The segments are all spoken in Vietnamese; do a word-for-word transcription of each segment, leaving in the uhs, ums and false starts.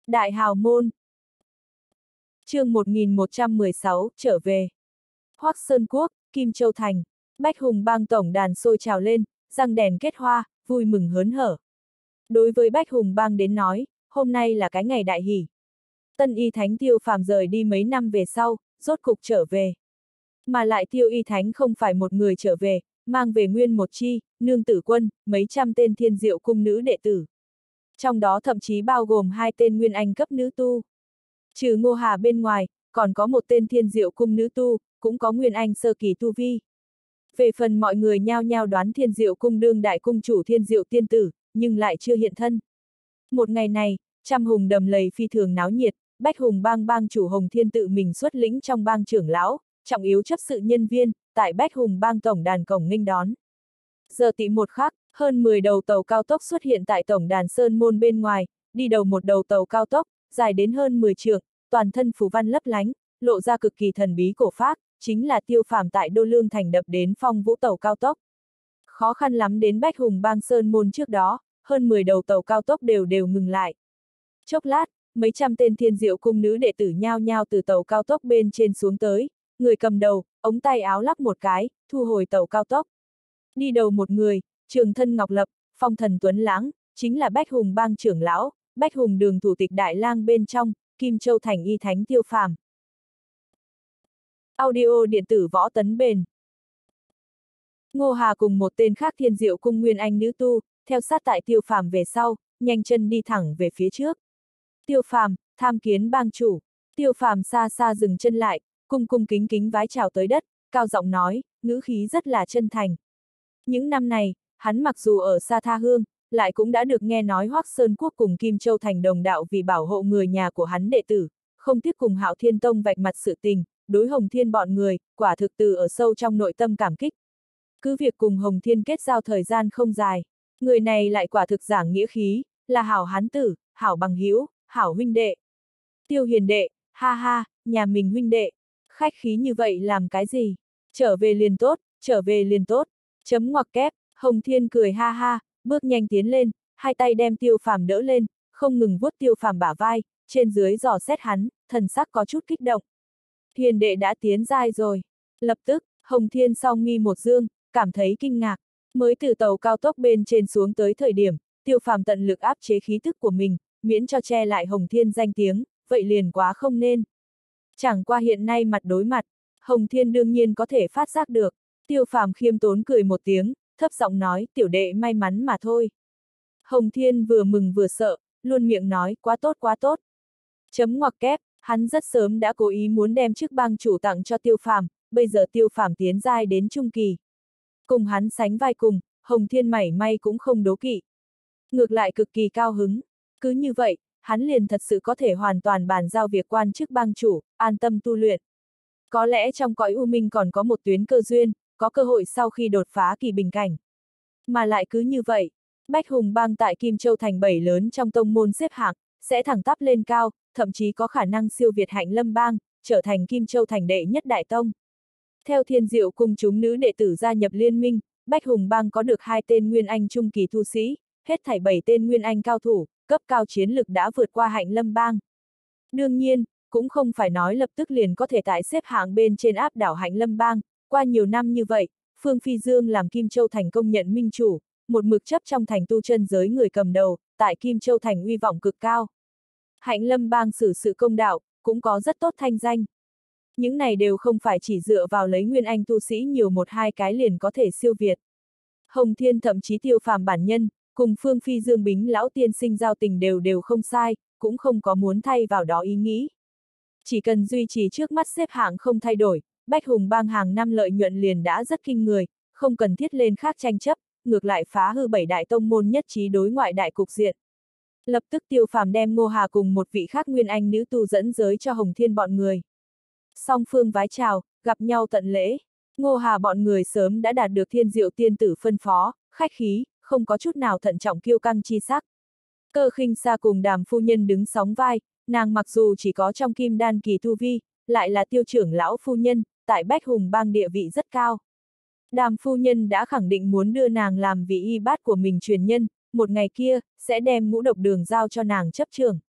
Đại Hào Môn. Chương một nghìn một trăm mười sáu, trở về. Hoắc Sơn Quốc, Kim Châu Thành. Bách Hùng Bang tổng đàn sôi trào lên, răng đèn kết hoa, vui mừng hớn hở. Đối với Bách Hùng Bang đến nói, hôm nay là cái ngày đại hỷ. Tân Y Thánh Tiêu Phàm rời đi mấy năm về sau, rốt cục trở về. Mà lại Tiêu Y Thánh không phải một người trở về, mang về nguyên một chi, nương tử quân, mấy trăm tên Thiên Diệu cung nữ đệ tử. Trong đó thậm chí bao gồm hai tên nguyên anh cấp nữ tu. Trừ Ngô Hà bên ngoài, còn có một tên Thiên Diệu cung nữ tu, cũng có nguyên anh sơ kỳ tu vi. Về phần mọi người nhao nhao đoán Thiên Diệu cung đương đại cung chủ Thiên Diệu tiên tử, nhưng lại chưa hiện thân. Một ngày này, trăm hùng đầm lầy phi thường náo nhiệt, Bách Hùng Bang bang chủ Hồng Thiên tự mình xuất lĩnh trong bang trưởng lão, trọng yếu chấp sự nhân viên, tại Bách Hùng Bang tổng đàn cổng nghênh đón. Giờ tị một khắc, hơn mười đầu tàu cao tốc xuất hiện tại tổng đàn Sơn Môn bên ngoài, đi đầu một đầu tàu cao tốc, dài đến hơn mười trượng, toàn thân phù văn lấp lánh, lộ ra cực kỳ thần bí cổ phác, chính là Tiêu Phàm tại Đô Lương thành đập đến phong vũ tàu cao tốc. Khó khăn lắm đến Bách Hùng Bang Sơn Môn trước đó, hơn mười đầu tàu cao tốc đều đều ngừng lại. Chốc lát, mấy trăm tên Thiên Diệu cung nữ đệ tử nhao nhao từ tàu cao tốc bên trên xuống tới, người cầm đầu, ống tay áo lắc một cái, thu hồi tàu cao tốc. Đi đầu một người, trường thân ngọc lập, phong thần tuấn lãng, chính là Bách Hùng Bang trưởng lão, Bách Hùng đường thủ tịch đại lang bên trong, Kim Châu thành Y Thánh Tiêu Phàm. Audio điện tử võ tấn bền. Ngô Hà cùng một tên khác Thiên Diệu cung nguyên anh nữ tu, theo sát tại Tiêu Phàm về sau, nhanh chân đi thẳng về phía trước. Tiêu Phàm, tham kiến bang chủ. Tiêu Phàm xa xa dừng chân lại, cung cung kính kính vái chào tới đất, cao giọng nói, ngữ khí rất là chân thành. Những năm này, hắn mặc dù ở xa tha hương, lại cũng đã được nghe nói Hoắc Sơn Quốc cùng Kim Châu thành đồng đạo vì bảo hộ người nhà của hắn đệ tử, không tiếc cùng Hạo Thiên Tông vạch mặt sự tình, đối Hồng Thiên bọn người, quả thực từ ở sâu trong nội tâm cảm kích. Cứ việc cùng Hồng Thiên kết giao thời gian không dài, người này lại quả thực giảng nghĩa khí, là hảo hán tử, hảo bằng hữu, hảo huynh đệ. Tiêu hiền đệ, ha ha, nhà mình huynh đệ, khách khí như vậy làm cái gì? Trở về liền tốt, trở về liền tốt. Chấm ngoặc kép, Hồng Thiên cười ha ha, bước nhanh tiến lên, hai tay đem Tiêu Phàm đỡ lên, không ngừng vuốt Tiêu Phàm bả vai, trên dưới dò xét hắn, thần sắc có chút kích động. Hiền đệ đã tiến giai rồi. Lập tức, Hồng Thiên song mi một dương, cảm thấy kinh ngạc. Mới từ tàu cao tốc bên trên xuống tới thời điểm, Tiêu Phàm tận lực áp chế khí tức của mình, miễn cho che lại Hồng Thiên danh tiếng, vậy liền quá không nên. Chẳng qua hiện nay mặt đối mặt, Hồng Thiên đương nhiên có thể phát giác được. Tiêu Phàm khiêm tốn cười một tiếng, thấp giọng nói, tiểu đệ may mắn mà thôi. Hồng Thiên vừa mừng vừa sợ, luôn miệng nói, quá tốt quá tốt. Chấm ngoặc kép, hắn rất sớm đã cố ý muốn đem chức bang chủ tặng cho Tiêu Phàm, bây giờ Tiêu Phàm tiến giai đến trung kỳ. Cùng hắn sánh vai cùng, Hồng Thiên mảy may cũng không đố kỵ. Ngược lại cực kỳ cao hứng. Cứ như vậy, hắn liền thật sự có thể hoàn toàn bàn giao việc quan chức bang chủ, an tâm tu luyện. Có lẽ trong cõi u minh còn có một tuyến cơ duyên, có cơ hội sau khi đột phá kỳ bình cảnh. Mà lại cứ như vậy, Bách Hùng Bang tại Kim Châu thành bảy lớn trong tông môn xếp hạng, sẽ thẳng tắp lên cao, thậm chí có khả năng siêu việt Hạnh Lâm Bang, trở thành Kim Châu thành đệ nhất đại tông. Theo Thiên Diệu cung chúng nữ đệ tử gia nhập liên minh, Bách Hùng Bang có được hai tên nguyên anh trung kỳ tu sĩ, hết thảy bảy tên nguyên anh cao thủ, cấp cao chiến lực đã vượt qua Hạnh Lâm Bang. Đương nhiên, cũng không phải nói lập tức liền có thể tại xếp hạng bên trên áp đảo Hạnh Lâm Bang, qua nhiều năm như vậy, Phương Phi Dương làm Kim Châu thành công nhận minh chủ, một mực chấp trong thành tu chân giới người cầm đầu, tại Kim Châu thành uy vọng cực cao. Hạnh Lâm Bang xử sự công đạo, cũng có rất tốt thanh danh. Những này đều không phải chỉ dựa vào lấy nguyên anh tu sĩ nhiều một hai cái liền có thể siêu việt. Hồng Thiên thậm chí Tiêu Phàm bản nhân, cùng Phương Phi Dương Bính lão tiên sinh giao tình đều đều không sai, cũng không có muốn thay vào đó ý nghĩ. Chỉ cần duy trì trước mắt xếp hạng không thay đổi, Bách Hùng Bang hàng năm lợi nhuận liền đã rất kinh người, không cần thiết lên khác tranh chấp, ngược lại phá hư bảy đại tông môn nhất trí đối ngoại đại cục diện. Lập tức Tiêu Phàm đem Ngô Hà cùng một vị khác nguyên anh nữ tu dẫn giới cho Hồng Thiên bọn người. Song phương vái chào, gặp nhau tận lễ. Ngô Hà bọn người sớm đã đạt được Thiên Diệu tiên tử phân phó, khách khí, không có chút nào thận trọng kiêu căng chi sắc. Cơ Khinh Sa cùng Đàm phu nhân đứng sóng vai, nàng mặc dù chỉ có trong kim đan kỳ tu vi, lại là Tiêu trưởng lão phu nhân, tại Bách Hùng Bang địa vị rất cao. Đàm phu nhân đã khẳng định muốn đưa nàng làm vị y bát của mình truyền nhân, một ngày kia, sẽ đem ngũ độc đường giao cho nàng chấp trưởng.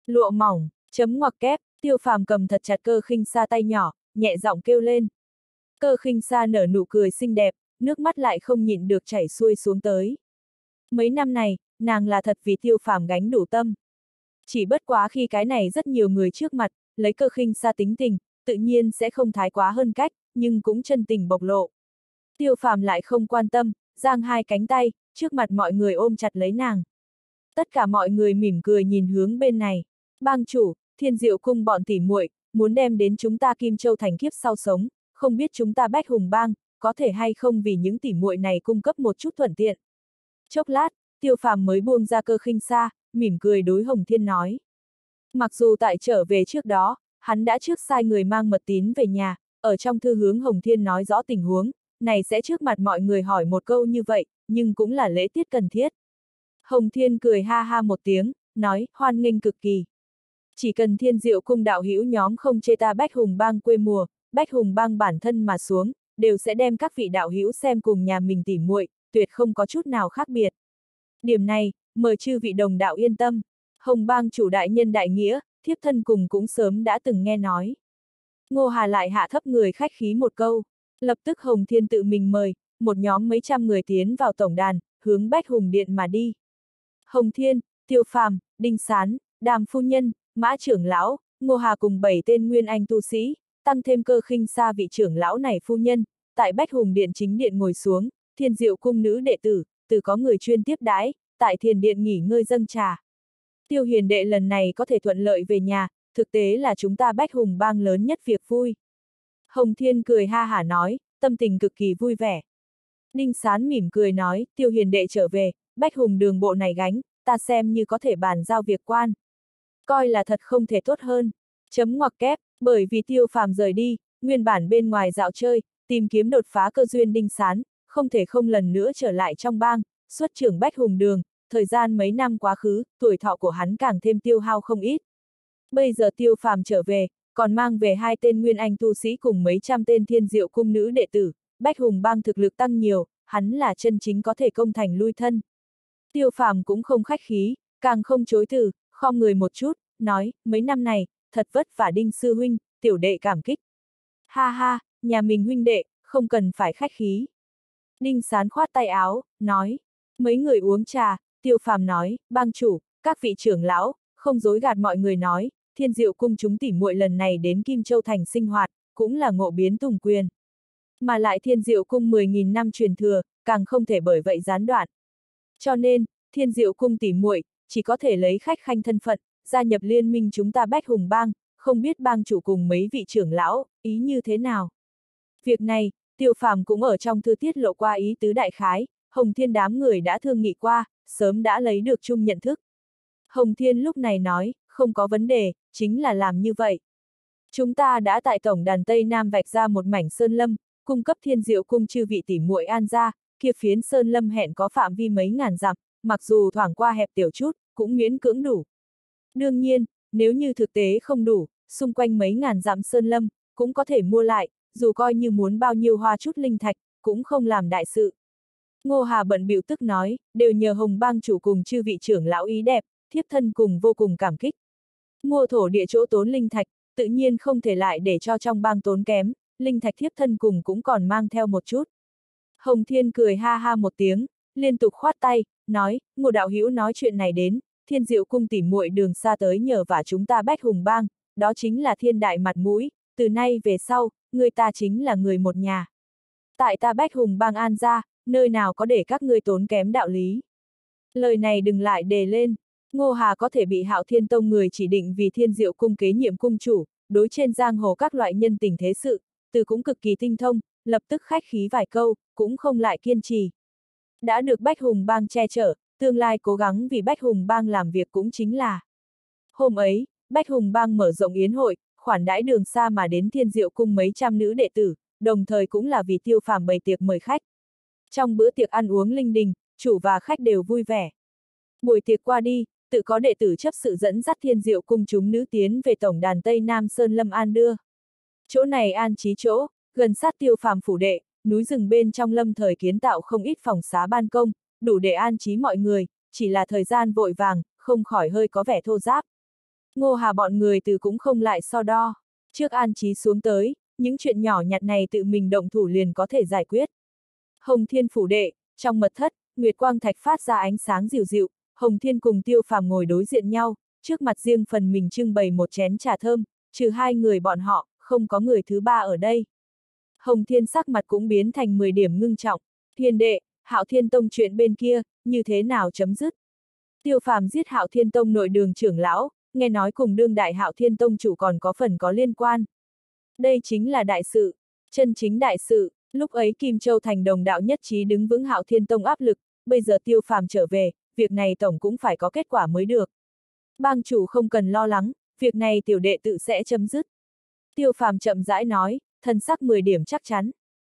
Lụa mỏng, chấm ngoặc kép, Tiêu Phàm cầm thật chặt Cơ Khinh Sa tay nhỏ, nhẹ giọng kêu lên. Cơ Khinh Sa nở nụ cười xinh đẹp, nước mắt lại không nhịn được chảy xuôi xuống tới. Mấy năm này, nàng là thật vì Tiêu Phàm gánh đủ tâm. Chỉ bất quá khi cái này rất nhiều người trước mặt, lấy Cơ Khinh Sa tính tình, tự nhiên sẽ không thái quá hơn cách, nhưng cũng chân tình bộc lộ. Tiêu Phàm lại không quan tâm, giang hai cánh tay, trước mặt mọi người ôm chặt lấy nàng. Tất cả mọi người mỉm cười nhìn hướng bên này. Bang chủ, Thiên Diệu cung bọn tỉ muội muốn đem đến chúng ta Kim Châu thành kiếp sau sống, không biết chúng ta Bách Hùng bang có thể hay không vì những tỉ muội này cung cấp một chút thuận tiện. Chốc lát, Tiêu Phàm mới buông ra Cơ Khinh Sa, mỉm cười đối Hồng Thiên nói. Mặc dù tại trở về trước đó, hắn đã trước sai người mang mật tín về nhà, ở trong thư hướng Hồng Thiên nói rõ tình huống, này sẽ trước mặt mọi người hỏi một câu như vậy, nhưng cũng là lễ tiết cần thiết. Hồng Thiên cười ha ha một tiếng, nói, hoan nghênh cực kỳ. Chỉ cần Thiên Diệu cung đạo hữu nhóm không chê ta Bách Hùng bang quê mùa, Bách Hùng bang bản thân mà xuống, đều sẽ đem các vị đạo hữu xem cùng nhà mình tỉ muội, tuyệt không có chút nào khác biệt. Điểm này, mời chư vị đồng đạo yên tâm. Hồng bang chủ đại nhân đại nghĩa, thiếp thân cùng cũng sớm đã từng nghe nói. Ngô Hà lại hạ thấp người khách khí một câu, lập tức Hồng Thiên tự mình mời, một nhóm mấy trăm người tiến vào tổng đàn, hướng Bách Hùng điện mà đi. Hồng Thiên, Tiêu Phàm, Đinh Sán, Đàm phu nhân, Mã trưởng lão, Ngô Hà cùng bảy tên nguyên anh tu sĩ, tăng thêm Cơ Khinh Sa vị trưởng lão này phu nhân, tại Bách Hùng điện chính điện ngồi xuống, Thiên Diệu cung nữ đệ tử, từ có người chuyên tiếp đãi, tại thiền điện nghỉ ngơi dâng trà. Tiêu hiền đệ lần này có thể thuận lợi về nhà, thực tế là chúng ta Bách Hùng bang lớn nhất việc vui. Hồng Thiên cười ha hả nói, tâm tình cực kỳ vui vẻ. Đinh Sán mỉm cười nói, Tiêu hiền đệ trở về, Bách Hùng đường bộ này gánh, ta xem như có thể bàn giao việc quan. Coi là thật không thể tốt hơn. Chấm ngoặc kép, bởi vì Tiêu Phàm rời đi, nguyên bản bên ngoài dạo chơi, tìm kiếm đột phá cơ duyên Đinh Sán, không thể không lần nữa trở lại trong bang, xuất trưởng Bách Hùng đường, thời gian mấy năm quá khứ, tuổi thọ của hắn càng thêm tiêu hao không ít. Bây giờ Tiêu Phàm trở về, còn mang về hai tên nguyên anh tu sĩ cùng mấy trăm tên Thiên Diệu cung nữ đệ tử, Bách Hùng bang thực lực tăng nhiều, hắn là chân chính có thể công thành lui thân. Tiêu Phàm cũng không khách khí, càng không chối từ, khom người một chút, nói, mấy năm này, thật vất vả Đinh sư huynh, tiểu đệ cảm kích. Ha ha, nhà mình huynh đệ, không cần phải khách khí. Đinh Sán khoát tay áo, nói, mấy người uống trà, Tiêu Phàm nói, bang chủ, các vị trưởng lão, không dối gạt mọi người nói, Thiên Diệu cung chúng tỉ muội lần này đến Kim Châu thành sinh hoạt, cũng là ngộ biến tùng quyền. Mà lại Thiên Diệu cung mười nghìn năm truyền thừa, càng không thể bởi vậy gián đoạn. Cho nên, Thiên Diệu cung tỉ muội chỉ có thể lấy khách khanh thân phận, gia nhập liên minh chúng ta Bách Hùng bang, không biết bang chủ cùng mấy vị trưởng lão, ý như thế nào. Việc này, Tiêu Phàm cũng ở trong thư tiết lộ qua ý tứ đại khái, Hồng Thiên đám người đã thương nghị qua, sớm đã lấy được chung nhận thức. Hồng Thiên lúc này nói, không có vấn đề, chính là làm như vậy. Chúng ta đã tại tổng đàn Tây Nam vạch ra một mảnh sơn lâm, cung cấp Thiên Diệu cung chư vị tỉ muội an gia, kia phiến sơn lâm hẹn có phạm vi mấy ngàn dặm, mặc dù thoảng qua hẹp tiểu chút, cũng miễn cưỡng đủ. Đương nhiên, nếu như thực tế không đủ, xung quanh mấy ngàn dặm sơn lâm, cũng có thể mua lại, dù coi như muốn bao nhiêu hoa chút linh thạch, cũng không làm đại sự. Ngô Hà bận bịu tức nói, đều nhờ Hồng bang chủ cùng chư vị trưởng lão ý đẹp, thiếp thân cùng vô cùng cảm kích. Mua thổ địa chỗ tốn linh thạch, tự nhiên không thể lại để cho trong bang tốn kém, linh thạch thiếp thân cùng cũng còn mang theo một chút. Hồng Thiên cười ha ha một tiếng, liên tục khoát tay, nói, Ngô đạo hữu nói chuyện này đến, Thiên Diệu cung tỉ muội đường xa tới nhờ vả chúng ta Bách Hùng bang, đó chính là thiên đại mặt mũi, từ nay về sau, người ta chính là người một nhà. Tại ta Bách Hùng bang an gia, nơi nào có để các ngươi tốn kém đạo lý. Lời này đừng lại đề lên, Ngô Hà có thể bị Hạo Thiên Tông người chỉ định vì Thiên Diệu cung kế nhiệm cung chủ, đối trên giang hồ các loại nhân tình thế sự, từ cũng cực kỳ tinh thông, lập tức khách khí vài câu, cũng không lại kiên trì. Đã được Bách Hùng bang che chở, tương lai cố gắng vì Bách Hùng bang làm việc cũng chính là. Hôm ấy, Bách Hùng bang mở rộng yến hội, khoản đãi đường xa mà đến Thiên Diệu cung mấy trăm nữ đệ tử, đồng thời cũng là vì Tiêu Phàm bày tiệc mời khách. Trong bữa tiệc ăn uống linh đình, chủ và khách đều vui vẻ. Buổi tiệc qua đi, tự có đệ tử chấp sự dẫn dắt Thiên Diệu cung chúng nữ tiến về tổng đàn Tây Nam Sơn Lâm an đưa. Chỗ này an trí chỗ, gần sát Tiêu Phàm phủ đệ, núi rừng bên trong lâm thời kiến tạo không ít phòng xá ban công, đủ để an trí mọi người, chỉ là thời gian vội vàng, không khỏi hơi có vẻ thô ráp. Ngô Hà bọn người từ cũng không lại so đo. Trước an trí xuống tới, những chuyện nhỏ nhặt này tự mình động thủ liền có thể giải quyết. Hồng Thiên phủ đệ, trong mật thất, Nguyệt Quang Thạch phát ra ánh sáng dịu dịu, Hồng Thiên cùng Tiêu Phàm ngồi đối diện nhau, trước mặt riêng phần mình trưng bày một chén trà thơm, trừ hai người bọn họ, không có người thứ ba ở đây. Hồng Thiên sắc mặt cũng biến thành mười điểm ngưng trọng. Hiền đệ, Hạo Thiên Tông chuyện bên kia, như thế nào chấm dứt? Tiêu Phàm giết Hạo Thiên Tông nội đường trưởng lão, nghe nói cùng đương đại Hạo Thiên Tông chủ còn có phần có liên quan. Đây chính là đại sự, chân chính đại sự, lúc ấy Kim Châu thành đồng đạo nhất trí đứng vững Hạo Thiên Tông áp lực, bây giờ Tiêu Phàm trở về, việc này tổng cũng phải có kết quả mới được. Bang chủ không cần lo lắng, việc này tiểu đệ tự sẽ chấm dứt. Tiêu Phàm chậm rãi nói, thân sắc mười điểm chắc chắn.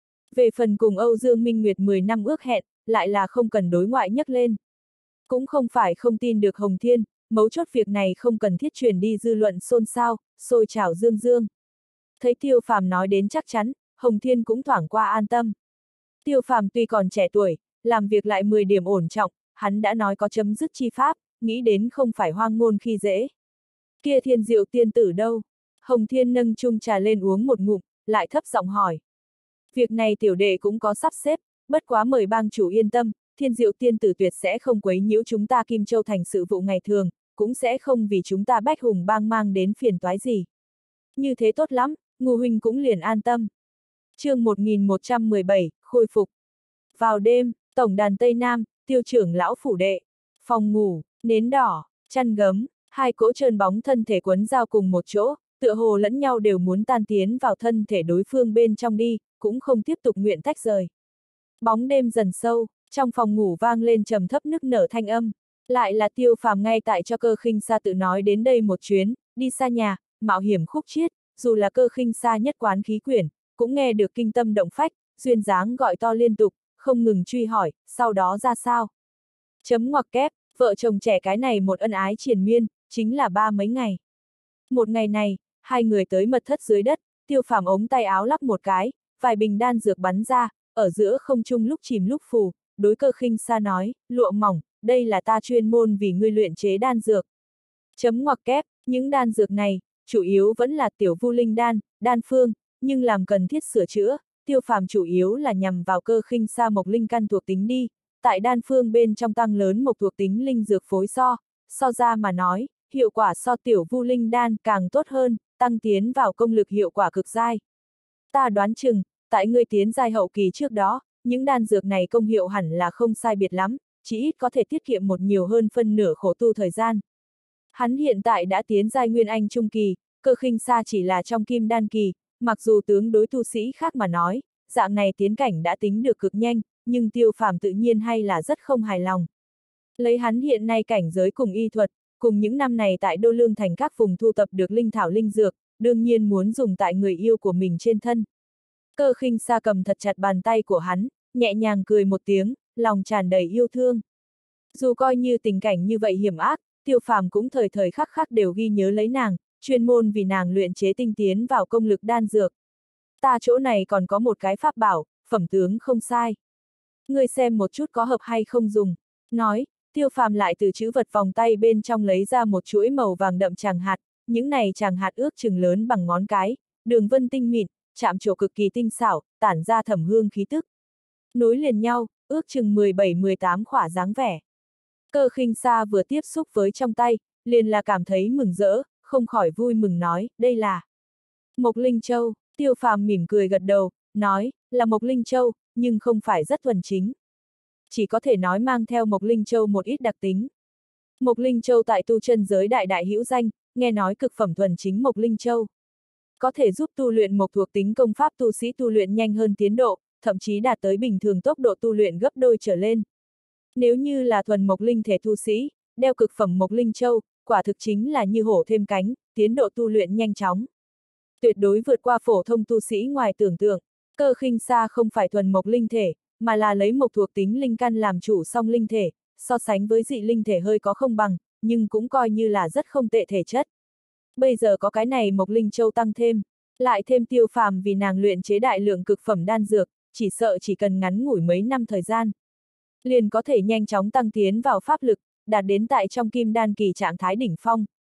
Về phần cùng Âu Dương Minh Nguyệt mười năm ước hẹn, lại là không cần đối ngoại nhắc lên. Cũng không phải không tin được Hồng Thiên, mấu chốt việc này không cần thiết truyền đi dư luận xôn xao, sôi trào dương dương. Thấy Tiêu Phàm nói đến chắc chắn, Hồng Thiên cũng thoảng qua an tâm. Tiêu Phàm tuy còn trẻ tuổi, làm việc lại mười điểm ổn trọng, hắn đã nói có chấm dứt chi pháp, nghĩ đến không phải hoang ngôn khi dễ. Kia Thiên Diệu tiên tử đâu? Hồng Thiên nâng chung trà lên uống một ngụm, lại thấp giọng hỏi. Việc này tiểu đệ cũng có sắp xếp, bất quá mời bang chủ yên tâm, Thiên Diệu tiên tử tuyệt sẽ không quấy nhiễu chúng ta Kim Châu thành sự vụ ngày thường, cũng sẽ không vì chúng ta Bách Hùng bang mang đến phiền toái gì. Như thế tốt lắm, Ngô huynh cũng liền an tâm. Chương một nghìn một trăm mười bảy, khôi phục. Vào đêm, tổng đàn Tây Nam, Tiêu trưởng lão phủ đệ, phòng ngủ, nến đỏ, chăn gấm, hai cỗ trơn bóng thân thể quấn giao cùng một chỗ, tựa hồ lẫn nhau đều muốn tan tiến vào thân thể đối phương bên trong đi, cũng không tiếp tục nguyện tách rời. Bóng đêm dần sâu, trong phòng ngủ vang lên trầm thấp nức nở thanh âm, lại là Tiêu Phàm ngay tại cho Cơ Khinh Sa tự nói đến đây một chuyến, đi xa nhà, mạo hiểm khúc chiết, dù là Cơ Khinh Sa nhất quán khí quyển, cũng nghe được kinh tâm động phách, duyên dáng gọi to liên tục, không ngừng truy hỏi, sau đó ra sao? Chấm ngoặc kép, vợ chồng trẻ cái này một ân ái triền miên, chính là ba mấy ngày. Một ngày này, hai người tới mật thất dưới đất, Tiêu Phàm ống tay áo lắp một cái, vài bình đan dược bắn ra, ở giữa không trung lúc chìm lúc phù, đối Cơ Khinh Sa nói, lụa mỏng, đây là ta chuyên môn vì ngươi luyện chế đan dược. Chấm ngoặc kép, những đan dược này, chủ yếu vẫn là tiểu vu linh đan, đan phương, nhưng làm cần thiết sửa chữa, Tiêu Phàm chủ yếu là nhằm vào Cơ Khinh Sa mộc linh căn thuộc tính đi, tại đan phương bên trong tăng lớn mộc thuộc tính linh dược phối so, so ra mà nói, hiệu quả so tiểu vu linh đan càng tốt hơn, tăng tiến vào công lực hiệu quả cực giai. Ta đoán chừng, tại ngươi tiến giai hậu kỳ trước đó, những đan dược này công hiệu hẳn là không sai biệt lắm, chỉ ít có thể tiết kiệm một nhiều hơn phân nửa khổ tu thời gian. Hắn hiện tại đã tiến giai nguyên anh trung kỳ, Cơ Khinh Sa chỉ là trong kim đan kỳ, mặc dù tướng đối tu sĩ khác mà nói, dạng này tiến cảnh đã tính được cực nhanh, nhưng Tiêu Phàm tự nhiên hay là rất không hài lòng. Lấy hắn hiện nay cảnh giới cùng y thuật, cùng những năm này tại Đô Lương thành các vùng thu tập được linh thảo linh dược, đương nhiên muốn dùng tại người yêu của mình trên thân. Cơ Khinh Sa cầm thật chặt bàn tay của hắn, nhẹ nhàng cười một tiếng, lòng tràn đầy yêu thương. Dù coi như tình cảnh như vậy hiểm ác, Tiêu Phàm cũng thời thời khắc khắc đều ghi nhớ lấy nàng, chuyên môn vì nàng luyện chế tinh tiến vào công lực đan dược. Ta chỗ này còn có một cái pháp bảo, phẩm tướng không sai. Ngươi xem một chút có hợp hay không dùng. Nói, Tiêu Phàm lại từ trữ vật vòng tay bên trong lấy ra một chuỗi màu vàng đậm tràng hạt, những này tràng hạt ước chừng lớn bằng ngón cái, đường vân tinh mịn, chạm trổ cực kỳ tinh xảo, tản ra thẩm hương khí tức. Nối liền nhau, ước chừng mười bảy mười tám khỏa dáng vẻ. Cơ Khinh Sa vừa tiếp xúc với trong tay, liền là cảm thấy mừng rỡ, không khỏi vui mừng nói, đây là Mộc Linh Châu. Tiêu Phàm mỉm cười gật đầu, nói, là Mộc Linh Châu, nhưng không phải rất thuần chính. Chỉ có thể nói mang theo Mộc Linh Châu một ít đặc tính. Mộc Linh Châu tại tu chân giới đại đại hữu danh, nghe nói cực phẩm thuần chính Mộc Linh Châu. Có thể giúp tu luyện mộc thuộc tính công pháp tu sĩ tu luyện nhanh hơn tiến độ, thậm chí đạt tới bình thường tốc độ tu luyện gấp đôi trở lên. Nếu như là thuần mộc linh thể tu sĩ, đeo cực phẩm Mộc Linh Châu, quả thực chính là như hổ thêm cánh, tiến độ tu luyện nhanh chóng. Tuyệt đối vượt qua phổ thông tu sĩ ngoài tưởng tượng. Cơ Khinh Sa không phải thuần mộc linh thể, mà là lấy mộc thuộc tính linh căn làm chủ song linh thể, so sánh với dị linh thể hơi có không bằng, nhưng cũng coi như là rất không tệ thể chất. Bây giờ có cái này Mộc Linh Châu tăng thêm, lại thêm Tiêu Phàm vì nàng luyện chế đại lượng cực phẩm đan dược, chỉ sợ chỉ cần ngắn ngủi mấy năm thời gian, liền có thể nhanh chóng tăng tiến vào pháp lực, đạt đến tại trong kim đan kỳ trạng thái đỉnh phong,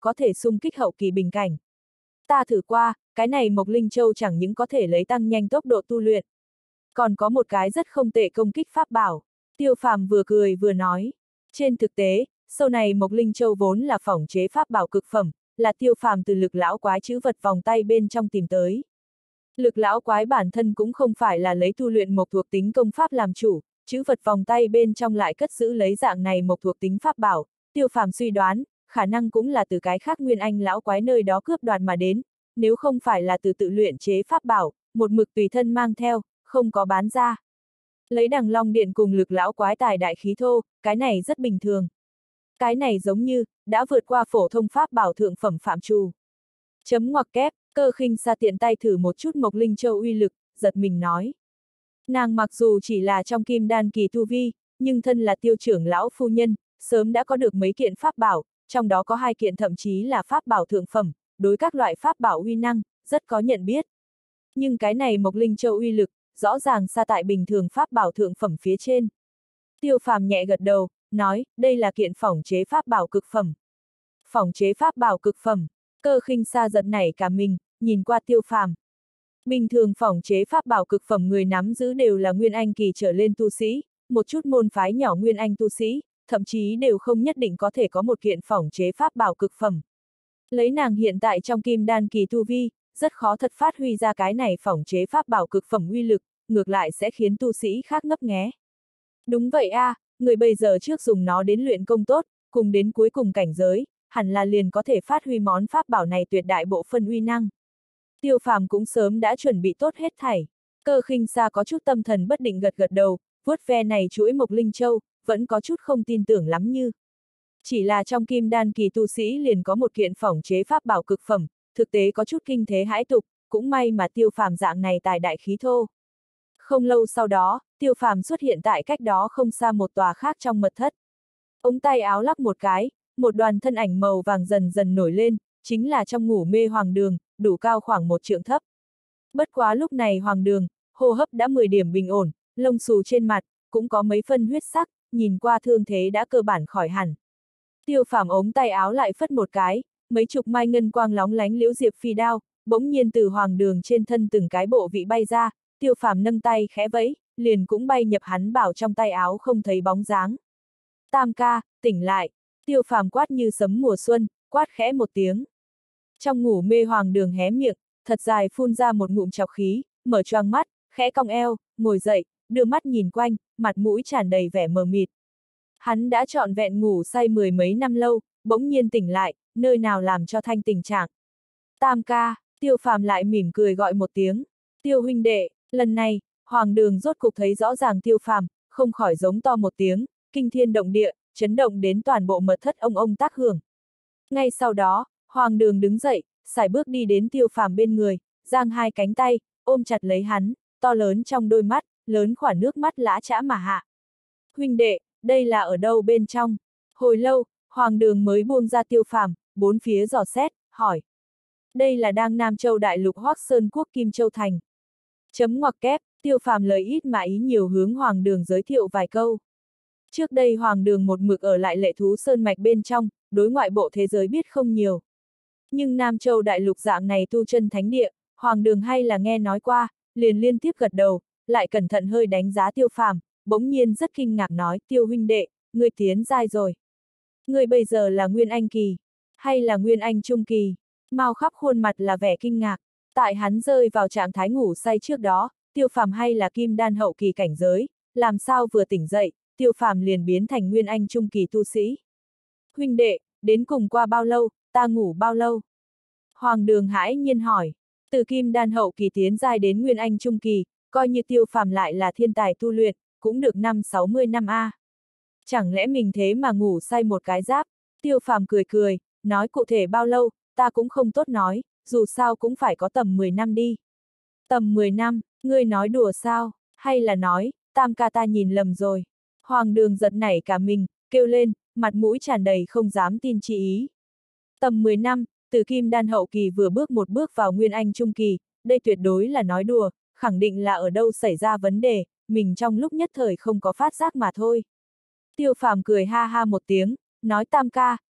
có thể xung kích hậu kỳ bình cảnh. Ta thử qua, cái này Mộc Linh Châu chẳng những có thể lấy tăng nhanh tốc độ tu luyện, còn có một cái rất không tệ công kích pháp bảo. Tiêu Phàm vừa cười vừa nói. Trên thực tế, sau này Mộc Linh Châu vốn là phỏng chế pháp bảo cực phẩm, là Tiêu Phàm từ Lực Lão Quái chữ vật vòng tay bên trong tìm tới. Lực Lão Quái bản thân cũng không phải là lấy tu luyện mộc thuộc tính công pháp làm chủ, chữ vật vòng tay bên trong lại cất giữ lấy dạng này mộc thuộc tính pháp bảo. Tiêu Phàm suy đoán, khả năng cũng là từ cái khác Nguyên Anh Lão Quái nơi đó cướp đoạt mà đến, nếu không phải là từ tự luyện chế pháp bảo, một mực tùy thân mang theo, không có bán ra. Lấy Đằng Long Điện cùng Lực Lão Quái tài đại khí thô, cái này rất bình thường. Cái này giống như, đã vượt qua phổ thông pháp bảo thượng phẩm phạm trù. Chấm ngoặc kép, Cơ Khinh Sa tiện tay thử một chút Mộc Linh Châu uy lực, giật mình nói. Nàng mặc dù chỉ là trong kim đan kỳ tu vi, nhưng thân là Tiêu trưởng lão phu nhân, sớm đã có được mấy kiện pháp bảo, trong đó có hai kiện thậm chí là pháp bảo thượng phẩm, đối các loại pháp bảo uy năng, rất có nhận biết. Nhưng cái này Mộc Linh Châu uy lực, rõ ràng xa tại bình thường pháp bảo thượng phẩm phía trên. Tiêu Phàm nhẹ gật đầu, nói, đây là kiện phỏng chế pháp bảo cực phẩm. Phỏng chế pháp bảo cực phẩm, Cơ Khinh Sa giật nảy cả mình, nhìn qua Tiêu Phàm. Bình thường phỏng chế pháp bảo cực phẩm người nắm giữ đều là Nguyên Anh kỳ trở lên tu sĩ, một chút môn phái nhỏ Nguyên Anh tu sĩ, thậm chí đều không nhất định có thể có một kiện phỏng chế pháp bảo cực phẩm. Lấy nàng hiện tại trong kim đan kỳ tu vi, rất khó thật phát huy ra cái này phỏng chế pháp bảo cực phẩm uy lực, ngược lại sẽ khiến tu sĩ khác ngấp nghé. Đúng vậy a, à, người bây giờ trước dùng nó đến luyện công tốt, cùng đến cuối cùng cảnh giới, hẳn là liền có thể phát huy món pháp bảo này tuyệt đại bộ phân uy năng. Tiêu Phàm cũng sớm đã chuẩn bị tốt hết thảy. Cơ Khinh Sa có chút tâm thần bất định gật gật đầu, vuốt ve này chuỗi Mộc Linh Châu, vẫn có chút không tin tưởng lắm như. Chỉ là trong kim đan kỳ tu sĩ liền có một kiện phỏng chế pháp bảo cực phẩm, thực tế có chút kinh thế hãi tục, cũng may mà Tiêu Phàm dạng này tài đại khí thô. Không lâu sau đó, Tiêu Phàm xuất hiện tại cách đó không xa một tòa khác trong mật thất. Ống tay áo lắc một cái, một đoàn thân ảnh màu vàng dần dần nổi lên, chính là trong ngủ mê Hoàng Đường, đủ cao khoảng một trượng thấp. Bất quá lúc này Hoàng Đường, hô hấp đã mười điểm bình ổn, lông xù trên mặt, cũng có mấy phân huyết sắc, nhìn qua thương thế đã cơ bản khỏi hẳn. Tiêu Phàm ống tay áo lại phất một cái, mấy chục mai ngân quang lóng lánh liễu diệp phi đao, bỗng nhiên từ Hoàng Đường trên thân từng cái bộ vị bay ra, Tiêu Phàm nâng tay khẽ vẫy, liền cũng bay nhập hắn bảo trong tay áo không thấy bóng dáng. Tam ca, tỉnh lại, Tiêu Phàm quát như sấm mùa xuân, quát khẽ một tiếng. Trong ngủ mê Hoàng Đường hé miệng, thật dài phun ra một ngụm trọc khí, mở choang mắt, khẽ cong eo, ngồi dậy, đưa mắt nhìn quanh, mặt mũi tràn đầy vẻ mờ mịt. Hắn đã trọn vẹn ngủ say mười mấy năm lâu, bỗng nhiên tỉnh lại, nơi nào làm cho thanh tình trạng. Tam ca, Tiêu Phàm lại mỉm cười gọi một tiếng. Tiêu huynh đệ, lần này, Hoàng Đường rốt cục thấy rõ ràng Tiêu Phàm, không khỏi giống to một tiếng, kinh thiên động địa, chấn động đến toàn bộ mật thất ông ông tác hưởng. Ngay sau đó, Hoàng Đường đứng dậy, sải bước đi đến Tiêu Phàm bên người, giang hai cánh tay, ôm chặt lấy hắn, to lớn trong đôi mắt, lớn khoản nước mắt lã chã mà hạ. Huynh đệ, đây là ở đâu bên trong? Hồi lâu, Hoàng Đường mới buông ra Tiêu Phàm, bốn phía dò xét, hỏi. Đây là đang Nam Châu Đại Lục Hoắc Sơn Quốc Kim Châu Thành. Chấm ngoặc kép, Tiêu Phàm lời ít mà ý nhiều hướng Hoàng Đường giới thiệu vài câu. Trước đây Hoàng Đường một mực ở lại Lệ Thú Sơn Mạch bên trong, đối ngoại bộ thế giới biết không nhiều. Nhưng Nam Châu Đại Lục dạng này tu chân thánh địa, Hoàng Đường hay là nghe nói qua, liền liên tiếp gật đầu, lại cẩn thận hơi đánh giá Tiêu Phàm, bỗng nhiên rất kinh ngạc nói, Tiêu huynh đệ, ngươi tiến giai rồi. Ngươi bây giờ là Nguyên Anh kỳ, hay là Nguyên Anh trung kỳ? Mau khắp khuôn mặt là vẻ kinh ngạc, tại hắn rơi vào trạng thái ngủ say trước đó, Tiêu Phàm hay là kim đan hậu kỳ cảnh giới, làm sao vừa tỉnh dậy, Tiêu Phàm liền biến thành Nguyên Anh trung kỳ tu sĩ. Huynh đệ, đến cùng qua bao lâu, ta ngủ bao lâu? Hoàng Đường hãi nhiên hỏi, từ kim đan hậu kỳ tiến giai đến Nguyên Anh trung kỳ, coi như Tiêu Phàm lại là thiên tài tu luyện, cũng được năm sáu mươi năm a. Chẳng lẽ mình thế mà ngủ say một cái giáp? Tiêu Phàm cười cười, nói cụ thể bao lâu, ta cũng không tốt nói, dù sao cũng phải có tầm mười năm đi. Tầm mười năm, ngươi nói đùa sao, hay là nói, Tam ca ta nhìn lầm rồi. Hoàng Đường giật nảy cả mình, kêu lên, mặt mũi tràn đầy không dám tin chi ý. Tầm mười năm, từ kim đan hậu kỳ vừa bước một bước vào Nguyên Anh trung kỳ, đây tuyệt đối là nói đùa, khẳng định là ở đâu xảy ra vấn đề, mình trong lúc nhất thời không có phát giác mà thôi. Tiêu Phàm cười ha ha một tiếng, nói Tam ca,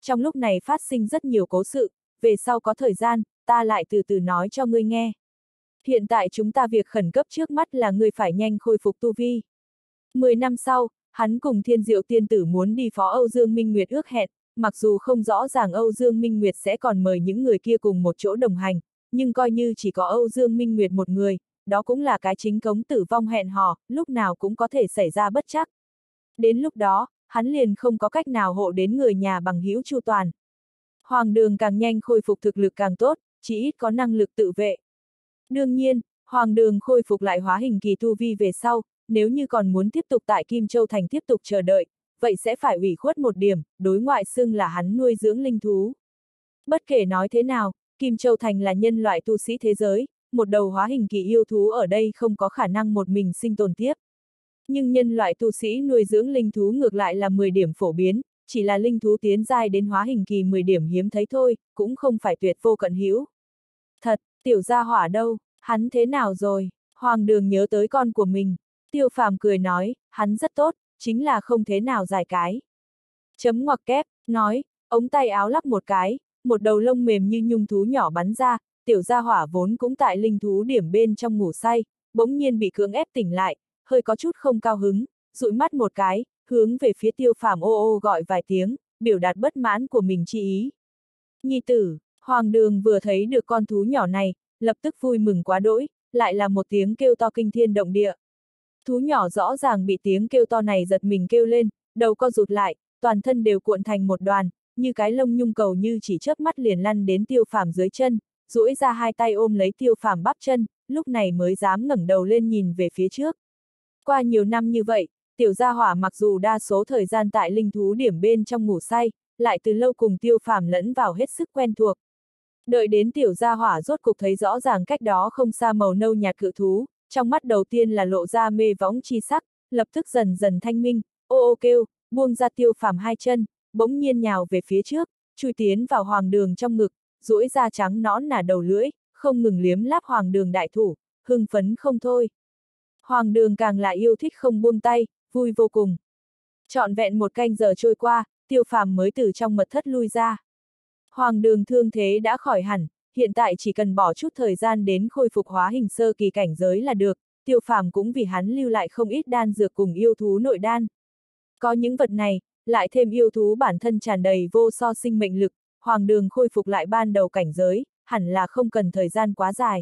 trong lúc này phát sinh rất nhiều cố sự, về sau có thời gian, ta lại từ từ nói cho ngươi nghe. Hiện tại chúng ta việc khẩn cấp trước mắt là ngươi phải nhanh khôi phục tu vi. Mười năm sau, hắn cùng Thiên Diệu tiên tử muốn đi phó Âu Dương Minh Nguyệt ước hẹn, mặc dù không rõ ràng Âu Dương Minh Nguyệt sẽ còn mời những người kia cùng một chỗ đồng hành, nhưng coi như chỉ có Âu Dương Minh Nguyệt một người, đó cũng là cái chính cống tử vong hẹn hò, lúc nào cũng có thể xảy ra bất trắc. Đến lúc đó, hắn liền không có cách nào hộ đến người nhà bằng hữu chu toàn. Hoàng Đường càng nhanh khôi phục thực lực càng tốt, chỉ ít có năng lực tự vệ. Đương nhiên, Hoàng Đường khôi phục lại hóa hình kỳ tu vi về sau, nếu như còn muốn tiếp tục tại Kim Châu Thành tiếp tục chờ đợi, vậy sẽ phải ủy khuất một điểm, đối ngoại xưng là hắn nuôi dưỡng linh thú. Bất kể nói thế nào, Kim Châu Thành là nhân loại tu sĩ thế giới, một đầu hóa hình kỳ yêu thú ở đây không có khả năng một mình sinh tồn tiếp. Nhưng nhân loại tu sĩ nuôi dưỡng linh thú ngược lại là mười điểm phổ biến, chỉ là linh thú tiến giai đến hóa hình kỳ mười điểm hiếm thấy thôi, cũng không phải tuyệt vô cận hữu. Thật, tiểu gia hỏa đâu, hắn thế nào rồi? Hoàng Đường nhớ tới con của mình. Tiêu Phàm cười nói, hắn rất tốt, chính là không thế nào dài cái. Chấm ngoặc kép, nói, ống tay áo lắc một cái, một đầu lông mềm như nhung thú nhỏ bắn ra, tiểu gia hỏa vốn cũng tại linh thú điểm bên trong ngủ say, bỗng nhiên bị cưỡng ép tỉnh lại, hơi có chút không cao hứng, dụi mắt một cái, hướng về phía Tiêu Phàm ô ô gọi vài tiếng, biểu đạt bất mãn của mình chi ý. Nhi tử, Hoàng Đường vừa thấy được con thú nhỏ này, lập tức vui mừng quá đỗi, lại là một tiếng kêu to kinh thiên động địa. Thú nhỏ rõ ràng bị tiếng kêu to này giật mình kêu lên, đầu co rụt lại, toàn thân đều cuộn thành một đoàn, như cái lông nhung cầu như chỉ chớp mắt liền lăn đến Tiêu Phàm dưới chân, duỗi ra hai tay ôm lấy Tiêu Phàm bắp chân, lúc này mới dám ngẩng đầu lên nhìn về phía trước. Qua nhiều năm như vậy, tiểu gia hỏa mặc dù đa số thời gian tại linh thú điểm bên trong ngủ say, lại từ lâu cùng Tiêu Phàm lẫn vào hết sức quen thuộc. Đợi đến tiểu gia hỏa rốt cục thấy rõ ràng cách đó không xa màu nâu nhạt cự thú, trong mắt đầu tiên là lộ ra mê võng chi sắc, lập tức dần dần thanh minh, ô ô kêu, buông ra Tiêu Phàm hai chân, bỗng nhiên nhào về phía trước, chui tiến vào Hoàng Đường trong ngực, duỗi ra trắng nõn nà đầu lưỡi, không ngừng liếm láp Hoàng Đường đại thủ, hưng phấn không thôi. Hoàng Đường càng là yêu thích không buông tay, vui vô cùng. Trọn vẹn một canh giờ trôi qua, Tiêu Phàm mới từ trong mật thất lui ra. Hoàng Đường thương thế đã khỏi hẳn, hiện tại chỉ cần bỏ chút thời gian đến khôi phục hóa hình sơ kỳ cảnh giới là được, Tiêu Phàm cũng vì hắn lưu lại không ít đan dược cùng yêu thú nội đan. Có những vật này, lại thêm yêu thú bản thân tràn đầy vô so sinh mệnh lực, Hoàng Đường khôi phục lại ban đầu cảnh giới, hẳn là không cần thời gian quá dài.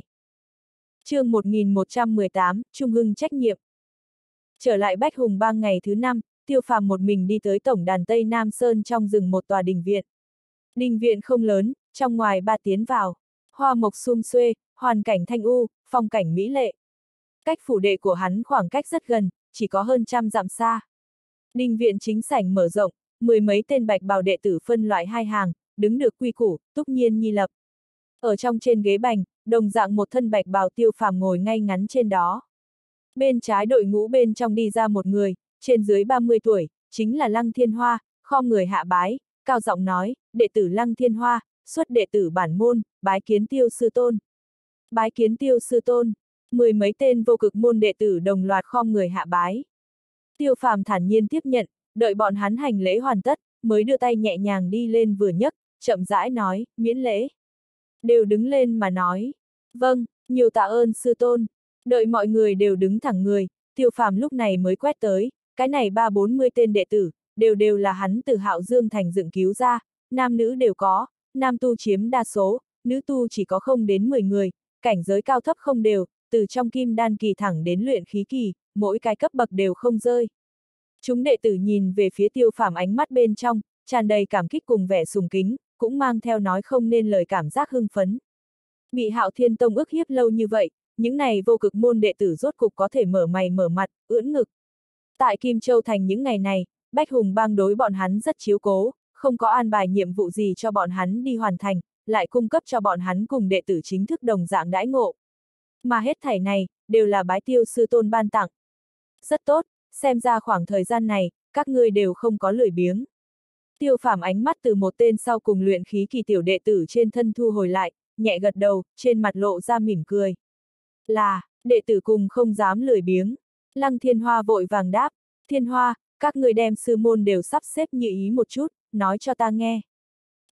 Chương một nghìn một trăm mười tám, Trung Hưng trách nhiệm. Trở lại Bách Hùng Bang ngày thứ năm, Tiêu Phàm một mình đi tới tổng đàn Tây Nam Sơn trong rừng một tòa đình viện. Đình viện không lớn, trong ngoài ba tiến vào, hoa mộc sum xuê, hoàn cảnh thanh u, phong cảnh mỹ lệ. Cách phủ đệ của hắn khoảng cách rất gần, chỉ có hơn trăm dặm xa. Đình viện chính sảnh mở rộng, mười mấy tên bạch bào đệ tử phân loại hai hàng, đứng được quy củ, túc nhiên nhi lập. Ở trong trên ghế bành, đồng dạng một thân bạch bào Tiêu Phàm ngồi ngay ngắn trên đó. Bên trái đội ngũ bên trong đi ra một người, trên dưới ba mươi tuổi, chính là Lăng Thiên Hoa, khom người hạ bái, cao giọng nói, đệ tử Lăng Thiên Hoa, xuất đệ tử bản môn, bái kiến Tiêu sư tôn. Bái kiến Tiêu sư tôn, mười mấy tên vô cực môn đệ tử đồng loạt khom người hạ bái. Tiêu Phàm thản nhiên tiếp nhận, đợi bọn hắn hành lễ hoàn tất, mới đưa tay nhẹ nhàng đi lên vừa nhấc, chậm rãi nói, miễn lễ. Đều đứng lên mà nói, vâng, nhiều tạ ơn sư tôn. Đợi mọi người đều đứng thẳng người, Tiêu Phàm lúc này mới quét tới, cái này ba bốn mươi tên đệ tử, đều đều là hắn từ Hạo Dương Thành dựng cứu ra, nam nữ đều có, nam tu chiếm đa số, nữ tu chỉ có không đến mười người, cảnh giới cao thấp không đều, từ trong kim đan kỳ thẳng đến luyện khí kỳ, mỗi cái cấp bậc đều không rơi. Chúng đệ tử nhìn về phía Tiêu Phàm ánh mắt bên trong, tràn đầy cảm kích cùng vẻ sùng kính, cũng mang theo nói không nên lời cảm giác hưng phấn. Bị Hạo Thiên Tông ức hiếp lâu như vậy, những này vô cực môn đệ tử rốt cục có thể mở mày mở mặt, ưỡn ngực. Tại Kim Châu Thành những ngày này, Bách Hùng Bang đối bọn hắn rất chiếu cố, không có an bài nhiệm vụ gì cho bọn hắn đi hoàn thành, lại cung cấp cho bọn hắn cùng đệ tử chính thức đồng dạng đãi ngộ. Mà hết thảy này, đều là bái Tiêu sư tôn ban tặng. Rất tốt, xem ra khoảng thời gian này, các ngươi đều không có lười biếng. Tiêu Phàm ánh mắt từ một tên sau cùng luyện khí kỳ tiểu đệ tử trên thân thu hồi lại, nhẹ gật đầu, trên mặt lộ ra mỉm cười. Là, đệ tử cùng không dám lười biếng. Lăng Thiên Hoa vội vàng đáp, Thiên Hoa, các người đem sư môn đều sắp xếp như ý một chút, nói cho ta nghe.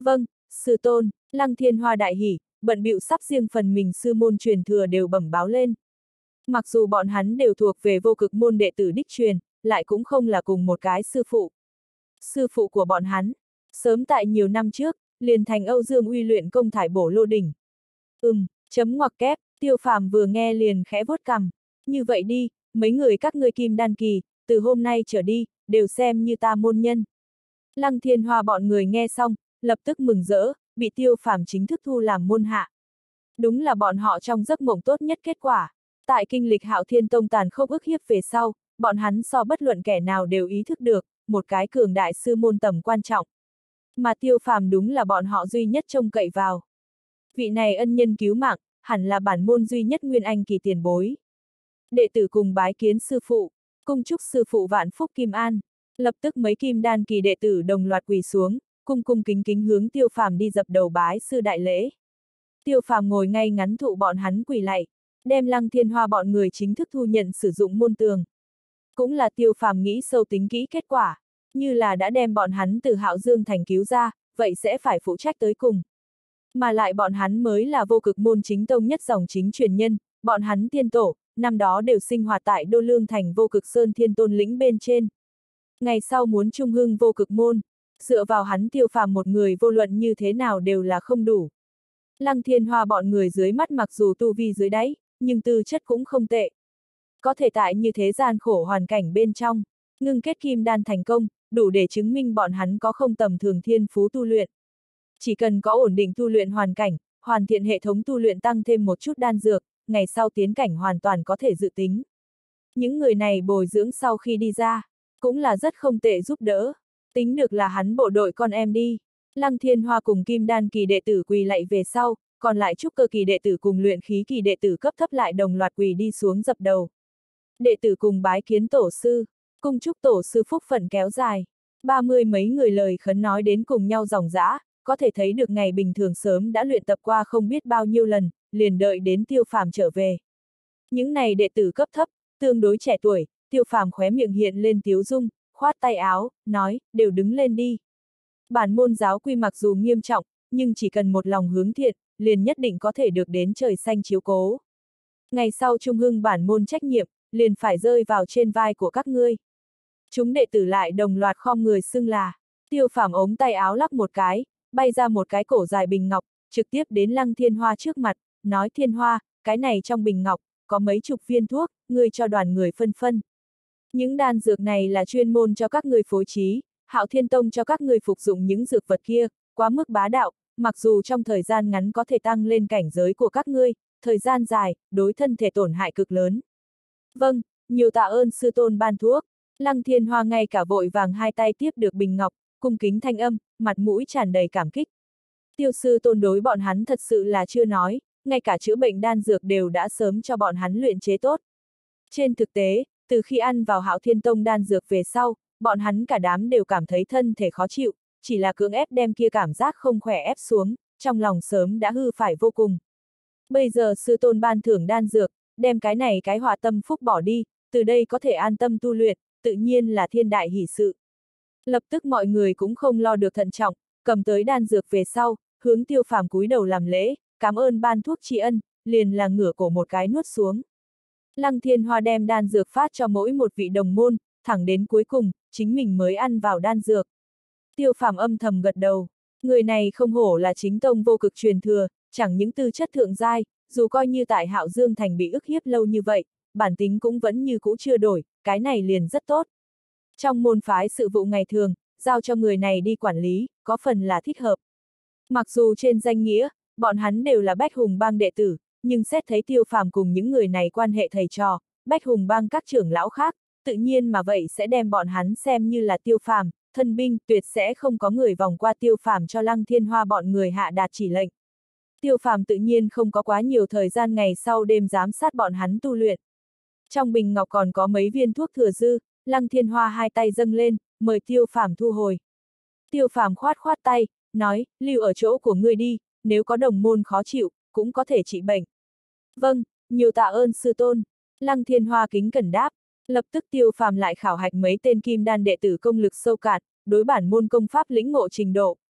Vâng, sư tôn. Lăng Thiên Hoa đại hỉ, bận bịu sắp riêng phần mình sư môn truyền thừa đều bẩm báo lên. Mặc dù bọn hắn đều thuộc về vô cực môn đệ tử đích truyền, lại cũng không là cùng một cái sư phụ. Sư phụ của bọn hắn, sớm tại nhiều năm trước, liền thành Âu Dương Uy luyện công thải bổ lô đỉnh. Ừm, chấm ngoặc kép, Tiêu Phàm vừa nghe liền khẽ vuốt cằm. Như vậy đi, mấy người các ngươi kim đan kỳ, từ hôm nay trở đi, đều xem như ta môn nhân. Lăng Thiên Hoa bọn người nghe xong, lập tức mừng rỡ, bị Tiêu Phàm chính thức thu làm môn hạ. Đúng là bọn họ trong giấc mộng tốt nhất kết quả. Tại kinh lịch Hạo Thiên Tông tàn khốc ức hiếp về sau, bọn hắn so bất luận kẻ nào đều ý thức được, một cái cường đại sư môn tầm quan trọng. Mà Tiêu Phàm đúng là bọn họ duy nhất trông cậy vào. Vị này ân nhân cứu mạng, hẳn là bản môn duy nhất nguyên anh kỳ tiền bối. Đệ tử cùng bái kiến sư phụ, cung chúc sư phụ vạn phúc kim an. Lập tức mấy kim đan kỳ đệ tử đồng loạt quỳ xuống, cung cung kính kính hướng Tiêu Phàm đi dập đầu bái sư đại lễ. Tiêu Phàm ngồi ngay ngắn thụ bọn hắn quỳ lạy, đem Lăng Thiên Hoa bọn người chính thức thu nhận sử dụng môn tường. Cũng là Tiêu Phàm nghĩ sâu tính kỹ kết quả, như là đã đem bọn hắn từ Hạo Dương thành cứu ra, vậy sẽ phải phụ trách tới cùng. Mà lại bọn hắn mới là vô cực môn chính tông nhất dòng chính truyền nhân, bọn hắn tiên tổ, năm đó đều sinh hoạt tại Đô Lương thành vô cực sơn thiên tôn lĩnh bên trên. Ngày sau muốn trung hưng vô cực môn, dựa vào hắn Tiêu Phàm một người vô luận như thế nào đều là không đủ. Lăng Thiên Hoa bọn người dưới mắt mặc dù tu vi dưới đáy, nhưng tư chất cũng không tệ. Có thể tại như thế gian khổ hoàn cảnh bên trong, ngưng kết kim đan thành công, đủ để chứng minh bọn hắn có không tầm thường thiên phú tu luyện. Chỉ cần có ổn định tu luyện hoàn cảnh, hoàn thiện hệ thống tu luyện tăng thêm một chút đan dược, ngày sau tiến cảnh hoàn toàn có thể dự tính. Những người này bồi dưỡng sau khi đi ra, cũng là rất không tệ giúp đỡ. Tính được là hắn bộ đội con em đi. Lăng Thiên Hoa cùng kim đan kỳ đệ tử quỳ lạy về sau, còn lại trúc cơ kỳ đệ tử cùng luyện khí kỳ đệ tử cấp thấp lại đồng loạt quỳ đi xuống dập đầu. Đệ tử cùng bái kiến tổ sư, cung chúc tổ sư phúc phận kéo dài. Ba mươi mấy người lời khấn nói đến cùng nhau dòng dã, có thể thấy được ngày bình thường sớm đã luyện tập qua không biết bao nhiêu lần, liền đợi đến Tiêu Phàm trở về. Những này đệ tử cấp thấp, tương đối trẻ tuổi, Tiêu Phàm khóe miệng hiện lên tiếu dung, khoát tay áo, nói, đều đứng lên đi. Bản môn giáo quy mặc dù nghiêm trọng, nhưng chỉ cần một lòng hướng thiện, liền nhất định có thể được đến trời xanh chiếu cố. Ngày sau trung hưng bản môn trách nhiệm, liền phải rơi vào trên vai của các ngươi. Chúng đệ tử lại đồng loạt khom người xưng là. Tiêu Phàm ống tay áo lắc một cái, bay ra một cái cổ dài bình ngọc, trực tiếp đến Lăng Thiên Hoa trước mặt, nói Thiên Hoa, cái này trong bình ngọc, có mấy chục viên thuốc, ngươi cho đoàn người phân phân. Những đan dược này là chuyên môn cho các ngươi phối trí, Hạo Thiên Tông cho các ngươi phục dụng những dược vật kia, quá mức bá đạo, mặc dù trong thời gian ngắn có thể tăng lên cảnh giới của các ngươi, thời gian dài, đối thân thể tổn hại cực lớn. Vâng, nhiều tạ ơn sư tôn ban thuốc. Lăng Thiên Hoa ngay cả vội vàng hai tay tiếp được bình ngọc, cung kính thanh âm, mặt mũi tràn đầy cảm kích. Tiêu sư tôn đối bọn hắn thật sự là chưa nói, ngay cả chữa bệnh đan dược đều đã sớm cho bọn hắn luyện chế tốt. Trên thực tế, từ khi ăn vào Hạo Thiên Tông đan dược về sau, bọn hắn cả đám đều cảm thấy thân thể khó chịu, chỉ là cưỡng ép đem kia cảm giác không khỏe ép xuống, trong lòng sớm đã hư phải vô cùng. Bây giờ sư tôn ban thưởng đan dược, đem cái này cái họa tâm phúc bỏ đi, từ đây có thể an tâm tu luyện, tự nhiên là thiên đại hỷ sự. Lập tức mọi người cũng không lo được thận trọng, cầm tới đan dược về sau, hướng Tiêu Phàm cúi đầu làm lễ, cảm ơn ban thuốc tri ân, liền là ngửa cổ một cái nuốt xuống. Lăng Thiên Hoa đem đan dược phát cho mỗi một vị đồng môn, thẳng đến cuối cùng, chính mình mới ăn vào đan dược. Tiêu Phàm âm thầm gật đầu, người này không hổ là chính tông vô cực truyền thừa, chẳng những tư chất thượng giai, dù coi như tại Hạo Dương thành bị ức hiếp lâu như vậy, bản tính cũng vẫn như cũ chưa đổi, cái này liền rất tốt. Trong môn phái sự vụ ngày thường, giao cho người này đi quản lý, có phần là thích hợp. Mặc dù trên danh nghĩa, bọn hắn đều là Bách Hùng Bang đệ tử, nhưng xét thấy Tiêu Phàm cùng những người này quan hệ thầy trò, Bách Hùng Bang các trưởng lão khác, tự nhiên mà vậy sẽ đem bọn hắn xem như là Tiêu Phàm, thân binh, tuyệt sẽ không có người vòng qua Tiêu Phàm cho Lăng Thiên Hoa bọn người hạ đạt chỉ lệnh. Tiêu Phàm tự nhiên không có quá nhiều thời gian ngày sau đêm giám sát bọn hắn tu luyện. Trong bình ngọc còn có mấy viên thuốc thừa dư, Lăng Thiên Hoa hai tay dâng lên, mời Tiêu Phàm thu hồi. Tiêu Phàm khoát khoát tay, nói, lưu ở chỗ của ngươi đi, nếu có đồng môn khó chịu, cũng có thể trị bệnh. Vâng, nhiều tạ ơn sư tôn. Lăng Thiên Hoa kính cẩn đáp, lập tức Tiêu Phàm lại khảo hạch mấy tên kim đan đệ tử công lực sâu cạn, đối bản môn công pháp lĩnh ngộ trình độ,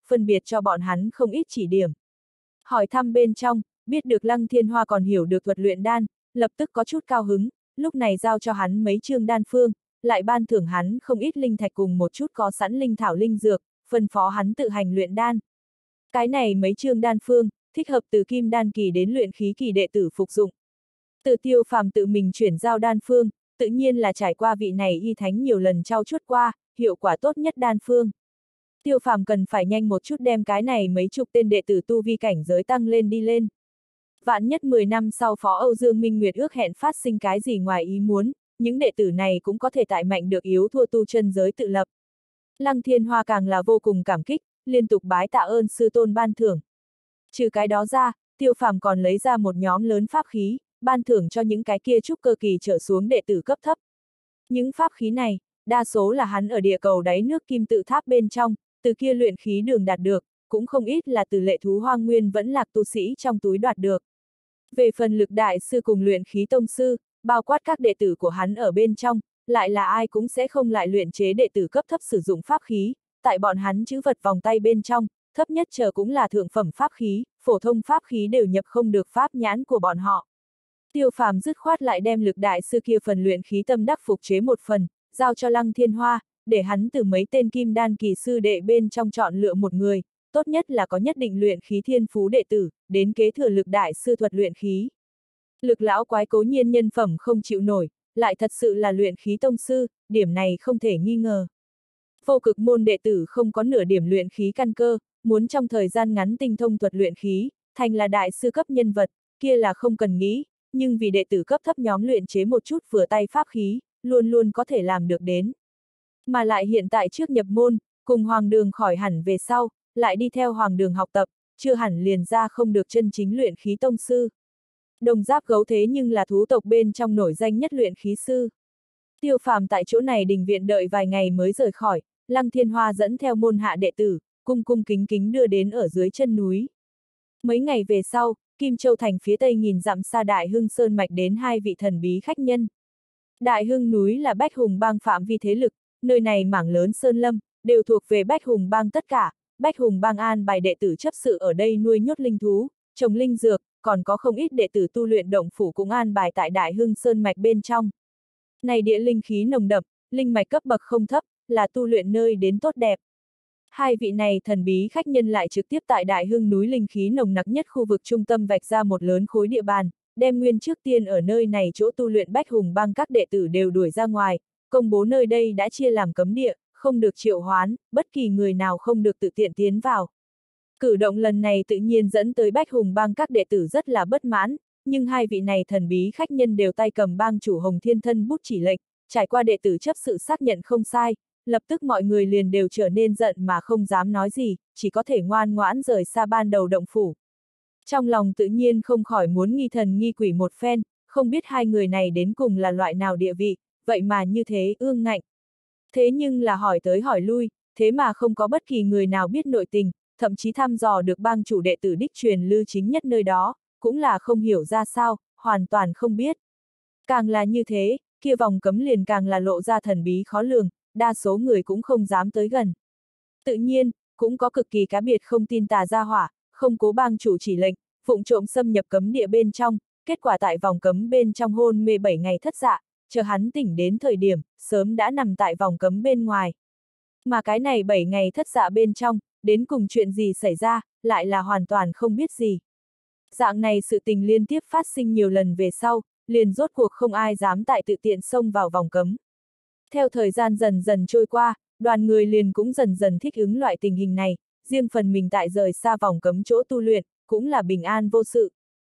phân biệt cho bọn hắn không ít chỉ điểm. Hỏi thăm bên trong, biết được Lăng Thiên Hoa còn hiểu được thuật luyện đan, lập tức có chút cao hứng, lúc này giao cho hắn mấy chương đan phương, lại ban thưởng hắn không ít linh thạch cùng một chút có sẵn linh thảo linh dược, phân phó hắn tự hành luyện đan. Cái này mấy chương đan phương, thích hợp từ kim đan kỳ đến luyện khí kỳ đệ tử phục dụng. Từ Tiêu Phàm tự mình chuyển giao đan phương, tự nhiên là trải qua vị này y thánh nhiều lần trau chuốt qua, hiệu quả tốt nhất đan phương. Tiêu Phàm cần phải nhanh một chút đem cái này mấy chục tên đệ tử tu vi cảnh giới tăng lên đi lên. Vạn nhất mười năm sau Phó Âu Dương Minh Nguyệt ước hẹn phát sinh cái gì ngoài ý muốn, những đệ tử này cũng có thể tại mạnh được yếu thua tu chân giới tự lập. Lăng Thiên Hoa càng là vô cùng cảm kích, liên tục bái tạ ơn sư tôn ban thưởng. Trừ cái đó ra, Tiêu Phàm còn lấy ra một nhóm lớn pháp khí, ban thưởng cho những cái kia trúc cơ kỳ trở xuống đệ tử cấp thấp. Những pháp khí này, đa số là hắn ở địa cầu đáy nước kim tự tháp bên trong, từ kia luyện khí đường đạt được, cũng không ít là từ lệ thú hoang nguyên vẫn lạc tu sĩ trong túi đoạt được. Về phần lực đại sư cùng luyện khí tông sư, bao quát các đệ tử của hắn ở bên trong, lại là ai cũng sẽ không lại luyện chế đệ tử cấp thấp sử dụng pháp khí, tại bọn hắn chữ vật vòng tay bên trong, thấp nhất chờ cũng là thượng phẩm pháp khí, phổ thông pháp khí đều nhập không được pháp nhãn của bọn họ. Tiêu Phàm dứt khoát lại đem lực đại sư kia phần luyện khí tâm đắc phục chế một phần, giao cho Lăng Thiên Hoa, để hắn từ mấy tên kim đan kỳ sư đệ bên trong chọn lựa một người, tốt nhất là có nhất định luyện khí thiên phú đệ tử, đến kế thừa lực đại sư thuật luyện khí. Lực lão quái cố nhiên nhân phẩm không chịu nổi, lại thật sự là luyện khí tông sư, điểm này không thể nghi ngờ. Vô cực môn đệ tử không có nửa điểm luyện khí căn cơ, muốn trong thời gian ngắn tinh thông thuật luyện khí, thành là đại sư cấp nhân vật, kia là không cần nghĩ, nhưng vì đệ tử cấp thấp nhóm luyện chế một chút vừa tay pháp khí, luôn luôn có thể làm được đến. Mà lại hiện tại trước nhập môn, cùng Hoàng Đường khỏi hẳn về sau, lại đi theo Hoàng Đường học tập, chưa hẳn liền ra không được chân chính luyện khí tông sư. Đồng Giáp Gấu thế nhưng là thú tộc bên trong nổi danh nhất luyện khí sư. Tiêu Phàm tại chỗ này đình viện đợi vài ngày mới rời khỏi, Lăng Thiên Hoa dẫn theo môn hạ đệ tử, cung cung kính kính đưa đến ở dưới chân núi. Mấy ngày về sau, Kim Châu thành phía tây nghìn dặm xa Đại Hưng Sơn mạch đến hai vị thần bí khách nhân. Đại Hưng núi là Bách Hùng bang phạm vi thế lực, nơi này mảng lớn sơn lâm, đều thuộc về Bách Hùng bang tất cả. Bách Hùng bang an bài đệ tử chấp sự ở đây nuôi nhốt linh thú, trồng linh dược, còn có không ít đệ tử tu luyện động phủ cũng an bài tại Đại Hưng Sơn mạch bên trong. Này địa linh khí nồng đậm, linh mạch cấp bậc không thấp, là tu luyện nơi đến tốt đẹp. Hai vị này thần bí khách nhân lại trực tiếp tại Đại Hưng núi linh khí nồng nặc nhất khu vực trung tâm vạch ra một lớn khối địa bàn, đem nguyên trước tiên ở nơi này chỗ tu luyện Bách Hùng bang các đệ tử đều đuổi ra ngoài, công bố nơi đây đã chia làm cấm địa, không được triệu hoán, bất kỳ người nào không được tự tiện tiến vào. Cử động lần này tự nhiên dẫn tới Bách Hùng bang các đệ tử rất là bất mãn, nhưng hai vị này thần bí khách nhân đều tay cầm bang chủ Hồng Thiên Thân bút chỉ lệnh, trải qua đệ tử chấp sự xác nhận không sai, lập tức mọi người liền đều trở nên giận mà không dám nói gì, chỉ có thể ngoan ngoãn rời xa ban đầu động phủ. Trong lòng tự nhiên không khỏi muốn nghi thần nghi quỷ một phen, không biết hai người này đến cùng là loại nào địa vị, vậy mà như thế ương ngạnh. Thế nhưng là hỏi tới hỏi lui, thế mà không có bất kỳ người nào biết nội tình, thậm chí thăm dò được bang chủ đệ tử đích truyền lưu chính nhất nơi đó, cũng là không hiểu ra sao, hoàn toàn không biết. Càng là như thế, kia vòng cấm liền càng là lộ ra thần bí khó lường, đa số người cũng không dám tới gần. Tự nhiên, cũng có cực kỳ cá biệt không tin tà gia hỏa, không cố bang chủ chỉ lệnh, vụng trộm xâm nhập cấm địa bên trong, kết quả tại vòng cấm bên trong hôn mê bảy ngày thất dạ, chờ hắn tỉnh đến thời điểm, sớm đã nằm tại vòng cấm bên ngoài. Mà cái này bảy ngày thất dạ bên trong, đến cùng chuyện gì xảy ra, lại là hoàn toàn không biết gì. Dạng này sự tình liên tiếp phát sinh nhiều lần về sau, liền rốt cuộc không ai dám tại tự tiện xông vào vòng cấm. Theo thời gian dần dần trôi qua, đoàn người liền cũng dần dần thích ứng loại tình hình này, riêng phần mình tại rời xa vòng cấm chỗ tu luyện, cũng là bình an vô sự.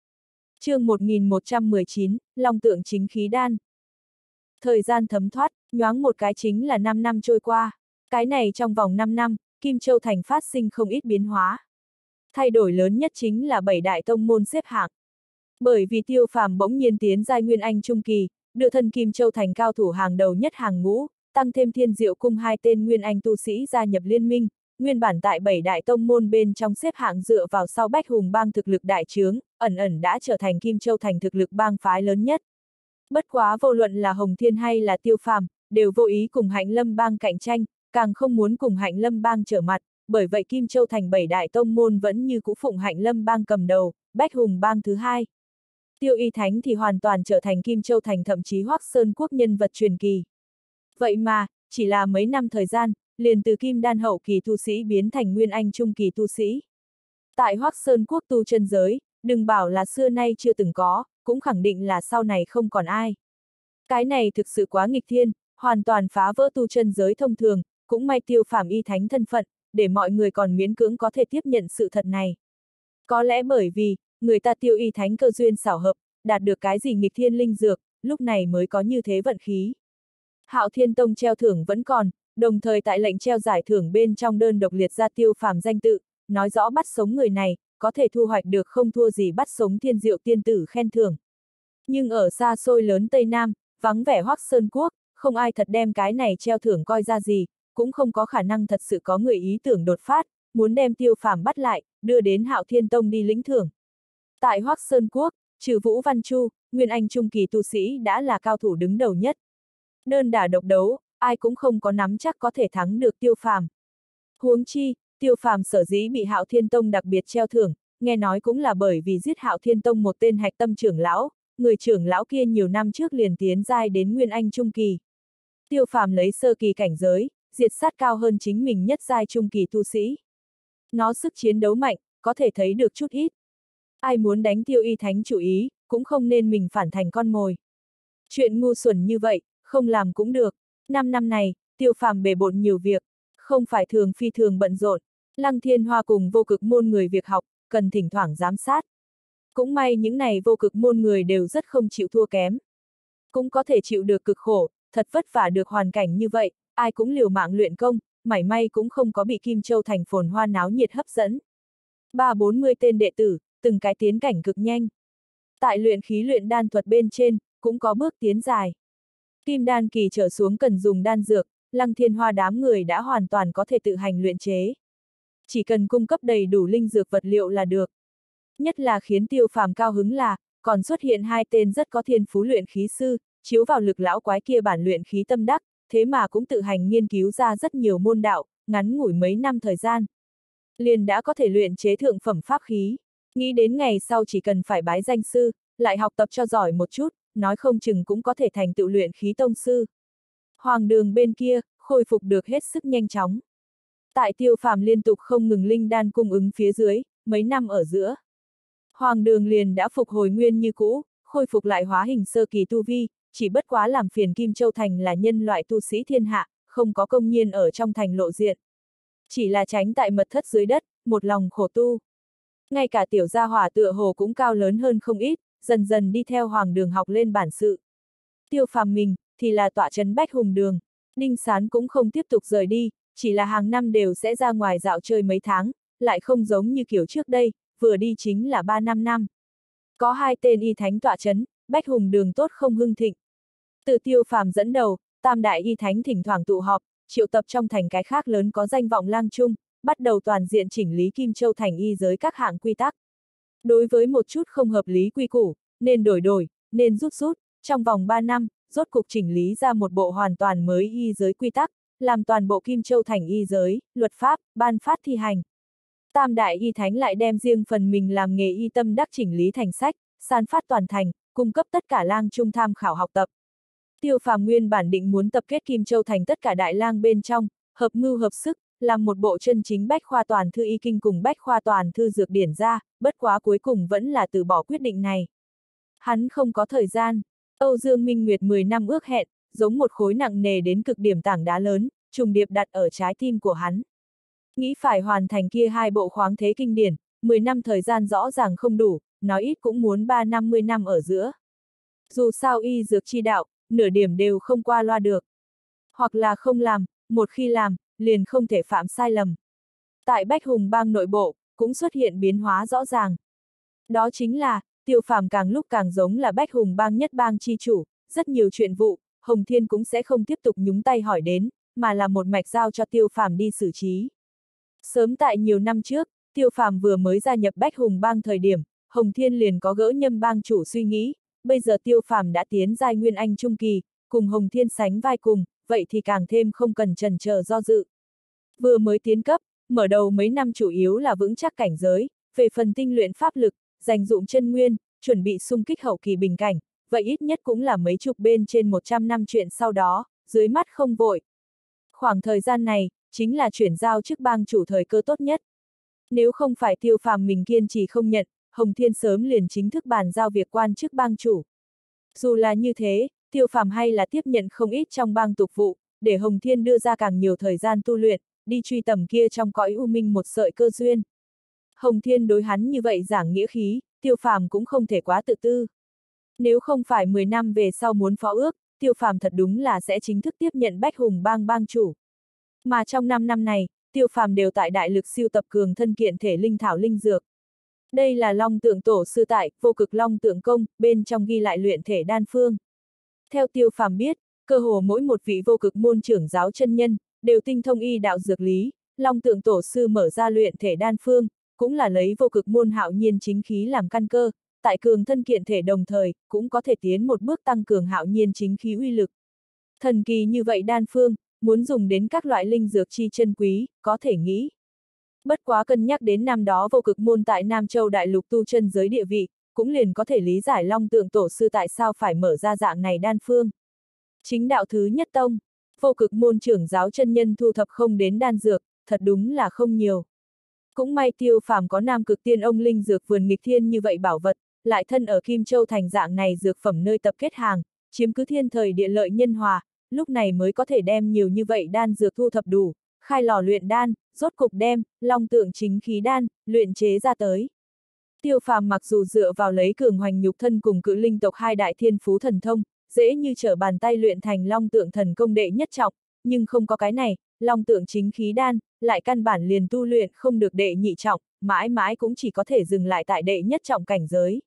Chương một nghìn một trăm mười chín, Long tượng chính khí đan. Thời gian thấm thoát, nhoáng một cái chính là năm năm trôi qua. Cái này trong vòng năm năm, Kim Châu Thành phát sinh không ít biến hóa. Thay đổi lớn nhất chính là bảy đại tông môn xếp hạng. Bởi vì Tiêu Phàm bỗng nhiên tiến giai Nguyên Anh Trung Kỳ, đưa thân Kim Châu Thành cao thủ hàng đầu nhất hàng ngũ, tăng thêm Thiên Diệu Cung hai tên Nguyên Anh tu sĩ gia nhập liên minh, nguyên bản tại bảy đại tông môn bên trong xếp hạng dựa vào sau Bách Hùng bang thực lực đại trướng, ẩn ẩn đã trở thành Kim Châu Thành thực lực bang phái lớn nhất. Bất quá vô luận là Hồng Thiên hay là Tiêu Phàm, đều vô ý cùng Hạnh Lâm bang cạnh tranh, càng không muốn cùng Hạnh Lâm bang trở mặt, bởi vậy Kim Châu thành bảy đại tông môn vẫn như cũ phụng Hạnh Lâm bang cầm đầu, Bách Hùng bang thứ hai. Tiêu Y Thánh thì hoàn toàn trở thành Kim Châu thành thậm chí Hoắc Sơn Quốc nhân vật truyền kỳ. Vậy mà, chỉ là mấy năm thời gian, liền từ Kim Đan hậu kỳ tu sĩ biến thành Nguyên Anh trung kỳ tu sĩ. Tại Hoắc Sơn Quốc tu chân giới, đừng bảo là xưa nay chưa từng có, cũng khẳng định là sau này không còn ai. Cái này thực sự quá nghịch thiên, hoàn toàn phá vỡ tu chân giới thông thường, cũng may Tiêu Phàm Y Thánh thân phận, để mọi người còn miễn cưỡng có thể tiếp nhận sự thật này. Có lẽ bởi vì, người ta Tiêu Y Thánh cơ duyên xảo hợp, đạt được cái gì nghịch thiên linh dược, lúc này mới có như thế vận khí. Hạo Thiên Tông treo thưởng vẫn còn, đồng thời tại lệnh treo giải thưởng bên trong đơn độc liệt ra Tiêu Phàm danh tự, nói rõ bắt sống người này, có thể thu hoạch được không thua gì bắt sống Thiên Diệu tiên tử khen thưởng. Nhưng ở xa xôi lớn Tây Nam, vắng vẻ Hoắc Sơn Quốc, không ai thật đem cái này treo thưởng coi ra gì, cũng không có khả năng thật sự có người ý tưởng đột phát, muốn đem Tiêu Phàm bắt lại, đưa đến Hạo Thiên Tông đi lĩnh thưởng. Tại Hoắc Sơn Quốc, trừ Vũ Văn Chu, Nguyên Anh trung kỳ tu sĩ đã là cao thủ đứng đầu nhất. Đơn đả độc đấu, ai cũng không có nắm chắc có thể thắng được Tiêu Phàm. Huống chi, Tiêu Phàm sở dĩ bị Hạo Thiên Tông đặc biệt treo thưởng, nghe nói cũng là bởi vì giết Hạo Thiên Tông một tên hạch tâm trưởng lão, người trưởng lão kia nhiều năm trước liền tiến giai đến Nguyên Anh trung kỳ. Tiêu Phàm lấy sơ kỳ cảnh giới, diệt sát cao hơn chính mình nhất giai trung kỳ tu sĩ. Nó sức chiến đấu mạnh, có thể thấy được chút ít. Ai muốn đánh Tiêu Y Thánh chủ ý, cũng không nên mình phản thành con mồi. Chuyện ngu xuẩn như vậy, không làm cũng được. Năm năm này, Tiêu Phàm bề bộn nhiều việc, không phải thường phi thường bận rộn. Lăng Thiên Hoa cùng vô cực môn người việc học, cần thỉnh thoảng giám sát. Cũng may những này vô cực môn người đều rất không chịu thua kém. Cũng có thể chịu được cực khổ, thật vất vả được hoàn cảnh như vậy, ai cũng liều mạng luyện công, mảy may cũng không có bị Kim Châu thành phồn hoa náo nhiệt hấp dẫn. Ba bốn mươi tên đệ tử, từng cái tiến cảnh cực nhanh. Tại luyện khí luyện đan thuật bên trên, cũng có bước tiến dài. Kim đan kỳ trở xuống cần dùng đan dược, Lăng Thiên Hoa đám người đã hoàn toàn có thể tự hành luyện chế. Chỉ cần cung cấp đầy đủ linh dược vật liệu là được. Nhất là khiến Tiêu Phàm cao hứng là, còn xuất hiện hai tên rất có thiên phú luyện khí sư, chiếu vào lực lão quái kia bản luyện khí tâm đắc, thế mà cũng tự hành nghiên cứu ra rất nhiều môn đạo, ngắn ngủi mấy năm thời gian. Liền đã có thể luyện chế thượng phẩm pháp khí, nghĩ đến ngày sau chỉ cần phải bái danh sư, lại học tập cho giỏi một chút, nói không chừng cũng có thể thành tựu luyện khí tông sư. Hoàng Đường bên kia, khôi phục được hết sức nhanh chóng. Tại Tiêu Phàm liên tục không ngừng linh đan cung ứng phía dưới, mấy năm ở giữa. Hoàng Đường liền đã phục hồi nguyên như cũ, khôi phục lại hóa hình sơ kỳ tu vi, chỉ bất quá làm phiền Kim Châu thành là nhân loại tu sĩ thiên hạ, không có công nhiên ở trong thành lộ diện. Chỉ là tránh tại mật thất dưới đất, một lòng khổ tu. Ngay cả tiểu gia hỏa tựa hồ cũng cao lớn hơn không ít, dần dần đi theo Hoàng Đường học lên bản sự. Tiêu Phàm mình, thì là tọa trấn Bách Hùng Đường. Ninh Sán cũng không tiếp tục rời đi, chỉ là hàng năm đều sẽ ra ngoài dạo chơi mấy tháng, lại không giống như kiểu trước đây, vừa đi chính là ba năm năm. Có hai tên y thánh tọa trấn, Bách Hùng Đường tốt không hưng thịnh. Từ Tiêu Phàm dẫn đầu, tam đại y thánh thỉnh thoảng tụ họp, triệu tập trong thành cái khác lớn có danh vọng lang trung, bắt đầu toàn diện chỉnh lý Kim Châu thành y giới các hạng quy tắc. Đối với một chút không hợp lý quy củ, nên đổi đổi, nên rút rút, trong vòng ba năm, rốt cục chỉnh lý ra một bộ hoàn toàn mới y giới quy tắc, làm toàn bộ Kim Châu thành y giới, luật pháp, ban phát thi hành. Tam đại y thánh lại đem riêng phần mình làm nghề y tâm đắc chỉnh lý thành sách, san phát toàn thành, cung cấp tất cả lang trung tham khảo học tập. Tiêu Phàm nguyên bản định muốn tập kết Kim Châu thành tất cả đại lang bên trong, hợp mưu hợp sức, làm một bộ chân chính bách khoa toàn thư y kinh cùng bách khoa toàn thư dược điển ra, bất quá cuối cùng vẫn là từ bỏ quyết định này. Hắn không có thời gian. Âu Dương Minh Nguyệt mười năm ước hẹn, giống một khối nặng nề đến cực điểm tảng đá lớn, trùng điệp đặt ở trái tim của hắn. Nghĩ phải hoàn thành kia hai bộ khoáng thế kinh điển, mười năm thời gian rõ ràng không đủ, nói ít cũng muốn ba năm mươi năm ở giữa. Dù sao y dược chi đạo, nửa điểm đều không qua loa được. Hoặc là không làm, một khi làm, liền không thể phạm sai lầm. Tại Bách Hùng bang nội bộ, cũng xuất hiện biến hóa rõ ràng. Đó chính là, Tiêu Phàm càng lúc càng giống là Bách Hùng bang nhất bang chi chủ, rất nhiều chuyện vụ, Hồng Thiên cũng sẽ không tiếp tục nhúng tay hỏi đến, mà là một mạch giao cho Tiêu Phàm đi xử trí. Sớm tại nhiều năm trước, Tiêu Phàm vừa mới gia nhập Bách Hùng bang thời điểm, Hồng Thiên liền có gỡ Nhâm bang chủ suy nghĩ, bây giờ Tiêu Phàm đã tiến giai Nguyên Anh trung kỳ, cùng Hồng Thiên sánh vai cùng, vậy thì càng thêm không cần chần chờ do dự. Vừa mới tiến cấp, mở đầu mấy năm chủ yếu là vững chắc cảnh giới, về phần tinh luyện pháp lực, dành dụng chân nguyên, chuẩn bị xung kích hậu kỳ bình cảnh, vậy ít nhất cũng là mấy chục bên trên một trăm năm chuyện sau đó, dưới mắt không vội. Khoảng thời gian này, chính là chuyển giao chức bang chủ thời cơ tốt nhất. Nếu không phải Tiêu Phàm mình kiên trì không nhận, Hồng Thiên sớm liền chính thức bàn giao việc quan chức bang chủ. Dù là như thế, Tiêu Phàm hay là tiếp nhận không ít trong bang tục vụ, để Hồng Thiên đưa ra càng nhiều thời gian tu luyện, đi truy tầm kia trong cõi u minh một sợi cơ duyên. Hồng Thiên đối hắn như vậy giảng nghĩa khí, Tiêu Phàm cũng không thể quá tự tư. Nếu không phải mười năm về sau muốn phó ước, Tiêu Phàm thật đúng là sẽ chính thức tiếp nhận Bách Hùng bang bang chủ. Mà trong năm năm này, Tiêu Phàm đều tại đại lực siêu tập cường thân kiện thể linh thảo linh dược. Đây là Long Tượng Tổ sư tại Vô Cực Long Tượng Công, bên trong ghi lại luyện thể đan phương. Theo Tiêu Phàm biết, cơ hồ mỗi một vị vô cực môn trưởng giáo chân nhân, đều tinh thông y đạo dược lý, Long Tượng Tổ sư mở ra luyện thể đan phương, cũng là lấy vô cực môn hạo nhiên chính khí làm căn cơ, tại cường thân kiện thể đồng thời, cũng có thể tiến một bước tăng cường hạo nhiên chính khí uy lực. Thần kỳ như vậy đan phương, muốn dùng đến các loại linh dược chi chân quý, có thể nghĩ. Bất quá cân nhắc đến năm đó vô cực môn tại Nam Châu Đại Lục tu chân giới địa vị, cũng liền có thể lý giải Long Tượng Tổ sư tại sao phải mở ra dạng này đan phương. Chính đạo thứ nhất tông, vô cực môn trưởng giáo chân nhân thu thập không đến đan dược, thật đúng là không nhiều. Cũng may Tiêu Phàm có Nam Cực Tiên Ông linh dược vườn nghịch thiên như vậy bảo vật, lại thân ở Kim Châu thành dạng này dược phẩm nơi tập kết hàng, chiếm cứ thiên thời địa lợi nhân hòa, lúc này mới có thể đem nhiều như vậy đan dược thu thập đủ, khai lò luyện đan, rốt cục đem Long Tượng chính khí đan luyện chế ra tới. Tiêu Phàm mặc dù dựa vào lấy cường hoành nhục thân cùng cự linh tộc hai đại thiên phú thần thông, dễ như trở bàn tay luyện thành Long Tượng thần công đệ nhất trọng, nhưng không có cái này, Long Tượng chính khí đan, lại căn bản liền tu luyện không được đệ nhị trọng, mãi mãi cũng chỉ có thể dừng lại tại đệ nhất trọng cảnh giới.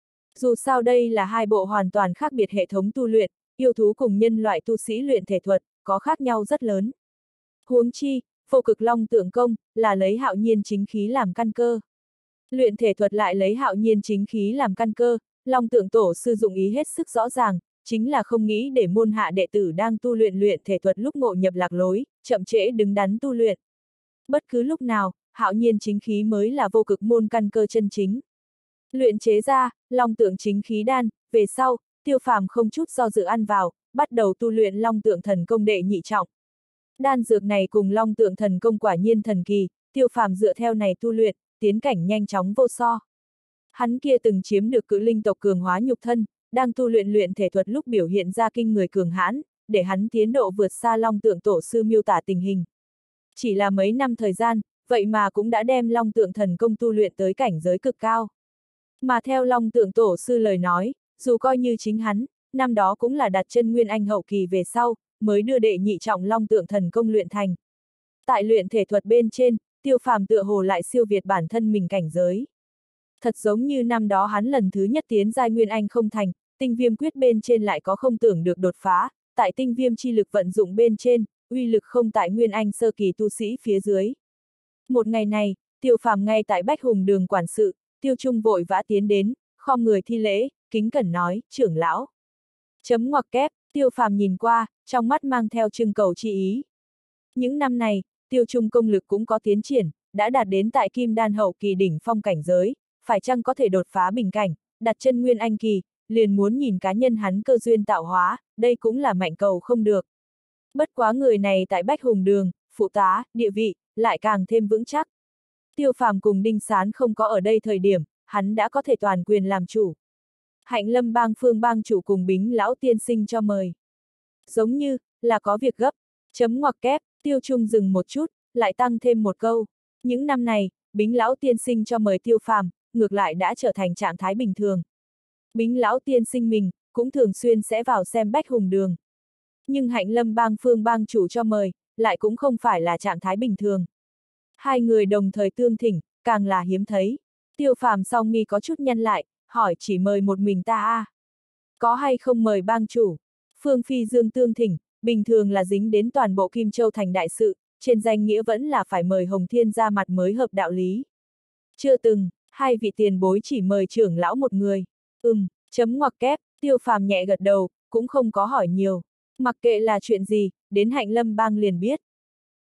Dù sao đây là hai bộ hoàn toàn khác biệt hệ thống tu luyện, yêu thú cùng nhân loại tu sĩ luyện thể thuật, có khác nhau rất lớn. Huống chi, Vô Cực Long Tượng công, là lấy hạo nhiên chính khí làm căn cơ. Luyện thể thuật lại lấy hạo nhiên chính khí làm căn cơ, Long Tượng Tổ sư dụng ý hết sức rõ ràng, chính là không nghĩ để môn hạ đệ tử đang tu luyện luyện thể thuật lúc ngộ nhập lạc lối, chậm trễ đứng đắn tu luyện. Bất cứ lúc nào, hạo nhiên chính khí mới là vô cực môn căn cơ chân chính. Luyện chế ra, Long Tượng chính khí đan, về sau, Tiêu Phàm không chút do dự ăn vào, bắt đầu tu luyện Long Tượng thần công đệ nhị trọng. Đan dược này cùng Long Tượng thần công quả nhiên thần kỳ, Tiêu Phàm dựa theo này tu luyện, tiến cảnh nhanh chóng vô so. Hắn kia từng chiếm được cự linh tộc cường hóa nhục thân, đang tu luyện luyện thể thuật lúc biểu hiện ra kinh người cường hãn, để hắn tiến độ vượt xa Long Tượng Tổ sư miêu tả tình hình. Chỉ là mấy năm thời gian, vậy mà cũng đã đem Long Tượng thần công tu luyện tới cảnh giới cực cao. Mà theo Long Tượng Tổ sư lời nói, dù coi như chính hắn, năm đó cũng là đặt chân nguyên anh hậu kỳ về sau, mới đưa đệ nhị trọng Long Tượng thần công luyện thành. Tại luyện thể thuật bên trên, Tiêu Phàm tựa hồ lại siêu việt bản thân mình cảnh giới. Thật giống như năm đó hắn lần thứ nhất tiến giai nguyên anh không thành, tinh viêm quyết bên trên lại có không tưởng được đột phá, tại tinh viêm chi lực vận dụng bên trên, uy lực không tại nguyên anh sơ kỳ tu sĩ phía dưới. Một ngày này, Tiêu Phàm ngay tại Bách Hùng đường quản sự, Tiêu Trung vội vã tiến đến, khom người thi lễ, kính cẩn nói, trưởng lão. Chấm ngoặc kép, Tiêu Phàm nhìn qua, trong mắt mang theo trưng cầu chi ý. Những năm này, Tiêu Trung công lực cũng có tiến triển, đã đạt đến tại kim đan hậu kỳ đỉnh phong cảnh giới, phải chăng có thể đột phá bình cảnh, đặt chân nguyên anh kỳ, liền muốn nhìn cá nhân hắn cơ duyên tạo hóa, đây cũng là mạnh cầu không được. Bất quá người này tại Bách Hùng đường, phụ tá, địa vị, lại càng thêm vững chắc. Tiêu Phàm cùng Đinh Sán không có ở đây thời điểm, hắn đã có thể toàn quyền làm chủ. Hạnh Lâm bang phương bang chủ cùng Bính lão tiên sinh cho mời. Giống như, là có việc gấp, chấm ngoặc kép, Tiêu Trung dừng một chút, lại tăng thêm một câu. Những năm này, Bính lão tiên sinh cho mời Tiêu Phàm, ngược lại đã trở thành trạng thái bình thường. Bính lão tiên sinh mình, cũng thường xuyên sẽ vào xem Bách Hùng đường. Nhưng Hạnh Lâm bang phương bang chủ cho mời, lại cũng không phải là trạng thái bình thường. Hai người đồng thời tương thỉnh, càng là hiếm thấy. Tiêu Phàm song mi có chút nhăn lại, hỏi chỉ mời một mình ta à? Có hay không mời bang chủ? Phương Phi Dương tương thỉnh, bình thường là dính đến toàn bộ Kim Châu thành đại sự, trên danh nghĩa vẫn là phải mời Hồng Thiên ra mặt mới hợp đạo lý. Chưa từng, hai vị tiền bối chỉ mời trưởng lão một người. Ừm, chấm ngoặc kép, Tiêu Phàm nhẹ gật đầu, cũng không có hỏi nhiều. Mặc kệ là chuyện gì, đến Hạnh Lâm bang liền biết.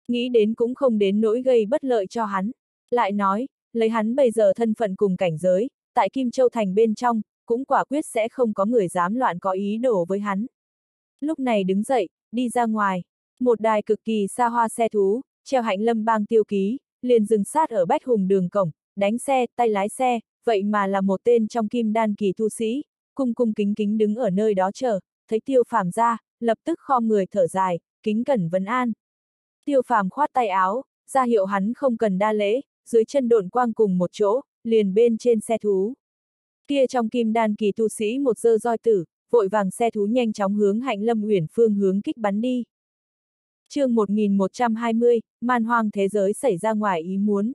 nghĩ đến cũng không đến nỗi gây bất lợi cho hắn. Lại nói, lấy hắn bây giờ thân phận cùng cảnh giới, tại Kim Châu Thành bên trong, cũng quả quyết sẽ không có người dám loạn có ý đồ với hắn. Lúc này đứng dậy, đi ra ngoài, một đài cực kỳ xa hoa xe thú, treo Hạnh Lâm Bang tiêu ký, liền dừng sát ở Bách Hùng đường cổng, đánh xe, tay lái xe, vậy mà là một tên trong kim đan kỳ tu sĩ, cung cung kính kính đứng ở nơi đó chờ, thấy Tiêu Phàm ra, lập tức khom người thở dài, kính cẩn vấn an. Tiêu Phàm khoát tay áo, ra hiệu hắn không cần đa lễ, dưới chân độn quang cùng một chỗ, liền bên trên xe thú. Kia trong kim đan kỳ tu sĩ một giơ roi tử, vội vàng xe thú nhanh chóng hướng Hạnh Lâm Uyển phương hướng kích bắn đi. Chương một nghìn một trăm hai mươi, man hoang thế giới xảy ra ngoài ý muốn.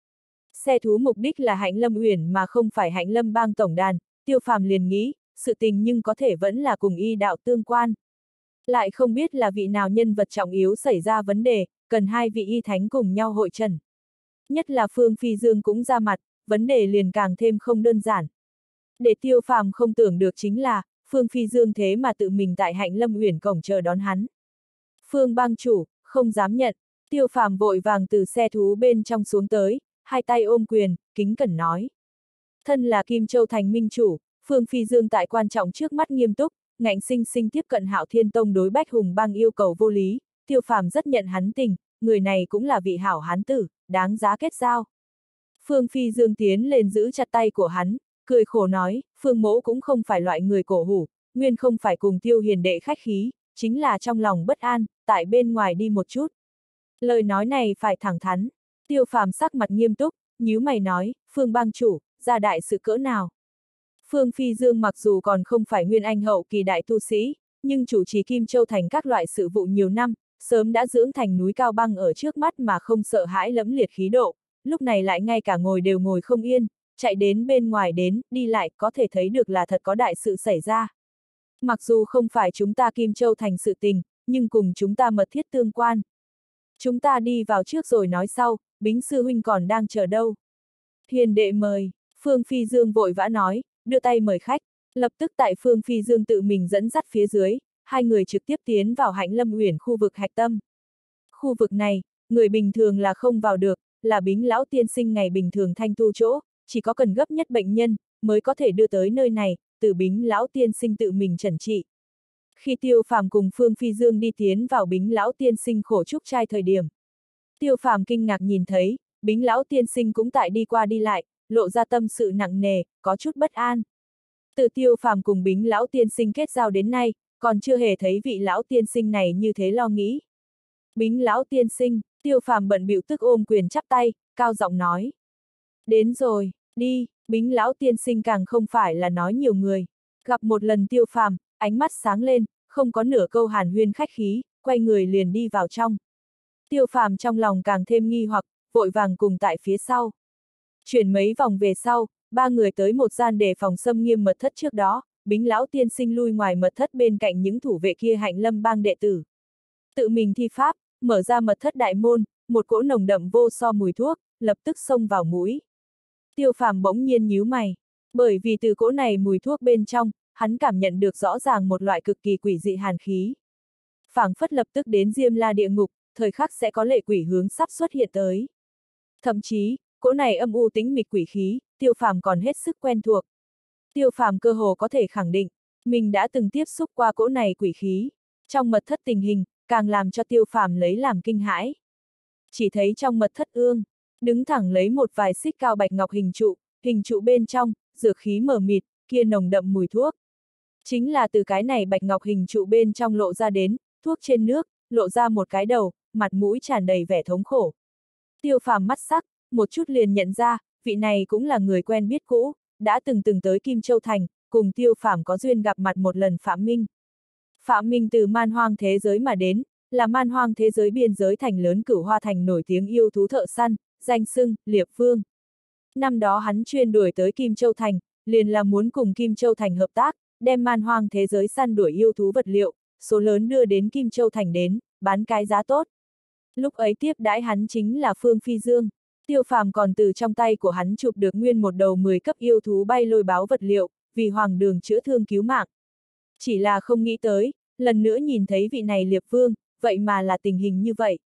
Xe thú mục đích là Hạnh Lâm Uyển mà không phải Hạnh Lâm Bang tổng đàn, Tiêu Phàm liền nghĩ, sự tình nhưng có thể vẫn là cùng y đạo tương quan. Lại không biết là vị nào nhân vật trọng yếu xảy ra vấn đề, cần hai vị y thánh cùng nhau hội trần. Nhất là Phương Phi Dương cũng ra mặt, vấn đề liền càng thêm không đơn giản. Để Tiêu Phàm không tưởng được chính là, Phương Phi Dương thế mà tự mình tại Hạnh Lâm Uyển cổng chờ đón hắn. Phương bang chủ, không dám nhận, Tiêu Phàm vội vàng từ xe thú bên trong xuống tới, hai tay ôm quyền, kính cẩn nói. Thân là Kim Châu Thành minh chủ, Phương Phi Dương tại quan trọng trước mắt nghiêm túc, ngạnh sinh sinh tiếp cận Hạo Thiên Tông đối Bách Hùng Bang yêu cầu vô lý, Tiêu Phàm rất nhận hắn tình, người này cũng là vị hảo hán tử, đáng giá kết giao. Phương Phi Dương tiến lên giữ chặt tay của hắn, cười khổ nói, Phương mỗ cũng không phải loại người cổ hủ, nguyên không phải cùng Tiêu hiền đệ khách khí, chính là trong lòng bất an, tại bên ngoài đi một chút. Lời nói này phải thẳng thắn, Tiêu Phàm sắc mặt nghiêm túc, nhíu mày nói, Phương bang chủ, ra đại sự cỡ nào? Phương Phi Dương mặc dù còn không phải nguyên anh hậu kỳ đại tu sĩ, nhưng chủ trì Kim Châu Thành các loại sự vụ nhiều năm, sớm đã dưỡng thành núi cao băng ở trước mắt mà không sợ hãi lẫm liệt khí độ, lúc này lại ngay cả ngồi đều ngồi không yên, chạy đến bên ngoài đến, đi lại có thể thấy được là thật có đại sự xảy ra. Mặc dù không phải chúng ta Kim Châu Thành sự tình, nhưng cùng chúng ta mật thiết tương quan. Chúng ta đi vào trước rồi nói sau, Bính sư huynh còn đang chờ đâu. Hiền đệ mời, Phương Phi Dương vội vã nói, đưa tay mời khách, lập tức tại Phương Phi Dương tự mình dẫn dắt phía dưới, hai người trực tiếp tiến vào Hạnh Lâm Uyển khu vực hạch tâm. Khu vực này, người bình thường là không vào được, là Bính lão tiên sinh ngày bình thường thanh tu chỗ, chỉ có cần gấp nhất bệnh nhân, mới có thể đưa tới nơi này, từ Bính lão tiên sinh tự mình trần trị. Khi Tiêu Phàm cùng Phương Phi Dương đi tiến vào Bính lão tiên sinh khổ trúc trai thời điểm, Tiêu Phàm kinh ngạc nhìn thấy, Bính lão tiên sinh cũng tại đi qua đi lại, lộ ra tâm sự nặng nề, có chút bất an. Từ Tiêu Phàm cùng Bính lão tiên sinh kết giao đến nay, còn chưa hề thấy vị lão tiên sinh này như thế lo nghĩ. Bính lão tiên sinh, Tiêu Phàm bận bịu tức ôm quyền chắp tay, cao giọng nói. Đến rồi, đi, Bính lão tiên sinh càng không phải là nói nhiều người. Gặp một lần Tiêu Phàm, ánh mắt sáng lên, không có nửa câu hàn huyên khách khí, quay người liền đi vào trong. Tiêu Phàm trong lòng càng thêm nghi hoặc, vội vàng cùng tại phía sau. Chuyển mấy vòng về sau, ba người tới một gian đề phòng xâm nghiêm mật thất trước đó, Bính lão tiên sinh lui ngoài mật thất bên cạnh những thủ vệ kia Hạnh Lâm Bang đệ tử. Tự mình thi pháp, mở ra mật thất đại môn, một cỗ nồng đậm vô so mùi thuốc, lập tức xông vào mũi. Tiêu Phàm bỗng nhiên nhíu mày, bởi vì từ cỗ này mùi thuốc bên trong, hắn cảm nhận được rõ ràng một loại cực kỳ quỷ dị hàn khí. Phảng phất lập tức đến Diêm La địa ngục, thời khắc sẽ có lệ quỷ hướng sắp xuất hiện tới. Thậm chí, cỗ này âm u tĩnh mịch quỷ khí, Tiêu Phàm còn hết sức quen thuộc. Tiêu Phàm cơ hồ có thể khẳng định, mình đã từng tiếp xúc qua cỗ này quỷ khí. Trong mật thất tình hình, càng làm cho Tiêu Phàm lấy làm kinh hãi. Chỉ thấy trong mật thất ương, đứng thẳng lấy một vài xích cao bạch ngọc hình trụ, hình trụ bên trong, dược khí mờ mịt, kia nồng đậm mùi thuốc. Chính là từ cái này bạch ngọc hình trụ bên trong lộ ra đến, thuốc trên nước, lộ ra một cái đầu, mặt mũi tràn đầy vẻ thống khổ. Tiêu Phàm mắt sắc, một chút liền nhận ra, vị này cũng là người quen biết cũ, đã từng từng tới Kim Châu Thành, cùng Tiêu Phàm có duyên gặp mặt một lần Phạm Minh. Phạm Minh từ man hoang thế giới mà đến, là man hoang thế giới biên giới thành lớn Cửu Hoa Thành nổi tiếng yêu thú thợ săn, danh xưng, Liệp Vương. Năm đó hắn chuyên đuổi tới Kim Châu Thành, liền là muốn cùng Kim Châu Thành hợp tác, đem man hoang thế giới săn đuổi yêu thú vật liệu, số lớn đưa đến Kim Châu Thành đến, bán cái giá tốt. Lúc ấy tiếp đãi hắn chính là Phương Phi Dương. Tiêu Phàm còn từ trong tay của hắn chụp được nguyên một đầu mười cấp yêu thú bay lôi báo vật liệu, vì hoàng đường chữa thương cứu mạng. Chỉ là không nghĩ tới, lần nữa nhìn thấy vị này Liệp Vương, vậy mà là tình hình như vậy.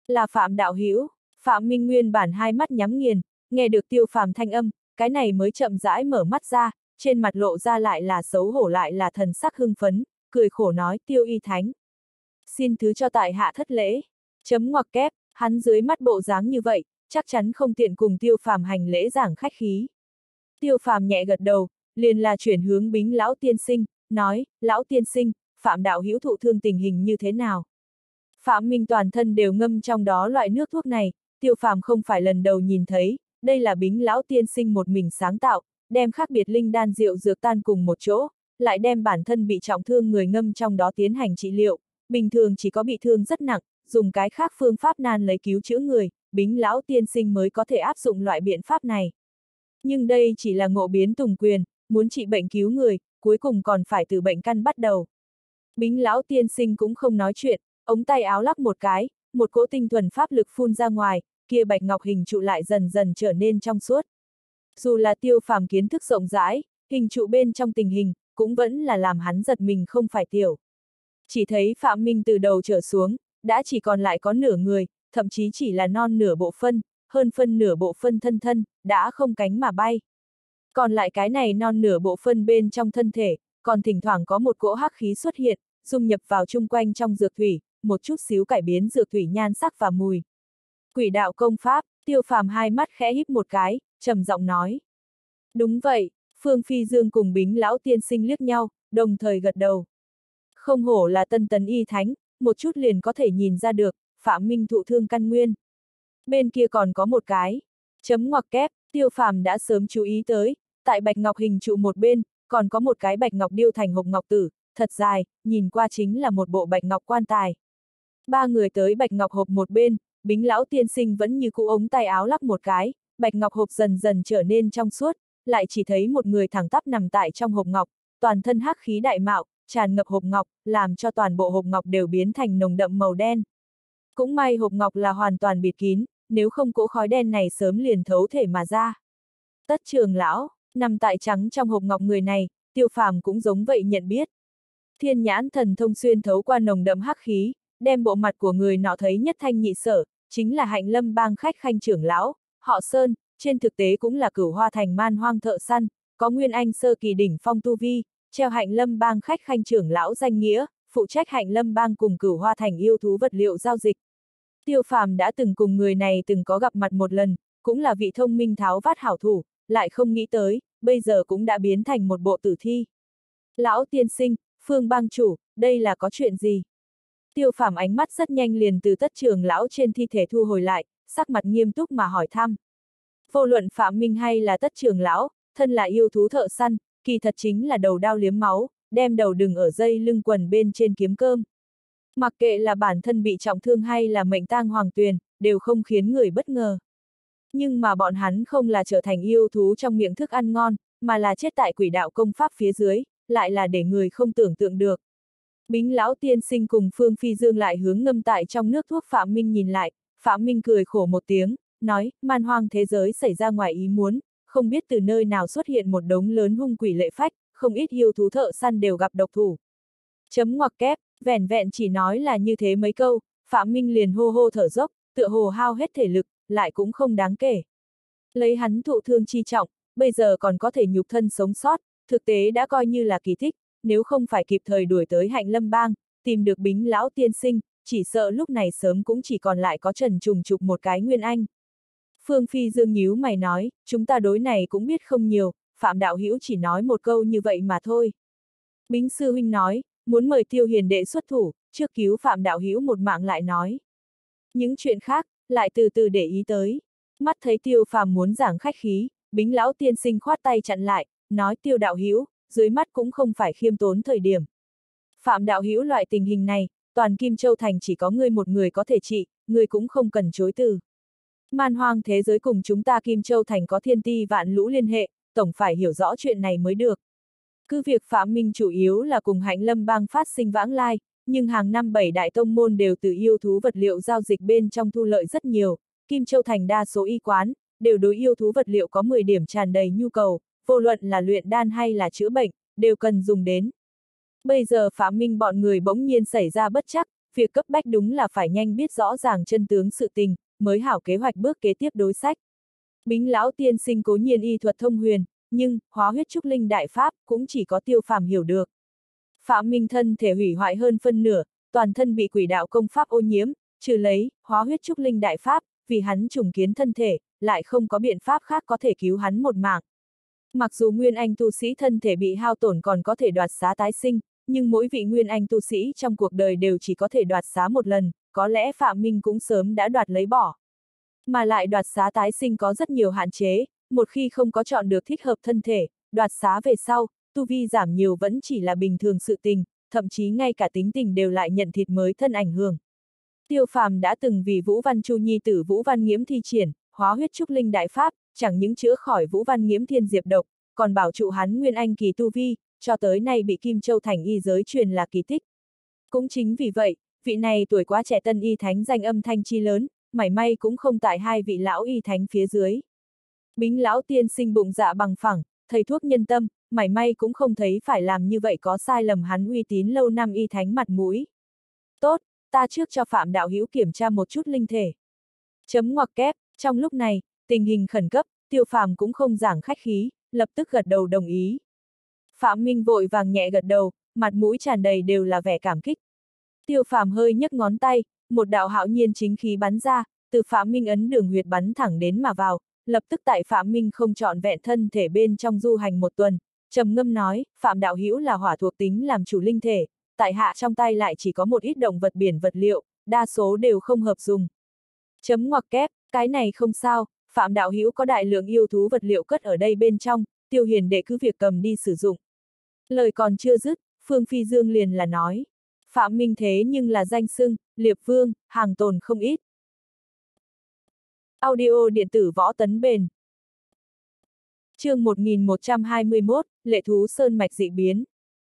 Là Phạm đạo hữu. Phạm Minh nguyên bản hai mắt nhắm nghiền, nghe được Tiêu Phàm thanh âm, cái này mới chậm rãi mở mắt ra, trên mặt lộ ra lại là xấu hổ lại là thần sắc hưng phấn, cười khổ nói Tiêu y thánh. Xin thứ cho tại hạ thất lễ. Chấm ngoặc kép, hắn dưới mắt bộ dáng như vậy, chắc chắn không tiện cùng Tiêu Phàm hành lễ giảng khách khí. Tiêu Phàm nhẹ gật đầu, liền là chuyển hướng Bính lão tiên sinh, nói, lão tiên sinh, Phạm đạo hữu thụ thương tình hình như thế nào? Phạm Minh toàn thân đều ngâm trong đó loại nước thuốc này, Tiêu Phàm không phải lần đầu nhìn thấy, đây là Bính lão tiên sinh một mình sáng tạo, đem khác biệt linh đan rượu dược tan cùng một chỗ, lại đem bản thân bị trọng thương người ngâm trong đó tiến hành trị liệu, bình thường chỉ có bị thương rất nặng, dùng cái khác phương pháp nan lấy cứu chữa người, Bính lão tiên sinh mới có thể áp dụng loại biện pháp này. Nhưng đây chỉ là ngộ biến tùng quyền, muốn trị bệnh cứu người, cuối cùng còn phải từ bệnh căn bắt đầu. Bính lão tiên sinh cũng không nói chuyện, ống tay áo lắc một cái, một cỗ tinh thuần pháp lực phun ra ngoài, kia bạch ngọc hình trụ lại dần dần trở nên trong suốt. Dù là Tiêu Phàm kiến thức rộng rãi, hình trụ bên trong tình hình, cũng vẫn là làm hắn giật mình không phải tiểu. Chỉ thấy Phạm Minh từ đầu trở xuống, đã chỉ còn lại có nửa người, thậm chí chỉ là non nửa bộ phân, hơn phân nửa bộ phân thân thân, đã không cánh mà bay. Còn lại cái này non nửa bộ phân bên trong thân thể, còn thỉnh thoảng có một cỗ hắc khí xuất hiện, dung nhập vào chung quanh trong dược thủy, một chút xíu cải biến dược thủy nhan sắc và mùi. Quỷ đạo công pháp, Tiêu Phàm hai mắt khẽ híp một cái, trầm giọng nói. Đúng vậy, Phương Phi Dương cùng Bính lão tiên sinh liếc nhau, đồng thời gật đầu. Không hổ là tân tấn y thánh, một chút liền có thể nhìn ra được, Phạm Minh thụ thương căn nguyên. Bên kia còn có một cái, chấm ngoặc kép, Tiêu Phàm đã sớm chú ý tới, tại bạch ngọc hình trụ một bên, còn có một cái bạch ngọc điêu thành hộp ngọc tử, thật dài, nhìn qua chính là một bộ bạch ngọc quan tài. Ba người tới bạch ngọc hộp một bên, Bính lão tiên sinh vẫn như cũ ống tay áo lắc một cái, bạch ngọc hộp dần dần trở nên trong suốt, lại chỉ thấy một người thẳng tắp nằm tại trong hộp ngọc, toàn thân hắc khí đại mạo, tràn ngập hộp ngọc, làm cho toàn bộ hộp ngọc đều biến thành nồng đậm màu đen. Cũng may hộp ngọc là hoàn toàn bịt kín, nếu không cỗ khói đen này sớm liền thấu thể mà ra. Tất Trường lão, nằm tại trắng trong hộp ngọc người này, Tiêu Phàm cũng giống vậy nhận biết. Thiên nhãn thần thông xuyên thấu qua nồng đậm hắc khí, đem bộ mặt của người nọ thấy nhất thanh nhị sở, chính là Hạnh Lâm bang khách khanh trưởng lão, họ Sơn, trên thực tế cũng là Cửu Hoa thành man hoang thợ săn, có nguyên anh sơ kỳ đỉnh phong tu vi, treo Hạnh Lâm bang khách khanh trưởng lão danh nghĩa, phụ trách Hạnh Lâm bang cùng Cửu Hoa thành yêu thú vật liệu giao dịch. Tiêu Phàm đã từng cùng người này từng có gặp mặt một lần, cũng là vị thông minh tháo vát hảo thủ, lại không nghĩ tới, bây giờ cũng đã biến thành một bộ tử thi. Lão tiên sinh, Phương bang chủ, đây là có chuyện gì? Tiêu Phàm ánh mắt rất nhanh liền từ Tất Trường lão trên thi thể thu hồi lại, sắc mặt nghiêm túc mà hỏi thăm. Vô luận Phạm Minh hay là Tất Trường lão, thân là yêu thú thợ săn, kỳ thật chính là đầu đao liếm máu, đem đầu đừng ở dây lưng quần bên trên kiếm cơm. Mặc kệ là bản thân bị trọng thương hay là mệnh tang hoàng tuyền, đều không khiến người bất ngờ. Nhưng mà bọn hắn không là trở thành yêu thú trong miệng thức ăn ngon, mà là chết tại quỷ đạo công pháp phía dưới, lại là để người không tưởng tượng được. Bính lão tiên sinh cùng Phương Phi Dương lại hướng ngâm tại trong nước thuốc Phạm Minh nhìn lại, Phạm Minh cười khổ một tiếng, nói, man hoang thế giới xảy ra ngoài ý muốn, không biết từ nơi nào xuất hiện một đống lớn hung quỷ lệ phách, không ít yêu thú thợ săn đều gặp độc thủ. Chấm ngoặc kép, vẻn vẹn chỉ nói là như thế mấy câu, Phạm Minh liền hô hô thở dốc, tựa hồ hao hết thể lực, lại cũng không đáng kể. Lấy hắn thụ thương chi trọng, bây giờ còn có thể nhục thân sống sót, thực tế đã coi như là kỳ tích, nếu không phải kịp thời đuổi tới Hạnh Lâm bang, tìm được Bính lão tiên sinh, chỉ sợ lúc này sớm cũng chỉ còn lại có Trần Trùng Trục một cái nguyên anh. Phương Phi Dương nhíu mày nói, chúng ta đối này cũng biết không nhiều, Phạm đạo hữu chỉ nói một câu như vậy mà thôi. Bính sư huynh nói, muốn mời Tiêu hiền đệ xuất thủ, trước cứu Phạm đạo hữu một mạng lại nói. Những chuyện khác, lại từ từ để ý tới. Mắt thấy Tiêu Phàm muốn giảng khách khí, Bính lão tiên sinh khoát tay chặn lại, nói Tiêu đạo hữu, dưới mắt cũng không phải khiêm tốn thời điểm. Phạm đạo hữu loại tình hình này, toàn Kim Châu thành chỉ có ngươi một người có thể trị, ngươi cũng không cần chối từ. Man hoang thế giới cùng chúng ta Kim Châu thành có thiên ti vạn lũ liên hệ, tổng phải hiểu rõ chuyện này mới được. Cứ việc Phạm Minh chủ yếu là cùng Hạnh Lâm bang phát sinh vãng lai, nhưng hàng năm bảy đại tông môn đều từ yêu thú vật liệu giao dịch bên trong thu lợi rất nhiều, Kim Châu thành đa số y quán, đều đối yêu thú vật liệu có mười điểm tràn đầy nhu cầu, vô luận là luyện đan hay là chữa bệnh, đều cần dùng đến. Bây giờ Phạm Minh bọn người bỗng nhiên xảy ra bất trắc, việc cấp bách đúng là phải nhanh biết rõ ràng chân tướng sự tình, mới hảo kế hoạch bước kế tiếp đối sách. Bính lão tiên sinh cố nhiên y thuật thông huyền, nhưng, hóa huyết trúc linh đại pháp, cũng chỉ có Tiêu Phàm hiểu được. Phạm Minh thân thể hủy hoại hơn phân nửa, toàn thân bị quỷ đạo công pháp ô nhiễm, trừ lấy, hóa huyết trúc linh đại pháp, vì hắn trùng kiến thân thể, lại không có biện pháp khác có thể cứu hắn một mạng. Mặc dù Nguyên Anh tu sĩ thân thể bị hao tổn còn có thể đoạt xá tái sinh, nhưng mỗi vị Nguyên Anh tu sĩ trong cuộc đời đều chỉ có thể đoạt xá một lần, có lẽ Phạm Minh cũng sớm đã đoạt lấy bỏ. Mà lại đoạt xá tái sinh có rất nhiều hạn chế, một khi không có chọn được thích hợp thân thể, đoạt xá về sau, tu vi giảm nhiều vẫn chỉ là bình thường sự tình, thậm chí ngay cả tính tình đều lại nhận thịt mới thân ảnh hưởng. Tiêu Phàm đã từng vì Vũ Văn Chu nhi tử Vũ Văn Nghiễm thi triển, hóa huyết trúc linh đại pháp, chẳng những chữa khỏi Vũ Văn Nghiễm thiên diệp độc, còn bảo trụ hắn Nguyên Anh kỳ tu vi, cho tới nay bị Kim Châu Thành y giới truyền là kỳ tích. Cũng chính vì vậy, vị này tuổi quá trẻ tân y thánh danh âm thanh chi lớn, mảy may cũng không tại hai vị lão y thánh phía dưới. Bính lão tiên sinh bụng dạ bằng phẳng, thầy thuốc nhân tâm, mảy may cũng không thấy phải làm như vậy có sai lầm hắn uy tín lâu năm y thánh mặt mũi. Tốt, ta trước cho Phạm đạo hữu kiểm tra một chút linh thể. Chấm ngoặc kép, trong lúc này, tình hình khẩn cấp, Tiêu Phàm cũng không giảng khách khí, lập tức gật đầu đồng ý. Phạm Minh vội vàng nhẹ gật đầu, mặt mũi tràn đầy đều là vẻ cảm kích. Tiêu Phàm hơi nhấc ngón tay, một đạo hạo nhiên chính khí bắn ra, từ Phạm Minh ấn đường huyệt bắn thẳng đến mà vào, lập tức tại Phạm Minh không trọn vẹn thân thể bên trong du hành một tuần, trầm ngâm nói, Phạm đạo hữu là hỏa thuộc tính làm chủ linh thể, tại hạ trong tay lại chỉ có một ít động vật biển vật liệu, đa số đều không hợp dùng. Chấm ngoặc kép, cái này không sao, Phạm đạo hữu có đại lượng yêu thú vật liệu cất ở đây bên trong, Tiêu hiền đệ cứ việc cầm đi sử dụng. Lời còn chưa dứt, Phương Phi Dương liền là nói. Phạm Minh thế nhưng là danh xưng, Liệp Vương, hàng tồn không ít. Audio điện tử võ tấn bền. Chương một nghìn một trăm hai mươi mốt, Lệ thú sơn mạch dị biến.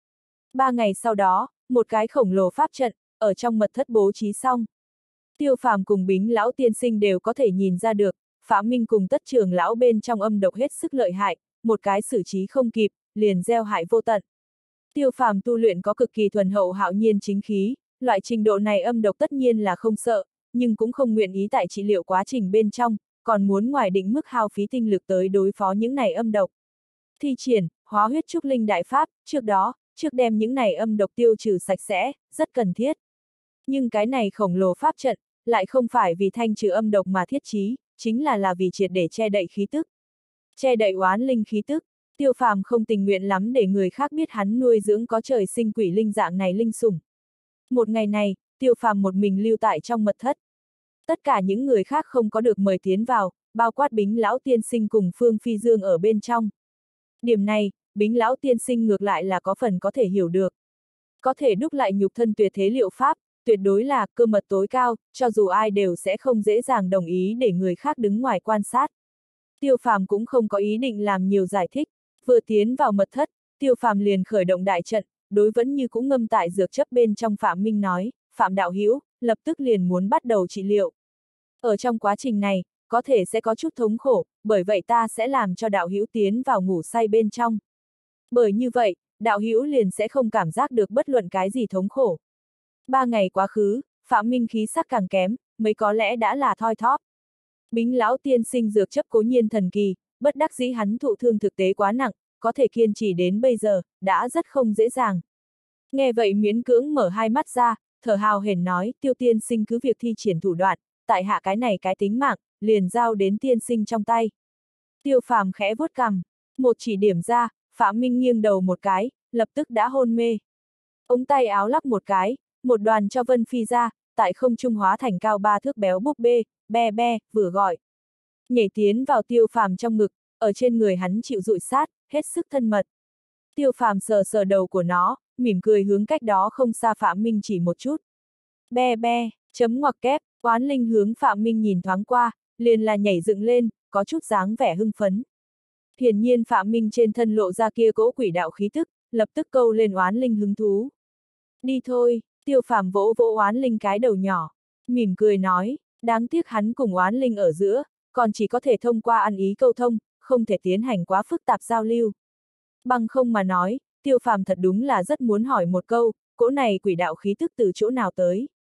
Ba ngày sau đó, một cái khổng lồ pháp trận, ở trong mật thất bố trí xong. Tiêu Phàm cùng Bính lão tiên sinh đều có thể nhìn ra được, Phạm Minh cùng Tất Trường lão bên trong âm độc hết sức lợi hại, một cái xử trí không kịp, liền gieo hại vô tận. Tiêu Phàm tu luyện có cực kỳ thuần hậu hạo nhiên chính khí, loại trình độ này âm độc tất nhiên là không sợ, nhưng cũng không nguyện ý tại trị liệu quá trình bên trong, còn muốn ngoài định mức hao phí tinh lực tới đối phó những này âm độc. Thi triển, hóa huyết trúc linh đại pháp, trước đó, trước đem những này âm độc tiêu trừ sạch sẽ, rất cần thiết. Nhưng cái này khổng lồ pháp trận, lại không phải vì thanh trừ âm độc mà thiết trí, chính là là vì triệt để che đậy khí tức. Che đậy oán linh khí tức, Tiêu Phàm không tình nguyện lắm để người khác biết hắn nuôi dưỡng có trời sinh quỷ linh dạng này linh sủng. Một ngày này, Tiêu Phàm một mình lưu tại trong mật thất. Tất cả những người khác không có được mời tiến vào, bao quát Bính lão tiên sinh cùng Phương Phi Dương ở bên trong. Điểm này, Bính lão tiên sinh ngược lại là có phần có thể hiểu được. Có thể đúc lại nhục thân tuyệt thế liệu pháp, tuyệt đối là cơ mật tối cao, cho dù ai đều sẽ không dễ dàng đồng ý để người khác đứng ngoài quan sát. Tiêu Phàm cũng không có ý định làm nhiều giải thích, vừa tiến vào mật thất, Tiêu Phàm liền khởi động đại trận, đối vẫn như cũng ngâm tại dược chấp bên trong Phạm Minh nói, Phạm đạo hữu, lập tức liền muốn bắt đầu trị liệu. Ở trong quá trình này, có thể sẽ có chút thống khổ, bởi vậy ta sẽ làm cho đạo hữu tiến vào ngủ say bên trong. Bởi như vậy, đạo hữu liền sẽ không cảm giác được bất luận cái gì thống khổ. Ba ngày quá khứ, Phạm Minh khí sắc càng kém, mới có lẽ đã là thoi thóp. Bính lão tiên sinh dược chấp cố nhiên thần kỳ, bất đắc dĩ hắn thụ thương thực tế quá nặng, có thể kiên trì đến bây giờ, đã rất không dễ dàng. Nghe vậy miễn cưỡng mở hai mắt ra, thở hào hển nói, Tiêu tiên sinh cứ việc thi triển thủ đoạn, tại hạ cái này cái tính mạng, liền giao đến tiên sinh trong tay. Tiêu Phàm khẽ vuốt cằm, một chỉ điểm ra, Phạm Minh nghiêng đầu một cái, lập tức đã hôn mê. Ống tay áo lắc một cái, một đoàn cho vân phi ra, tại không trung hóa thành cao ba thước béo búp bê, be be, vừa gọi. Nhảy tiến vào Tiêu Phàm trong ngực, ở trên người hắn chịu dụi sát, hết sức thân mật. Tiêu Phàm sờ sờ đầu của nó, mỉm cười hướng cách đó không xa Phạm Minh chỉ một chút. Be be, chấm ngoặc kép, oán linh hướng Phạm Minh nhìn thoáng qua, liền là nhảy dựng lên, có chút dáng vẻ hưng phấn. Hiển nhiên Phạm Minh trên thân lộ ra kia cỗ quỷ đạo khí tức, lập tức câu lên oán linh hứng thú. Đi thôi, Tiêu Phàm vỗ vỗ oán linh cái đầu nhỏ, mỉm cười nói, đáng tiếc hắn cùng oán linh ở giữa, còn chỉ có thể thông qua ăn ý câu thông, không thể tiến hành quá phức tạp giao lưu. Bằng không mà nói, Tiêu Phàm thật đúng là rất muốn hỏi một câu, cỗ này quỷ đạo khí tức từ chỗ nào tới.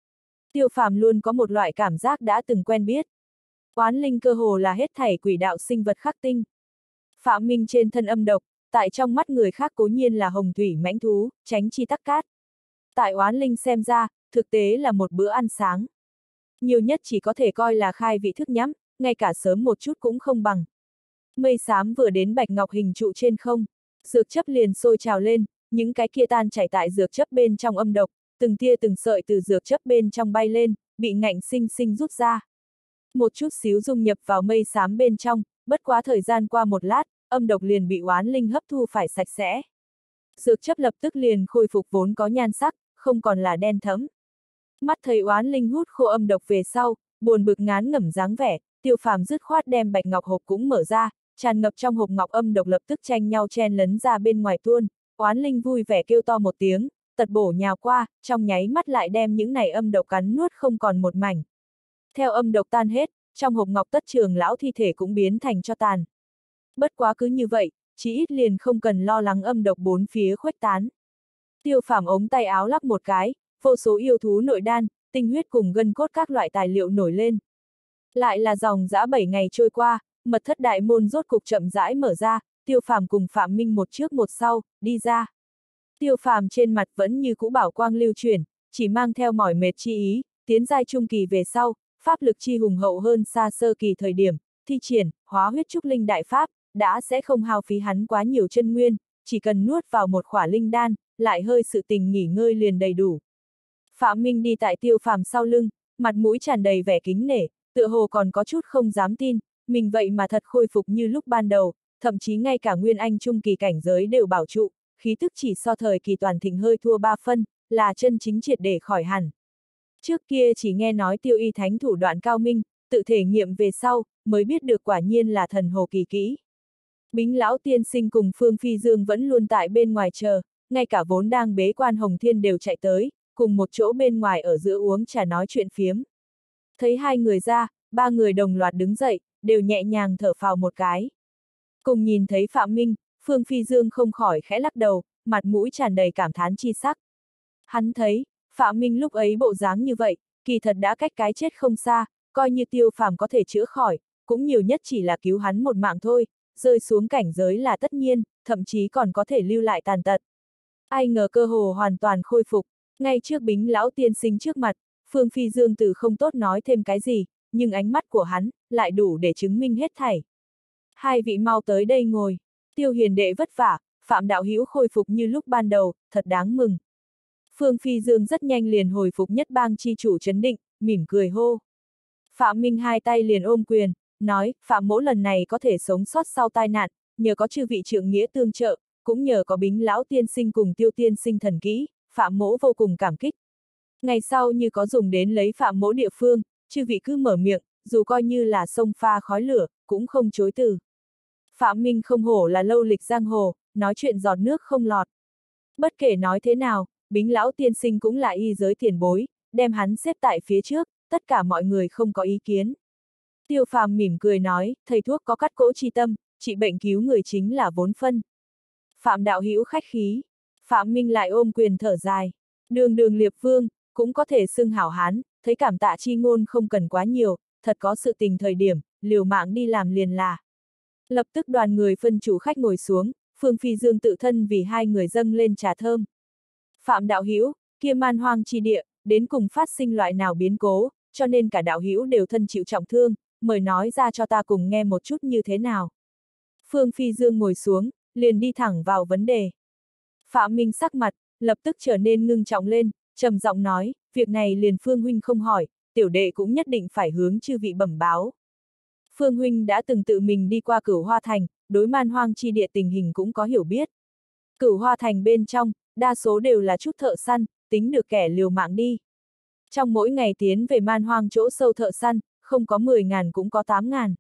Tiêu Phàm luôn có một loại cảm giác đã từng quen biết. Oán linh cơ hồ là hết thảy quỷ đạo sinh vật khắc tinh. Phạm Minh trên thân âm độc, tại trong mắt người khác cố nhiên là hồng thủy mãnh thú, tránh chi tắc cát. Tại oán linh xem ra, thực tế là một bữa ăn sáng. Nhiều nhất chỉ có thể coi là khai vị thức nhắm, ngay cả sớm một chút cũng không bằng. Mây xám vừa đến bạch ngọc hình trụ trên không, dược chấp liền sôi trào lên, những cái kia tan chảy tại dược chấp bên trong âm độc, từng tia từng sợi từ dược chấp bên trong bay lên, bị ngạnh sinh sinh rút ra. Một chút xíu dung nhập vào mây xám bên trong, bất quá thời gian qua một lát, âm độc liền bị oán linh hấp thu phải sạch sẽ. Dược chấp lập tức liền khôi phục vốn có nhan sắc, không còn là đen thẫm. Mắt thấy oán linh hút khô âm độc về sau, buồn bực ngán ngẩm dáng vẻ, Tiêu Phàm dứt khoát đem bạch ngọc hộp cũng mở ra, tràn ngập trong hộp ngọc âm độc lập tức tranh nhau chen lấn ra bên ngoài tuôn. Oán linh vui vẻ kêu to một tiếng, tật bổ nhào qua, trong nháy mắt lại đem những này âm độc cắn nuốt không còn một mảnh. Theo âm độc tan hết, trong hộp ngọc tất trường lão thi thể cũng biến thành cho tàn. Bất quá cứ như vậy, chỉ ít liền không cần lo lắng âm độc bốn phía khuếch tán. Tiêu Phàm ống tay áo lắp một cái, vô số yêu thú nội đan, tinh huyết cùng gân cốt các loại tài liệu nổi lên. Lại là dòng dã bảy ngày trôi qua, mật thất đại môn rốt cục chậm rãi mở ra, Tiêu Phàm cùng Phạm Minh một trước một sau, đi ra. Tiêu Phàm trên mặt vẫn như cũ bảo quang lưu chuyển, chỉ mang theo mỏi mệt chi ý, tiến giai trung kỳ về sau, pháp lực chi hùng hậu hơn xa sơ kỳ thời điểm, thi triển, hóa huyết trúc linh đại pháp, đã sẽ không hao phí hắn quá nhiều chân nguyên, chỉ cần nuốt vào một khỏa linh đan, lại hơi sự tình nghỉ ngơi liền đầy đủ. Phạm Minh đi tại Tiêu Phàm sau lưng, mặt mũi tràn đầy vẻ kính nể, tựa hồ còn có chút không dám tin, mình vậy mà thật khôi phục như lúc ban đầu, thậm chí ngay cả nguyên anh trung kỳ cảnh giới đều bảo trụ, khí tức chỉ so thời kỳ toàn thịnh hơi thua ba phân, là chân chính triệt để khỏi hẳn. Trước kia chỉ nghe nói Tiêu Y Thánh thủ đoạn cao minh, tự thể nghiệm về sau, mới biết được quả nhiên là thần hồ kỳ kỹ. Bính lão tiên sinh cùng Phương Phi Dương vẫn luôn tại bên ngoài chờ, ngay cả vốn đang bế quan Hồng Thiên đều chạy tới, cùng một chỗ bên ngoài ở giữa uống trà nói chuyện phiếm. Thấy hai người ra, ba người đồng loạt đứng dậy, đều nhẹ nhàng thở phào một cái. Cùng nhìn thấy Phạm Minh, Phương Phi Dương không khỏi khẽ lắc đầu, mặt mũi tràn đầy cảm thán chi sắc. Hắn thấy, Phạm Minh lúc ấy bộ dáng như vậy, kỳ thật đã cách cái chết không xa, coi như Tiêu Phàm có thể chữa khỏi, cũng nhiều nhất chỉ là cứu hắn một mạng thôi, rơi xuống cảnh giới là tất nhiên, thậm chí còn có thể lưu lại tàn tật. Ai ngờ cơ hồ hoàn toàn khôi phục, ngay trước Bính lão tiên sinh trước mặt, Phương Phi Dương từ không tốt nói thêm cái gì, nhưng ánh mắt của hắn, lại đủ để chứng minh hết thảy. Hai vị mau tới đây ngồi, Tiêu hiền đệ vất vả, Phạm đạo hữu khôi phục như lúc ban đầu, thật đáng mừng. Phương Phi Dương rất nhanh liền hồi phục nhất bang chi chủ trấn định, mỉm cười hô. Phạm Minh hai tay liền ôm quyền, nói, Phạm mỗ lần này có thể sống sót sau tai nạn, nhờ có chư vị trượng nghĩa tương trợ, cũng nhờ có Bính lão tiên sinh cùng Tiêu tiên sinh thần kỹ, Phạm mỗ vô cùng cảm kích. Ngày sau như có dùng đến lấy Phạm mỗ địa phương, chư vị cứ mở miệng, dù coi như là sông pha khói lửa, cũng không chối từ. Phạm Minh không hổ là lâu lịch giang hồ, nói chuyện giọt nước không lọt. Bất kể nói thế nào, Bính lão tiên sinh cũng là y giới tiền bối, đem hắn xếp tại phía trước, tất cả mọi người không có ý kiến. Tiêu Phàm mỉm cười nói, thầy thuốc có cắt cỗ chi tâm, trị bệnh cứu người chính là vốn phân. Phạm đạo hữu khách khí, Phạm Minh lại ôm quyền thở dài, đường đường liệp vương, cũng có thể xưng hảo hán, thấy cảm tạ chi ngôn không cần quá nhiều, thật có sự tình thời điểm, liều mạng đi làm liền là. Lập tức đoàn người phân chủ khách ngồi xuống, Phương Phi Dương tự thân vì hai người dâng lên trà thơm. Phạm đạo hữu, kia man hoang chi địa, đến cùng phát sinh loại nào biến cố, cho nên cả đạo hữu đều thân chịu trọng thương, mời nói ra cho ta cùng nghe một chút như thế nào. Phương Phi Dương ngồi xuống, liền đi thẳng vào vấn đề. Phạm Minh sắc mặt, lập tức trở nên ngưng trọng lên, trầm giọng nói, việc này liền Phương huynh không hỏi, tiểu đệ cũng nhất định phải hướng chư vị bẩm báo. Phương huynh đã từng tự mình đi qua Cửu Hoa Thành, đối man hoang chi địa tình hình cũng có hiểu biết. Cửu Hoa Thành bên trong, đa số đều là chút thợ săn, tính được kẻ liều mạng đi. Trong mỗi ngày tiến về man hoang chỗ sâu thợ săn, không có mười ngàn cũng có tám ngàn.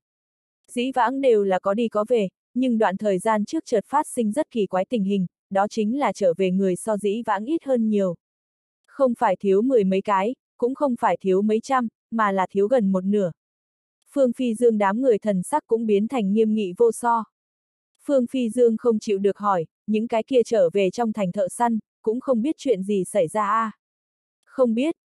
Dĩ vãng đều là có đi có về, nhưng đoạn thời gian trước chợt phát sinh rất kỳ quái tình hình, đó chính là trở về người so dĩ vãng ít hơn nhiều. Không phải thiếu mười mấy cái, cũng không phải thiếu mấy trăm, mà là thiếu gần một nửa. Phương Phi Dương đám người thần sắc cũng biến thành nghiêm nghị vô so. Phương Phi Dương không chịu được hỏi, những cái kia trở về trong thành thợ săn, cũng không biết chuyện gì xảy ra à. Không biết,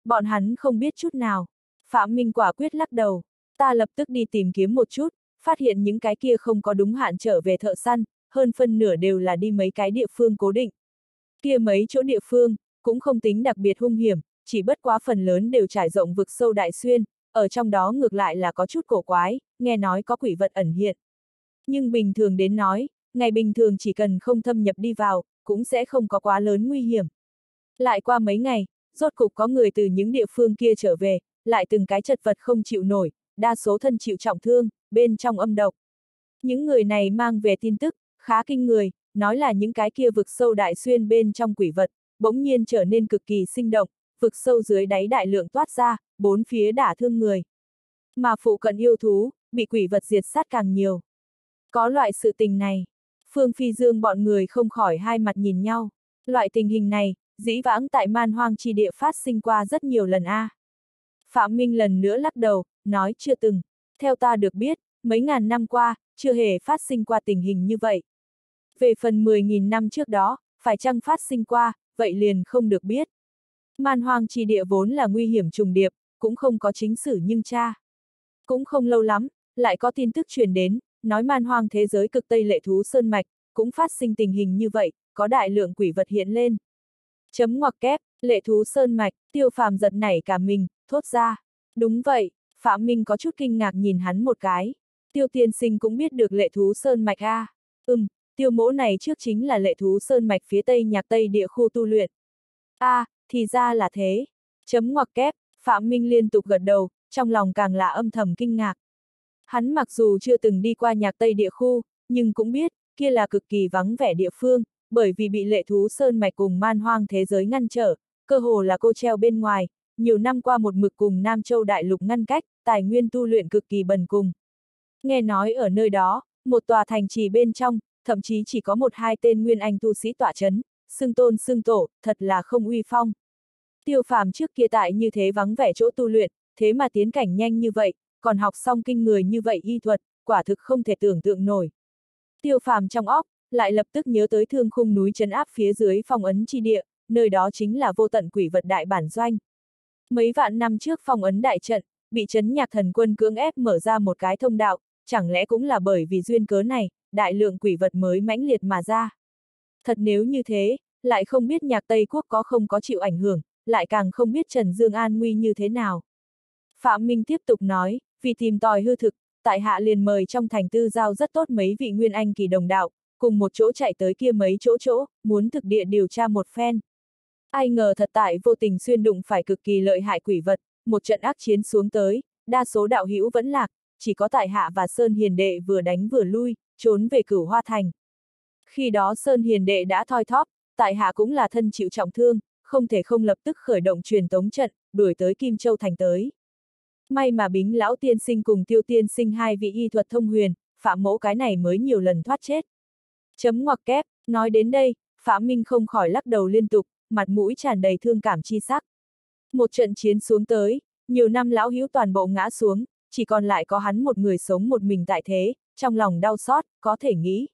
Bọn hắn không biết chút nào. Phạm Minh quả quyết lắc đầu. Ta lập tức đi tìm kiếm một chút, phát hiện những cái kia không có đúng hạn trở về thợ săn, hơn phân nửa đều là đi mấy cái địa phương cố định. Kia mấy chỗ địa phương, cũng không tính đặc biệt hung hiểm, chỉ bất quá phần lớn đều trải rộng vực sâu đại xuyên, ở trong đó ngược lại là có chút cổ quái, nghe nói có quỷ vật ẩn hiện. Nhưng bình thường đến nói, ngày bình thường chỉ cần không thâm nhập đi vào, cũng sẽ không có quá lớn nguy hiểm. Lại qua mấy ngày, rốt cục có người từ những địa phương kia trở về, lại từng cái chật vật không chịu nổi, đa số thân chịu trọng thương, bên trong âm độc. Những người này mang về tin tức, khá kinh người, nói là những cái kia vực sâu đại xuyên bên trong quỷ vật, bỗng nhiên trở nên cực kỳ sinh động, vực sâu dưới đáy đại lượng toát ra, bốn phía đả thương người. Mà phụ cận yêu thú, bị quỷ vật diệt sát càng nhiều. Có loại sự tình này, Phương Phi Dương bọn người không khỏi hai mặt nhìn nhau. Loại tình hình này, dĩ vãng tại man hoang chi địa phát sinh qua rất nhiều lần a. À. Phạm Minh lần nữa lắc đầu, nói chưa từng. Theo ta được biết, mấy ngàn năm qua, chưa hề phát sinh qua tình hình như vậy. Về phần mười nghìn năm trước đó, phải chăng phát sinh qua, vậy liền không được biết. Man hoang chi địa vốn là nguy hiểm trùng điệp, cũng không có chính sử nhưng tra. Cũng không lâu lắm, lại có tin tức truyền đến, nói man hoang thế giới cực Tây lệ thú sơn mạch, cũng phát sinh tình hình như vậy, có đại lượng quỷ vật hiện lên. Chấm ngoặc kép, lệ thú sơn mạch, Tiêu Phàm giật nảy cả mình, thốt ra. Đúng vậy, Phạm Minh có chút kinh ngạc nhìn hắn một cái. Tiêu tiên sinh cũng biết được lệ thú sơn mạch a. À. Ừm, tiêu mỗ này trước chính là lệ thú sơn mạch phía tây nhạc tây địa khu tu luyện. A, à, thì ra là thế. Chấm ngoặc kép, Phạm Minh liên tục gật đầu, trong lòng càng là âm thầm kinh ngạc. Hắn mặc dù chưa từng đi qua nhạc tây địa khu, nhưng cũng biết, kia là cực kỳ vắng vẻ địa phương, bởi vì bị lệ thú sơn mạch cùng man hoang thế giới ngăn trở, cơ hồ là cô treo bên ngoài, nhiều năm qua một mực cùng Nam Châu Đại Lục ngăn cách, tài nguyên tu luyện cực kỳ bần cùng. Nghe nói ở nơi đó, một tòa thành trì bên trong, thậm chí chỉ có một hai tên nguyên anh tu sĩ tọa chấn, xưng tôn xưng tổ, thật là không uy phong. Tiêu Phàm trước kia tại như thế vắng vẻ chỗ tu luyện, thế mà tiến cảnh nhanh như vậy, còn học xong kinh người như vậy y thuật, quả thực không thể tưởng tượng nổi. Tiêu Phàm trong óc, lại lập tức nhớ tới thương khung núi trấn áp phía dưới phong ấn chi địa, nơi đó chính là vô tận quỷ vật đại bản doanh. Mấy vạn năm trước phong ấn đại trận, bị trấn nhạc thần quân cưỡng ép mở ra một cái thông đạo, chẳng lẽ cũng là bởi vì duyên cớ này, đại lượng quỷ vật mới mãnh liệt mà ra. Thật nếu như thế, lại không biết nhạc Tây Quốc có không có chịu ảnh hưởng, lại càng không biết Trần Dương an nguy như thế nào. Phạm Minh tiếp tục nói, vì tìm tòi hư thực, tại hạ liền mời trong thành tư giao rất tốt mấy vị nguyên anh kỳ đồng đạo, cùng một chỗ chạy tới kia mấy chỗ chỗ, muốn thực địa điều tra một phen. Ai ngờ thật tại vô tình xuyên đụng phải cực kỳ lợi hại quỷ vật, một trận ác chiến xuống tới, đa số đạo hữu vẫn lạc, chỉ có tại hạ và Sơn Hiền Đệ vừa đánh vừa lui, trốn về Cửu Hoa Thành. Khi đó Sơn Hiền Đệ đã thoi thóp, tại hạ cũng là thân chịu trọng thương, không thể không lập tức khởi động truyền tống trận, đuổi tới Kim Châu Thành tới. May mà Bính lão tiên sinh cùng Tiêu tiên sinh hai vị y thuật thông huyền, Phạm mỗ cái này mới nhiều lần thoát chết. Chấm ngoặc kép, nói đến đây, Phạm Minh không khỏi lắc đầu liên tục, mặt mũi tràn đầy thương cảm chi sắc. Một trận chiến xuống tới, nhiều năm lão hữu toàn bộ ngã xuống, chỉ còn lại có hắn một người sống một mình tại thế, trong lòng đau xót, có thể nghĩ.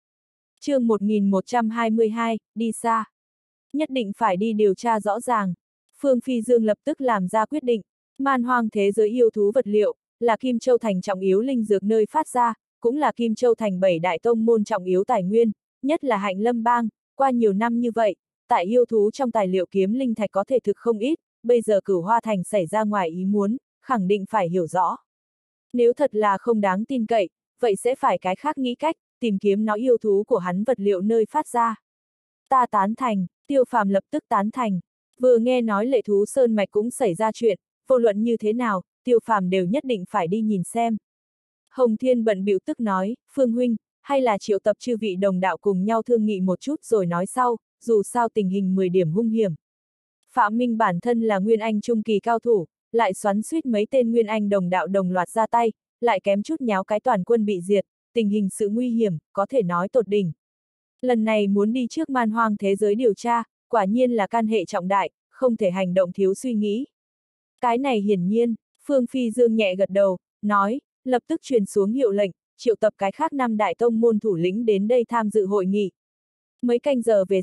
Chương một nghìn một trăm hai mươi hai, đi xa. Nhất định phải đi điều tra rõ ràng. Phương Phi Dương lập tức làm ra quyết định. Man hoang thế giới yêu thú vật liệu, là Kim Châu Thành trọng yếu linh dược nơi phát ra, cũng là Kim Châu Thành bảy đại tông môn trọng yếu tài nguyên, nhất là Hạnh Lâm Bang, qua nhiều năm như vậy, tại yêu thú trong tài liệu kiếm linh thạch có thể thực không ít, bây giờ Cửu Hoa Thành xảy ra ngoài ý muốn, khẳng định phải hiểu rõ. Nếu thật là không đáng tin cậy, vậy sẽ phải cái khác nghĩ cách, tìm kiếm nó yêu thú của hắn vật liệu nơi phát ra. Ta tán thành, Tiêu Phàm lập tức tán thành, vừa nghe nói lệ thú sơn mạch cũng xảy ra chuyện, vô luận như thế nào, Tiêu Phàm đều nhất định phải đi nhìn xem. Hồng Thiên bận bịu tức nói, Phương huynh, hay là triệu tập chư vị đồng đạo cùng nhau thương nghị một chút rồi nói sau, dù sao tình hình mười điểm hung hiểm. Phạm Minh bản thân là Nguyên Anh trung kỳ cao thủ, lại xoắn suýt mấy tên Nguyên Anh đồng đạo đồng loạt ra tay, lại kém chút nháo cái toàn quân bị diệt, tình hình sự nguy hiểm, có thể nói tột đỉnh. Lần này muốn đi trước man hoang thế giới điều tra, quả nhiên là can hệ trọng đại, không thể hành động thiếu suy nghĩ. Cái này hiển nhiên, Phương Phi Dương nhẹ gật đầu, nói, lập tức truyền xuống hiệu lệnh, triệu tập cái khác năm đại tông môn thủ lĩnh đến đây tham dự hội nghị. Mấy canh giờ về sau,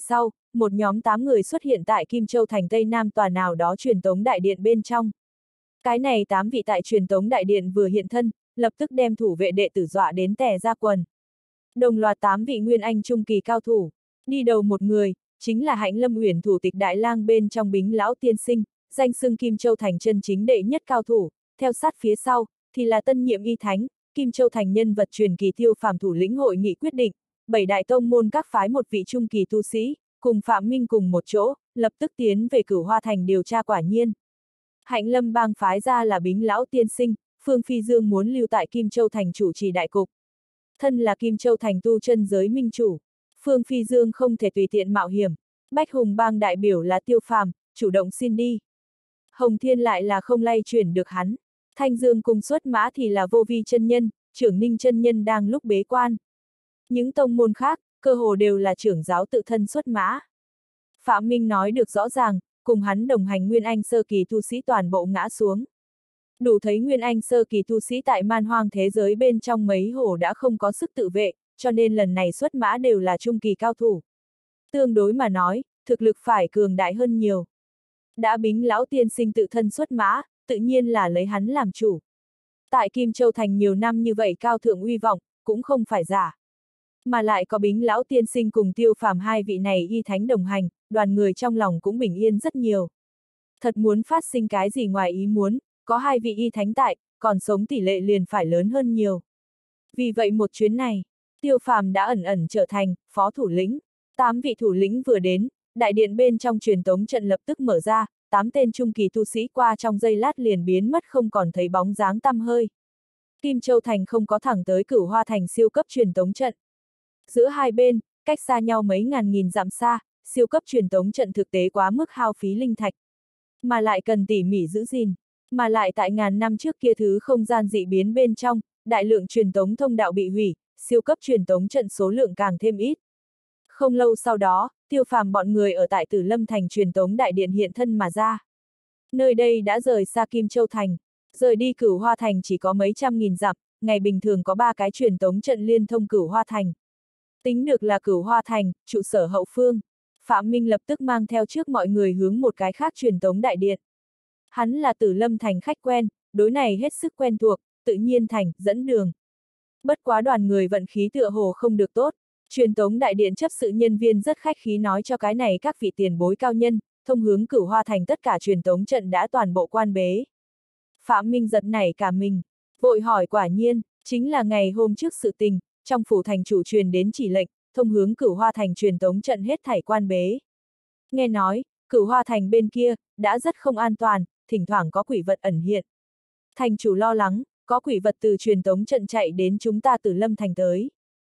một nhóm tám người xuất hiện tại Kim Châu thành Tây Nam tòa nào đó truyền tống đại điện bên trong. Cái này tám vị tại truyền tống đại điện vừa hiện thân, lập tức đem thủ vệ đệ tử dọa đến tè ra quần. Đồng loạt tám vị nguyên anh trung kỳ cao thủ, đi đầu một người, chính là Hạnh Lâm Uyển thủ tịch đại lang bên trong Bính lão tiên sinh, danh xưng Kim Châu thành chân chính đệ nhất cao thủ, theo sát phía sau, thì là tân nhiệm y thánh, Kim Châu thành nhân vật truyền kỳ Tiêu Phàm thủ lĩnh hội nghị quyết định, bảy đại tông môn các phái một vị trung kỳ tu sĩ, cùng Phạm Minh cùng một chỗ, lập tức tiến về Cửu Hoa thành điều tra quả nhiên. Hạnh Lâm bang phái ra là Bính lão tiên sinh, Phương Phi Dương muốn lưu tại Kim Châu thành chủ trì đại cục. Thân là Kim Châu thành tu chân giới minh chủ, Phương Phi Dương không thể tùy tiện mạo hiểm. Bách Hùng bang đại biểu là Tiêu Phàm, chủ động xin đi. Hồng Thiên lại là không lay chuyển được hắn. Thanh Dương cùng xuất mã thì là Vô Vi chân nhân, Trưởng Ninh chân nhân đang lúc bế quan. Những tông môn khác, cơ hồ đều là trưởng giáo tự thân xuất mã. Phạm Minh nói được rõ ràng, cùng hắn đồng hành Nguyên Anh sơ kỳ tu sĩ toàn bộ ngã xuống. Đủ thấy Nguyên Anh sơ kỳ tu sĩ tại man hoang thế giới bên trong mấy hồ đã không có sức tự vệ, cho nên lần này xuất mã đều là trung kỳ cao thủ. Tương đối mà nói, thực lực phải cường đại hơn nhiều. Đã Bính lão tiên sinh tự thân xuất mã, tự nhiên là lấy hắn làm chủ. Tại Kim Châu thành nhiều năm như vậy cao thượng uy vọng, cũng không phải giả. Mà lại có Bính lão tiên sinh cùng Tiêu Phàm hai vị này y thánh đồng hành, đoàn người trong lòng cũng bình yên rất nhiều. Thật muốn phát sinh cái gì ngoài ý muốn, có hai vị y thánh tại, còn sống tỷ lệ liền phải lớn hơn nhiều. Vì vậy một chuyến này, Tiêu Phàm đã ẩn ẩn trở thành phó thủ lĩnh. Tám vị thủ lĩnh vừa đến, đại điện bên trong truyền tống trận lập tức mở ra, tám tên trung kỳ tu sĩ qua trong giây lát liền biến mất không còn thấy bóng dáng tăm hơi. Kim Châu thành không có thẳng tới Cửu Hoa thành siêu cấp truyền tống trận. Giữa hai bên, cách xa nhau mấy ngàn nghìn dặm xa, siêu cấp truyền tống trận thực tế quá mức hao phí linh thạch. Mà lại cần tỉ mỉ giữ gìn, mà lại tại ngàn năm trước kia thứ không gian dị biến bên trong, đại lượng truyền tống thông đạo bị hủy, siêu cấp truyền tống trận số lượng càng thêm ít. Không lâu sau đó, Tiêu Phàm bọn người ở tại Tử Lâm thành truyền tống đại điện hiện thân mà ra. Nơi đây đã rời xa Kim Châu thành, rời đi Cửu Hoa thành chỉ có mấy trăm nghìn dặm, ngày bình thường có ba cái truyền tống trận liên thông Cửu Hoa thành. Tính được là Cửu Hoa thành, trụ sở hậu phương. Phạm Minh lập tức mang theo trước mọi người hướng một cái khác truyền tống đại điện. Hắn là Tử Lâm thành khách quen, đối này hết sức quen thuộc, tự nhiên thành, dẫn đường. Bất quá đoàn người vận khí tựa hồ không được tốt. Truyền tống đại điện chấp sự nhân viên rất khách khí nói cho cái này các vị tiền bối cao nhân, thông hướng Cửu Hoa thành tất cả truyền tống trận đã toàn bộ quan bế. Phạm Minh giật nảy cả mình, vội hỏi quả nhiên, chính là ngày hôm trước sự tình, trong phủ thành chủ truyền đến chỉ lệnh, thông hướng Cửu Hoa thành truyền tống trận hết thảy quan bế. Nghe nói, Cửu Hoa thành bên kia, đã rất không an toàn, thỉnh thoảng có quỷ vật ẩn hiện. Thành chủ lo lắng, có quỷ vật từ truyền tống trận chạy đến chúng ta Tử Lâm thành tới.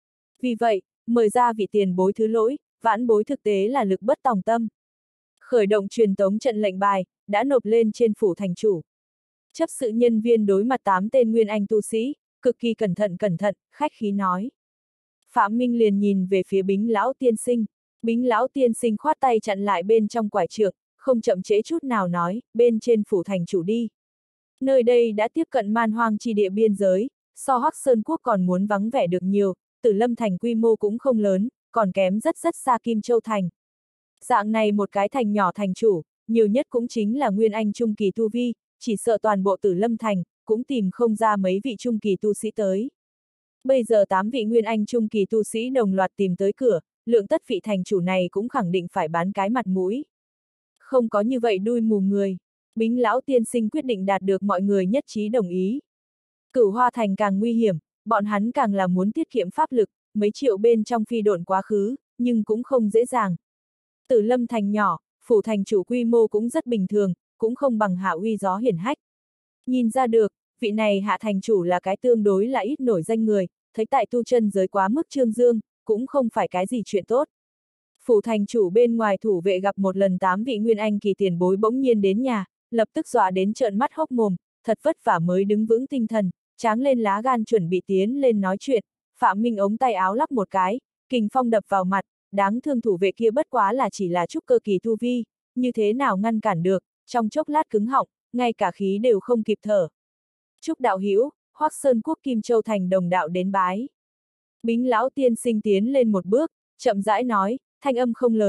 Vì vậy, mời ra vị tiền bối thứ lỗi, vãn bối thực tế là lực bất tòng tâm. Khởi động truyền tống trận lệnh bài, đã nộp lên trên phủ thành chủ. Chấp sự nhân viên đối mặt tám tên nguyên anh tu sĩ, cực kỳ cẩn thận cẩn thận, khách khí nói. Phạm Minh liền nhìn về phía Bính lão tiên sinh. Bính lão tiên sinh khoát tay chặn lại bên trong quải trượng, không chậm trễ chút nào nói, bên trên phủ thành chủ đi. Nơi đây đã tiếp cận man hoang chi địa biên giới, so Hắc Sơn quốc còn muốn vắng vẻ được nhiều, Tử Lâm thành quy mô cũng không lớn, còn kém rất rất xa Kim Châu thành. Dạng này một cái thành nhỏ thành chủ, nhiều nhất cũng chính là nguyên anh trung kỳ tu vi, chỉ sợ toàn bộ Tử Lâm thành, cũng tìm không ra mấy vị trung kỳ tu sĩ tới. Bây giờ tám vị nguyên anh trung kỳ tu sĩ đồng loạt tìm tới cửa, lượng tất vị thành chủ này cũng khẳng định phải bán cái mặt mũi. Không có như vậy đuôi mù người, Bính lão tiên sinh quyết định đạt được mọi người nhất trí đồng ý. Cửu Hoa thành càng nguy hiểm, bọn hắn càng là muốn tiết kiệm pháp lực, mấy triệu bên trong phi độn quá khứ, nhưng cũng không dễ dàng. Tử Lâm thành nhỏ, phủ thành chủ quy mô cũng rất bình thường, cũng không bằng Hạ Uy gió hiển hách. Nhìn ra được, vị này Hạ thành chủ là cái tương đối là ít nổi danh người, thấy tại tu chân giới quá mức trương dương, cũng không phải cái gì chuyện tốt. Phủ thành chủ bên ngoài thủ vệ gặp một lần tám vị nguyên anh kỳ tiền bối bỗng nhiên đến nhà, lập tức dọa đến trợn mắt hốc mồm, thật vất vả mới đứng vững tinh thần, tráng lên lá gan chuẩn bị tiến lên nói chuyện. Phạm Minh ống tay áo lắc một cái, kình phong đập vào mặt, đáng thương thủ vệ kia bất quá là chỉ là trúc cơ kỳ tu vi, như thế nào ngăn cản được, trong chốc lát cứng họng, ngay cả khí đều không kịp thở. Trúc đạo hữu, Hoắc Sơn quốc Kim Châu thành đồng đạo đến bái. Bính lão tiên sinh tiến lên một bước, chậm rãi nói, thanh âm không lớn,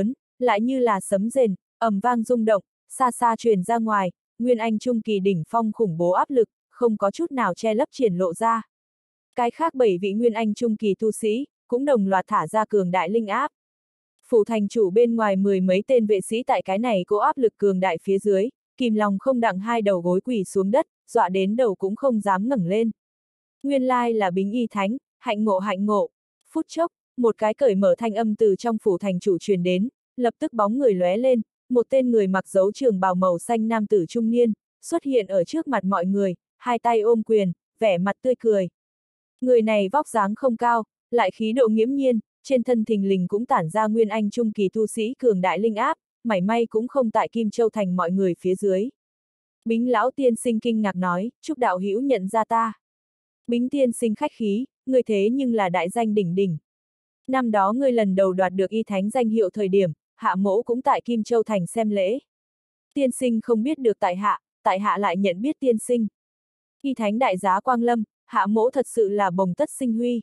lại như là sấm rền, ầm vang rung động, xa xa truyền ra ngoài, Nguyên Anh Trung kỳ đỉnh phong khủng bố áp lực, không có chút nào che lấp triển lộ ra. Cái khác bảy vị Nguyên Anh Trung kỳ tu sĩ, cũng đồng loạt thả ra cường đại linh áp. Phủ thành chủ bên ngoài mười mấy tên vệ sĩ tại cái này cố áp lực cường đại phía dưới, kìm lòng không đặng hai đầu gối quỳ xuống đất, dọa đến đầu cũng không dám ngẩng lên. Nguyên lai là Bính Y Thánh, hạnh ngộ hạnh ngộ. Phút chốc, một cái cởi mở thanh âm từ trong phủ thành chủ truyền đến, lập tức bóng người lóe lên, một tên người mặc dấu trường bào màu xanh nam tử trung niên, xuất hiện ở trước mặt mọi người, hai tay ôm quyền, vẻ mặt tươi cười. Người này vóc dáng không cao, lại khí độ nghiễm nhiên, trên thân thình lình cũng tản ra Nguyên Anh Trung kỳ tu sĩ cường đại linh áp, mảy may cũng không tại Kim Châu Thành mọi người phía dưới. Bính lão tiên sinh kinh ngạc nói, chúc đạo hữu nhận ra ta. Bính tiên sinh khách khí, người thế nhưng là đại danh đỉnh đỉnh. Năm đó ngươi lần đầu đoạt được y thánh danh hiệu thời điểm, hạ mỗ cũng tại Kim Châu Thành xem lễ. Tiên sinh không biết được tại hạ, tại hạ lại nhận biết tiên sinh. Y thánh đại giá quang lâm, hạ mỗ thật sự là bồng tất sinh huy.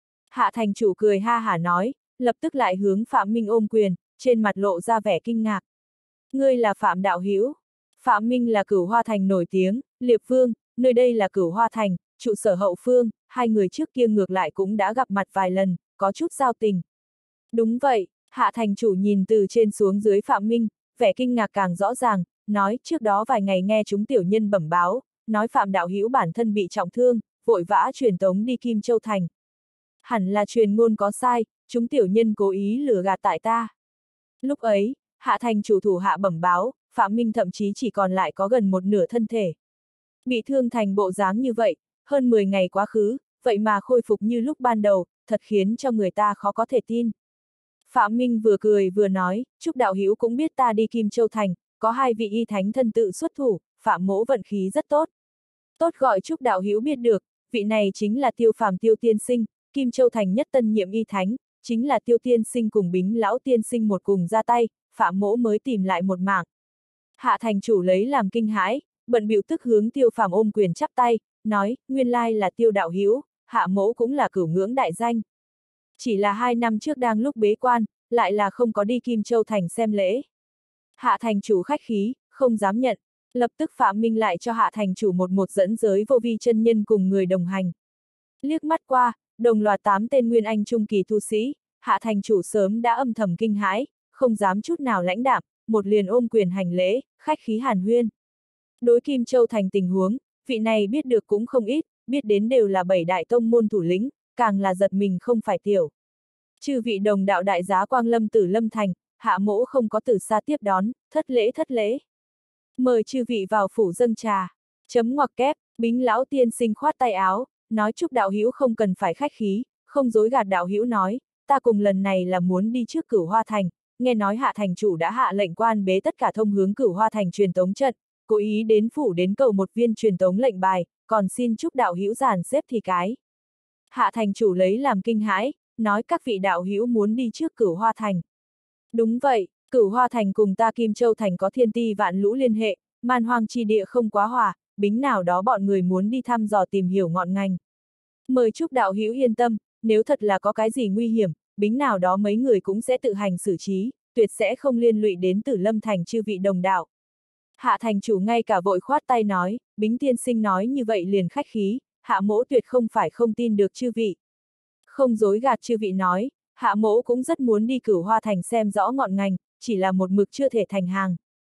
Hạ thành chủ cười ha hả nói, lập tức lại hướng Phạm Minh ôm quyền, trên mặt lộ ra vẻ kinh ngạc. Ngươi là Phạm đạo hữu. Phạm Minh là Cửu Hoa Thành nổi tiếng, Liệp Vương, nơi đây là Cửu Hoa Thành, trụ sở hậu phương, hai người trước kia ngược lại cũng đã gặp mặt vài lần, có chút giao tình. Đúng vậy, Hạ thành chủ nhìn từ trên xuống dưới Phạm Minh, vẻ kinh ngạc càng rõ ràng, nói trước đó vài ngày nghe chúng tiểu nhân bẩm báo, nói Phạm đạo hữu bản thân bị trọng thương, vội vã truyền tống đi Kim Châu Thành. Hẳn là truyền ngôn có sai, chúng tiểu nhân cố ý lừa gạt tại ta. Lúc ấy, Hạ thành chủ thủ hạ bẩm báo, Phạm Minh thậm chí chỉ còn lại có gần một nửa thân thể. Bị thương thành bộ dáng như vậy, hơn mười ngày quá khứ, vậy mà khôi phục như lúc ban đầu, thật khiến cho người ta khó có thể tin. Phạm Minh vừa cười vừa nói, chúc đạo hữu cũng biết ta đi Kim Châu Thành, có hai vị y thánh thân tự xuất thủ, Phạm mỗ vận khí rất tốt. Tốt gọi chúc đạo hữu biết được, vị này chính là Tiêu Phàm Tiêu tiên sinh, Kim Châu Thành nhất tân nhiệm y thánh, chính là Tiêu tiên sinh cùng Bính lão tiên sinh một cùng ra tay, Phạm mỗ mới tìm lại một mạng. Hạ thành chủ lấy làm kinh hãi, bận bịu tức hướng Tiêu Phàm ôm quyền chắp tay, nói, nguyên lai là Tiêu đạo hữu, hạ mỗ cũng là cửu ngưỡng đại danh. Chỉ là hai năm trước đang lúc bế quan, lại là không có đi Kim Châu Thành xem lễ. Hạ thành chủ khách khí, không dám nhận, lập tức Phạm Minh lại cho hạ thành chủ một một dẫn giới vô vi chân nhân cùng người đồng hành. Liếc mắt qua, đồng loạt tám tên Nguyên Anh Trung kỳ tu sĩ, hạ thành chủ sớm đã âm thầm kinh hãi, không dám chút nào lãnh đạm, một liền ôm quyền hành lễ, khách khí hàn huyên. Đối Kim Châu Thành tình huống, vị này biết được cũng không ít, biết đến đều là bảy đại tông môn thủ lĩnh, càng là giật mình không phải tiểu. Chư vị đồng đạo đại giá Quang Lâm Tử Lâm Thành, hạ mỗ không có từ xa tiếp đón, thất lễ thất lễ. Mời chư vị vào phủ dâng trà. Chấm ngoặc kép, Bính lão tiên sinh khoát tay áo, nói chúc đạo hữu không cần phải khách khí, không dối gạt đạo hữu nói, ta cùng lần này là muốn đi trước Cửu Hoa Thành, nghe nói hạ thành chủ đã hạ lệnh quan bế tất cả thông hướng Cửu Hoa Thành truyền tống trận, cố ý đến phủ đến cầu một viên truyền tống lệnh bài, còn xin chúc đạo hữu giàn xếp thì cái. Hạ thành chủ lấy làm kinh hãi, nói các vị đạo hữu muốn đi trước Cửu Hoa Thành. Đúng vậy, Cửu Hoa Thành cùng ta Kim Châu Thành có thiên ti vạn lũ liên hệ, man hoang chi địa không quá hòa, Bính nào đó bọn người muốn đi thăm dò tìm hiểu ngọn ngành. Mời chúc đạo hữu yên tâm, nếu thật là có cái gì nguy hiểm, Bính nào đó mấy người cũng sẽ tự hành xử trí, tuyệt sẽ không liên lụy đến Tử Lâm Thành chư vị đồng đạo. Hạ thành chủ ngay cả vội khoát tay nói, Bính tiên sinh nói như vậy liền khách khí, hạ mỗ tuyệt không phải không tin được chư vị. Không dối gạt chư vị nói, hạ mỗ cũng rất muốn đi Cửu Hoa Thành xem rõ ngọn ngành, chỉ là một mực chưa thể thành hàng.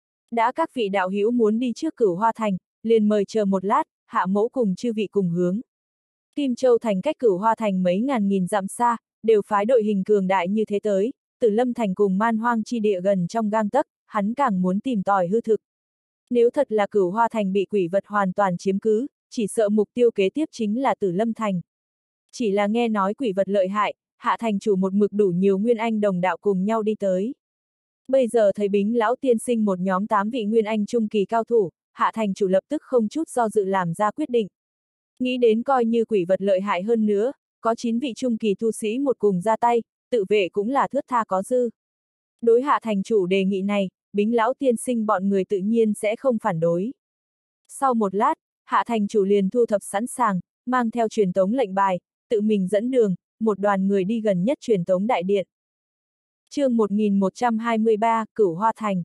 Đã các vị đạo hữu muốn đi trước Cửu Hoa Thành, liền mời chờ một lát, hạ mỗ cùng chư vị cùng hướng. Kim Châu Thành cách Cửu Hoa Thành mấy ngàn nghìn dặm xa, đều phái đội hình cường đại như thế tới, Tử Lâm Thành cùng man hoang chi địa gần trong gang tấc, hắn càng muốn tìm tòi hư thực. Nếu thật là Cửu Hoa Thành bị quỷ vật hoàn toàn chiếm cứ, chỉ sợ mục tiêu kế tiếp chính là Tử Lâm Thành. Chỉ là nghe nói quỷ vật lợi hại, hạ thành chủ một mực đủ nhiều Nguyên Anh đồng đạo cùng nhau đi tới. Bây giờ thấy Bính lão tiên sinh một nhóm tám vị Nguyên Anh trung kỳ cao thủ, hạ thành chủ lập tức không chút do dự làm ra quyết định. Nghĩ đến coi như quỷ vật lợi hại hơn nữa, có chín vị trung kỳ tu sĩ một cùng ra tay, tự vệ cũng là thướt tha có dư. Đối hạ thành chủ đề nghị này, Bính lão tiên sinh bọn người tự nhiên sẽ không phản đối. Sau một lát, hạ thành chủ liền thu thập sẵn sàng, mang theo truyền tống lệnh bài, tự mình dẫn đường, một đoàn người đi gần nhất truyền tống đại điện. Chương một nghìn một trăm hai mươi ba, Cửu Hoa Thành.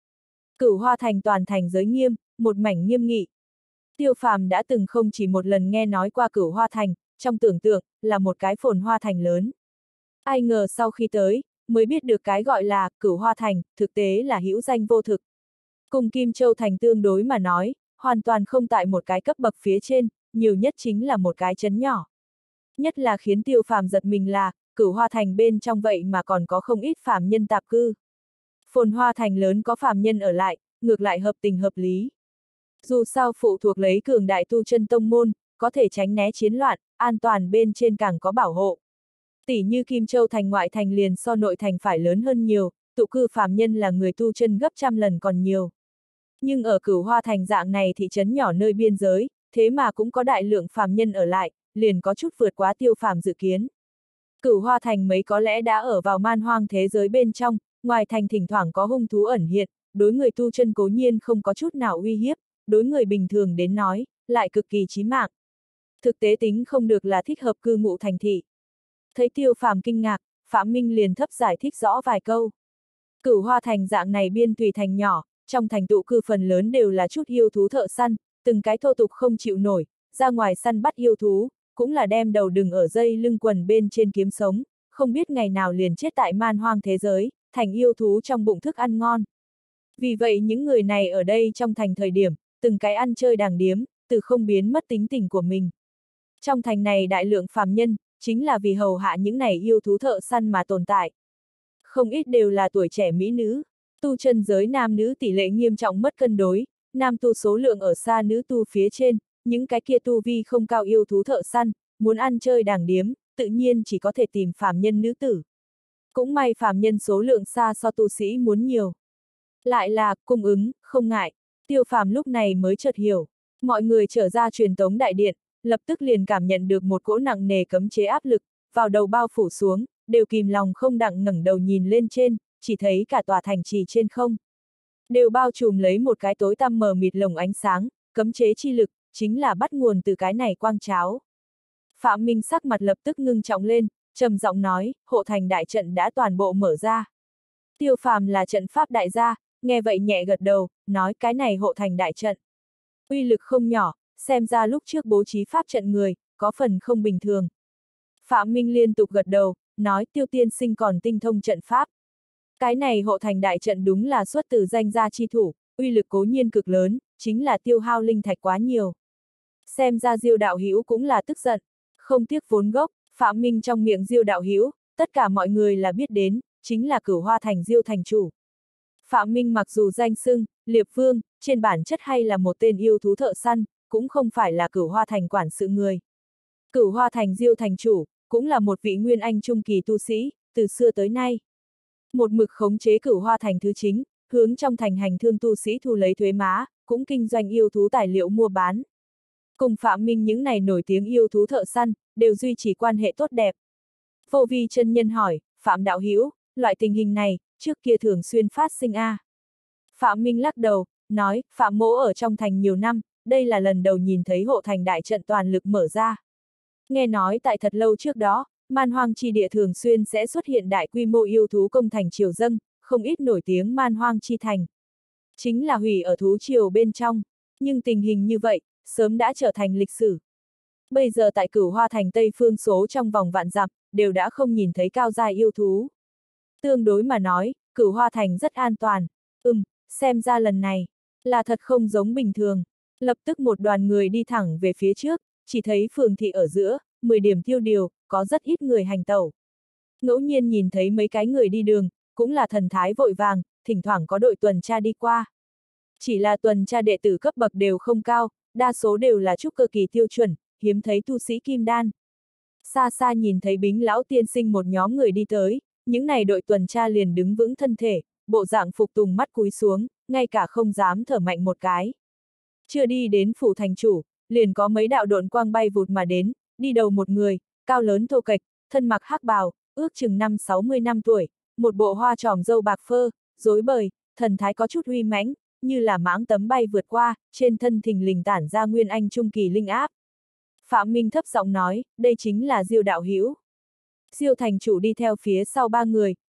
Cửu Hoa Thành toàn thành giới nghiêm, một mảnh nghiêm nghị. Tiêu Phàm đã từng không chỉ một lần nghe nói qua Cửu Hoa Thành, trong tưởng tượng, là một cái phồn hoa thành lớn. Ai ngờ sau khi tới, mới biết được cái gọi là Cửu Hoa Thành, thực tế là hữu danh vô thực. Cùng Kim Châu Thành tương đối mà nói, hoàn toàn không tại một cái cấp bậc phía trên, nhiều nhất chính là một cái trấn nhỏ. Nhất là khiến Tiêu Phàm giật mình là, Cửu Hoa Thành bên trong vậy mà còn có không ít phàm nhân tạp cư. Phồn Hoa Thành lớn có phàm nhân ở lại, ngược lại hợp tình hợp lý. Dù sao phụ thuộc lấy cường đại tu chân tông môn, có thể tránh né chiến loạn, an toàn bên trên càng có bảo hộ. Tỷ như Kim Châu Thành ngoại thành liền so nội thành phải lớn hơn nhiều, tụ cư phàm nhân là người tu chân gấp trăm lần còn nhiều. Nhưng ở Cửu Hoa Thành dạng này thị trấn nhỏ nơi biên giới, thế mà cũng có đại lượng phàm nhân ở lại, liền có chút vượt quá Tiêu Phàm dự kiến. Cửu Hoa Thành mấy có lẽ đã ở vào man hoang thế giới bên trong, ngoài thành thỉnh thoảng có hung thú ẩn hiện, đối người tu chân cố nhiên không có chút nào uy hiếp, đối người bình thường đến nói, lại cực kỳ chí mạng. Thực tế tính không được là thích hợp cư ngụ thành thị. Thấy Tiêu Phàm kinh ngạc, Phạm Minh liền thấp giải thích rõ vài câu. Cửu Hoa Thành dạng này biên tùy thành nhỏ, trong thành tụ cư phần lớn đều là chút yêu thú thợ săn, từng cái thô tục không chịu nổi, ra ngoài săn bắt yêu thú, cũng là đem đầu đừng ở dây lưng quần bên trên kiếm sống, không biết ngày nào liền chết tại man hoang thế giới, thành yêu thú trong bụng thức ăn ngon. Vì vậy những người này ở đây trong thành thời điểm, từng cái ăn chơi đàng điếm, từ không biến mất tính tình của mình. Trong thành này đại lượng phàm nhân, chính là vì hầu hạ những này yêu thú thợ săn mà tồn tại. Không ít đều là tuổi trẻ mỹ nữ, tu chân giới nam nữ tỷ lệ nghiêm trọng mất cân đối, nam tu số lượng ở xa nữ tu phía trên, những cái kia tu vi không cao yêu thú thợ săn, muốn ăn chơi đàng điếm, tự nhiên chỉ có thể tìm phàm nhân nữ tử. Cũng may phàm nhân số lượng xa so tu sĩ muốn nhiều. Lại là, cung ứng, không ngại, Tiêu Phàm lúc này mới chợt hiểu. Mọi người trở ra truyền tống đại điện, lập tức liền cảm nhận được một cỗ nặng nề cấm chế áp lực, vào đầu bao phủ xuống, đều kìm lòng không đặng ngẩng đầu nhìn lên trên, chỉ thấy cả tòa thành trì trên không. Đều bao trùm lấy một cái tối tăm mờ mịt lồng ánh sáng, cấm chế chi lực, chính là bắt nguồn từ cái này quang cháo. Phạm Minh sắc mặt lập tức ngưng trọng lên, trầm giọng nói, hộ thành đại trận đã toàn bộ mở ra. Tiêu Phàm là trận pháp đại gia, nghe vậy nhẹ gật đầu, nói cái này hộ thành đại trận. Uy lực không nhỏ, xem ra lúc trước bố trí pháp trận người, có phần không bình thường. Phạm Minh liên tục gật đầu, nói Tiêu tiên sinh còn tinh thông trận pháp. Cái này hộ thành đại trận đúng là xuất từ danh gia chi thủ, uy lực cố nhiên cực lớn, chính là tiêu hao linh thạch quá nhiều. Xem ra Diêu đạo hữu cũng là tức giận, không tiếc vốn gốc, Phạm Minh trong miệng Diêu đạo hữu, tất cả mọi người là biết đến, chính là Cửu Hoa Thành Diêu thành chủ. Phạm Minh mặc dù danh xưng, Liệp Vương, trên bản chất hay là một tên yêu thú thợ săn, cũng không phải là Cửu Hoa Thành quản sự người. Cửu Hoa Thành Diêu thành chủ, cũng là một vị nguyên anh trung kỳ tu sĩ, từ xưa tới nay. Một mực khống chế Cửu Hoa Thành thứ chính, hướng trong thành hành thương tu sĩ thu lấy thuế má, cũng kinh doanh yêu thú tài liệu mua bán. Cùng Phạm Minh những này nổi tiếng yêu thú thợ săn, đều duy trì quan hệ tốt đẹp. Vô Vi chân nhân hỏi, Phạm đạo hữu, loại tình hình này, trước kia thường xuyên phát sinh a. À? Phạm Minh lắc đầu, nói, Phạm mỗ ở trong thành nhiều năm, đây là lần đầu nhìn thấy hộ thành đại trận toàn lực mở ra. Nghe nói tại thật lâu trước đó, man hoang chi địa thường xuyên sẽ xuất hiện đại quy mô yêu thú công thành triều dâng, không ít nổi tiếng man hoang chi thành. Chính là hủy ở thú triều bên trong, nhưng tình hình như vậy, sớm đã trở thành lịch sử. Bây giờ tại Cửu Hoa Thành Tây phương số trong vòng vạn dặm, đều đã không nhìn thấy cao giai yêu thú. Tương đối mà nói, Cửu Hoa Thành rất an toàn. Ừm, xem ra lần này, là thật không giống bình thường. Lập tức một đoàn người đi thẳng về phía trước, chỉ thấy phường thị ở giữa, mười điểm tiêu điều, có rất ít người hành tẩu. Ngẫu nhiên nhìn thấy mấy cái người đi đường, cũng là thần thái vội vàng, thỉnh thoảng có đội tuần tra đi qua. Chỉ là tuần tra đệ tử cấp bậc đều không cao, đa số đều là trúc cơ kỳ tiêu chuẩn, hiếm thấy tu sĩ kim đan. Xa xa nhìn thấy Bính lão tiên sinh một nhóm người đi tới, những này đội tuần tra liền đứng vững thân thể, bộ dạng phục tùng mắt cúi xuống, ngay cả không dám thở mạnh một cái. Chưa đi đến phủ thành chủ, liền có mấy đạo độn quang bay vụt mà đến, đi đầu một người, cao lớn thô kệch, thân mặc hắc bào, ước chừng năm sáu mươi năm tuổi, một bộ hoa tròm râu bạc phơ, rối bời, thần thái có chút uy mãnh, như là mãng tấm bay vượt qua, trên thân thình lình tản ra nguyên anh trung kỳ linh áp. Phạm Minh thấp giọng nói, đây chính là Diêu đạo hữu. Diêu thành chủ đi theo phía sau ba người,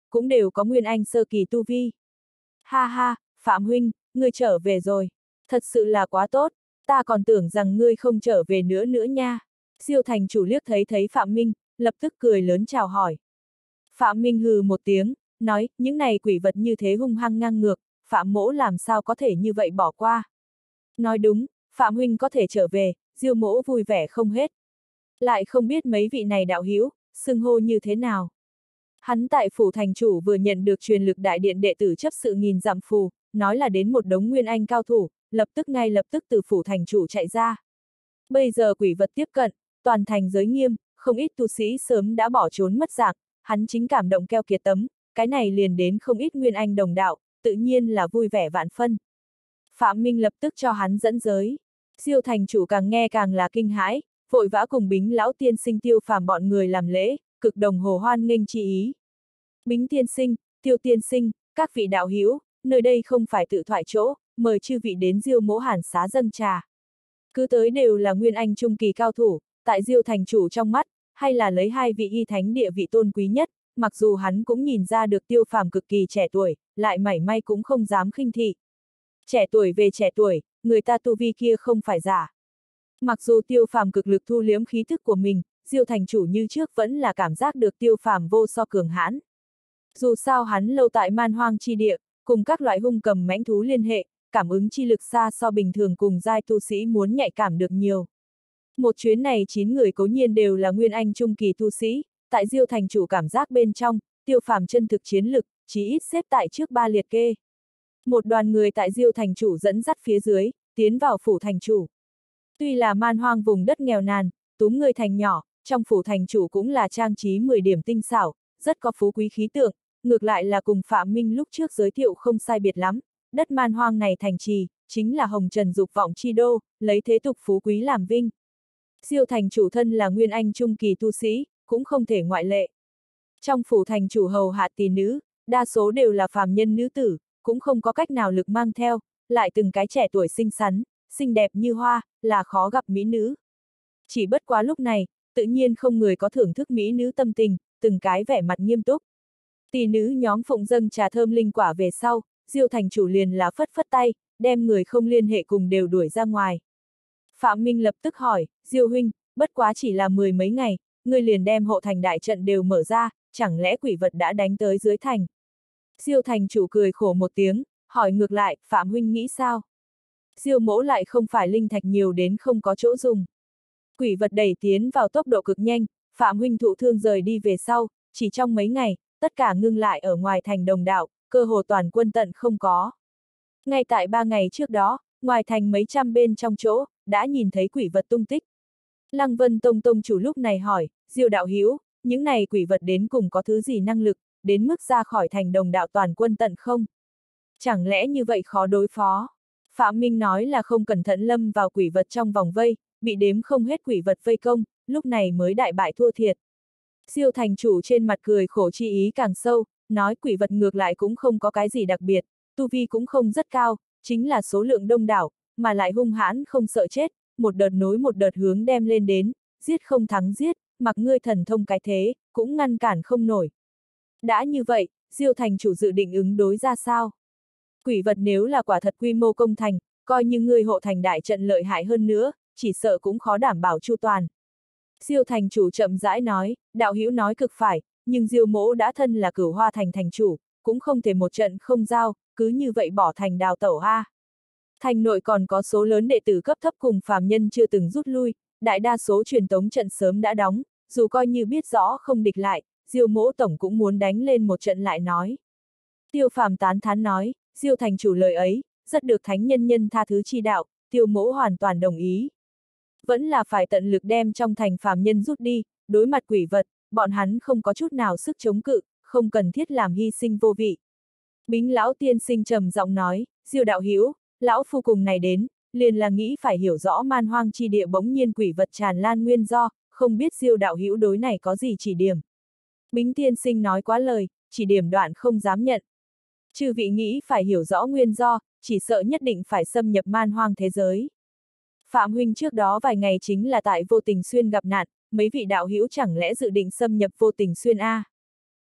cũng đều có nguyên anh sơ kỳ tu vi. Ha ha, Phạm huynh, ngươi trở về rồi. Thật sự là quá tốt, ta còn tưởng rằng ngươi không trở về nữa nữa nha. Diêu thành chủ liếc thấy thấy Phạm Minh, lập tức cười lớn chào hỏi. Phạm Minh hừ một tiếng, nói, những này quỷ vật như thế hung hăng ngang ngược, Phạm mỗ làm sao có thể như vậy bỏ qua. Nói đúng, Phạm huynh có thể trở về, Diêu mỗ vui vẻ không hết. Lại không biết mấy vị này đạo hữu xưng hô như thế nào. Hắn tại phủ thành chủ vừa nhận được truyền lực đại điện đệ tử chấp sự nghìn dặm phù, nói là đến một đống nguyên anh cao thủ, lập tức ngay lập tức từ phủ thành chủ chạy ra. Bây giờ quỷ vật tiếp cận, toàn thành giới nghiêm, không ít tu sĩ sớm đã bỏ trốn mất dạng, hắn chính cảm động keo kiệt tấm, cái này liền đến không ít nguyên anh đồng đạo, tự nhiên là vui vẻ vạn phân. Phạm Minh lập tức cho hắn dẫn giới. Diêu thành chủ càng nghe càng là kinh hãi, vội vã cùng Bính lão tiên sinh Tiêu Phàm bọn người làm lễ, cực đồng hồ hoan nghênh chi ý. Bính tiên sinh, Tiêu tiên sinh, các vị đạo hữu, nơi đây không phải tự thoại chỗ, mời chư vị đến Diêu mỗ hàn xá dâng trà. Cứ tới đều là nguyên anh trung kỳ cao thủ, tại Diêu thành chủ trong mắt, hay là lấy hai vị y thánh địa vị tôn quý nhất, mặc dù hắn cũng nhìn ra được Tiêu Phàm cực kỳ trẻ tuổi, lại mảy may cũng không dám khinh thị. Trẻ tuổi về trẻ tuổi, người ta tu vi kia không phải giả. Mặc dù Tiêu Phàm cực lực thu liếm khí thức của mình, Diêu thành chủ như trước vẫn là cảm giác được Tiêu Phàm vô so cường hãn. Dù sao hắn lâu tại man hoang chi địa, cùng các loại hung cầm mãnh thú liên hệ, cảm ứng chi lực xa so bình thường cùng giai tu sĩ muốn nhạy cảm được nhiều. Một chuyến này chín người cố nhiên đều là nguyên anh trung kỳ tu sĩ, tại Diêu thành chủ cảm giác bên trong, Tiêu Phàm chân thực chiến lực, chí ít xếp tại trước ba liệt kê. Một đoàn người tại Diêu thành chủ dẫn dắt phía dưới, tiến vào phủ thành chủ. Tuy là man hoang vùng đất nghèo nàn, túm người thành nhỏ, trong phủ thành chủ cũng là trang trí mười điểm tinh xảo, rất có phú quý khí tượng, ngược lại là cùng Phạm Minh lúc trước giới thiệu không sai biệt lắm, đất man hoang này thành trì, chính là hồng trần dục vọng chi đô, lấy thế tục phú quý làm vinh. Diêu thành chủ thân là nguyên anh trung kỳ tu sĩ, cũng không thể ngoại lệ. Trong phủ thành chủ hầu hạ tỷ nữ, đa số đều là phàm nhân nữ tử, cũng không có cách nào lực mang theo, lại từng cái trẻ tuổi xinh xắn, xinh đẹp như hoa, là khó gặp mỹ nữ. Chỉ bất quá lúc này, tự nhiên không người có thưởng thức mỹ nữ tâm tình, từng cái vẻ mặt nghiêm túc. Tỷ nữ nhóm phụng dâng trà thơm linh quả về sau, Diêu thành chủ liền là phất phất tay, đem người không liên hệ cùng đều đuổi ra ngoài. Phạm Minh lập tức hỏi, Diêu huynh, bất quá chỉ là mười mấy ngày, người liền đem hộ thành đại trận đều mở ra, chẳng lẽ quỷ vật đã đánh tới dưới thành? Diêu thành chủ cười khổ một tiếng, hỏi ngược lại, Phạm huynh nghĩ sao? Diêu mỗ lại không phải linh thạch nhiều đến không có chỗ dùng. Quỷ vật đẩy tiến vào tốc độ cực nhanh, Phạm huynh thụ thương rời đi về sau, chỉ trong mấy ngày, tất cả ngưng lại ở ngoài thành đồng đạo, cơ hồ toàn quân tận không có. Ngay tại ba ngày trước đó, ngoài thành mấy trăm bên trong chỗ, đã nhìn thấy quỷ vật tung tích. Lăng Vân Tông Tông chủ lúc này hỏi, Diêu đạo hữu, những này quỷ vật đến cùng có thứ gì năng lực, đến mức ra khỏi thành đồng đạo toàn quân tận không? Chẳng lẽ như vậy khó đối phó? Phạm Minh nói là không cẩn thận lâm vào quỷ vật trong vòng vây, bị đếm không hết quỷ vật vây công, lúc này mới đại bại thua thiệt. Diêu thành chủ trên mặt cười khổ chi ý càng sâu, nói quỷ vật ngược lại cũng không có cái gì đặc biệt, tu vi cũng không rất cao, chính là số lượng đông đảo, mà lại hung hãn không sợ chết, một đợt nối một đợt hướng đem lên đến, giết không thắng giết, mặc ngươi thần thông cái thế, cũng ngăn cản không nổi. Đã như vậy, Diêu thành chủ dự định ứng đối ra sao? Quỷ vật nếu là quả thật quy mô công thành, coi như ngươi hộ thành đại trận lợi hại hơn nữa, chỉ sợ cũng khó đảm bảo chu toàn. Diêu thành chủ chậm rãi nói, đạo hữu nói cực phải, nhưng Diêu mỗ đã thân là Cửu Hoa thành thành chủ, cũng không thể một trận không giao, cứ như vậy bỏ thành đào tẩu ha. Thành nội còn có số lớn đệ tử cấp thấp cùng phàm nhân chưa từng rút lui, đại đa số truyền tống trận sớm đã đóng, dù coi như biết rõ không địch lại, Diêu mỗ tổng cũng muốn đánh lên một trận lại nói. Tiêu Phàm tán thán nói, Diêu thành chủ lời ấy, rất được thánh nhân nhân tha thứ chi đạo, Tiêu mỗ hoàn toàn đồng ý. Vẫn là phải tận lực đem trong thành phàm nhân rút đi, đối mặt quỷ vật, bọn hắn không có chút nào sức chống cự, không cần thiết làm hy sinh vô vị. Bính lão tiên sinh trầm giọng nói, Diêu đạo hữu, lão phu cùng này đến, liền là nghĩ phải hiểu rõ man hoang chi địa bỗng nhiên quỷ vật tràn lan nguyên do, không biết Diêu đạo hữu đối này có gì chỉ điểm. Bính tiên sinh nói quá lời, chỉ điểm đoạn không dám nhận. Chư vị nghĩ phải hiểu rõ nguyên do, chỉ sợ nhất định phải xâm nhập man hoang thế giới. Phạm huynh trước đó vài ngày chính là tại Vô Tình Xuyên gặp nạn, mấy vị đạo hữu chẳng lẽ dự định xâm nhập Vô Tình Xuyên a?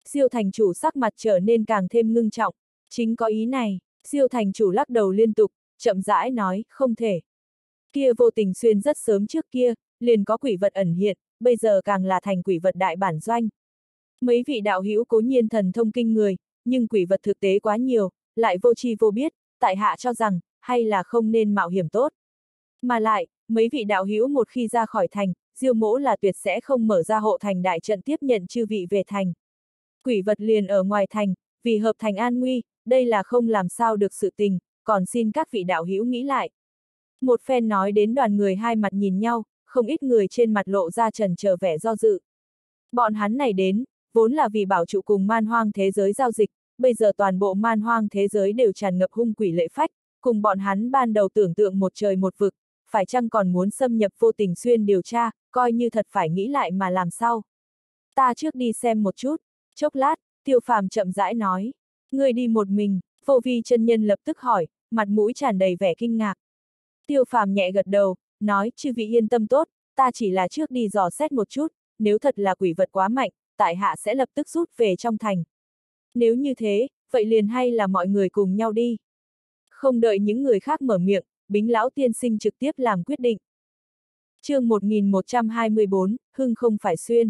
Diêu thành chủ sắc mặt trở nên càng thêm ngưng trọng. Chính có ý này, Diêu thành chủ lắc đầu liên tục, chậm rãi nói, không thể. Kia Vô Tình Xuyên rất sớm trước kia, liền có quỷ vật ẩn hiện, bây giờ càng là thành quỷ vật đại bản doanh. Mấy vị đạo hữu cố nhiên thần thông kinh người, nhưng quỷ vật thực tế quá nhiều, lại vô tri vô biết, tại hạ cho rằng, hay là không nên mạo hiểm tốt. Mà lại, mấy vị đạo hữu một khi ra khỏi thành, Diêu mỗ là tuyệt sẽ không mở ra hộ thành đại trận tiếp nhận chư vị về thành. Quỷ vật liền ở ngoài thành, vì hợp thành an nguy, đây là không làm sao được sự tình, còn xin các vị đạo hữu nghĩ lại. Một phen nói đến đoàn người hai mặt nhìn nhau, không ít người trên mặt lộ ra trần chờ vẻ do dự. Bọn hắn này đến, vốn là vì bảo trụ cùng man hoang thế giới giao dịch, bây giờ toàn bộ man hoang thế giới đều tràn ngập hung quỷ lệ phách, cùng bọn hắn ban đầu tưởng tượng một trời một vực, phải chăng còn muốn xâm nhập Vô Tình Xuyên điều tra, coi như thật phải nghĩ lại mà làm sao. Ta trước đi xem một chút, chốc lát, Tiêu Phàm chậm rãi nói, ngươi đi một mình, Vô Vi chân nhân lập tức hỏi, mặt mũi tràn đầy vẻ kinh ngạc. Tiêu Phàm nhẹ gật đầu, nói, chư vị yên tâm tốt, ta chỉ là trước đi dò xét một chút, nếu thật là quỷ vật quá mạnh, tại hạ sẽ lập tức rút về trong thành. Nếu như thế, vậy liền hay là mọi người cùng nhau đi. Không đợi những người khác mở miệng, Bính lão tiên sinh trực tiếp làm quyết định. Chương một nghìn một trăm hai mươi bốn, Hưng không phải xuyên.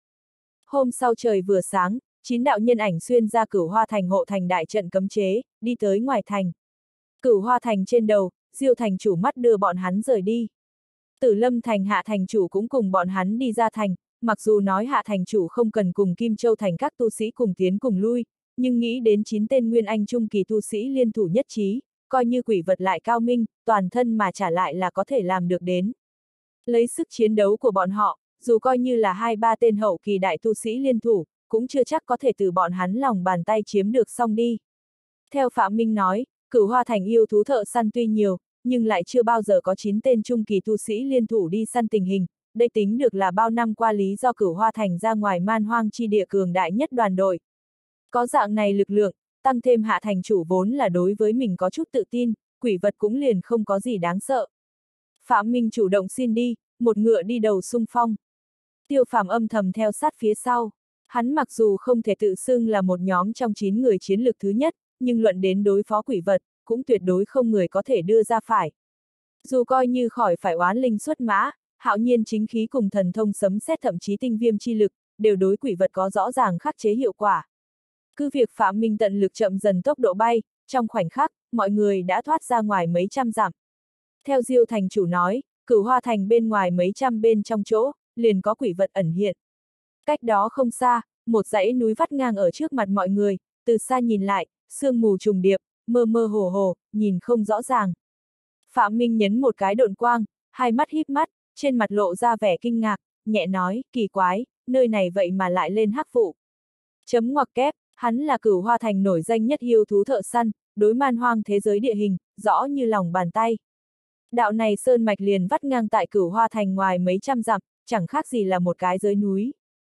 Hôm sau trời vừa sáng, chín đạo nhân ảnh xuyên ra Cửu Hoa thành hộ thành đại trận cấm chế, đi tới ngoài thành. Cửu Hoa thành trên đầu, Diêu thành chủ mắt đưa bọn hắn rời đi. Tử Lâm thành Hạ thành chủ cũng cùng bọn hắn đi ra thành, mặc dù nói Hạ thành chủ không cần cùng Kim Châu thành các tu sĩ cùng tiến cùng lui, nhưng nghĩ đến chín tên nguyên anh trung kỳ tu sĩ liên thủ nhất trí, coi như quỷ vật lại cao minh, toàn thân mà trả lại là có thể làm được đến. Lấy sức chiến đấu của bọn họ, dù coi như là hai ba tên hậu kỳ đại tu sĩ liên thủ, cũng chưa chắc có thể từ bọn hắn lòng bàn tay chiếm được xong đi. Theo Phạm Minh nói, Cửu Hoa thành yêu thú thợ săn tuy nhiều, nhưng lại chưa bao giờ có chín tên trung kỳ tu sĩ liên thủ đi săn tình hình, đây tính được là bao năm qua lý do Cửu Hoa thành ra ngoài man hoang chi địa cường đại nhất đoàn đội. Có dạng này lực lượng, tăng thêm Hạ thành chủ vốn là đối với mình có chút tự tin, quỷ vật cũng liền không có gì đáng sợ. Phạm Minh chủ động xin đi, một ngựa đi đầu xung phong. Tiêu Phàm âm thầm theo sát phía sau. Hắn mặc dù không thể tự xưng là một nhóm trong chín người chiến lược thứ nhất, nhưng luận đến đối phó quỷ vật, cũng tuyệt đối không người có thể đưa ra phải. Dù coi như khỏi phải oán linh xuất mã, hạo nhiên chính khí cùng thần thông sấm sét thậm chí tinh viêm chi lực, đều đối quỷ vật có rõ ràng khắc chế hiệu quả. Cứ việc Phạm Minh tận lực chậm dần tốc độ bay, trong khoảnh khắc, mọi người đã thoát ra ngoài mấy trăm dặm. Theo Diêu thành chủ nói, Cửu Hoa thành bên ngoài mấy trăm bên trong chỗ, liền có quỷ vật ẩn hiện. Cách đó không xa, một dãy núi vắt ngang ở trước mặt mọi người, từ xa nhìn lại, sương mù trùng điệp, mơ mơ hồ hồ, nhìn không rõ ràng. Phạm Minh nhấn một cái độn quang, hai mắt híp mắt, trên mặt lộ ra vẻ kinh ngạc, nhẹ nói, kỳ quái, nơi này vậy mà lại lên hắc vụ. Chấm ngoặc kép, hắn là Cửu Hoa thành nổi danh nhất yêu thú thợ săn, đối man hoang thế giới địa hình, rõ như lòng bàn tay. Đạo này sơn mạch liền vắt ngang tại Cửu Hoa thành ngoài mấy trăm dặm, chẳng khác gì là một cái dưới núi.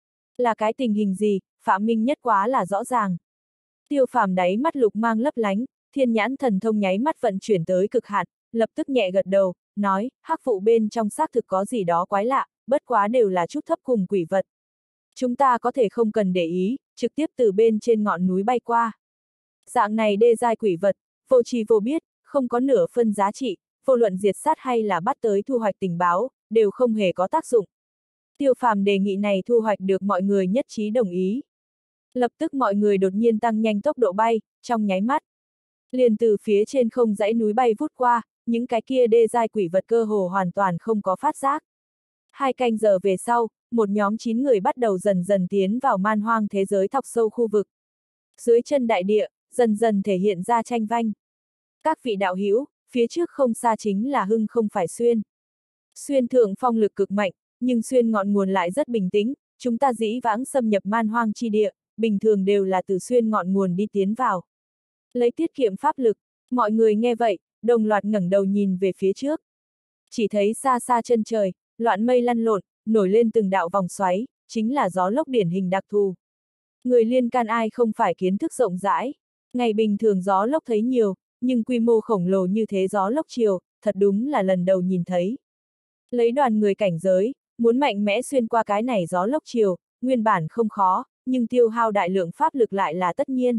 Là cái tình hình gì, Phạm Minh nhất quá là rõ ràng. Tiêu Phàm đáy mắt lục mang lấp lánh, thiên nhãn thần thông nháy mắt vận chuyển tới cực hạn, lập tức nhẹ gật đầu, nói, hắc vụ bên trong xác thực có gì đó quái lạ, bất quá đều là chút thấp cùng quỷ vật. Chúng ta có thể không cần để ý, trực tiếp từ bên trên ngọn núi bay qua. Dạng này đê giai quỷ vật, vô tri vô biết, không có nửa phân giá trị, vô luận diệt sát hay là bắt tới thu hoạch tình báo, đều không hề có tác dụng. Tiêu Phàm đề nghị này thu hoạch được mọi người nhất trí đồng ý. Lập tức mọi người đột nhiên tăng nhanh tốc độ bay, trong nháy mắt. Liền từ phía trên không dãy núi bay vút qua, những cái kia đê giai quỷ vật cơ hồ hoàn toàn không có phát giác. Hai canh giờ về sau, một nhóm chín người bắt đầu dần dần tiến vào man hoang thế giới thọc sâu khu vực. Dưới chân đại địa, dần dần thể hiện ra tranh vanh. Các vị đạo hữu, phía trước không xa chính là Hưng không phải xuyên. Xuyên thượng phong lực cực mạnh, nhưng xuyên ngọn nguồn lại rất bình tĩnh, chúng ta dĩ vãng xâm nhập man hoang chi địa, bình thường đều là từ xuyên ngọn nguồn đi tiến vào. Lấy tiết kiệm pháp lực, mọi người nghe vậy, đồng loạt ngẩng đầu nhìn về phía trước. Chỉ thấy xa xa chân trời, loạn mây lăn lộn, nổi lên từng đạo vòng xoáy, chính là gió lốc điển hình đặc thù. Người liên can ai không phải kiến thức rộng rãi, ngày bình thường gió lốc thấy nhiều, nhưng quy mô khổng lồ như thế gió lốc chiều, thật đúng là lần đầu nhìn thấy. Lấy đoàn người cảnh giới, muốn mạnh mẽ xuyên qua cái này gió lốc chiều, nguyên bản không khó, nhưng tiêu hao đại lượng pháp lực lại là tất nhiên.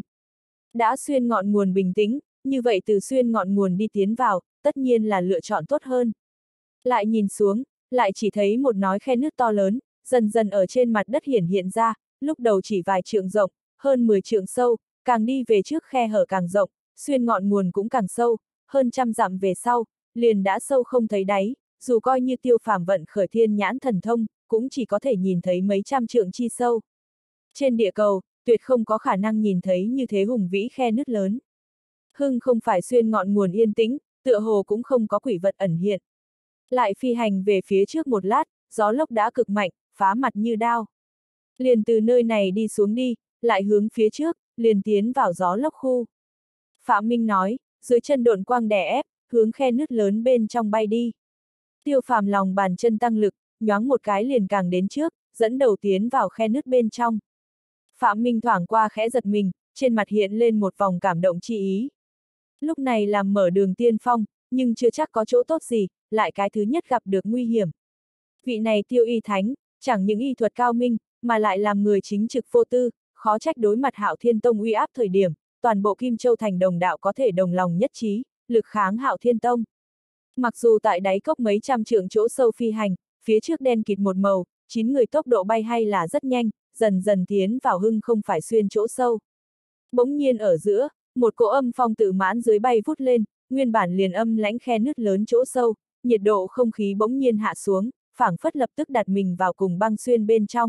Đã xuyên ngọn nguồn bình tĩnh, như vậy từ xuyên ngọn nguồn đi tiến vào, tất nhiên là lựa chọn tốt hơn. Lại nhìn xuống, lại chỉ thấy một nói khe nước to lớn, dần dần ở trên mặt đất hiển hiện ra, lúc đầu chỉ vài trượng rộng, hơn mười trượng sâu, càng đi về trước khe hở càng rộng, xuyên ngọn nguồn cũng càng sâu, hơn trăm dặm về sau, liền đã sâu không thấy đáy, dù coi như Tiêu Phàm vận khởi thiên nhãn thần thông, cũng chỉ có thể nhìn thấy mấy trăm trượng chi sâu. Trên địa cầu, tuyệt không có khả năng nhìn thấy như thế hùng vĩ khe nứt lớn. Hưng không phải xuyên ngọn nguồn yên tĩnh, tựa hồ cũng không có quỷ vật ẩn hiện. Lại phi hành về phía trước một lát, gió lốc đã cực mạnh, phá mặt như đao. Liền từ nơi này đi xuống đi, lại hướng phía trước, liền tiến vào gió lốc khu. Phạm Minh nói, dưới chân độn quang đè ép, hướng khe nứt lớn bên trong bay đi. Tiêu Phàm lòng bàn chân tăng lực, nhoáng một cái liền càng đến trước, dẫn đầu tiến vào khe nứt bên trong. Phạm Minh thoảng qua khẽ giật mình, trên mặt hiện lên một vòng cảm động chi ý. Lúc này làm mở đường tiên phong, nhưng chưa chắc có chỗ tốt gì, lại cái thứ nhất gặp được nguy hiểm. Vị này Tiêu Y Thánh, chẳng những y thuật cao minh, mà lại làm người chính trực vô tư, khó trách đối mặt Hạo Thiên Tông uy áp thời điểm, toàn bộ Kim Châu thành đồng đạo có thể đồng lòng nhất trí, lực kháng Hạo Thiên Tông. Mặc dù tại đáy cốc mấy trăm trượng chỗ sâu phi hành, phía trước đen kịt một màu, chín người tốc độ bay hay là rất nhanh, dần dần tiến vào hưng không phải xuyên chỗ sâu. Bỗng nhiên ở giữa, một cỗ âm phong tự mãn dưới bay vút lên, nguyên bản liền âm lãnh khe nứt lớn chỗ sâu, nhiệt độ không khí bỗng nhiên hạ xuống, phảng phất lập tức đặt mình vào cùng băng xuyên bên trong.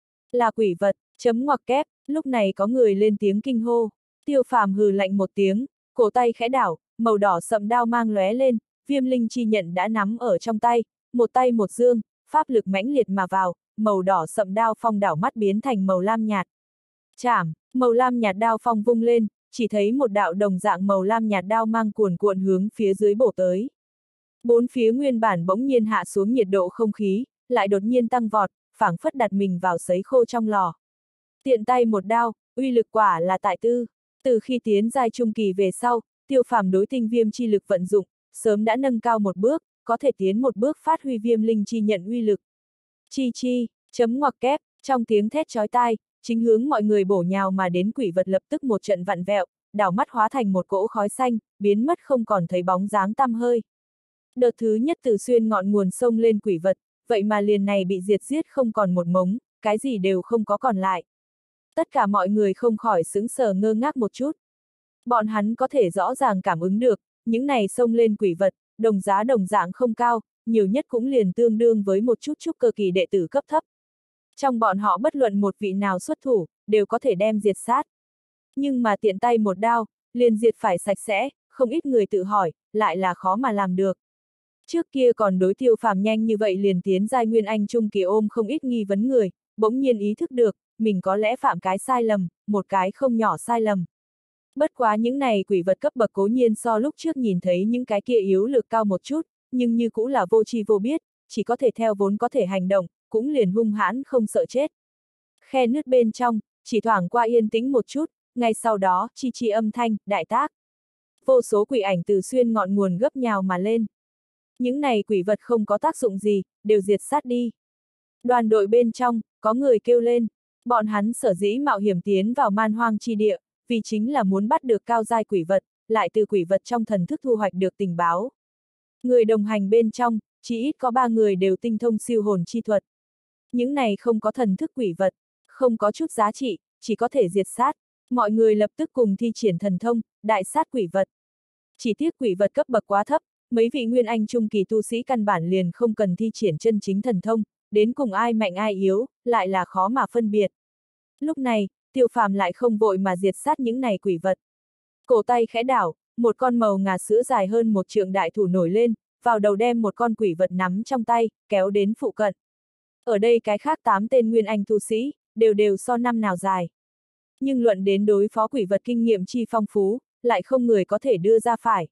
Là quỷ vật, chấm ngoặc kép, lúc này có người lên tiếng kinh hô. Tiêu Phàm hừ lạnh một tiếng, cổ tay khẽ đảo, màu đỏ sậm đao mang lóe lên, viêm linh chi nhận đã nắm ở trong tay, một tay một dương, pháp lực mãnh liệt mà vào, màu đỏ sậm đao phong đảo mắt biến thành màu lam nhạt. Chảm, màu lam nhạt đao phong vung lên, chỉ thấy một đạo đồng dạng màu lam nhạt đao mang cuồn cuộn hướng phía dưới bổ tới. Bốn phía nguyên bản bỗng nhiên hạ xuống nhiệt độ không khí, lại đột nhiên tăng vọt, phảng phất đặt mình vào sấy khô trong lò. Tiện tay một đao, uy lực quả là tại tư. Từ khi tiến giai trung kỳ về sau, Tiêu Phàm đối tinh viêm chi lực vận dụng, sớm đã nâng cao một bước, có thể tiến một bước phát huy viêm linh chi nhận uy lực. Chi chi, chấm ngoặc kép, trong tiếng thét chói tai, chính hướng mọi người bổ nhào mà đến quỷ vật lập tức một trận vặn vẹo, đảo mắt hóa thành một cỗ khói xanh, biến mất không còn thấy bóng dáng tăm hơi. Đợt thứ nhất từ xuyên ngọn nguồn sông lên quỷ vật, vậy mà liền này bị diệt giết không còn một mống, cái gì đều không có còn lại. Tất cả mọi người không khỏi sững sờ ngơ ngác một chút. Bọn hắn có thể rõ ràng cảm ứng được, những này xông lên quỷ vật, đồng giá đồng dạng không cao, nhiều nhất cũng liền tương đương với một chút chút cơ kỳ đệ tử cấp thấp. Trong bọn họ bất luận một vị nào xuất thủ, đều có thể đem diệt sát. Nhưng mà tiện tay một đao, liền diệt phải sạch sẽ, không ít người tự hỏi, lại là khó mà làm được. Trước kia còn đối Tiêu Phàm nhanh như vậy liền tiến giai nguyên anh trung kỳ ôm không ít nghi vấn người, bỗng nhiên ý thức được, mình có lẽ phạm cái sai lầm, một cái không nhỏ sai lầm. Bất quá những này quỷ vật cấp bậc cố nhiên so lúc trước nhìn thấy những cái kia yếu lực cao một chút, nhưng như cũng là vô tri vô biết, chỉ có thể theo vốn có thể hành động, cũng liền hung hãn không sợ chết. Khe nứt bên trong, chỉ thoảng qua yên tĩnh một chút, ngay sau đó, chi chi âm thanh, đại tác. Vô số quỷ ảnh từ xuyên ngọn nguồn gấp nhào mà lên. Những này quỷ vật không có tác dụng gì, đều diệt sát đi. Đoàn đội bên trong, có người kêu lên, bọn hắn sở dĩ mạo hiểm tiến vào man hoang chi địa, vì chính là muốn bắt được cao giai quỷ vật, lại từ quỷ vật trong thần thức thu hoạch được tình báo. Người đồng hành bên trong, chỉ ít có ba người đều tinh thông siêu hồn chi thuật. Những này không có thần thức quỷ vật, không có chút giá trị, chỉ có thể diệt sát. Mọi người lập tức cùng thi triển thần thông, đại sát quỷ vật. Chỉ tiếc quỷ vật cấp bậc quá thấp, mấy vị nguyên anh trung kỳ tu sĩ căn bản liền không cần thi triển chân chính thần thông, đến cùng ai mạnh ai yếu, lại là khó mà phân biệt. Lúc này, Tiêu Phàm lại không vội mà diệt sát những này quỷ vật. Cổ tay khẽ đảo, một con màu ngà sữa dài hơn một trượng đại thủ nổi lên, vào đầu đem một con quỷ vật nắm trong tay, kéo đến phụ cận. Ở đây cái khác tám tên nguyên anh tu sĩ, đều đều so năm nào dài. Nhưng luận đến đối phó quỷ vật kinh nghiệm chi phong phú, lại không người có thể đưa ra phải.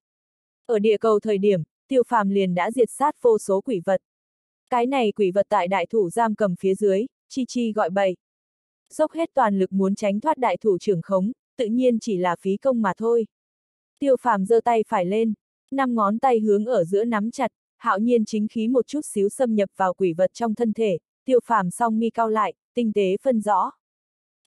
Ở địa cầu thời điểm, Tiêu Phàm liền đã diệt sát vô số quỷ vật. Cái này quỷ vật tại đại thủ giam cầm phía dưới, chi chi gọi bậy. Dốc hết toàn lực muốn tránh thoát đại thủ trưởng khống, tự nhiên chỉ là phí công mà thôi. Tiêu Phàm giơ tay phải lên, năm ngón tay hướng ở giữa nắm chặt, hạo nhiên chính khí một chút xíu xâm nhập vào quỷ vật trong thân thể, Tiêu Phàm song mi cau lại, tinh tế phân rõ.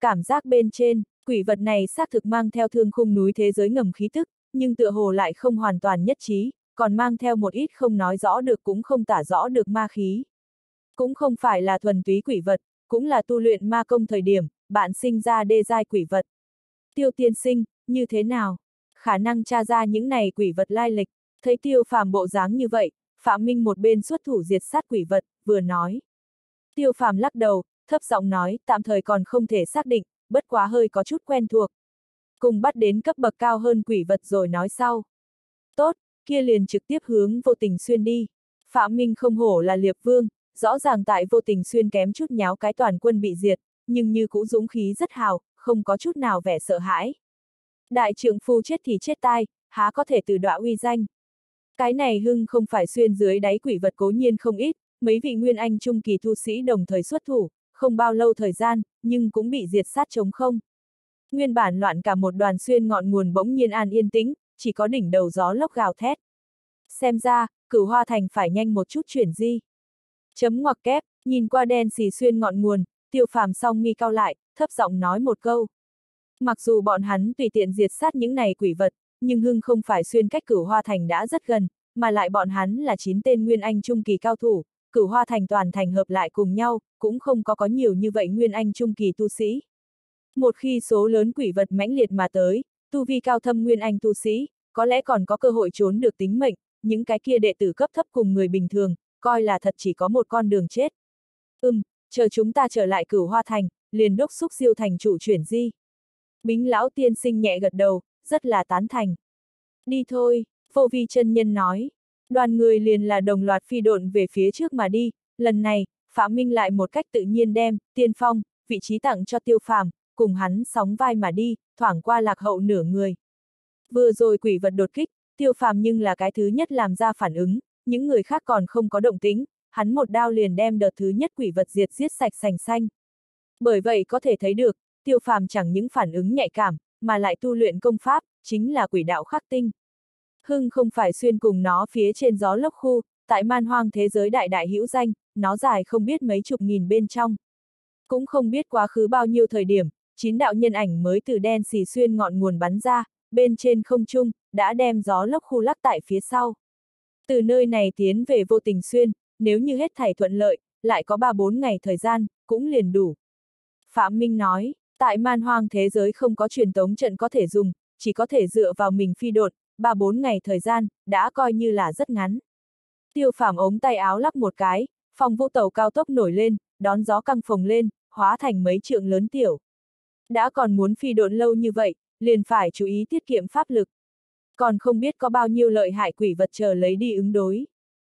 Cảm giác bên trên, quỷ vật này xác thực mang theo thương khung núi thế giới ngầm khí tức, nhưng tựa hồ lại không hoàn toàn nhất trí, còn mang theo một ít không nói rõ được cũng không tả rõ được ma khí. Cũng không phải là thuần túy quỷ vật, cũng là tu luyện ma công thời điểm, bạn sinh ra đê giai quỷ vật. Tiêu tiên sinh, như thế nào? Khả năng tra ra những này quỷ vật lai lịch, thấy Tiêu Phàm bộ dáng như vậy, Phạm Minh một bên xuất thủ diệt sát quỷ vật, vừa nói. Tiêu Phàm lắc đầu, thấp giọng nói, tạm thời còn không thể xác định, bất quá hơi có chút quen thuộc. Cùng bắt đến cấp bậc cao hơn quỷ vật rồi nói sau. Tốt, kia liền trực tiếp hướng Vô Tình Xuyên đi. Phạm Minh không hổ là Liệp Vương, rõ ràng tại Vô Tình Xuyên kém chút nháo cái toàn quân bị diệt, nhưng như cũ dũng khí rất hào, không có chút nào vẻ sợ hãi. Đại trượng phu chết thì chết tai, há có thể từ đọa uy danh. Cái này Hưng không phải xuyên dưới đáy quỷ vật cố nhiên không ít, mấy vị nguyên anh trung kỳ tu sĩ đồng thời xuất thủ, không bao lâu thời gian, nhưng cũng bị diệt sát trống không. Nguyên bản loạn cả một đoàn xuyên ngọn nguồn bỗng nhiên an yên tĩnh, chỉ có đỉnh đầu gió lốc gào thét. Xem ra, Cửu Hoa Thành phải nhanh một chút chuyển di. Chấm ngoặc kép, nhìn qua đen xì xuyên ngọn nguồn, Tiêu Phàm song mi cao lại, thấp giọng nói một câu. Mặc dù bọn hắn tùy tiện diệt sát những này quỷ vật, nhưng Hưng không phải xuyên cách Cửu Hoa Thành đã rất gần, mà lại bọn hắn là chín tên nguyên anh trung kỳ cao thủ, Cửu Hoa Thành toàn thành hợp lại cùng nhau, cũng không có có nhiều như vậy nguyên anh trung kỳ tu sĩ. Một khi số lớn quỷ vật mãnh liệt mà tới, tu vi cao thâm nguyên anh tu sĩ, có lẽ còn có cơ hội trốn được tính mệnh, những cái kia đệ tử cấp thấp cùng người bình thường, coi là thật chỉ có một con đường chết. Ừm, chờ chúng ta trở lại Cửu Hoa Thành, liền đốc xúc Diêu thành chủ chuyển di. Bính lão tiên sinh nhẹ gật đầu, rất là tán thành. Đi thôi, Vô Vi chân nhân nói. Đoàn người liền là đồng loạt phi độn về phía trước mà đi, lần này, Phạm Minh lại một cách tự nhiên đem, tiên phong, vị trí tặng cho Tiêu Phàm, cùng hắn sóng vai mà đi, thoảng qua lạc hậu nửa người. Vừa rồi quỷ vật đột kích, Tiêu Phàm nhưng là cái thứ nhất làm ra phản ứng, những người khác còn không có động tĩnh, hắn một đao liền đem đợt thứ nhất quỷ vật diệt giết sạch sành xanh. Bởi vậy có thể thấy được, Tiêu Phàm chẳng những phản ứng nhạy cảm, mà lại tu luyện công pháp, chính là quỷ đạo khắc tinh. Hưng không phải xuyên cùng nó phía trên gió lốc khu, tại man hoang thế giới đại đại hữu danh, nó dài không biết mấy chục nghìn bên trong. Cũng không biết quá khứ bao nhiêu thời điểm, chín đạo nhân ảnh mới từ đen xì xuyên ngọn nguồn bắn ra, bên trên không trung, đã đem gió lốc khu lắc tại phía sau. Từ nơi này tiến về Vô Tình Xuyên, nếu như hết thảy thuận lợi, lại có ba bốn ngày thời gian, cũng liền đủ. Phạm Minh nói, tại man hoang thế giới không có truyền tống trận có thể dùng, chỉ có thể dựa vào mình phi đột, ba bốn ngày thời gian, đã coi như là rất ngắn. Tiêu Phàm ống tay áo lắp một cái, phong vũ tàu cao tốc nổi lên, đón gió căng phồng lên, hóa thành mấy trượng lớn tiểu. Đã còn muốn phi độn lâu như vậy, liền phải chú ý tiết kiệm pháp lực. Còn không biết có bao nhiêu lợi hại quỷ vật chờ lấy đi ứng đối.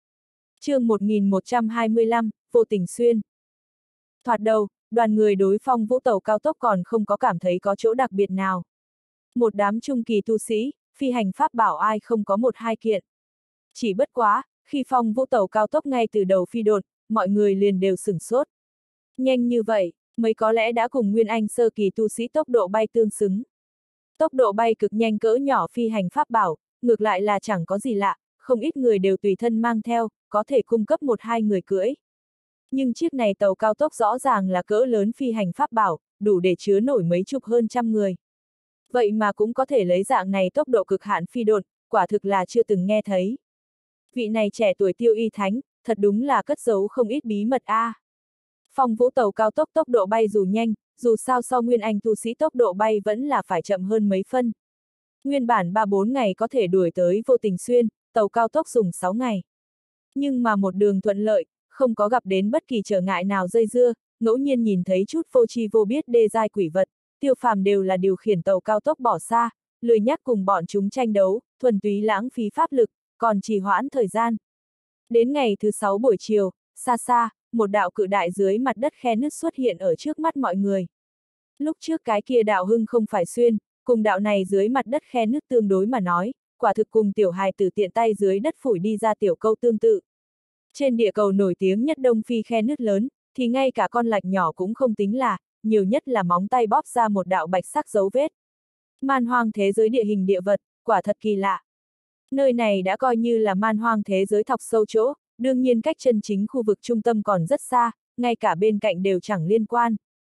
Chương một nghìn một trăm hai mươi lăm, Vô Tình Xuyên. Thoạt đầu, đoàn người đối phong vũ tàu cao tốc còn không có cảm thấy có chỗ đặc biệt nào. Một đám trung kỳ tu sĩ, phi hành pháp bảo ai không có một hai kiện. Chỉ bất quá, khi phong vũ tàu cao tốc ngay từ đầu phi đột, mọi người liền đều sửng sốt. Nhanh như vậy, mới có lẽ đã cùng nguyên anh sơ kỳ tu sĩ tốc độ bay tương xứng. Tốc độ bay cực nhanh cỡ nhỏ phi hành pháp bảo, ngược lại là chẳng có gì lạ, không ít người đều tùy thân mang theo, có thể cung cấp một hai người cưỡi. Nhưng chiếc này tàu cao tốc rõ ràng là cỡ lớn phi hành pháp bảo, đủ để chứa nổi mấy chục hơn trăm người. Vậy mà cũng có thể lấy dạng này tốc độ cực hạn phi đột, quả thực là chưa từng nghe thấy. Vị này trẻ tuổi Tiêu Y Thánh, thật đúng là cất giấu không ít bí mật a. À. Phong vũ tàu cao tốc tốc độ bay dù nhanh, dù sao so nguyên anh tu sĩ tốc độ bay vẫn là phải chậm hơn mấy phân. Nguyên bản ba bốn ngày có thể đuổi tới Vô Tình Xuyên, tàu cao tốc dùng sáu ngày. Nhưng mà một đường thuận lợi, không có gặp đến bất kỳ trở ngại nào dây dưa, ngẫu nhiên nhìn thấy chút vô tri vô biết đê giai quỷ vật, Tiêu Phàm đều là điều khiển tàu cao tốc bỏ xa, lười nhắc cùng bọn chúng tranh đấu, thuần túy lãng phí pháp lực, còn trì hoãn thời gian. Đến ngày thứ sáu buổi chiều, xa xa, một đạo cự đại dưới mặt đất khe nứt xuất hiện ở trước mắt mọi người. Lúc trước cái kia đạo Hưng không phải xuyên, cùng đạo này dưới mặt đất khe nứt tương đối mà nói, quả thực cùng tiểu hài tử tiện tay dưới đất phủi đi ra tiểu câu tương tự. Trên địa cầu nổi tiếng nhất Đông Phi khe nứt lớn, thì ngay cả con lạch nhỏ cũng không tính là, nhiều nhất là móng tay bóp ra một đạo bạch sắc dấu vết. Man hoang thế giới địa hình địa vật, quả thật kỳ lạ. Nơi này đã coi như là man hoang thế giới thọc sâu chỗ, đương nhiên cách chân chính khu vực trung tâm còn rất xa, ngay cả bên cạnh đều chẳng liên quan.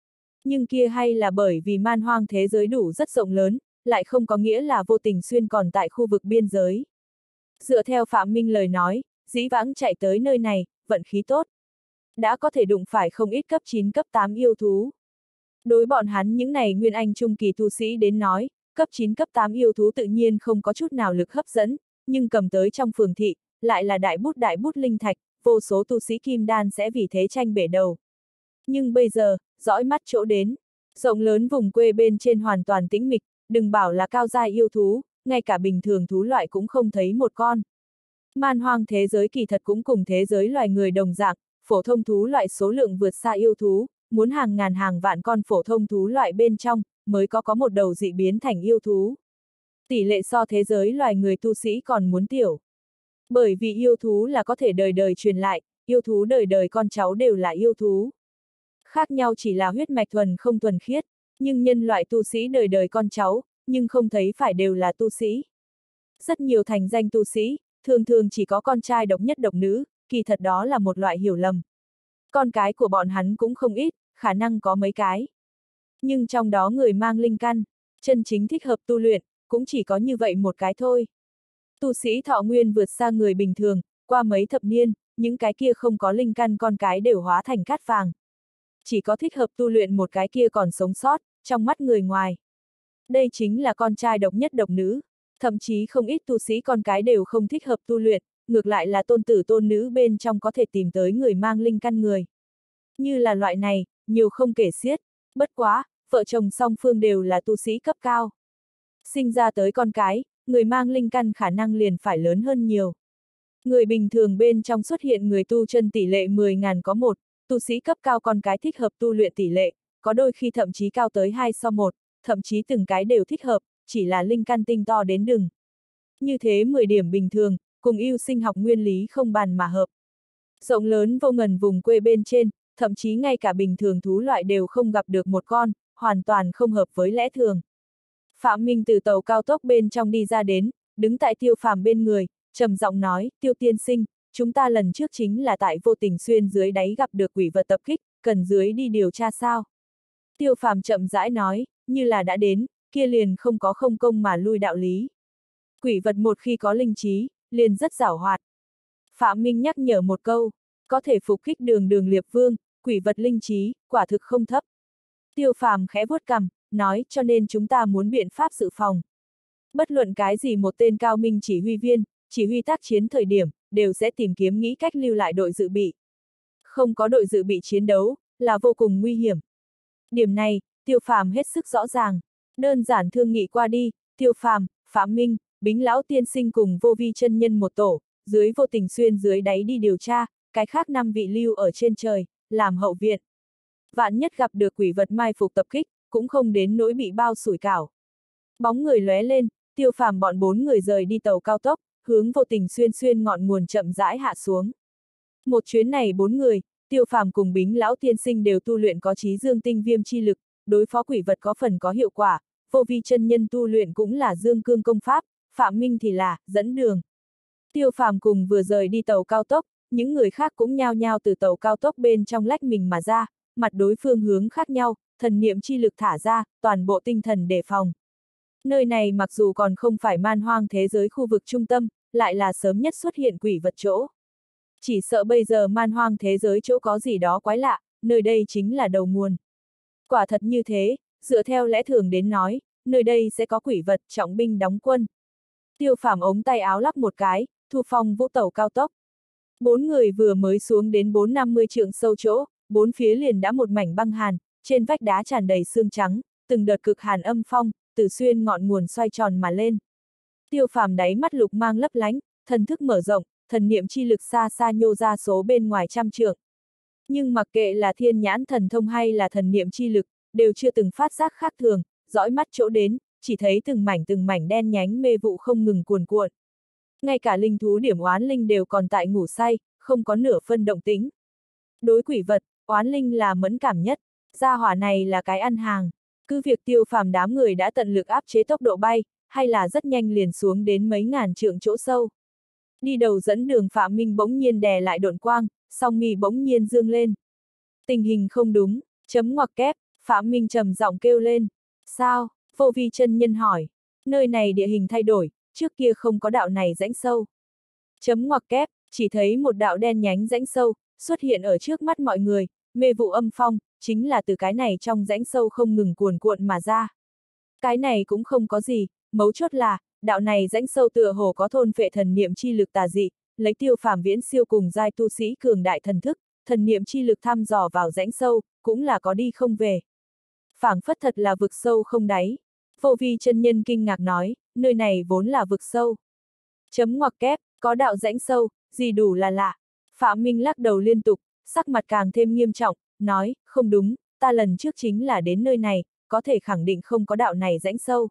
Nhưng kia hay là bởi vì man hoang thế giới đủ rất rộng lớn, lại không có nghĩa là vô tình xuyên còn tại khu vực biên giới. Dựa theo Phạm Minh lời nói, dĩ vãng chạy tới nơi này, vận khí tốt. Đã có thể đụng phải không ít cấp chín cấp tám yêu thú. Đối bọn hắn những này nguyên anh trung kỳ tu sĩ đến nói, cấp chín cấp tám yêu thú tự nhiên không có chút nào lực hấp dẫn, nhưng cầm tới trong phường thị, lại là đại bút đại bút linh thạch, vô số tu sĩ kim đan sẽ vì thế tranh bể đầu. Nhưng bây giờ, dõi mắt chỗ đến, rộng lớn vùng quê bên trên hoàn toàn tĩnh mịch, đừng bảo là cao giai yêu thú, ngay cả bình thường thú loại cũng không thấy một con. Man hoang thế giới kỳ thật cũng cùng thế giới loài người đồng dạng, phổ thông thú loại số lượng vượt xa yêu thú, muốn hàng ngàn hàng vạn con phổ thông thú loại bên trong, mới có có một đầu dị biến thành yêu thú. Tỷ lệ so thế giới loài người tu sĩ còn muốn tiểu. Bởi vì yêu thú là có thể đời đời truyền lại, yêu thú đời đời con cháu đều là yêu thú. Khác nhau chỉ là huyết mạch thuần không thuần khiết, nhưng nhân loại tu sĩ đời đời con cháu, nhưng không thấy phải đều là tu sĩ. Rất nhiều thành danh tu sĩ, thường thường chỉ có con trai độc nhất độc nữ, kỳ thật đó là một loại hiểu lầm. Con cái của bọn hắn cũng không ít, khả năng có mấy cái. Nhưng trong đó người mang linh căn, chân chính thích hợp tu luyện, cũng chỉ có như vậy một cái thôi. Tu sĩ thọ nguyên vượt xa người bình thường, qua mấy thập niên, những cái kia không có linh căn con cái đều hóa thành cát vàng. Chỉ có thích hợp tu luyện một cái kia còn sống sót, trong mắt người ngoài. Đây chính là con trai độc nhất độc nữ, thậm chí không ít tu sĩ con cái đều không thích hợp tu luyện, ngược lại là tôn tử tôn nữ bên trong có thể tìm tới người mang linh căn người. Như là loại này, nhiều không kể xiết, bất quá, vợ chồng song phương đều là tu sĩ cấp cao. Sinh ra tới con cái, người mang linh căn khả năng liền phải lớn hơn nhiều. Người bình thường bên trong xuất hiện người tu chân tỷ lệ mười ngàn có một, tu sĩ cấp cao con cái thích hợp tu luyện tỷ lệ, có đôi khi thậm chí cao tới hai so một, thậm chí từng cái đều thích hợp, chỉ là linh căn tinh to đến đừng. Như thế mười điểm bình thường, cùng yêu sinh học nguyên lý không bàn mà hợp. Rộng lớn vô ngần vùng quê bên trên, thậm chí ngay cả bình thường thú loại đều không gặp được một con, hoàn toàn không hợp với lẽ thường. Phạm Minh từ tàu cao tốc bên trong đi ra đến, đứng tại Tiêu Phàm bên người, trầm giọng nói, Tiêu tiên sinh, chúng ta lần trước chính là tại vô tình xuyên dưới đáy gặp được quỷ vật tập kích, cần dưới đi điều tra sao? Tiêu Phàm chậm rãi nói, như là đã đến, kia liền không có không công mà lui đạo lý. Quỷ vật một khi có linh trí, liền rất giảo hoạt. Phạm Minh nhắc nhở một câu, có thể phục kích đường đường liệp vương, quỷ vật linh trí, quả thực không thấp. Tiêu Phàm khẽ vuốt cằm, nói cho nên chúng ta muốn biện pháp dự phòng. Bất luận cái gì một tên cao minh chỉ huy viên, chỉ huy tác chiến thời điểm, đều sẽ tìm kiếm nghĩ cách lưu lại đội dự bị. Không có đội dự bị chiến đấu, là vô cùng nguy hiểm. Điểm này, Tiêu Phàm hết sức rõ ràng. Đơn giản thương nghị qua đi, Tiêu Phàm, Phạm Minh, Bính lão tiên sinh cùng Vô Vi chân nhân một tổ, dưới vô tình xuyên dưới đáy đi điều tra, cái khác năm vị lưu ở trên trời, làm hậu viện. Vạn nhất gặp được quỷ vật mai phục tập kích, cũng không đến nỗi bị bao sủi cảo. Bóng người lóe lên, Tiêu Phàm bọn bốn người rời đi tàu cao tốc, hướng vô tình xuyên xuyên ngọn nguồn chậm rãi hạ xuống. Một chuyến này bốn người, Tiêu Phàm cùng Bính lão tiên sinh đều tu luyện có trí dương tinh viêm chi lực, đối phó quỷ vật có phần có hiệu quả, Vô Vi chân nhân tu luyện cũng là dương cương công pháp, Phạm Minh thì là dẫn đường. Tiêu Phàm cùng vừa rời đi tàu cao tốc, những người khác cũng nhao nhao từ tàu cao tốc bên trong lách mình mà ra, mặt đối phương hướng khác nhau, thần niệm chi lực thả ra, toàn bộ tinh thần đề phòng. Nơi này mặc dù còn không phải man hoang thế giới khu vực trung tâm, lại là sớm nhất xuất hiện quỷ vật chỗ. Chỉ sợ bây giờ man hoang thế giới chỗ có gì đó quái lạ, nơi đây chính là đầu nguồn. Quả thật như thế, dựa theo lẽ thường đến nói, nơi đây sẽ có quỷ vật trọng binh đóng quân. Tiêu Phàm ống tay áo lắp một cái, thu phong vũ tàu cao tốc. Bốn người vừa mới xuống đến bốn năm mươi trượng sâu chỗ, bốn phía liền đã một mảnh băng hàn, trên vách đá tràn đầy xương trắng, từng đợt cực hàn âm phong, từ xuyên ngọn nguồn xoay tròn mà lên. Tiêu Phàm đáy mắt lục mang lấp lánh, thần thức mở rộng, thần niệm chi lực xa xa nhô ra số bên ngoài trăm trượng. Nhưng mặc kệ là thiên nhãn thần thông hay là thần niệm chi lực, đều chưa từng phát giác khác thường, dõi mắt chỗ đến, chỉ thấy từng mảnh từng mảnh đen nhánh mê vụ không ngừng cuồn cuộn. Ngay cả linh thú điểm oán linh đều còn tại ngủ say, không có nửa phân động tĩnh. Đối quỷ vật, oán linh là mẫn cảm nhất, gia hỏa này là cái ăn hàng. Cứ việc Tiêu Phàm đám người đã tận lực áp chế tốc độ bay, hay là rất nhanh liền xuống đến mấy ngàn trượng chỗ sâu. Đi đầu dẫn đường Phạm Minh bỗng nhiên đè lại độn quang, song mi bỗng nhiên dương lên. Tình hình không đúng, chấm ngoặc kép, Phạm Minh trầm giọng kêu lên. Sao? Vô vi chân nhân hỏi. Nơi này địa hình thay đổi, trước kia không có đạo này rãnh sâu. Chấm ngoặc kép, chỉ thấy một đạo đen nhánh rãnh sâu, xuất hiện ở trước mắt mọi người, mê vụ âm phong, chính là từ cái này trong rãnh sâu không ngừng cuồn cuộn mà ra. Cái này cũng không có gì, mấu chốt là, đạo này rãnh sâu tựa hồ có thôn phệ thần niệm chi lực tà dị, lấy Tiêu Phàm viễn siêu cùng giai tu sĩ cường đại thần thức, thần niệm chi lực thăm dò vào rãnh sâu, cũng là có đi không về. Phảng phất thật là vực sâu không đáy. Vô vi chân nhân kinh ngạc nói, nơi này vốn là vực sâu. Chấm ngoặc kép, có đạo rãnh sâu, gì đủ là lạ. Phạm Minh lắc đầu liên tục, sắc mặt càng thêm nghiêm trọng, nói, không đúng, ta lần trước chính là đến nơi này, có thể khẳng định không có đạo này rãnh sâu.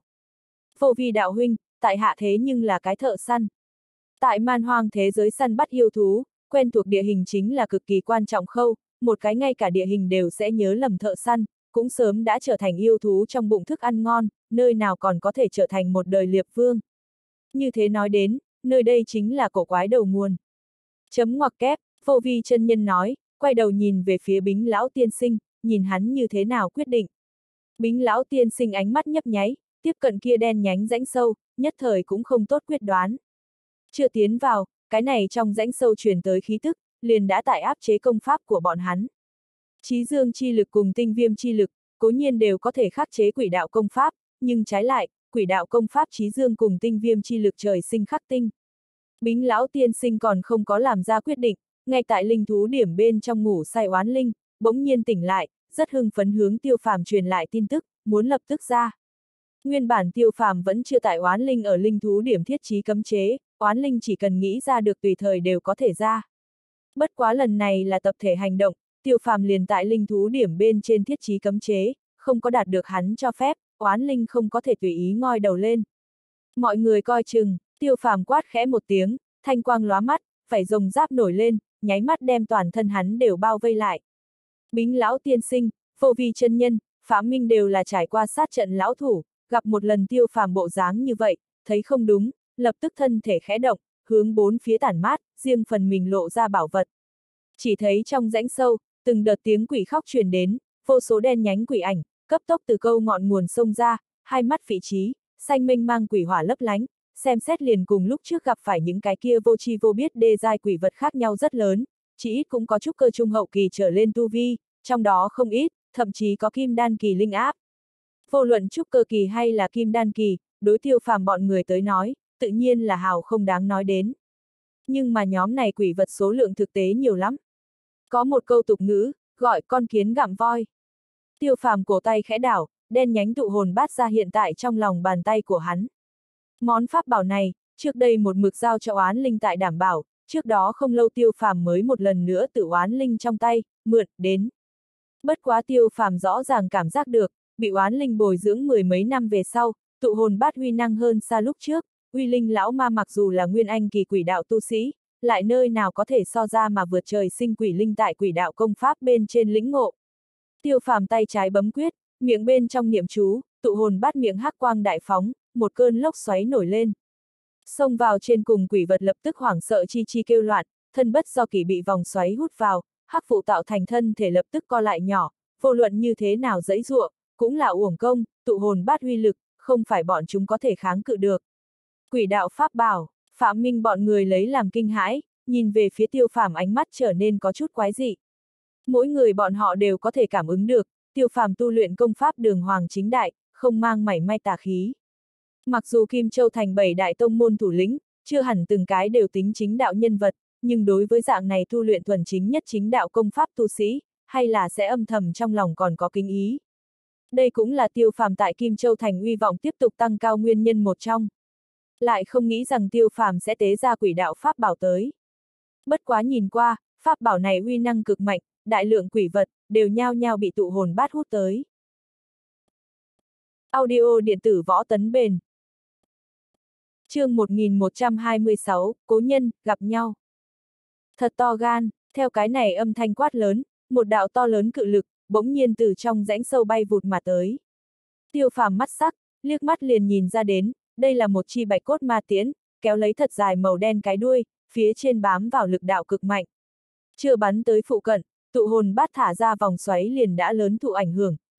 Vô vi đạo huynh, tại hạ thế nhưng là cái thợ săn. Tại man hoang thế giới săn bắt yêu thú, quen thuộc địa hình chính là cực kỳ quan trọng khâu, một cái ngay cả địa hình đều sẽ nhớ lầm thợ săn, cũng sớm đã trở thành yêu thú trong bụng thức ăn ngon, nơi nào còn có thể trở thành một đời liệp vương. Như thế nói đến, nơi đây chính là cổ quái đầu nguồn. Chấm ngoặc kép, vô vi chân nhân nói, quay đầu nhìn về phía Bính lão tiên sinh, nhìn hắn như thế nào quyết định. Bính lão tiên sinh ánh mắt nhấp nháy, tiếp cận kia đen nhánh rãnh sâu, nhất thời cũng không tốt quyết đoán. Chưa tiến vào, cái này trong rãnh sâu truyền tới khí tức, liền đã tại áp chế công pháp của bọn hắn. Chí dương chi lực cùng tinh viêm chi lực, cố nhiên đều có thể khắc chế quỷ đạo công pháp, nhưng trái lại, quỷ đạo công pháp chí dương cùng tinh viêm chi lực trời sinh khắc tinh. Bính lão tiên sinh còn không có làm ra quyết định, ngay tại linh thú điểm bên trong ngủ say oán linh, bỗng nhiên tỉnh lại, rất hưng phấn hướng Tiêu Phàm truyền lại tin tức, muốn lập tức ra. Nguyên bản Tiêu Phàm vẫn chưa tại oán linh ở linh thú điểm thiết trí cấm chế, oán linh chỉ cần nghĩ ra được tùy thời đều có thể ra. Bất quá lần này là tập thể hành động, Tiêu Phàm liền tại linh thú điểm bên trên thiết trí cấm chế, không có đạt được hắn cho phép, oán linh không có thể tùy ý ngoi đầu lên. Mọi người coi chừng, Tiêu Phàm quát khẽ một tiếng, thanh quang lóa mắt, phải rồng giáp nổi lên, nháy mắt đem toàn thân hắn đều bao vây lại. Bính lão tiên sinh, vô vi chân nhân, Phạm Minh đều là trải qua sát trận lão thủ, gặp một lần Tiêu Phàm bộ dáng như vậy, thấy không đúng, lập tức thân thể khẽ động, hướng bốn phía tản mát, riêng phần mình lộ ra bảo vật. Chỉ thấy trong rãnh sâu, từng đợt tiếng quỷ khóc truyền đến, vô số đen nhánh quỷ ảnh, cấp tốc từ câu ngọn nguồn sông ra, hai mắt vị trí, xanh mênh mang quỷ hỏa lấp lánh, xem xét liền cùng lúc trước gặp phải những cái kia vô tri vô biết đê giai quỷ vật khác nhau rất lớn, chỉ ít cũng có chút cơ trung hậu kỳ trở lên tu vi, trong đó không ít, thậm chí có kim đan kỳ linh áp. Vô luận trúc cơ kỳ hay là kim đan kỳ, đối Tiêu Phàm bọn người tới nói, tự nhiên là hào không đáng nói đến. Nhưng mà nhóm này quỷ vật số lượng thực tế nhiều lắm. Có một câu tục ngữ, gọi con kiến gặm voi. Tiêu Phàm cổ tay khẽ đảo, đen nhánh tụ hồn bát ra hiện tại trong lòng bàn tay của hắn. Món pháp bảo này, trước đây một mực giao cho oán linh tại đảm bảo, trước đó không lâu Tiêu Phàm mới một lần nữa tự oán linh trong tay, mượn, đến. Bất quá Tiêu Phàm rõ ràng cảm giác được, bị oán linh bồi dưỡng mười mấy năm về sau, tụ hồn bát huy năng hơn xa lúc trước, uy linh lão ma mặc dù là nguyên anh kỳ quỷ đạo tu sĩ, lại nơi nào có thể so ra mà vượt trời sinh quỷ linh tại quỷ đạo công pháp bên trên lĩnh ngộ. Tiêu Phàm tay trái bấm quyết, miệng bên trong niệm chú, tụ hồn bát miệng hắc quang đại phóng, một cơn lốc xoáy nổi lên. Xông vào trên cùng quỷ vật lập tức hoảng sợ chi chi kêu loạn, thân bất do kỷ bị vòng xoáy hút vào, hắc phụ tạo thành thân thể lập tức co lại nhỏ, vô luận như thế nào dãy giụa, cũng là uổng công, tụ hồn bát uy lực, không phải bọn chúng có thể kháng cự được. Quỷ đạo pháp bảo, Phạm Minh bọn người lấy làm kinh hãi, nhìn về phía Tiêu Phàm ánh mắt trở nên có chút quái dị. Mỗi người bọn họ đều có thể cảm ứng được, Tiêu Phàm tu luyện công pháp đường hoàng chính đại, không mang mảy may tà khí. Mặc dù Kim Châu thành bảy đại tông môn thủ lĩnh, chưa hẳn từng cái đều tính chính đạo nhân vật, nhưng đối với dạng này tu luyện thuần chính nhất chính đạo công pháp tu sĩ, hay là sẽ âm thầm trong lòng còn có kính ý. Đây cũng là Tiêu Phàm tại Kim Châu thành uy vọng tiếp tục tăng cao nguyên nhân một trong. Lại không nghĩ rằng Tiêu Phàm sẽ tế ra quỷ đạo pháp bảo tới. Bất quá nhìn qua, pháp bảo này uy năng cực mạnh, đại lượng quỷ vật, đều nhao nhao bị tụ hồn bát hút tới. Audio điện tử võ tấn bền. Chương một nghìn một trăm hai mươi sáu, cố nhân, gặp nhau. Thật to gan, theo cái này âm thanh quát lớn, một đạo to lớn cự lực, bỗng nhiên từ trong rãnh sâu bay vụt mà tới. Tiêu Phàm mắt sắc, liếc mắt liền nhìn ra đến, đây là một chi bạch cốt ma tiễn, kéo lấy thật dài màu đen cái đuôi, phía trên bám vào lực đạo cực mạnh. Chưa bắn tới phụ cận, tụ hồn bát thả ra vòng xoáy liền đã lớn thụ ảnh hưởng,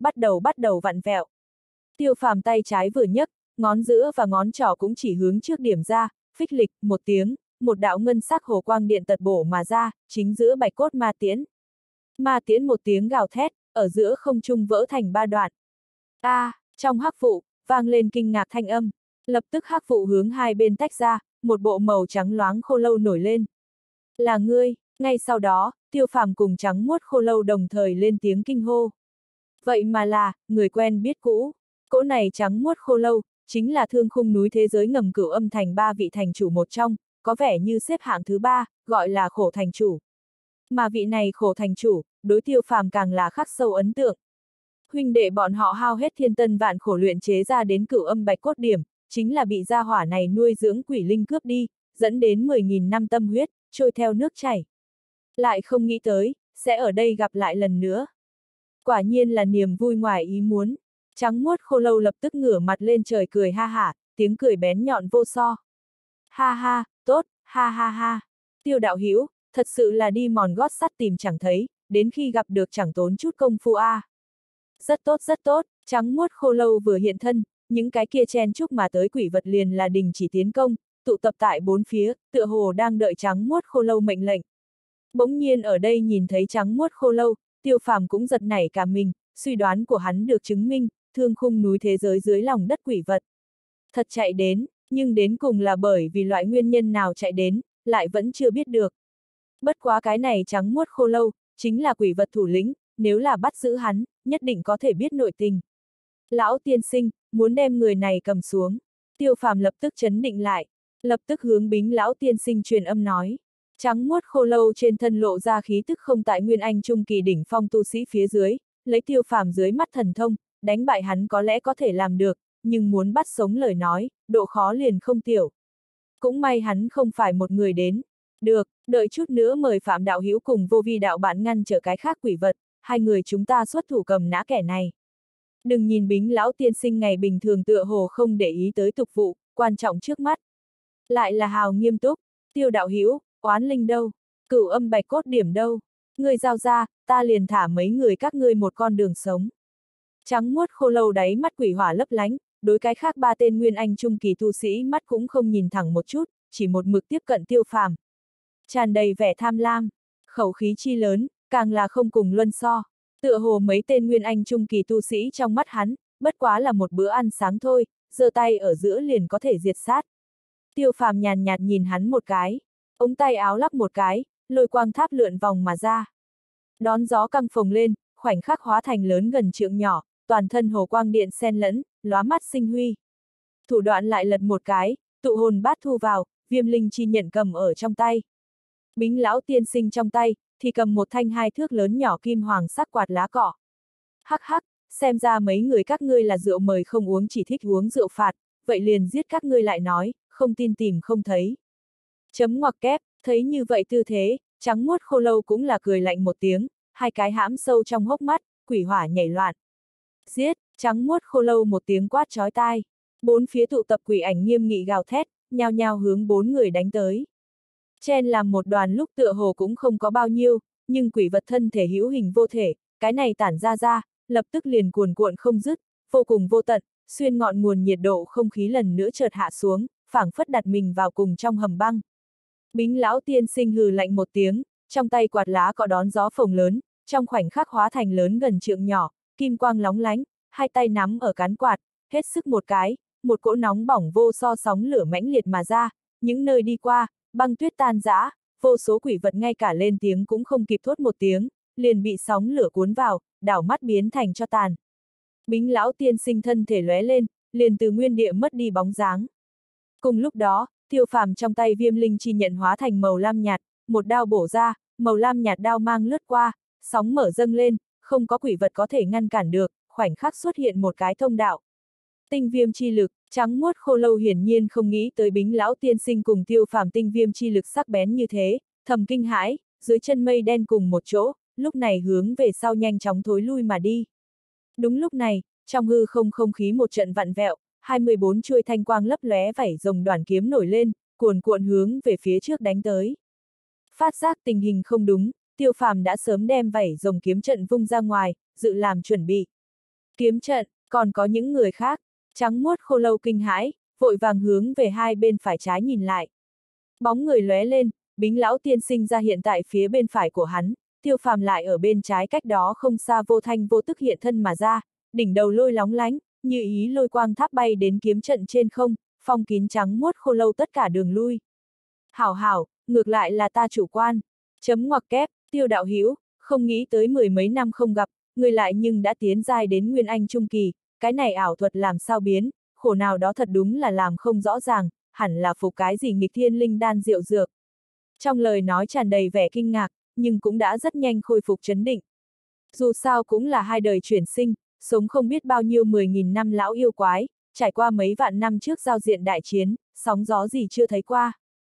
bắt đầu bắt đầu vặn vẹo. Tiêu Phàm tay trái vừa nhấc, ngón giữa và ngón trỏ cũng chỉ hướng trước điểm ra, phích lịch, một tiếng, một đạo ngân sắc hồ quang điện tật bổ mà ra, chính giữa bạch cốt ma tiễn. Ma tiễn một tiếng gào thét, ở giữa không trung vỡ thành ba đoạn. A, à, trong hắc vụ, vang lên kinh ngạc thanh âm, lập tức hắc vụ hướng hai bên tách ra, một bộ màu trắng loáng khô lâu nổi lên. Là ngươi, ngay sau đó, Tiêu Phàm cùng trắng muốt khô lâu đồng thời lên tiếng kinh hô. Vậy mà là, người quen biết cũ, cỗ này trắng muốt khô lâu, chính là Thương Khung núi thế giới ngầm Cửu Âm thành ba vị thành chủ một trong, có vẻ như xếp hạng thứ ba, gọi là Khổ thành chủ. Mà vị này Khổ thành chủ, đối Tiêu Phàm càng là khắc sâu ấn tượng. Huynh đệ bọn họ hao hết thiên tân vạn khổ luyện chế ra đến Cửu Âm bạch cốt điểm, chính là bị gia hỏa này nuôi dưỡng quỷ linh cướp đi, dẫn đến mười nghìn năm tâm huyết, trôi theo nước chảy. Lại không nghĩ tới, sẽ ở đây gặp lại lần nữa. Quả nhiên là niềm vui ngoài ý muốn. Trắng muốt khô lâu lập tức ngửa mặt lên trời cười ha hả, tiếng cười bén nhọn vô so. Ha ha, tốt, ha ha ha. Tiêu đạo hữu, thật sự là đi mòn gót sắt tìm chẳng thấy, đến khi gặp được chẳng tốn chút công phu a. À. Rất tốt rất tốt, trắng muốt khô lâu vừa hiện thân, những cái kia chen chúc mà tới quỷ vật liền là đình chỉ tiến công, tụ tập tại bốn phía, tựa hồ đang đợi trắng muốt khô lâu mệnh lệnh. Bỗng nhiên ở đây nhìn thấy trắng muốt khô lâu, Tiêu Phàm cũng giật nảy cả mình, suy đoán của hắn được chứng minh, Thương Khung núi thế giới dưới lòng đất quỷ vật. Thật chạy đến, nhưng đến cùng là bởi vì loại nguyên nhân nào chạy đến, lại vẫn chưa biết được. Bất quá cái này trắng muốt khô lâu, chính là quỷ vật thủ lĩnh, nếu là bắt giữ hắn, nhất định có thể biết nội tình. Lão tiên sinh, muốn đem người này cầm xuống. Tiêu Phàm lập tức chấn định lại, lập tức hướng Bính lão tiên sinh truyền âm nói. Trắng muốt khô lâu trên thân lộ ra khí tức không tại Nguyên Anh trung kỳ đỉnh phong tu sĩ phía dưới, lấy Tiêu Phàm dưới mắt thần thông, đánh bại hắn có lẽ có thể làm được, nhưng muốn bắt sống lời nói, độ khó liền không tiểu. Cũng may hắn không phải một người đến. Được, đợi chút nữa mời Phạm đạo hữu cùng Vô Vi đạo bạn ngăn trở cái khác quỷ vật, hai người chúng ta xuất thủ cầm nã kẻ này. Đừng nhìn Bính lão tiên sinh ngày bình thường tựa hồ không để ý tới tục vụ, quan trọng trước mắt. Lại là hào nghiêm túc, Tiêu đạo hữu, oán linh đâu, Cửu Âm bạch cốt điểm đâu, ngươi giao ra, ta liền thả mấy người các ngươi một con đường sống. Trắng muốt khô lâu đáy mắt quỷ hỏa lấp lánh, đối cái khác ba tên Nguyên Anh trung kỳ tu sĩ mắt cũng không nhìn thẳng một chút, chỉ một mực tiếp cận Tiêu Phàm. Tràn đầy vẻ tham lam, khẩu khí chi lớn, càng là không cùng luân so. Tựa hồ mấy tên Nguyên Anh trung kỳ tu sĩ trong mắt hắn, bất quá là một bữa ăn sáng thôi, giơ tay ở giữa liền có thể diệt sát. Tiêu Phàm nhàn nhạt nhìn hắn một cái, ống tay áo lắc một cái, lôi quang tháp lượn vòng mà ra. Đón gió căng phồng lên, khoảnh khắc hóa thành lớn gần trượng nhỏ, toàn thân hồ quang điện xen lẫn, lóa mắt sinh huy. Thủ đoạn lại lật một cái, tụ hồn bát thu vào, Viêm linh chi nhận cầm ở trong tay. Bính lão tiên sinh trong tay, thì cầm một thanh hai thước lớn nhỏ kim hoàng sắc quạt lá cọ. Hắc hắc, xem ra mấy người các ngươi là rượu mời không uống chỉ thích uống rượu phạt, vậy liền giết các ngươi lại nói, không tin tìm không thấy. Chấm ngoặc kép, thấy như vậy tư thế, trắng muốt khô lâu cũng là cười lạnh một tiếng, hai cái hãm sâu trong hốc mắt, quỷ hỏa nhảy loạn. Giết, trắng muốt khô lâu một tiếng quát chói tai. Bốn phía tụ tập quỷ ảnh nghiêm nghị gào thét, nhao nhao hướng bốn người đánh tới. Chen làm một đoàn lúc tựa hồ cũng không có bao nhiêu, nhưng quỷ vật thân thể hữu hình vô thể, cái này tản ra ra, lập tức liền cuồn cuộn không dứt, vô cùng vô tận, xuyên ngọn nguồn nhiệt độ không khí lần nữa chợt hạ xuống, phảng phất đặt mình vào cùng trong hầm băng. Bính lão tiên sinh hừ lạnh một tiếng, trong tay quạt lá cọ đón gió phồng lớn, trong khoảnh khắc hóa thành lớn gần trượng nhỏ, kim quang lóng lánh, hai tay nắm ở cán quạt, hết sức một cái, một cỗ nóng bỏng vô so sóng lửa mãnh liệt mà ra, những nơi đi qua, băng tuyết tan rã, vô số quỷ vật ngay cả lên tiếng cũng không kịp thốt một tiếng, liền bị sóng lửa cuốn vào, đảo mắt biến thành cho tàn. Bính lão tiên sinh thân thể lóe lên, liền từ nguyên địa mất đi bóng dáng. Cùng lúc đó, Tiêu Phàm trong tay viêm linh chi nhận hóa thành màu lam nhạt, một đao bổ ra, màu lam nhạt đao mang lướt qua, sóng mở dâng lên, không có quỷ vật có thể ngăn cản được, khoảnh khắc xuất hiện một cái thông đạo. Tinh viêm chi lực, trắng muốt khô lâu hiển nhiên không nghĩ tới Bính lão tiên sinh cùng Tiêu Phàm tinh viêm chi lực sắc bén như thế, thầm kinh hãi, dưới chân mây đen cùng một chỗ, lúc này hướng về sau nhanh chóng thối lui mà đi. Đúng lúc này, trong hư không không khí một trận vặn vẹo, hai mươi bốn chuôi thanh quang lấp lóe vảy rồng đoàn kiếm nổi lên, cuồn cuộn hướng về phía trước đánh tới. Phát giác tình hình không đúng, Tiêu Phàm đã sớm đem vảy rồng kiếm trận vung ra ngoài, dự làm chuẩn bị. Kiếm trận, còn có những người khác. Trắng muốt khô lâu kinh hãi, vội vàng hướng về hai bên phải trái nhìn lại. Bóng người lóe lên, Bính lão tiên sinh ra hiện tại phía bên phải của hắn, Tiêu Phàm lại ở bên trái cách đó không xa vô thanh vô tức hiện thân mà ra, đỉnh đầu lôi lóng lánh, như ý lôi quang tháp bay đến kiếm trận trên không, phong kín trắng muốt khô lâu tất cả đường lui. Hảo hảo, ngược lại là ta chủ quan. Chấm ngoặc kép, Tiêu đạo hữu, không nghĩ tới mười mấy năm không gặp, người lại nhưng đã tiến giai đến Nguyên Anh Trung Kỳ, cái này ảo thuật làm sao biến, khổ nào đó thật đúng là làm không rõ ràng, hẳn là phục cái gì nghịch thiên linh đan diệu dược. Trong lời nói tràn đầy vẻ kinh ngạc, nhưng cũng đã rất nhanh khôi phục trấn định. Dù sao cũng là hai đời chuyển sinh, sống không biết bao nhiêu mười nghìn năm lão yêu quái, trải qua mấy vạn năm trước giao diện đại chiến, sóng gió gì chưa thấy qua.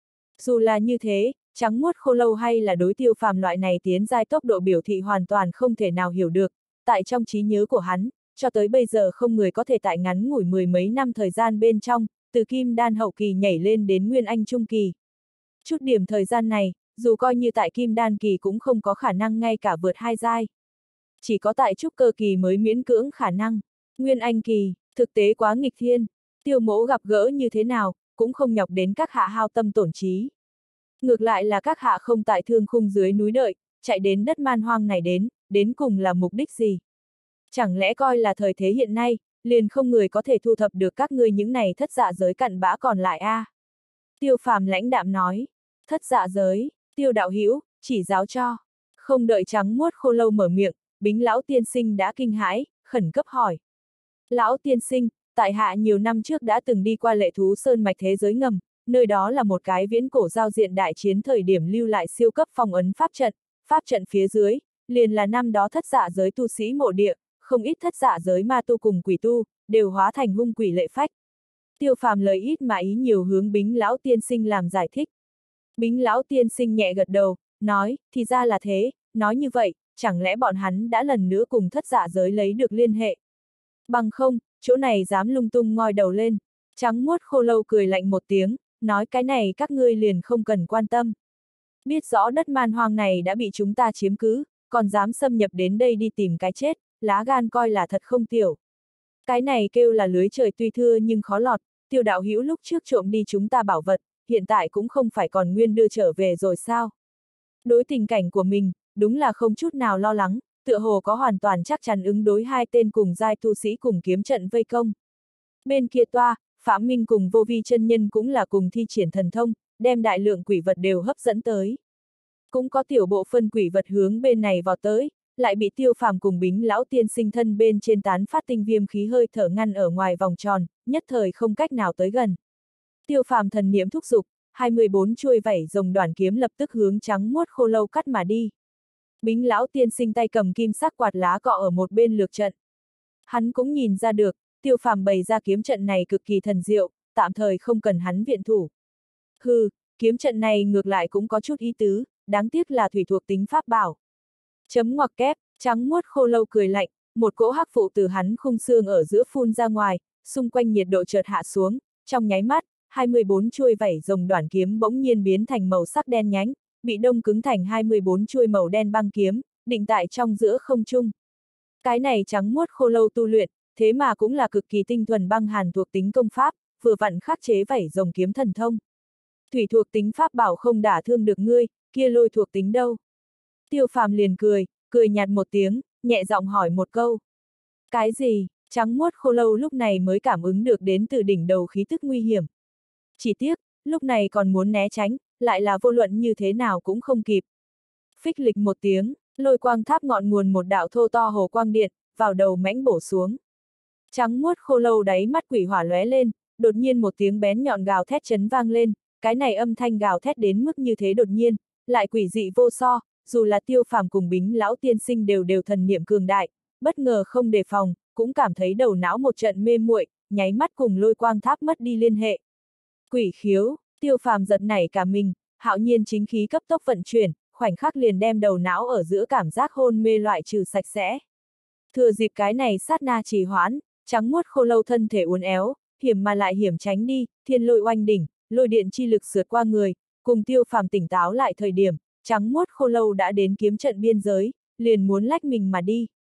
Dù là như thế, trắng muốt khô lâu hay là đối Tiêu Phàm loại này tiến giai tốc độ biểu thị hoàn toàn không thể nào hiểu được, tại trong trí nhớ của hắn, cho tới bây giờ không người có thể tại ngắn ngủi mười mấy năm thời gian bên trong, từ kim đan hậu kỳ nhảy lên đến Nguyên Anh Trung Kỳ. Chút điểm thời gian này, dù coi như tại kim đan kỳ cũng không có khả năng ngay cả vượt hai giai. Chỉ có tại trúc cơ kỳ mới miễn cưỡng khả năng. Nguyên Anh kỳ, thực tế quá nghịch thiên. Tiêu mỗ gặp gỡ như thế nào, cũng không nhọc đến các hạ hao tâm tổn trí. Ngược lại là các hạ không tại thương khung dưới núi đợi, chạy đến đất man hoang này đến, đến cùng là mục đích gì? Chẳng lẽ coi là thời thế hiện nay, liền không người có thể thu thập được các ngươi những này thất dạ giới cặn bã còn lại a? À? Tiêu Phàm lãnh đạm nói, thất dạ giới, Tiêu đạo hữu chỉ giáo cho. Không đợi trắng muốt khô lâu mở miệng, Bính lão tiên sinh đã kinh hãi, khẩn cấp hỏi. Lão tiên sinh, tại hạ nhiều năm trước đã từng đi qua Lệ Thú Sơn mạch thế giới ngầm, nơi đó là một cái viễn cổ giao diện đại chiến thời điểm lưu lại siêu cấp phong ấn pháp trận, pháp trận phía dưới, liền là năm đó thất dạ giới tu sĩ mộ địa, không ít thất dạ giới ma tu cùng quỷ tu, đều hóa thành hung quỷ lệ phách. Tiêu Phàm lời ít mà ý nhiều hướng Bính lão tiên sinh làm giải thích. Bính lão tiên sinh nhẹ gật đầu, nói, thì ra là thế, nói như vậy, chẳng lẽ bọn hắn đã lần nữa cùng thất dạ giới lấy được liên hệ. Bằng không, chỗ này dám lung tung ngoi đầu lên. Trắng muốt khô lâu cười lạnh một tiếng, nói cái này các ngươi liền không cần quan tâm. Biết rõ đất man hoang này đã bị chúng ta chiếm cứ, còn dám xâm nhập đến đây đi tìm cái chết, lá gan coi là thật không tiểu. Cái này kêu là lưới trời tuy thưa nhưng khó lọt, Tiêu đạo hữu lúc trước trộm đi chúng ta bảo vật, hiện tại cũng không phải còn nguyên đưa trở về rồi sao. Đối tình cảnh của mình, đúng là không chút nào lo lắng, tựa hồ có hoàn toàn chắc chắn ứng đối hai tên cùng giai tu sĩ cùng kiếm trận vây công. Bên kia toa, Phạm Minh cùng Vô Vi chân nhân cũng là cùng thi triển thần thông, đem đại lượng quỷ vật đều hấp dẫn tới. Cũng có tiểu bộ phân quỷ vật hướng bên này vào tới, lại bị Tiêu Phàm cùng Bính lão tiên sinh thân bên trên tán phát tinh viêm khí hơi thở ngăn ở ngoài vòng tròn, nhất thời không cách nào tới gần. Tiêu Phàm thần niệm thúc giục, hai mươi bốn chuôi vảy rồng đoàn kiếm lập tức hướng trắng muốt khô lâu cắt mà đi. Bính lão tiên sinh tay cầm kim sắc quạt lá cọ ở một bên lược trận. Hắn cũng nhìn ra được, Tiêu Phàm bày ra kiếm trận này cực kỳ thần diệu, tạm thời không cần hắn viện thủ. Hừ, kiếm trận này ngược lại cũng có chút ý tứ, đáng tiếc là thủy thuộc tính pháp bảo. Chấm ngoặc kép, trắng muốt khô lâu cười lạnh, một cỗ hắc phụ từ hắn khung xương ở giữa phun ra ngoài, xung quanh nhiệt độ chợt hạ xuống, trong nháy mắt, hai mươi bốn chuôi vảy rồng đoàn kiếm bỗng nhiên biến thành màu sắc đen nhánh, bị đông cứng thành hai mươi bốn chuôi màu đen băng kiếm, định tại trong giữa không trung. Cái này trắng muốt khô lâu tu luyện, thế mà cũng là cực kỳ tinh thuần băng hàn thuộc tính công pháp, vừa vặn khắc chế vảy rồng kiếm thần thông. Thủy thuộc tính pháp bảo không đả thương được ngươi, kia lôi thuộc tính đâu? Tiêu Phàm liền cười, cười nhạt một tiếng, nhẹ giọng hỏi một câu. Cái gì? Trắng muốt khô lâu lúc này mới cảm ứng được đến từ đỉnh đầu khí tức nguy hiểm. Chỉ tiếc, lúc này còn muốn né tránh, lại là vô luận như thế nào cũng không kịp. Phích lịch một tiếng, lôi quang tháp ngọn nguồn một đạo thô to hồ quang điện, vào đầu mãnh bổ xuống. Trắng muốt khô lâu đáy mắt quỷ hỏa lóe lên, đột nhiên một tiếng bén nhọn gào thét chấn vang lên, cái này âm thanh gào thét đến mức như thế đột nhiên, lại quỷ dị vô so, dù là Tiêu Phàm cùng Bính lão tiên sinh đều đều thần niệm cường đại, bất ngờ không đề phòng, cũng cảm thấy đầu não một trận mê muội, nháy mắt cùng lôi quang tháp mất đi liên hệ. Quỷ khiếu, Tiêu Phàm giật nảy cả mình, hạo nhiên chính khí cấp tốc vận chuyển, khoảnh khắc liền đem đầu não ở giữa cảm giác hôn mê loại trừ sạch sẽ. Thừa dịp cái này sát na trì hoãn, trắng muốt khô lâu thân thể uốn éo, hiểm mà lại hiểm tránh đi, thiên lôi oanh đỉnh, lôi điện chi lực sượt qua người, cùng Tiêu Phàm tỉnh táo lại thời điểm, trắng muốt khô lâu đã đến kiếm trận biên giới, liền muốn lách mình mà đi.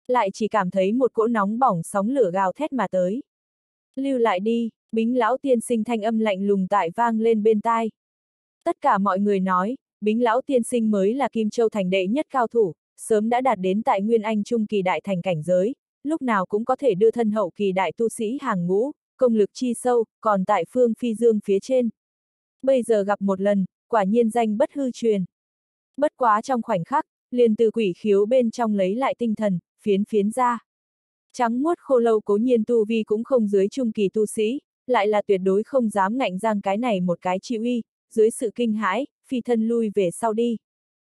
lại chỉ cảm thấy một cỗ nóng bỏng sóng lửa gào thét mà tới. Lưu lại đi, Bính lão tiên sinh thanh âm lạnh lùng tại vang lên bên tai. Tất cả mọi người nói, Bính lão tiên sinh mới là Kim Châu thành đệ nhất cao thủ, sớm đã đạt đến tại Nguyên Anh trung kỳ đại thành cảnh giới, lúc nào cũng có thể đưa thân hậu kỳ đại tu sĩ hàng ngũ, công lực chi sâu, còn tại phương phi dương phía trên. Bây giờ gặp một lần, quả nhiên danh bất hư truyền. Bất quá trong khoảnh khắc, liền từ quỷ khiếu bên trong lấy lại tinh thần, phiến phiến ra. Trắng muốt khô lâu cố nhiên tu vi cũng không dưới trung kỳ tu sĩ, lại là tuyệt đối không dám ngạnh giang cái này một cái chi uy, dưới sự kinh hãi, phi thân lui về sau đi.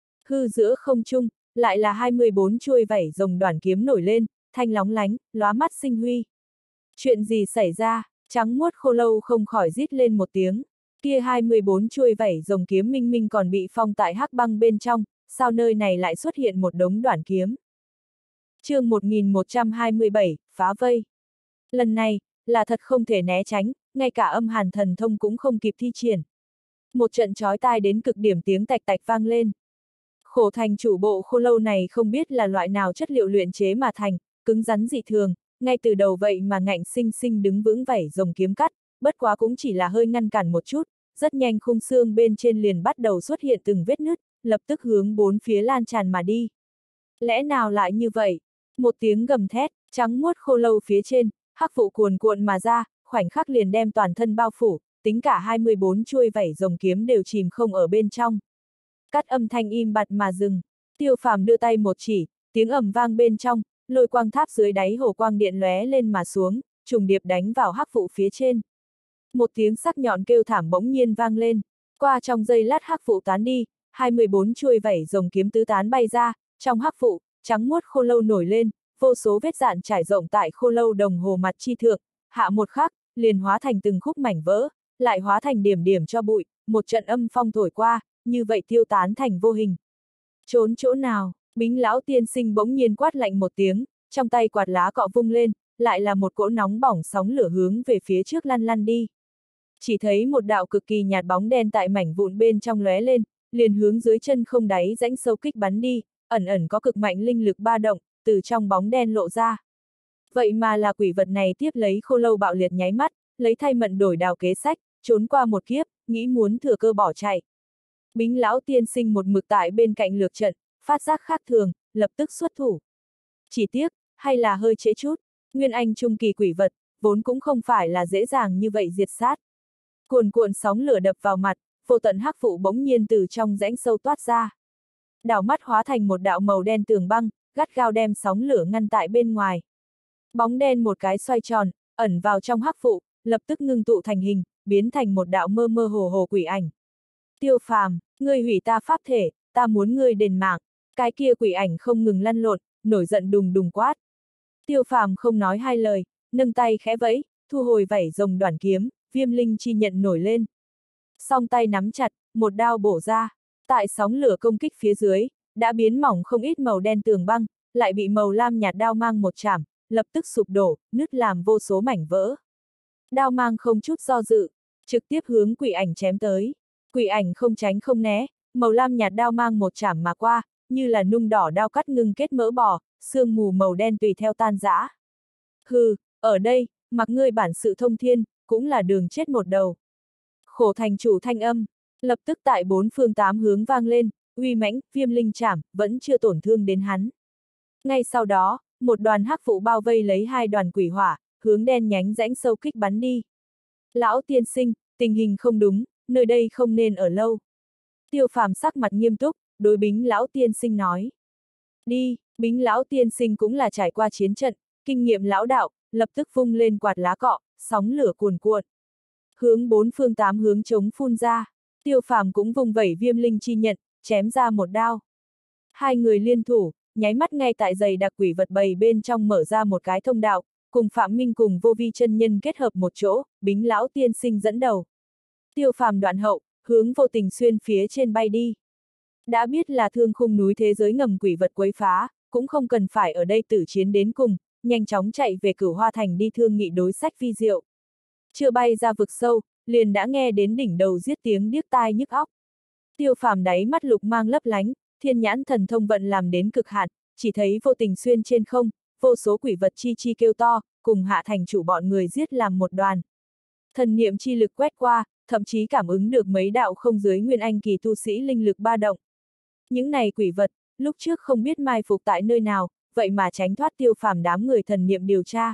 Hư giữa không trung, lại là hai mươi bốn chuôi vảy rồng đoàn kiếm nổi lên, thanh lóng lánh, lóa mắt sinh huy. Chuyện gì xảy ra, trắng muốt khô lâu không khỏi rít lên một tiếng. Kia hai mươi bốn chuôi vảy rồng kiếm minh minh còn bị phong tại hắc băng bên trong, sao nơi này lại xuất hiện một đống đoàn kiếm. Chương một nghìn một trăm hai mươi bảy, phá vây. Lần này, là thật không thể né tránh, ngay cả âm hàn thần thông cũng không kịp thi triển. Một trận chói tai đến cực điểm tiếng tạch tạch vang lên. Khổ thành chủ bộ khô lâu này không biết là loại nào chất liệu luyện chế mà thành, cứng rắn dị thường, ngay từ đầu vậy mà ngạnh sinh sinh đứng vững vảy rồng kiếm cắt, bất quá cũng chỉ là hơi ngăn cản một chút, rất nhanh khung xương bên trên liền bắt đầu xuất hiện từng vết nứt, lập tức hướng bốn phía lan tràn mà đi. Lẽ nào lại như vậy? Một tiếng gầm thét, trắng muốt khô lâu phía trên, hắc vụ cuồn cuộn mà ra, khoảnh khắc liền đem toàn thân bao phủ, tính cả hai mươi bốn chuôi vảy rồng kiếm đều chìm không ở bên trong. Cắt âm thanh im bặt mà dừng, Tiêu Phàm đưa tay một chỉ, tiếng ầm vang bên trong, lôi quang tháp dưới đáy hồ quang điện lóe lên mà xuống, trùng điệp đánh vào hắc vụ phía trên. Một tiếng sắc nhọn kêu thảm bỗng nhiên vang lên, qua trong giây lát hắc vụ tán đi, hai mươi bốn chuôi vảy rồng kiếm tứ tán bay ra, trong hắc vụ, trắng muốt khô lâu nổi lên, vô số vết dạn trải rộng tại khô lâu đồng hồ mặt chi thượng, hạ một khắc, liền hóa thành từng khúc mảnh vỡ, lại hóa thành điểm điểm cho bụi, một trận âm phong thổi qua, như vậy tiêu tán thành vô hình. Trốn chỗ nào? Bính lão tiên sinh bỗng nhiên quát lạnh một tiếng, trong tay quạt lá cọ vung lên, lại là một cỗ nóng bỏng sóng lửa hướng về phía trước lăn lăn đi. Chỉ thấy một đạo cực kỳ nhạt bóng đen tại mảnh vụn bên trong lóe lên, liền hướng dưới chân không đáy rãnh sâu kích bắn đi, ẩn ẩn có cực mạnh linh lực ba động, từ trong bóng đen lộ ra. Vậy mà là quỷ vật này tiếp lấy khô lâu bạo liệt nháy mắt, lấy thay mận đổi đào kế sách, trốn qua một kiếp, nghĩ muốn thừa cơ bỏ chạy. Bính lão tiên sinh một mực tại bên cạnh lược trận, phát giác khác thường, lập tức xuất thủ. Chỉ tiếc, hay là hơi trễ chút, Nguyên Anh trung kỳ quỷ vật, vốn cũng không phải là dễ dàng như vậy diệt sát. Cuồn cuộn sóng lửa đập vào mặt, vô tận hắc vụ bỗng nhiên từ trong rãnh sâu toát ra. Đảo mắt hóa thành một đạo màu đen tường băng, gắt gao đem sóng lửa ngăn tại bên ngoài. Bóng đen một cái xoay tròn, ẩn vào trong hắc vụ, lập tức ngưng tụ thành hình, biến thành một đạo mơ mơ hồ hồ quỷ ảnh. Tiêu Phàm, ngươi hủy ta pháp thể, ta muốn ngươi đền mạng. Cái kia quỷ ảnh không ngừng lăn lộn, nổi giận đùng đùng quát. Tiêu Phàm không nói hai lời, nâng tay khẽ vẫy, thu hồi vảy rồng đoàn kiếm, viêm linh chi nhận nổi lên. Song tay nắm chặt, một đao bổ ra, tại sóng lửa công kích phía dưới, đã biến mỏng không ít màu đen tường băng, lại bị màu lam nhạt đao mang một chảm, lập tức sụp đổ, nứt làm vô số mảnh vỡ. Đao mang không chút do dự, trực tiếp hướng quỷ ảnh chém tới. Quỷ ảnh không tránh không né, màu lam nhạt đao mang một chảm mà qua, như là nung đỏ đao cắt ngưng kết mỡ bò, sương mù màu đen tùy theo tan rã. Hừ, ở đây, mặc ngươi bản sự thông thiên, cũng là đường chết một đầu. Khổ thành chủ thanh âm, lập tức tại bốn phương tám hướng vang lên, uy mãnh, viêm linh chảm, vẫn chưa tổn thương đến hắn. Ngay sau đó, một đoàn hắc vụ bao vây lấy hai đoàn quỷ hỏa, hướng đen nhánh rãnh sâu kích bắn đi. Lão tiên sinh, tình hình không đúng, nơi đây không nên ở lâu. Tiêu Phàm sắc mặt nghiêm túc, đối Bính lão tiên sinh nói. Đi, Bính lão tiên sinh cũng là trải qua chiến trận, kinh nghiệm lão đạo, lập tức vung lên quạt lá cọ, sóng lửa cuồn cuộn. Hướng bốn phương tám hướng chống phun ra, Tiêu Phàm cũng vung vẩy viêm linh chi nhận, chém ra một đao. Hai người liên thủ, nháy mắt ngay tại dày đặc quỷ vật bầy bên trong mở ra một cái thông đạo, cùng Phạm Minh cùng Vô Vi chân nhân kết hợp một chỗ, Bính lão tiên sinh dẫn đầu. Tiêu Phàm đoạn hậu, hướng Vô Tình Xuyên phía trên bay đi. Đã biết là thương khung núi thế giới ngầm quỷ vật quấy phá, cũng không cần phải ở đây tử chiến đến cùng, nhanh chóng chạy về Cửu Hoa Thành đi thương nghị đối sách vi diệu. Chưa bay ra vực sâu, liền đã nghe đến đỉnh đầu giết tiếng điếc tai nhức óc. Tiêu Phàm đáy mắt lục mang lấp lánh, thiên nhãn thần thông vận làm đến cực hạn, chỉ thấy Vô Tình Xuyên trên không, vô số quỷ vật chi chi kêu to, cùng hạ thành chủ bọn người giết làm một đoàn. Thần niệm chi lực quét qua, thậm chí cảm ứng được mấy đạo không dưới nguyên anh kỳ tu sĩ linh lực ba động. Những này quỷ vật, lúc trước không biết mai phục tại nơi nào, vậy mà tránh thoát Tiêu Phàm đám người thần niệm điều tra.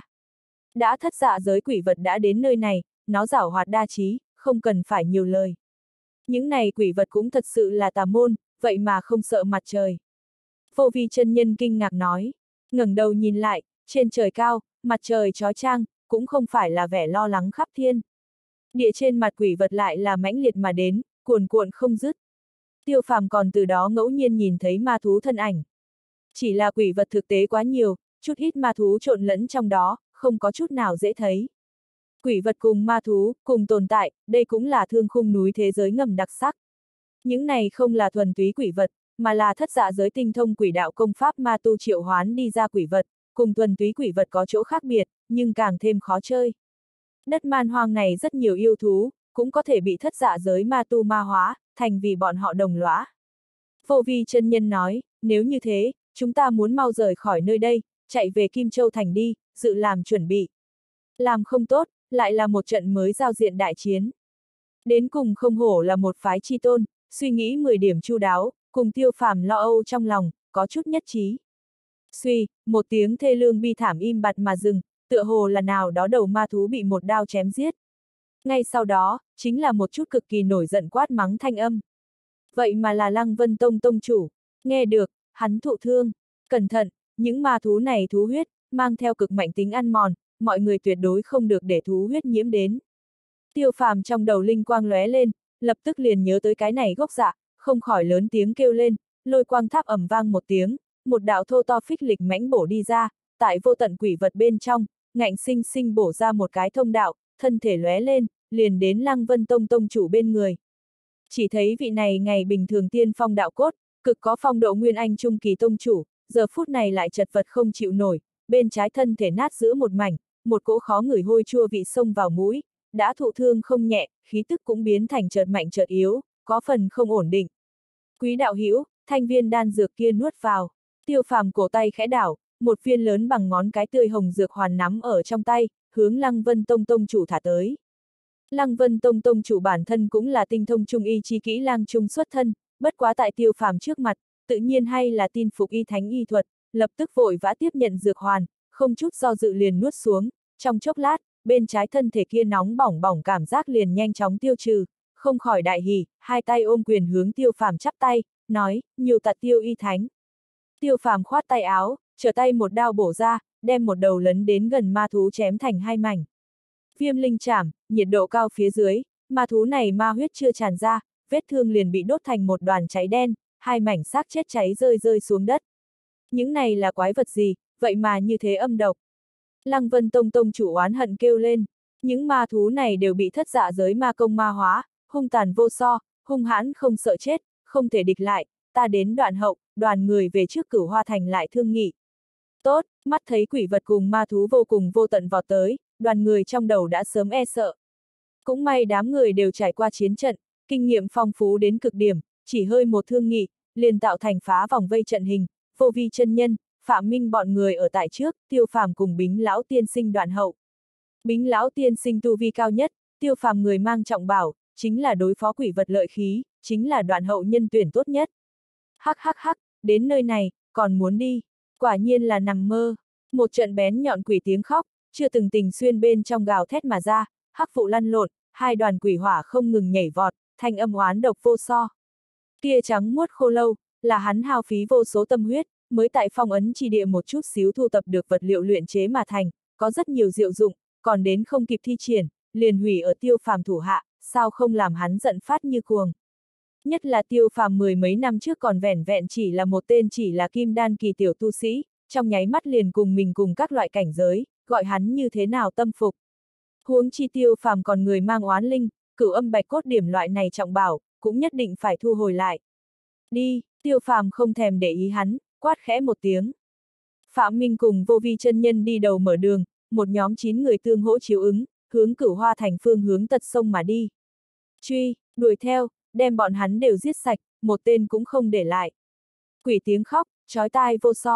Đã thất dạ giới quỷ vật đã đến nơi này, nó giảo hoạt đa trí, không cần phải nhiều lời. Những này quỷ vật cũng thật sự là tà môn, vậy mà không sợ mặt trời. Vô Vi chân nhân kinh ngạc nói, ngẩng đầu nhìn lại, trên trời cao, mặt trời chói chang, cũng không phải là vẻ lo lắng khắp thiên. Địa trên mặt quỷ vật lại là mãnh liệt mà đến, cuồn cuộn không dứt. Tiêu Phàm còn từ đó ngẫu nhiên nhìn thấy ma thú thân ảnh. Chỉ là quỷ vật thực tế quá nhiều, chút ít ma thú trộn lẫn trong đó, không có chút nào dễ thấy. Quỷ vật cùng ma thú, cùng tồn tại, đây cũng là thương khung núi thế giới ngầm đặc sắc. Những này không là thuần túy quỷ vật, mà là thất dạ giới tinh thông quỷ đạo công pháp ma tu triệu hoán đi ra quỷ vật, cùng thuần túy quỷ vật có chỗ khác biệt, nhưng càng thêm khó chơi. Đất man hoang này rất nhiều yêu thú, cũng có thể bị thất dạ giới ma tu ma hóa, thành vì bọn họ đồng lõa. Vô Vi chân nhân nói, nếu như thế, chúng ta muốn mau rời khỏi nơi đây, chạy về Kim Châu Thành đi, dự làm chuẩn bị. Làm không tốt, lại là một trận mới giao diện đại chiến. Đến cùng không hổ là một phái chi tôn, suy nghĩ mười điểm chu đáo, cùng Tiêu Phàm lo âu trong lòng, có chút nhất trí. Suy, một tiếng thê lương bi thảm im bặt mà dừng, tựa hồ là nào đó đầu ma thú bị một đao chém giết. Ngay sau đó, chính là một chút cực kỳ nổi giận quát mắng thanh âm. Vậy mà là Lăng Vân Tông tông chủ, nghe được, hắn thụ thương, cẩn thận, những ma thú này thú huyết, mang theo cực mạnh tính ăn mòn, mọi người tuyệt đối không được để thú huyết nhiễm đến. Tiêu Phàm trong đầu linh quang lóe lên, lập tức liền nhớ tới cái này gốc dạ, không khỏi lớn tiếng kêu lên, lôi quang tháp ầm vang một tiếng, một đạo thô to phích lịch mãnh bổ đi ra, tại vô tận quỷ vật bên trong, ngạnh sinh sinh bổ ra một cái thông đạo, thân thể lóe lên, liền đến Lăng Vân Tông tông chủ bên người. Chỉ thấy vị này ngày bình thường tiên phong đạo cốt, cực có phong độ nguyên anh trung kỳ tông chủ, giờ phút này lại chật vật không chịu nổi, bên trái thân thể nát giữa một mảnh, một cỗ khó ngửi hôi chua vị xông vào mũi, đã thụ thương không nhẹ, khí tức cũng biến thành chợt mạnh chợt yếu, có phần không ổn định. Quý đạo hữu, thanh viên đan dược kia nuốt vào. Tiêu Phàm cổ tay khẽ đảo, một viên lớn bằng ngón cái tươi hồng dược hoàn nắm ở trong tay, hướng Lăng Vân Tông tông chủ thả tới. Lăng Vân Tông tông chủ bản thân cũng là tinh thông trung y chi kỹ lang trung xuất thân, bất quá tại Tiêu Phàm trước mặt, tự nhiên hay là tin phục y thánh y thuật, lập tức vội vã tiếp nhận dược hoàn, không chút do dự liền nuốt xuống, trong chốc lát, bên trái thân thể kia nóng bỏng bỏng cảm giác liền nhanh chóng tiêu trừ, không khỏi đại hỉ, hai tay ôm quyền hướng Tiêu Phàm chắp tay, nói, nhiều tạt Tiêu y thánh. Tiêu Phàm khoát tay áo, trở tay một đao bổ ra, đem một đầu lấn đến gần ma thú chém thành hai mảnh. Viêm linh chảm, nhiệt độ cao phía dưới, ma thú này ma huyết chưa tràn ra, vết thương liền bị đốt thành một đoàn cháy đen, hai mảnh xác chết cháy rơi rơi xuống đất. Những này là quái vật gì, vậy mà như thế âm độc. Lăng Vân Tông tông chủ oán hận kêu lên, những ma thú này đều bị thất dạ giới ma công ma hóa, hung tàn vô so, hung hãn không sợ chết, không thể địch lại, ta đến đoạn hậu, đoàn người về trước Cửu Hoa Thành lại thương nghị. Tốt, mắt thấy quỷ vật cùng ma thú vô cùng vô tận vọt tới, đoàn người trong đầu đã sớm e sợ. Cũng may đám người đều trải qua chiến trận, kinh nghiệm phong phú đến cực điểm, chỉ hơi một thương nghị, liền tạo thành phá vòng vây trận hình, Vô Vi chân nhân, Phạm Minh bọn người ở tại trước, Tiêu Phàm cùng Bính lão tiên sinh đoạn hậu. Bính lão tiên sinh tu vi cao nhất, Tiêu Phàm người mang trọng bảo, chính là đối phó quỷ vật lợi khí, chính là đoạn hậu nhân tuyển tốt nhất. Hắc hắc hắc, đến nơi này, còn muốn đi, quả nhiên là nằm mơ. Một trận bén nhọn quỷ tiếng khóc, chưa từng tình xuyên bên trong gào thét mà ra, hắc vụ lăn lộn, hai đoàn quỷ hỏa không ngừng nhảy vọt, thanh âm oán độc vô so. Tia trắng muốt khô lâu, là hắn hao phí vô số tâm huyết, mới tại phong ấn chi địa một chút xíu thu tập được vật liệu luyện chế mà thành, có rất nhiều diệu dụng, còn đến không kịp thi triển, liền hủy ở Tiêu Phàm thủ hạ, sao không làm hắn giận phát như cuồng. Nhất là Tiêu Phàm mười mấy năm trước còn vẻn vẹn chỉ là một tên chỉ là kim đan kỳ tiểu tu sĩ, trong nháy mắt liền cùng mình cùng các loại cảnh giới, gọi hắn như thế nào tâm phục. Huống chi Tiêu Phàm còn người mang oán linh, cửu âm bạch cốt điểm loại này trọng bảo, cũng nhất định phải thu hồi lại. Đi, Tiêu Phàm không thèm để ý hắn, quát khẽ một tiếng. Phạm Minh cùng Vô Vi chân nhân đi đầu mở đường, một nhóm chín người tương hỗ chiếu ứng, hướng Cửu Hoa Thành phương hướng tật sông mà đi. Truy, đuổi theo, đem bọn hắn đều giết sạch, một tên cũng không để lại. Quỷ tiếng khóc, chói tai vô so.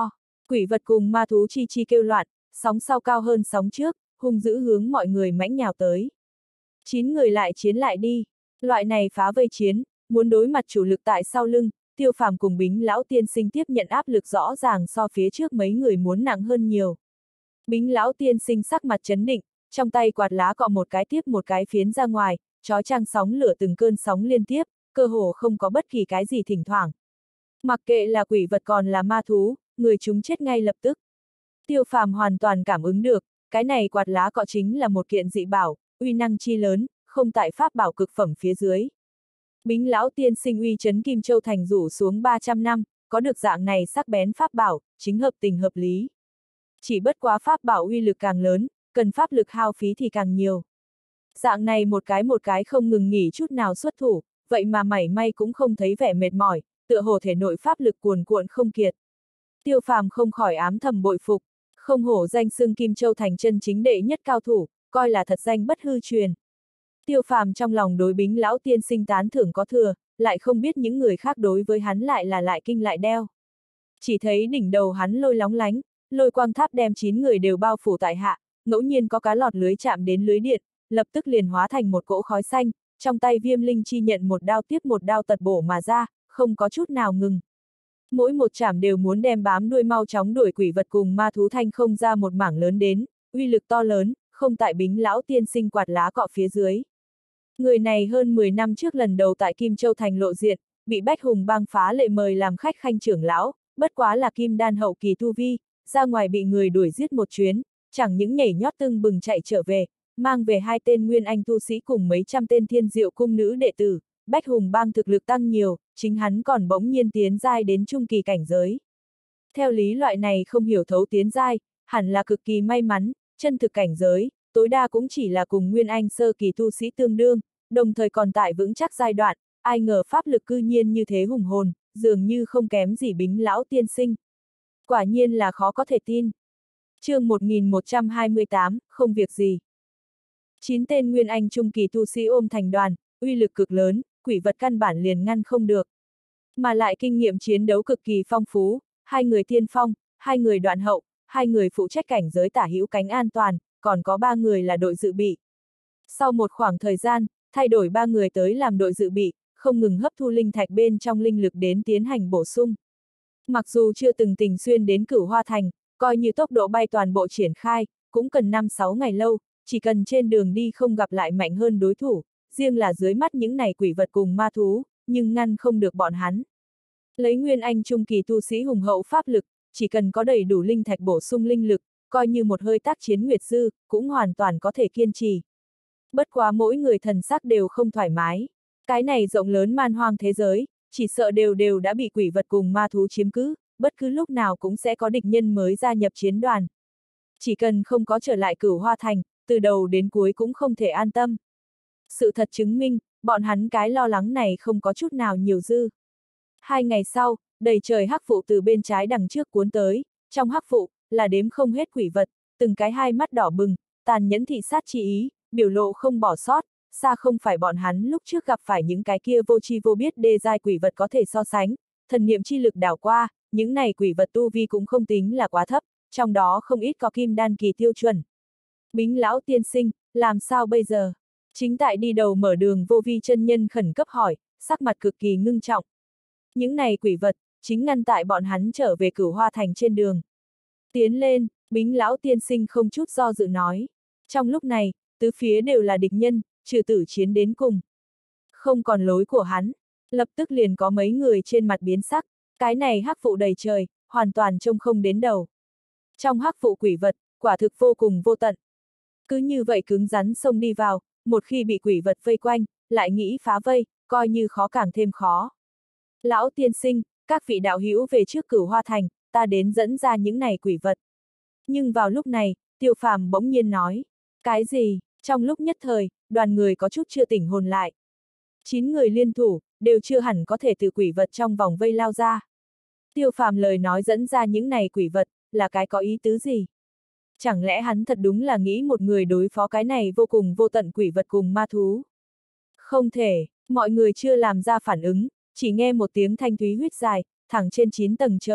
Quỷ vật cùng ma thú chi chi kêu loạn, sóng sau cao hơn sóng trước, hung dữ hướng mọi người mãnh nhào tới. Chín người lại chiến lại đi. Loại này phá vây chiến, muốn đối mặt chủ lực tại sau lưng, Tiêu Phàm cùng Bính lão tiên sinh tiếp nhận áp lực rõ ràng so phía trước mấy người muốn nặng hơn nhiều. Bính lão tiên sinh sắc mặt chấn định, trong tay quạt lá cọ một cái tiếp một cái phiến ra ngoài, chói chang sóng lửa từng cơn sóng liên tiếp, cơ hồ không có bất kỳ cái gì thỉnh thoảng. Mặc kệ là quỷ vật còn là ma thú, người chúng chết ngay lập tức. Tiêu Phàm hoàn toàn cảm ứng được, cái này quạt lá cọ chính là một kiện dị bảo, uy năng chi lớn, không tại pháp bảo cực phẩm phía dưới. Bính lão tiên sinh uy chấn Kim Châu thành rủ xuống ba trăm năm, có được dạng này sắc bén pháp bảo, chính hợp tình hợp lý. Chỉ bất quá pháp bảo uy lực càng lớn, cần pháp lực hao phí thì càng nhiều. Dạng này một cái một cái không ngừng nghỉ chút nào xuất thủ, vậy mà mảy may cũng không thấy vẻ mệt mỏi, tựa hồ thể nội pháp lực cuồn cuộn không kiệt. Tiêu Phàm không khỏi ám thầm bội phục, không hổ danh xưng Kim Châu thành chân chính đệ nhất cao thủ, coi là thật danh bất hư truyền. Tiêu Phàm trong lòng đối Bính lão tiên sinh tán thưởng có thừa, lại không biết những người khác đối với hắn lại là lại kinh lại đeo. Chỉ thấy đỉnh đầu hắn lôi lóng lánh, lôi quang tháp đem chín người đều bao phủ tại hạ, ngẫu nhiên có cá lọt lưới chạm đến lưới điện, lập tức liền hóa thành một cỗ khói xanh, trong tay Viêm Linh Chi nhận một đao tiếp một đao tật bổ mà ra, không có chút nào ngừng. Mỗi một chảm đều muốn đem bám đuôi mau chóng đuổi quỷ vật cùng ma thú thanh không ra một mảng lớn đến, uy lực to lớn, không tại Bính lão tiên sinh quạt lá cọ phía dưới. Người này hơn mười năm trước lần đầu tại Kim Châu thành lộ diện, bị Bách Hùng bang phá lệ mời làm khách khanh trưởng lão, bất quá là kim đan hậu kỳ tu vi, ra ngoài bị người đuổi giết một chuyến, chẳng những nhảy nhót tưng bừng chạy trở về, mang về hai tên nguyên anh tu sĩ cùng mấy trăm tên thiên diệu cung nữ đệ tử, Bách Hùng bang thực lực tăng nhiều, chính hắn còn bỗng nhiên tiến giai đến trung kỳ cảnh giới. Theo lý loại này không hiểu thấu tiến giai, hẳn là cực kỳ may mắn, chân thực cảnh giới, tối đa cũng chỉ là cùng nguyên anh sơ kỳ tu sĩ tương đương, đồng thời còn tại vững chắc giai đoạn, ai ngờ pháp lực cư nhiên như thế hùng hồn, dường như không kém gì Bính lão tiên sinh. Quả nhiên là khó có thể tin. Chương một nghìn một trăm hai mươi tám, không việc gì. Chín tên nguyên anh trung kỳ tu sĩ ôm thành đoàn, uy lực cực lớn, quỷ vật căn bản liền ngăn không được. Mà lại kinh nghiệm chiến đấu cực kỳ phong phú, hai người tiên phong, hai người đoạn hậu, hai người phụ trách cảnh giới tả hữu cánh an toàn, còn có ba người là đội dự bị. Sau một khoảng thời gian, thay đổi ba người tới làm đội dự bị, không ngừng hấp thu linh thạch bên trong linh lực đến tiến hành bổ sung. Mặc dù chưa từng tình xuyên đến Cửu Hoa Thành, coi như tốc độ bay toàn bộ triển khai, cũng cần năm sáu ngày lâu, chỉ cần trên đường đi không gặp lại mạnh hơn đối thủ, riêng là dưới mắt những này quỷ vật cùng ma thú, nhưng ngăn không được bọn hắn. Lấy nguyên anh trung kỳ tu sĩ hùng hậu pháp lực, chỉ cần có đầy đủ linh thạch bổ sung linh lực, coi như một hơi tác chiến nguyệt dư, cũng hoàn toàn có thể kiên trì. Bất quá mỗi người thần sắc đều không thoải mái. Cái này rộng lớn man hoang thế giới, chỉ sợ đều đều đã bị quỷ vật cùng ma thú chiếm cứ, bất cứ lúc nào cũng sẽ có địch nhân mới gia nhập chiến đoàn. Chỉ cần không có trở lại Cửu Hoa Thành, từ đầu đến cuối cũng không thể an tâm. Sự thật chứng minh, bọn hắn cái lo lắng này không có chút nào nhiều dư. Hai ngày sau, đầy trời hắc vụ từ bên trái đằng trước cuốn tới, trong hắc vụ, là đếm không hết quỷ vật, từng cái hai mắt đỏ bừng, tàn nhẫn thị sát chi ý, biểu lộ không bỏ sót, xa không phải bọn hắn lúc trước gặp phải những cái kia vô tri vô biết đê giai quỷ vật có thể so sánh, thần niệm chi lực đảo qua, những này quỷ vật tu vi cũng không tính là quá thấp, trong đó không ít có kim đan kỳ tiêu chuẩn. Bính lão tiên sinh, làm sao bây giờ? Chính tại đi đầu mở đường Vô Vi chân nhân khẩn cấp hỏi, sắc mặt cực kỳ ngưng trọng. Những này quỷ vật, chính ngăn tại bọn hắn trở về Cửu Hoa Thành trên đường. Tiến lên, Bính lão tiên sinh không chút do dự nói. Trong lúc này, tứ phía đều là địch nhân, trừ tử chiến đến cùng. Không còn lối của hắn, lập tức liền có mấy người trên mặt biến sắc, cái này hắc vụ đầy trời, hoàn toàn trông không đến đầu. Trong hắc vụ quỷ vật, quả thực vô cùng vô tận. Cứ như vậy cứng rắn xông đi vào, một khi bị quỷ vật vây quanh, lại nghĩ phá vây, coi như khó càng thêm khó. Lão tiên sinh, các vị đạo hữu về trước Cửu Hoa Thành, ta đến dẫn ra những này quỷ vật. Nhưng vào lúc này, Tiêu Phàm bỗng nhiên nói, cái gì? Trong lúc nhất thời, đoàn người có chút chưa tỉnh hồn lại. Chín người liên thủ, đều chưa hẳn có thể từ quỷ vật trong vòng vây lao ra. Tiêu Phàm lời nói dẫn ra những này quỷ vật, là cái có ý tứ gì? Chẳng lẽ hắn thật đúng là nghĩ một người đối phó cái này vô cùng vô tận quỷ vật cùng ma thú? Không thể, mọi người chưa làm ra phản ứng, chỉ nghe một tiếng thanh thúy huýt dài, thẳng trên chín tầng trời,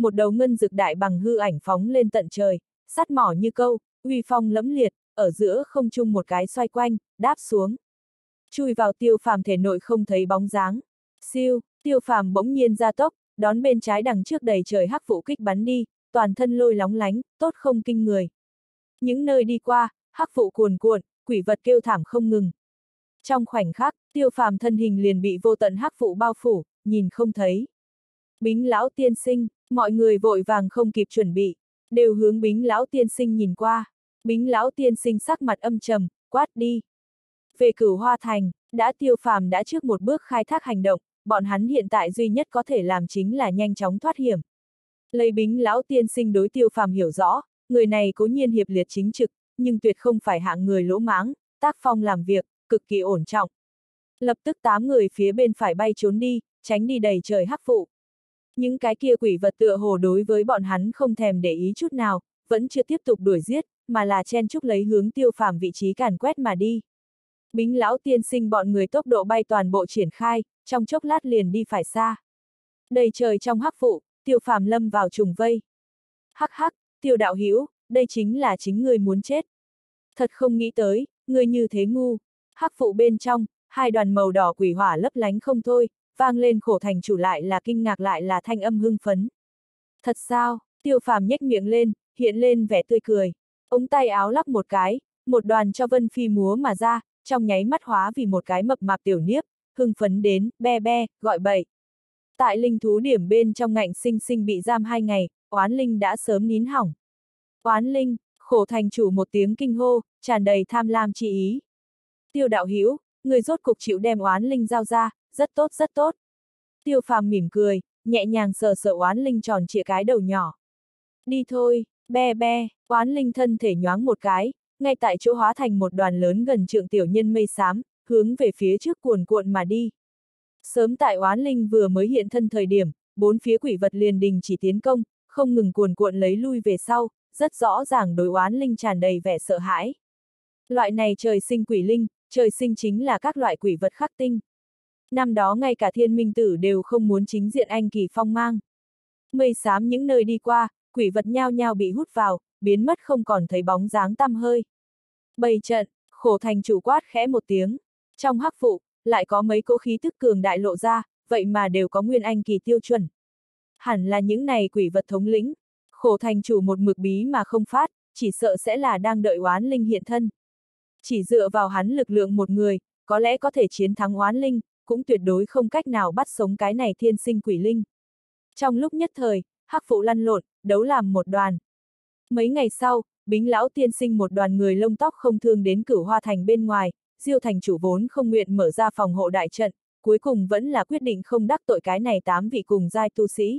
một đầu ngân dực đại bằng hư ảnh phóng lên tận trời, sắt mỏ như câu, uy phong lẫm liệt, ở giữa không trung một cái xoay quanh, đáp xuống. Chui vào Tiêu Phàm thể nội không thấy bóng dáng. Siêu, Tiêu Phàm bỗng nhiên ra tốc, đón bên trái đằng trước đầy trời hắc vụ kích bắn đi, toàn thân lôi lóng lánh, tốt không kinh người. Những nơi đi qua, hắc vụ cuồn cuộn, quỷ vật kêu thảm không ngừng. Trong khoảnh khắc, Tiêu Phàm thân hình liền bị vô tận hắc vụ bao phủ, nhìn không thấy. Bính lão tiên sinh, mọi người vội vàng không kịp chuẩn bị, đều hướng Bính lão tiên sinh nhìn qua. Bính lão tiên sinh sắc mặt âm trầm, quát đi. Về Cửu Hoa Thành, đã Tiêu Phàm đã trước một bước khai thác hành động, bọn hắn hiện tại duy nhất có thể làm chính là nhanh chóng thoát hiểm. Lấy Bính lão tiên sinh đối Tiêu Phàm hiểu rõ, người này cố nhiên hiệp liệt chính trực, nhưng tuyệt không phải hạng người lỗ mãng, tác phong làm việc, cực kỳ ổn trọng. Lập tức tám người phía bên phải bay trốn đi, tránh đi đầy trời hắc vụ. Những cái kia quỷ vật tựa hồ đối với bọn hắn không thèm để ý chút nào, vẫn chưa tiếp tục đuổi giết, mà là chen chúc lấy hướng Tiêu Phàm vị trí càn quét mà đi. Bính lão tiên sinh bọn người tốc độ bay toàn bộ triển khai, trong chốc lát liền đi phải xa. Đầy trời trong hắc vụ, Tiêu Phàm lâm vào trùng vây. Hắc hắc, Tiêu đạo hữu, đây chính là chính người muốn chết. Thật không nghĩ tới, người như thế ngu. Hắc vụ bên trong, hai đoàn màu đỏ quỷ hỏa lấp lánh không thôi, vang lên Khổ Thành chủ lại là kinh ngạc lại là thanh âm hưng phấn. Thật sao? Tiêu Phàm nhếch miệng lên, hiện lên vẻ tươi cười. Ống tay áo lắc một cái, một đoàn cho vân phi múa mà ra, trong nháy mắt hóa vì một cái mập mạp tiểu niếp, hưng phấn đến, be be, gọi bậy. Tại linh thú điểm bên trong ngạnh sinh sinh bị giam hai ngày, oán linh đã sớm nín hỏng. Oán linh, Khổ Thành chủ một tiếng kinh hô, tràn đầy tham lam chi ý. Tiêu đạo hữu, người rốt cục chịu đem oán linh giao ra, rất tốt rất tốt. Tiêu Phàm mỉm cười, nhẹ nhàng sờ sờ oán linh tròn trịa cái đầu nhỏ. Đi thôi, be be, oán linh thân thể nhoáng một cái, ngay tại chỗ hóa thành một đoàn lớn gần trượng tiểu nhân mây xám, hướng về phía trước cuồn cuộn mà đi. Sớm tại oán linh vừa mới hiện thân thời điểm, bốn phía quỷ vật liền đình chỉ tiến công, không ngừng cuồn cuộn lấy lui về sau, rất rõ ràng đối oán linh tràn đầy vẻ sợ hãi. Loại này trời sinh quỷ linh, trời sinh chính là các loại quỷ vật khắc tinh. Năm đó ngay cả thiên minh tử đều không muốn chính diện anh kỳ phong mang. Mây xám những nơi đi qua, quỷ vật nhao nhao bị hút vào, biến mất không còn thấy bóng dáng tăm hơi. Bày trận, Khổ Thành chủ quát khẽ một tiếng. Trong hắc vụ, lại có mấy cỗ khí tức cường đại lộ ra, vậy mà đều có nguyên anh kỳ tiêu chuẩn. Hẳn là những này quỷ vật thống lĩnh. Khổ Thành chủ một mực bí mà không phát, chỉ sợ sẽ là đang đợi oán linh hiện thân. Chỉ dựa vào hắn lực lượng một người, có lẽ có thể chiến thắng oán linh, cũng tuyệt đối không cách nào bắt sống cái này thiên sinh quỷ linh. Trong lúc nhất thời, hắc vụ lăn lộn, đấu làm một đoàn. Mấy ngày sau, Bính lão tiên sinh một đoàn người lông tóc không thương đến Cửu Hoa Thành bên ngoài, Diêu thành chủ vốn không nguyện mở ra phòng hộ đại trận, cuối cùng vẫn là quyết định không đắc tội cái này tám vị cùng giai tu sĩ.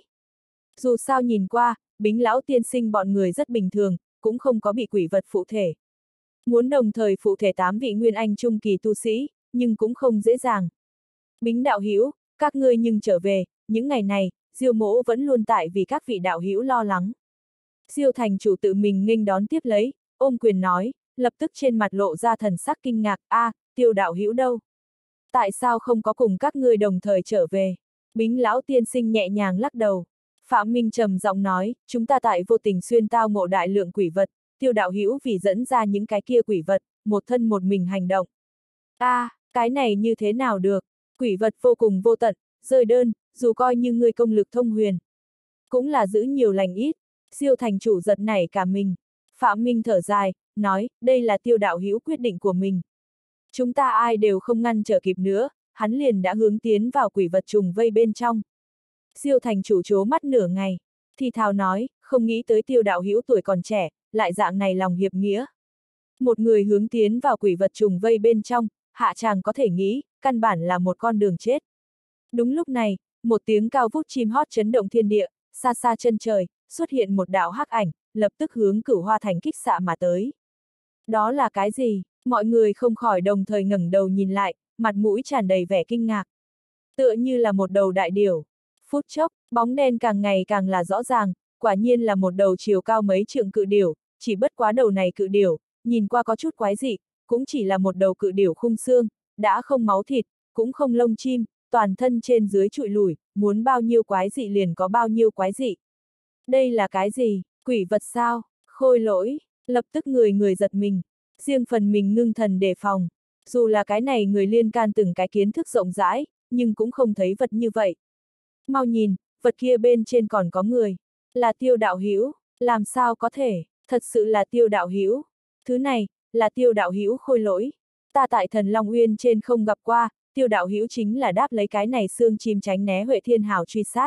Dù sao nhìn qua, Bính lão tiên sinh bọn người rất bình thường, cũng không có bị quỷ vật phụ thể. Muốn đồng thời phụ thể tám vị nguyên anh trung kỳ tu sĩ, nhưng cũng không dễ dàng. Bính đạo hữu, các ngươi nhưng trở về, những ngày này, Diêu mỗ vẫn luôn tại vì các vị đạo hữu lo lắng. Diêu thành chủ tự mình nghênh đón tiếp lấy, ôm quyền nói, lập tức trên mặt lộ ra thần sắc kinh ngạc, a, à, Tiêu đạo hữu đâu? Tại sao không có cùng các ngươi đồng thời trở về? Bính lão tiên sinh nhẹ nhàng lắc đầu. Phạm Minh trầm giọng nói, chúng ta tại vô tình xuyên tao ngộ đại lượng quỷ vật, Tiêu đạo hữu vì dẫn ra những cái kia quỷ vật, một thân một mình hành động. a, à, cái này như thế nào được? Quỷ vật vô cùng vô tận, rơi đơn, dù coi như ngươi công lực thông huyền. Cũng là giữ nhiều lành ít. Diêu thành chủ giật nảy cả mình. Phạm Minh thở dài, nói, đây là Tiêu đạo hữu quyết định của mình. Chúng ta ai đều không ngăn trở kịp nữa, hắn liền đã hướng tiến vào quỷ vật trùng vây bên trong. Diêu thành chủ trố mắt nửa ngày, thì thào nói, không nghĩ tới Tiêu đạo hữu tuổi còn trẻ, lại dạng này lòng hiệp nghĩa. Một người hướng tiến vào quỷ vật trùng vây bên trong, hạ chàng có thể nghĩ, căn bản là một con đường chết. Đúng lúc này, một tiếng cao vút chim hót chấn động thiên địa, xa xa chân trời, xuất hiện một đạo hắc ảnh, lập tức hướng Cửu Hoa Thành kích xạ mà tới. Đó là cái gì? Mọi người không khỏi đồng thời ngẩng đầu nhìn lại, mặt mũi tràn đầy vẻ kinh ngạc. Tựa như là một đầu đại điểu. Phút chốc, bóng đen càng ngày càng là rõ ràng, quả nhiên là một đầu chiều cao mấy trượng cự điểu, chỉ bất quá đầu này cự điểu, nhìn qua có chút quái dị, cũng chỉ là một đầu cự điểu khung xương, đã không máu thịt, cũng không lông chim, toàn thân trên dưới trụi lủi, muốn bao nhiêu quái dị liền có bao nhiêu quái dị. Đây là cái gì, quỷ vật sao? Khôi lỗi, lập tức người người giật mình. Riêng phần mình ngưng thần đề phòng. Dù là cái này người liên can từng cái kiến thức rộng rãi, nhưng cũng không thấy vật như vậy. Mau nhìn, vật kia bên trên còn có người. Là Tiêu đạo hữu, làm sao có thể, thật sự là Tiêu đạo hữu. Thứ này, là Tiêu đạo hữu khôi lỗi. Ta tại Thần Long Uyên trên không gặp qua, Tiêu đạo hữu chính là đáp lấy cái này xương chim tránh né Huệ Thiên Hào truy sát.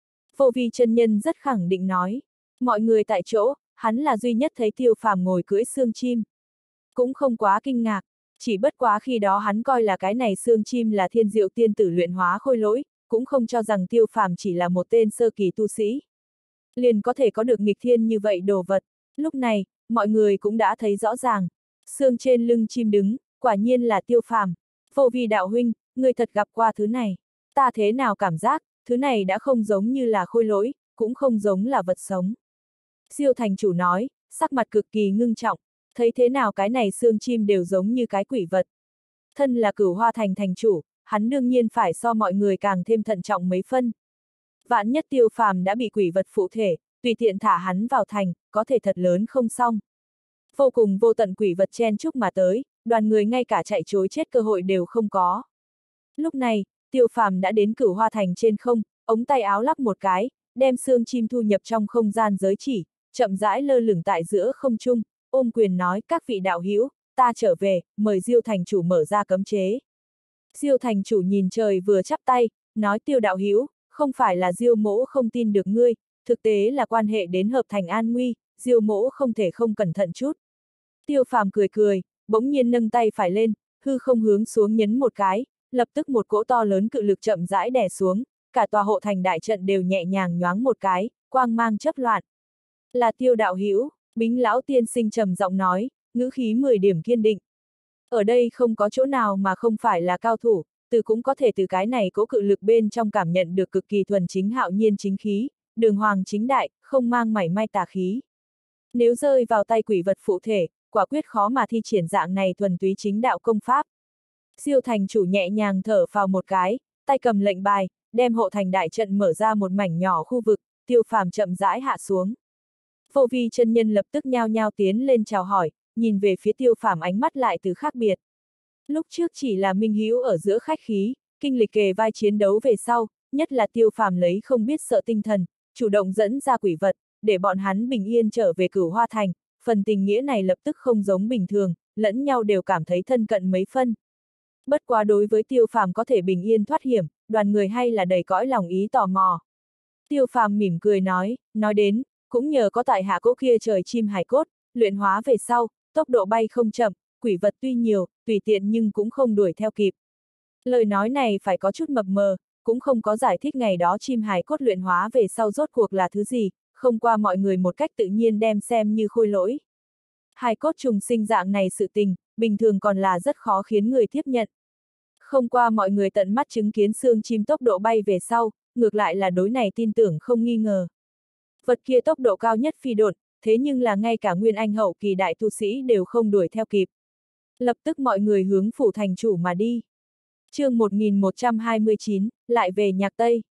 Vô Vi chân nhân rất khẳng định nói. Mọi người tại chỗ, hắn là duy nhất thấy Tiêu Phàm ngồi cưỡi xương chim. Cũng không quá kinh ngạc, chỉ bất quá khi đó hắn coi là cái này xương chim là thiên diệu tiên tử luyện hóa khôi lỗi, cũng không cho rằng Tiêu Phàm chỉ là một tên sơ kỳ tu sĩ. Liền có thể có được nghịch thiên như vậy đồ vật. Lúc này, mọi người cũng đã thấy rõ ràng. Xương trên lưng chim đứng, quả nhiên là Tiêu Phàm. Vô Vi đạo huynh, người thật gặp qua thứ này. Ta thế nào cảm giác, thứ này đã không giống như là khôi lỗi, cũng không giống là vật sống. Diêu thành chủ nói, sắc mặt cực kỳ ngưng trọng, thấy thế nào cái này xương chim đều giống như cái quỷ vật. Thân là Cửu Hoa thành thành chủ, hắn đương nhiên phải so mọi người càng thêm thận trọng mấy phân. Vạn nhất Tiêu Phàm đã bị quỷ vật phụ thể, tùy tiện thả hắn vào thành, có thể thật lớn không xong. Vô cùng vô tận quỷ vật chen chúc mà tới, đoàn người ngay cả chạy trối chết cơ hội đều không có. Lúc này, Tiêu Phàm đã đến Cửu Hoa thành trên không, ống tay áo lắc một cái, đem xương chim thu nhập trong không gian giới chỉ, chậm rãi lơ lửng tại giữa không trung, ôm quyền nói các vị đạo hữu, ta trở về, mời Diêu thành chủ mở ra cấm chế. Diêu thành chủ nhìn trời vừa chắp tay, nói Tiêu đạo hữu, không phải là Diêu mỗ không tin được ngươi, thực tế là quan hệ đến hợp thành an nguy, Diêu mỗ không thể không cẩn thận chút. Tiêu Phàm cười cười, bỗng nhiên nâng tay phải lên, hư không hướng xuống nhấn một cái, lập tức một cỗ to lớn cự lực chậm rãi đè xuống, cả tòa hộ thành đại trận đều nhẹ nhàng nhoáng một cái, quang mang chớp loạn. Là Tiêu đạo hữu, Bính lão tiên sinh trầm giọng nói, ngữ khí mười điểm kiên định. Ở đây không có chỗ nào mà không phải là cao thủ, từ cũng có thể từ cái này cỗ cự lực bên trong cảm nhận được cực kỳ thuần chính hạo nhiên chính khí, đường hoàng chính đại, không mang mảy may tà khí. Nếu rơi vào tay quỷ vật phụ thể, quả quyết khó mà thi triển dạng này thuần túy chính đạo công pháp. Diêu thành chủ nhẹ nhàng thở phào một cái, tay cầm lệnh bài, đem hộ thành đại trận mở ra một mảnh nhỏ khu vực, Tiêu Phàm chậm rãi hạ xuống. Vô Vi chân nhân lập tức nhao nhao tiến lên chào hỏi, nhìn về phía Tiêu Phàm ánh mắt lại từ khác biệt. Lúc trước chỉ là minh hữu ở giữa khách khí, kinh lịch kề vai chiến đấu về sau, nhất là Tiêu Phàm lấy không biết sợ tinh thần, chủ động dẫn ra quỷ vật, để bọn hắn bình yên trở về Cửu Hoa thành, phần tình nghĩa này lập tức không giống bình thường, lẫn nhau đều cảm thấy thân cận mấy phân. Bất quá đối với Tiêu Phàm có thể bình yên thoát hiểm, đoàn người hay là đầy cõi lòng ý tò mò. Tiêu Phàm mỉm cười nói, nói đến, cũng nhờ có tại hạ cỗ kia trời chim hải cốt, luyện hóa về sau, tốc độ bay không chậm, quỷ vật tuy nhiều, tùy tiện nhưng cũng không đuổi theo kịp. Lời nói này phải có chút mập mờ, cũng không có giải thích ngày đó chim hải cốt luyện hóa về sau rốt cuộc là thứ gì, không qua mọi người một cách tự nhiên đem xem như khôi lỗi. Hải cốt trùng sinh dạng này sự tình, bình thường còn là rất khó khiến người tiếp nhận. Không qua mọi người tận mắt chứng kiến xương chim tốc độ bay về sau, ngược lại là đối này tin tưởng không nghi ngờ. Vật kia tốc độ cao nhất phi độn, thế nhưng là ngay cả nguyên anh hậu kỳ đại tu sĩ đều không đuổi theo kịp. Lập tức mọi người hướng phủ thành chủ mà đi. chương một nghìn một trăm hai mươi chín, lại về Nhạc Tây.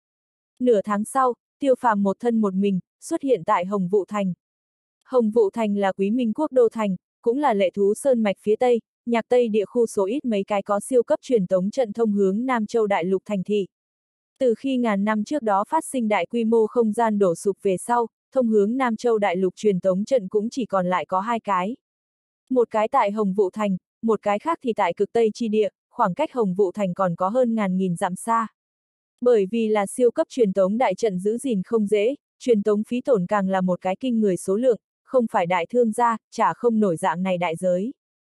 Nửa tháng sau, Tiêu Phàm một thân một mình, xuất hiện tại Hồng Vụ Thành. Hồng Vụ Thành là Quý Minh quốc đô thành, cũng là lệ thú sơn mạch phía Tây, Nhạc Tây địa khu số ít mấy cái có siêu cấp truyền tống trận thông hướng Nam Châu Đại Lục thành thị. Từ khi ngàn năm trước đó phát sinh đại quy mô không gian đổ sụp về sau, thông hướng Nam Châu Đại Lục truyền tống trận cũng chỉ còn lại có hai cái. Một cái tại Hồng Vụ Thành, một cái khác thì tại cực Tây chi địa, khoảng cách Hồng Vụ Thành còn có hơn ngàn nghìn dặm xa. Bởi vì là siêu cấp truyền tống đại trận giữ gìn không dễ, truyền tống phí tổn càng là một cái kinh người số lượng, không phải đại thương gia, chả không nổi dạng này đại giới.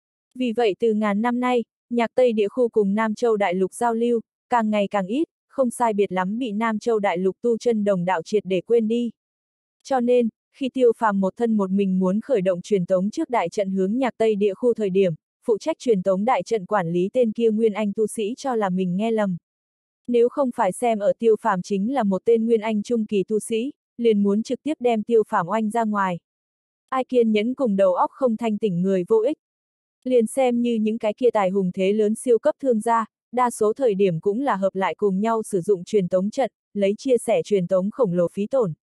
Vì vậy từ ngàn năm nay, Nhạc Tây địa khu cùng Nam Châu Đại Lục giao lưu, càng ngày càng ít, không sai biệt lắm bị Nam Châu Đại Lục tu chân đồng đạo triệt để quên đi. Cho nên, khi Tiêu Phàm một thân một mình muốn khởi động truyền tống trước đại trận hướng Nhạc Tây địa khu thời điểm, phụ trách truyền tống đại trận quản lý tên kia Nguyên Anh tu sĩ cho là mình nghe lầm. Nếu không phải xem ở Tiêu Phàm chính là một tên Nguyên Anh trung kỳ tu sĩ, liền muốn trực tiếp đem Tiêu Phàm oanh ra ngoài. Ai kiên nhẫn cùng đầu óc không thanh tỉnh người vô ích. Liền xem như những cái kia tài hùng thế lớn siêu cấp thương gia, đa số thời điểm cũng là hợp lại cùng nhau sử dụng truyền tống trận, lấy chia sẻ truyền tống khổng lồ phí tổn.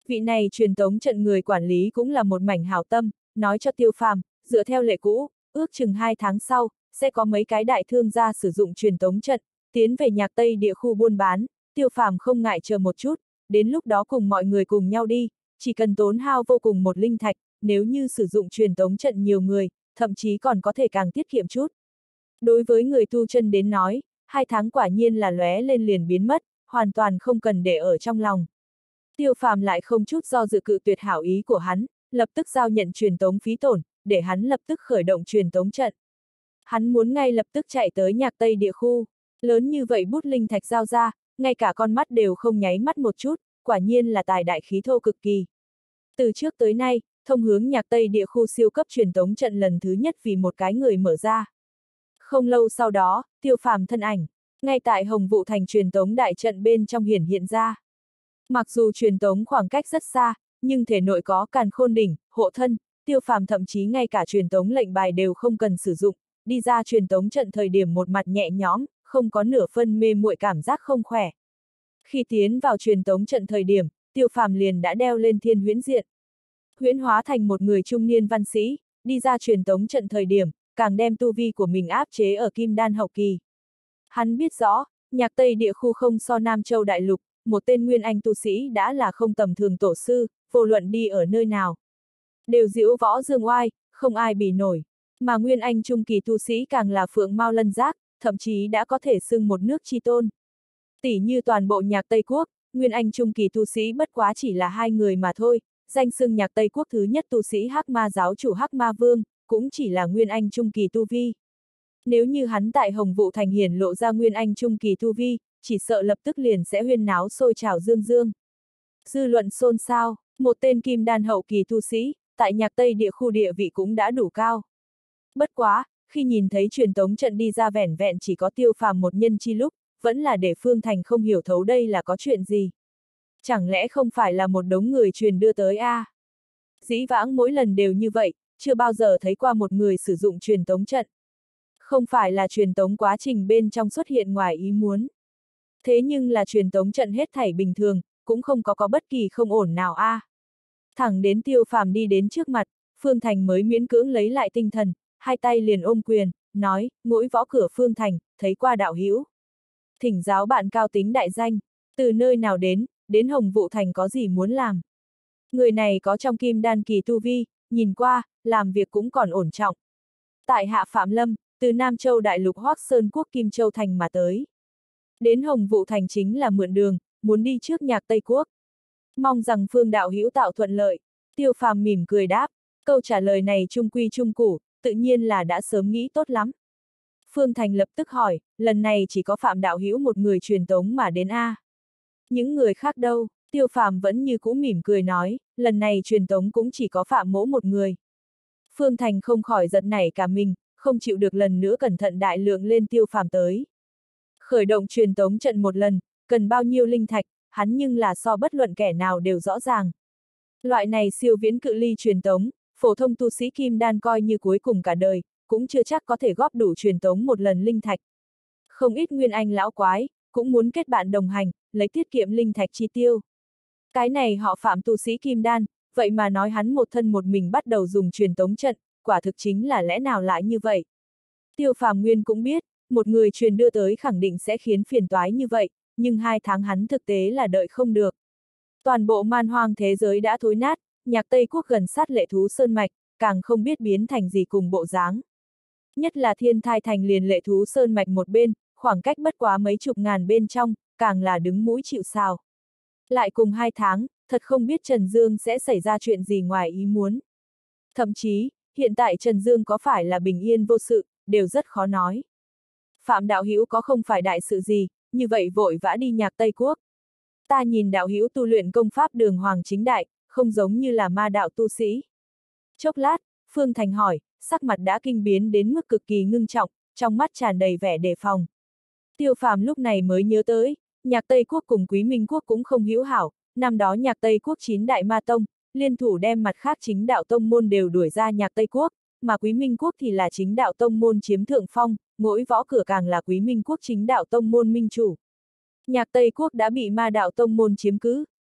Vị này truyền tống trận người quản lý cũng là một mảnh hảo tâm, nói cho Tiêu Phàm, dựa theo lệ cũ, ước chừng hai tháng sau, sẽ có mấy cái đại thương gia sử dụng truyền tống trận, tiến về nhạc Tây địa khu buôn bán, Tiêu Phàm không ngại chờ một chút, đến lúc đó cùng mọi người cùng nhau đi, chỉ cần tốn hao vô cùng một linh thạch, nếu như sử dụng truyền tống trận nhiều người, thậm chí còn có thể càng tiết kiệm chút. Đối với người tu chân đến nói, hai tháng quả nhiên là lóe lên liền biến mất, hoàn toàn không cần để ở trong lòng. Tiêu Phàm lại không chút do dự cự tuyệt hảo ý của hắn, lập tức giao nhận truyền tống phí tổn, để hắn lập tức khởi động truyền tống trận. Hắn muốn ngay lập tức chạy tới nhạc Tây địa khu, lớn như vậy bút linh thạch giao ra, ngay cả con mắt đều không nháy mắt một chút, quả nhiên là tài đại khí thô cực kỳ. Từ trước tới nay, thông hướng nhạc Tây địa khu siêu cấp truyền tống trận lần thứ nhất vì một cái người mở ra. Không lâu sau đó, Tiêu Phàm thân ảnh, ngay tại Hồng Vụ Thành truyền tống đại trận bên trong hiển hiện ra. Mặc dù truyền tống khoảng cách rất xa, nhưng thể nội có Càn Khôn đỉnh, hộ thân, Tiêu Phàm thậm chí ngay cả truyền tống lệnh bài đều không cần sử dụng, đi ra truyền tống trận thời điểm một mặt nhẹ nhõm, không có nửa phân mê muội cảm giác không khỏe. Khi tiến vào truyền tống trận thời điểm, Tiêu Phàm liền đã đeo lên thiên huyễn diện. Huyễn hóa thành một người trung niên văn sĩ, đi ra truyền tống trận thời điểm, càng đem tu vi của mình áp chế ở kim đan hậu kỳ. Hắn biết rõ, nhạc Tây địa khu không so Nam Châu Đại Lục, một tên nguyên anh tu sĩ đã là không tầm thường tổ sư, vô luận đi ở nơi nào. Đều diễu võ dương oai, không ai bì nổi, mà nguyên anh trung kỳ tu sĩ càng là phượng mao lân giác, thậm chí đã có thể xưng một nước chi tôn. Tỷ như toàn bộ nhạc Tây Quốc, nguyên anh trung kỳ tu sĩ bất quá chỉ là hai người mà thôi, danh xưng nhạc Tây Quốc thứ nhất tu sĩ Hắc Ma giáo chủ Hắc Ma Vương, cũng chỉ là nguyên anh trung kỳ tu vi. Nếu như hắn tại Hồng Vụ Thành hiển lộ ra nguyên anh trung kỳ tu vi, chỉ sợ lập tức liền sẽ huyên náo sôi trào dương dương. Dư luận xôn xao, một tên kim đan hậu kỳ tu sĩ, tại nhạc Tây địa khu địa vị cũng đã đủ cao. Bất quá, khi nhìn thấy truyền tống trận đi ra vẻn vẹn chỉ có Tiêu Phàm một nhân chi lúc, vẫn là để Phương Thành không hiểu thấu đây là có chuyện gì. Chẳng lẽ không phải là một đống người truyền đưa tới a? À? Dĩ vãng mỗi lần đều như vậy, chưa bao giờ thấy qua một người sử dụng truyền tống trận. Không phải là truyền tống quá trình bên trong xuất hiện ngoài ý muốn. Thế nhưng là truyền tống trận hết thảy bình thường, cũng không có có bất kỳ không ổn nào a. À. Thẳng đến Tiêu Phàm đi đến trước mặt, Phương Thành mới miễn cưỡng lấy lại tinh thần, hai tay liền ôm quyền, nói, ngỗi võ cửa Phương Thành, thấy qua đạo hữu. Thỉnh giáo bạn cao tính đại danh, từ nơi nào đến, đến Hồng Vụ Thành có gì muốn làm. Người này có trong kim đan kỳ tu vi, nhìn qua, làm việc cũng còn ổn trọng. Tại hạ Phạm Lâm, từ Nam Châu Đại Lục Hoắc Sơn Quốc Kim Châu Thành mà tới. Đến Hồng Vụ Thành chính là mượn đường, muốn đi trước nhạc Tây Quốc. Mong rằng Phương đạo hữu tạo thuận lợi. Tiêu Phàm mỉm cười đáp, câu trả lời này trung quy trung củ, tự nhiên là đã sớm nghĩ tốt lắm. Phương Thành lập tức hỏi, lần này chỉ có Phạm đạo hữu một người truyền tống mà đến a. Những người khác đâu? Tiêu Phàm vẫn như cũ mỉm cười nói, lần này truyền tống cũng chỉ có Phạm mỗ một người. Phương Thành không khỏi giận nảy cả mình, không chịu được lần nữa cẩn thận đại lượng lên Tiêu Phàm tới. Khởi động truyền tống trận một lần, cần bao nhiêu linh thạch, hắn nhưng là so bất luận kẻ nào đều rõ ràng. Loại này siêu viễn cự ly truyền tống, phổ thông tu sĩ kim đan coi như cuối cùng cả đời, cũng chưa chắc có thể góp đủ truyền tống một lần linh thạch. Không ít nguyên anh lão quái, cũng muốn kết bạn đồng hành, lấy tiết kiệm linh thạch chi tiêu. Cái này họ Phạm tu sĩ kim đan, vậy mà nói hắn một thân một mình bắt đầu dùng truyền tống trận, quả thực chính là lẽ nào lại như vậy. Tiêu Phàm Nguyên cũng biết, một người truyền đưa tới khẳng định sẽ khiến phiền toái như vậy, nhưng hai tháng hắn thực tế là đợi không được. Toàn bộ man hoang thế giới đã thối nát, nhạc Tây Quốc gần sát Lệ Thú Sơn Mạch, càng không biết biến thành gì cùng bộ dáng. Nhất là Thiên Thai Thành liền Lệ Thú Sơn Mạch một bên, khoảng cách bất quá mấy chục ngàn bên trong, càng là đứng mũi chịu sào. Lại cùng hai tháng, thật không biết Trần Dương sẽ xảy ra chuyện gì ngoài ý muốn. Thậm chí, hiện tại Trần Dương có phải là bình yên vô sự, đều rất khó nói. Phạm đạo hữu có không phải đại sự gì, như vậy vội vã đi nhạc Tây Quốc. Ta nhìn đạo hữu tu luyện công pháp đường hoàng chính đại, không giống như là ma đạo tu sĩ. Chốc lát, Phương Thành hỏi, sắc mặt đã kinh biến đến mức cực kỳ ngưng trọng, trong mắt tràn đầy vẻ đề phòng. Tiêu Phàm lúc này mới nhớ tới, nhạc Tây Quốc cùng Quý Minh Quốc cũng không hữu hảo, năm đó nhạc Tây Quốc chín đại ma tông, liên thủ đem mặt khác chính đạo tông môn đều đuổi ra nhạc Tây Quốc, mà Quý Minh Quốc thì là chính đạo tông môn chiếm thượng phong, ngỗi võ cửa càng là Quý Minh Quốc chính đạo tông môn minh chủ. Nhạc Tây Quốc đã bị ma đạo tông môn chiếm cứ,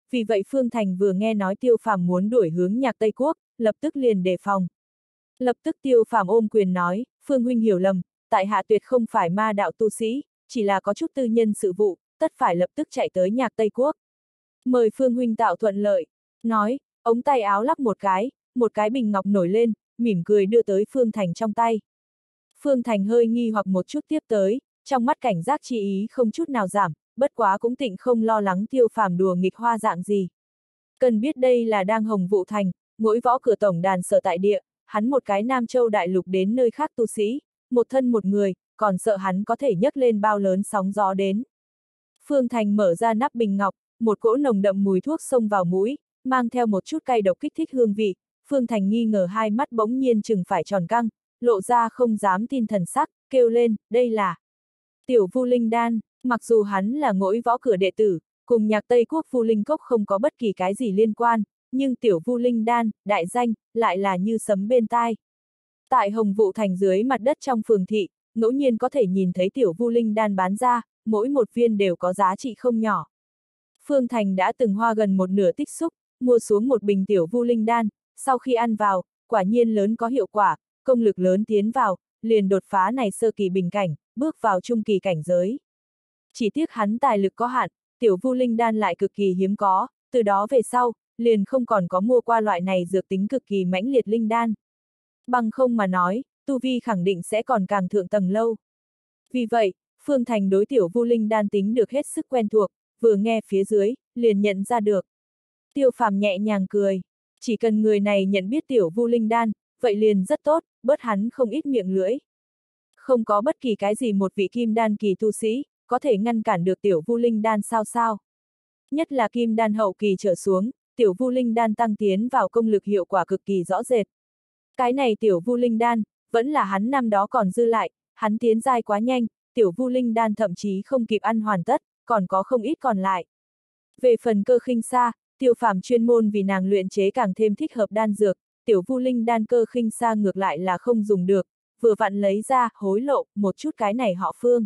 vì vậy Phương Thành vừa nghe nói Tiêu Phàm muốn đuổi hướng Nhạc Tây Quốc, lập tức liền đề phòng. Lập tức Tiêu Phàm ôm quyền nói, Phương huynh hiểu lầm, tại hạ tuyệt không phải ma đạo tu sĩ, chỉ là có chút tư nhân sự vụ, tất phải lập tức chạy tới Nhạc Tây Quốc. Mời Phương huynh tạo thuận lợi. Nói, ống tay áo lắc một cái, một cái bình ngọc nổi lên, mỉm cười đưa tới Phương Thành trong tay. Phương Thành hơi nghi hoặc một chút tiếp tới, trong mắt cảnh giác chi ý không chút nào giảm, bất quá cũng tịnh không lo lắng Tiêu Phàm đùa nghịch hoa dạng gì. Cần biết đây là đang Hồng Vũ Thành, mỗi võ cửa tổng đàn sở tại địa, hắn một cái Nam Châu đại lục đến nơi khác tu sĩ, một thân một người, còn sợ hắn có thể nhấc lên bao lớn sóng gió đến. Phương Thành mở ra nắp bình ngọc, một cỗ nồng đậm mùi thuốc xông vào mũi, mang theo một chút cay độc kích thích hương vị. Phương Thành nghi ngờ hai mắt bỗng nhiên chừng phải tròn căng, lộ ra không dám tin thần sắc, kêu lên, đây là Tiểu Vu Linh Đan. Mặc dù hắn là ngỗi võ cửa đệ tử, cùng Nhạc Tây Quốc Vu Linh Cốc không có bất kỳ cái gì liên quan, nhưng Tiểu Vu Linh Đan, đại danh, lại là như sấm bên tai. Tại Hồng Vũ Thành dưới mặt đất trong phường thị, ngẫu nhiên có thể nhìn thấy Tiểu Vu Linh Đan bán ra, mỗi một viên đều có giá trị không nhỏ. Phương Thành đã từng hoa gần một nửa tích xúc, mua xuống một bình Tiểu Vu Linh Đan, sau khi ăn vào, quả nhiên lớn có hiệu quả, công lực lớn tiến vào, liền đột phá này sơ kỳ bình cảnh, bước vào trung kỳ cảnh giới. Chỉ tiếc hắn tài lực có hạn, Tiểu Vu Linh Đan lại cực kỳ hiếm có, từ đó về sau, liền không còn có mua qua loại này dược tính cực kỳ mãnh liệt linh đan. Bằng không mà nói, tu vi khẳng định sẽ còn càng thượng tầng lâu. Vì vậy, Phương Thành đối Tiểu Vu Linh Đan tính được hết sức quen thuộc, vừa nghe phía dưới, liền nhận ra được. Tiêu Phàm nhẹ nhàng cười, chỉ cần người này nhận biết Tiểu Vu Linh Đan, vậy liền rất tốt, bớt hắn không ít miệng lưỡi. Không có bất kỳ cái gì một vị kim đan kỳ tu sĩ, có thể ngăn cản được Tiểu Vu Linh Đan sao sao. Nhất là kim đan hậu kỳ trở xuống, Tiểu Vu Linh Đan tăng tiến vào công lực hiệu quả cực kỳ rõ rệt. Cái này Tiểu Vu Linh Đan, vẫn là hắn năm đó còn dư lại, hắn tiến giai quá nhanh, Tiểu Vu Linh Đan thậm chí không kịp ăn hoàn tất, còn có không ít còn lại. Về phần Cơ Khinh Sa, Tiêu Phàm chuyên môn vì nàng luyện chế càng thêm thích hợp đan dược, Tiểu Vu Linh Đan Cơ Khinh Sa ngược lại là không dùng được, vừa vặn lấy ra, hối lộ, một chút cái này họ Phương.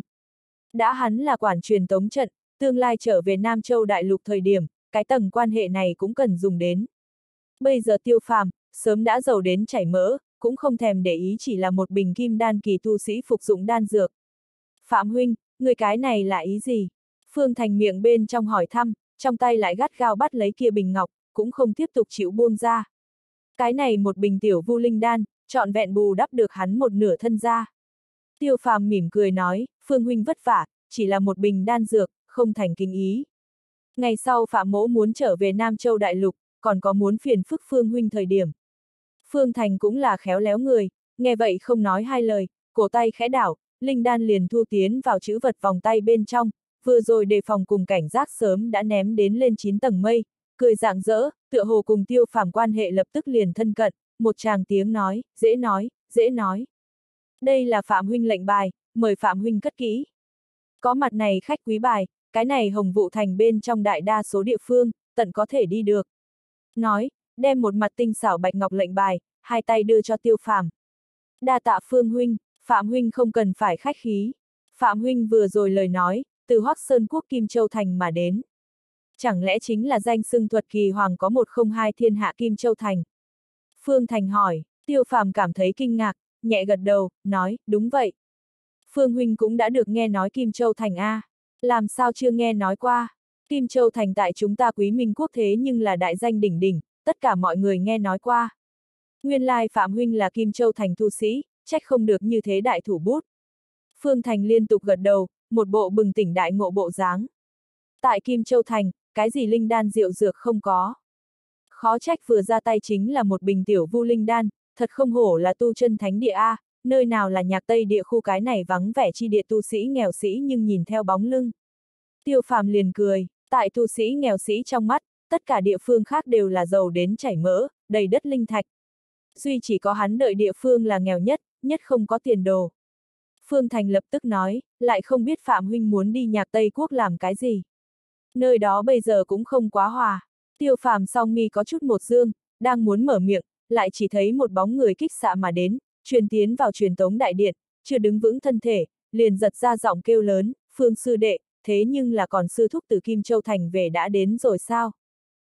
Đã hắn là quản truyền tống trận, tương lai trở về Nam Châu Đại Lục thời điểm, cái tầng quan hệ này cũng cần dùng đến. Bây giờ Tiêu Phàm, sớm đã giàu đến chảy mỡ, cũng không thèm để ý chỉ là một bình kim đan kỳ tu sĩ phục dụng đan dược. Phạm huynh, người cái này là ý gì? Phương Thành miệng bên trong hỏi thăm, trong tay lại gắt gao bắt lấy kia bình ngọc, cũng không tiếp tục chịu buông ra. Cái này một bình Tiểu Vu Linh Đan, trọn vẹn bù đắp được hắn một nửa thân ra. Tiêu Phàm mỉm cười nói, Phương huynh vất vả, chỉ là một bình đan dược, không thành kinh ý. Ngày sau Phạm mỗ muốn trở về Nam Châu Đại Lục, còn có muốn phiền phức Phương huynh thời điểm. Phương Thành cũng là khéo léo người, nghe vậy không nói hai lời, cổ tay khẽ đảo, linh đan liền thu tiến vào chữ vật vòng tay bên trong, vừa rồi đề phòng cùng cảnh giác sớm đã ném đến lên chín tầng mây, cười rạng rỡ, tựa hồ cùng Tiêu Phàm quan hệ lập tức liền thân cận, một tràng tiếng nói, dễ nói, dễ nói. Đây là Phạm huynh lệnh bài, mời Phạm huynh cất kỹ. Có mặt này khách quý bài, cái này Hồng Vũ Thành bên trong đại đa số địa phương, tận có thể đi được. Nói, đem một mặt tinh xảo bạch ngọc lệnh bài, hai tay đưa cho Tiêu Phàm. Đa tạ Phương huynh, Phạm huynh không cần phải khách khí. Phạm huynh vừa rồi lời nói, từ Hoắc Sơn Quốc Kim Châu Thành mà đến. Chẳng lẽ chính là danh xưng thuật kỳ hoàng có một không hai thiên hạ Kim Châu Thành? Phương Thành hỏi, Tiêu Phàm cảm thấy kinh ngạc, nhẹ gật đầu, nói, đúng vậy. Phương huynh cũng đã được nghe nói Kim Châu Thành A, làm sao chưa nghe nói qua? Kim Châu Thành tại chúng ta Quý Minh Quốc thế nhưng là đại danh đỉnh đỉnh, tất cả mọi người nghe nói qua. Nguyên lai Phạm huynh là Kim Châu Thành tu sĩ, trách không được như thế đại thủ bút. Phương Thành liên tục gật đầu, một bộ bừng tỉnh đại ngộ bộ dáng. Tại Kim Châu Thành, cái gì linh đan rượu dược không có. Khó trách vừa ra tay chính là một bình Tiểu Vu Linh Đan, thật không hổ là tu chân thánh địa A, nơi nào là Nhạc Tây địa khu cái này vắng vẻ chi địa tu sĩ nghèo sĩ nhưng nhìn theo bóng lưng. Tiêu Phàm liền cười, tại tu sĩ nghèo sĩ trong mắt, tất cả địa phương khác đều là giàu đến chảy mỡ, đầy đất linh thạch. Duy chỉ có hắn đợi địa phương là nghèo nhất, nhất không có tiền đồ. Phương Thành lập tức nói, lại không biết Phạm huynh muốn đi Nhạc Tây Quốc làm cái gì. Nơi đó bây giờ cũng không quá hòa. Tiêu Phàm song mi có chút một dương, đang muốn mở miệng, lại chỉ thấy một bóng người kích xạ mà đến, truyền tiến vào truyền tống đại điện, chưa đứng vững thân thể, liền giật ra giọng kêu lớn, Phương sư đệ, thế nhưng là còn sư thúc từ Kim Châu Thành về đã đến rồi sao?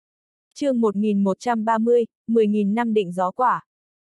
Chương một nghìn một trăm ba mươi, mười nghìn năm định gió quả.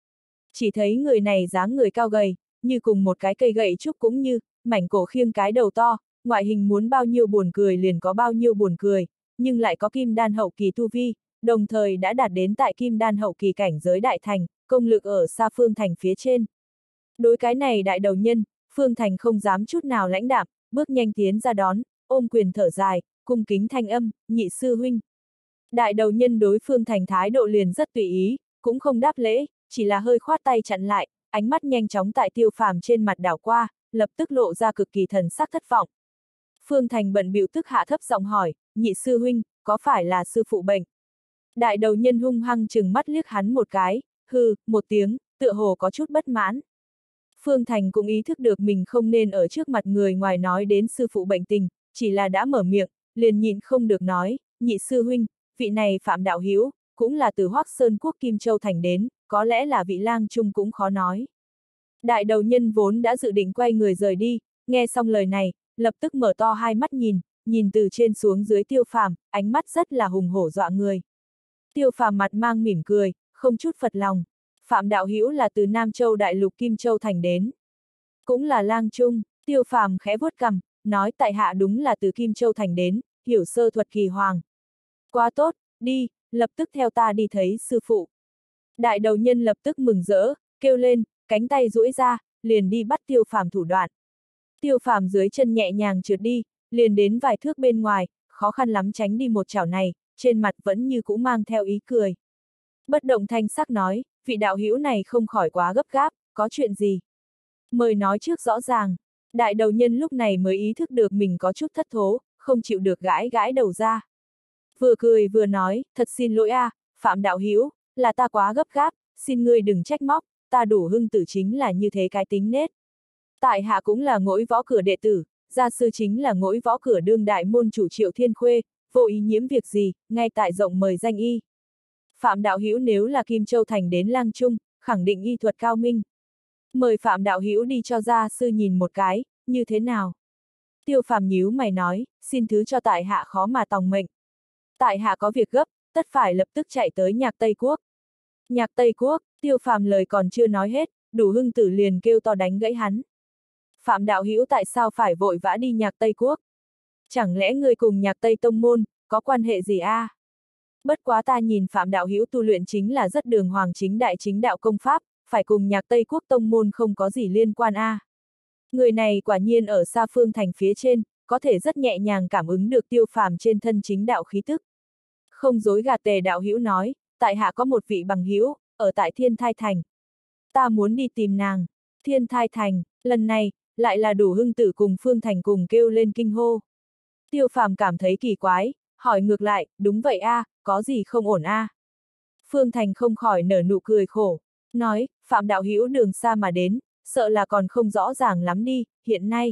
Chỉ thấy người này dáng người cao gầy, như cùng một cái cây gậy trúc cũng như, mảnh cổ khiêng cái đầu to, ngoại hình muốn bao nhiêu buồn cười liền có bao nhiêu buồn cười, nhưng lại có kim đan hậu kỳ tu vi, đồng thời đã đạt đến tại kim đan hậu kỳ cảnh giới đại thành, công lực ở xa Phương Thành phía trên. Đối cái này đại đầu nhân, Phương Thành không dám chút nào lãnh đạm, bước nhanh tiến ra đón, ôm quyền thở dài, cung kính thanh âm, nhị sư huynh. Đại đầu nhân đối Phương Thành thái độ liền rất tùy ý, cũng không đáp lễ, chỉ là hơi khoát tay chặn lại, ánh mắt nhanh chóng tại Tiêu Phàm trên mặt đảo qua, lập tức lộ ra cực kỳ thần sắc thất vọng. Phương Thành bận bịu tức hạ thấp giọng hỏi, nhị sư huynh, có phải là sư phụ bệnh? Đại đầu nhân hung hăng chừng mắt liếc hắn một cái, hừ, một tiếng, tựa hồ có chút bất mãn. Phương Thành cũng ý thức được mình không nên ở trước mặt người ngoài nói đến sư phụ bệnh tình, chỉ là đã mở miệng, liền nhịn không được nói, nhị sư huynh, vị này Phạm đạo hữu cũng là từ Hoắc Sơn quốc Kim Châu thành đến, có lẽ là vị lang trung cũng khó nói. Đại đầu nhân vốn đã dự định quay người rời đi, nghe xong lời này, lập tức mở to hai mắt nhìn, nhìn từ trên xuống dưới Tiêu Phàm, ánh mắt rất là hùng hổ dọa người. Tiêu Phàm mặt mang mỉm cười, không chút phật lòng. Phạm đạo hữu là từ Nam Châu đại lục Kim Châu thành đến. Cũng là lang trung, Tiêu Phàm khẽ vuốt cằm, nói tại hạ đúng là từ Kim Châu thành đến, hiểu sơ thuật kỳ hoàng. Quá tốt, đi, lập tức theo ta đi thấy sư phụ. Đại đầu nhân lập tức mừng rỡ, kêu lên, cánh tay duỗi ra, liền đi bắt Tiêu Phàm thủ đoạn. Tiêu Phàm dưới chân nhẹ nhàng trượt đi, liền đến vài thước bên ngoài, khó khăn lắm tránh đi một chảo này, trên mặt vẫn như cũ mang theo ý cười. Bất động thanh sắc nói, vị đạo hữu này không khỏi quá gấp gáp, có chuyện gì? Mời nói trước rõ ràng. Đại đầu nhân lúc này mới ý thức được mình có chút thất thố, không chịu được gãi gãi đầu ra. Vừa cười vừa nói, thật xin lỗi a, à, Phạm đạo hữu, là ta quá gấp gáp, xin ngươi đừng trách móc, ta đủ hưng tử chính là như thế cái tính nết. Tại hạ cũng là ngỗi võ cửa đệ tử, gia sư chính là ngỗi võ cửa đương đại môn chủ Triệu Thiên Khuê, vô ý nhiễm việc gì, ngay tại rộng mời danh y. Phạm đạo hữu nếu là Kim Châu thành đến Lang Trung, khẳng định y thuật cao minh. Mời Phạm đạo hữu đi cho gia sư nhìn một cái, như thế nào? Tiêu Phàm nhíu mày nói, xin thứ cho tại hạ khó mà tòng mệnh. Tại hạ có việc gấp, tất phải lập tức chạy tới Nhạc Tây Quốc. Nhạc Tây Quốc, Tiêu Phàm lời còn chưa nói hết, Đủ Hưng Tử liền kêu to đánh gãy hắn. Phạm đạo hữu tại sao phải vội vã đi Nhạc Tây Quốc? Chẳng lẽ người cùng Nhạc Tây Tông môn, có quan hệ gì a? À? Bất quá ta nhìn Phạm đạo hữu tu luyện chính là rất đường hoàng chính đại chính đạo công pháp, phải cùng Nhạc Tây Quốc Tông môn không có gì liên quan a. À? Người này quả nhiên ở xa Phương thành phía trên, có thể rất nhẹ nhàng cảm ứng được Tiêu Phàm trên thân chính đạo khí tức. Không dối gạt Tề đạo hữu nói, tại hạ có một vị bằng hữu ở tại Thiên Thai Thành. Ta muốn đi tìm nàng. Thiên Thai Thành, lần này, lại là Đủ Hưng Tử cùng Phương Thành cùng kêu lên kinh hô. Tiêu Phàm cảm thấy kỳ quái, hỏi ngược lại, đúng vậy a, à, có gì không ổn a? À? Phương Thành không khỏi nở nụ cười khổ, nói, Phạm đạo hữu đường xa mà đến, sợ là còn không rõ ràng lắm đi, hiện nay.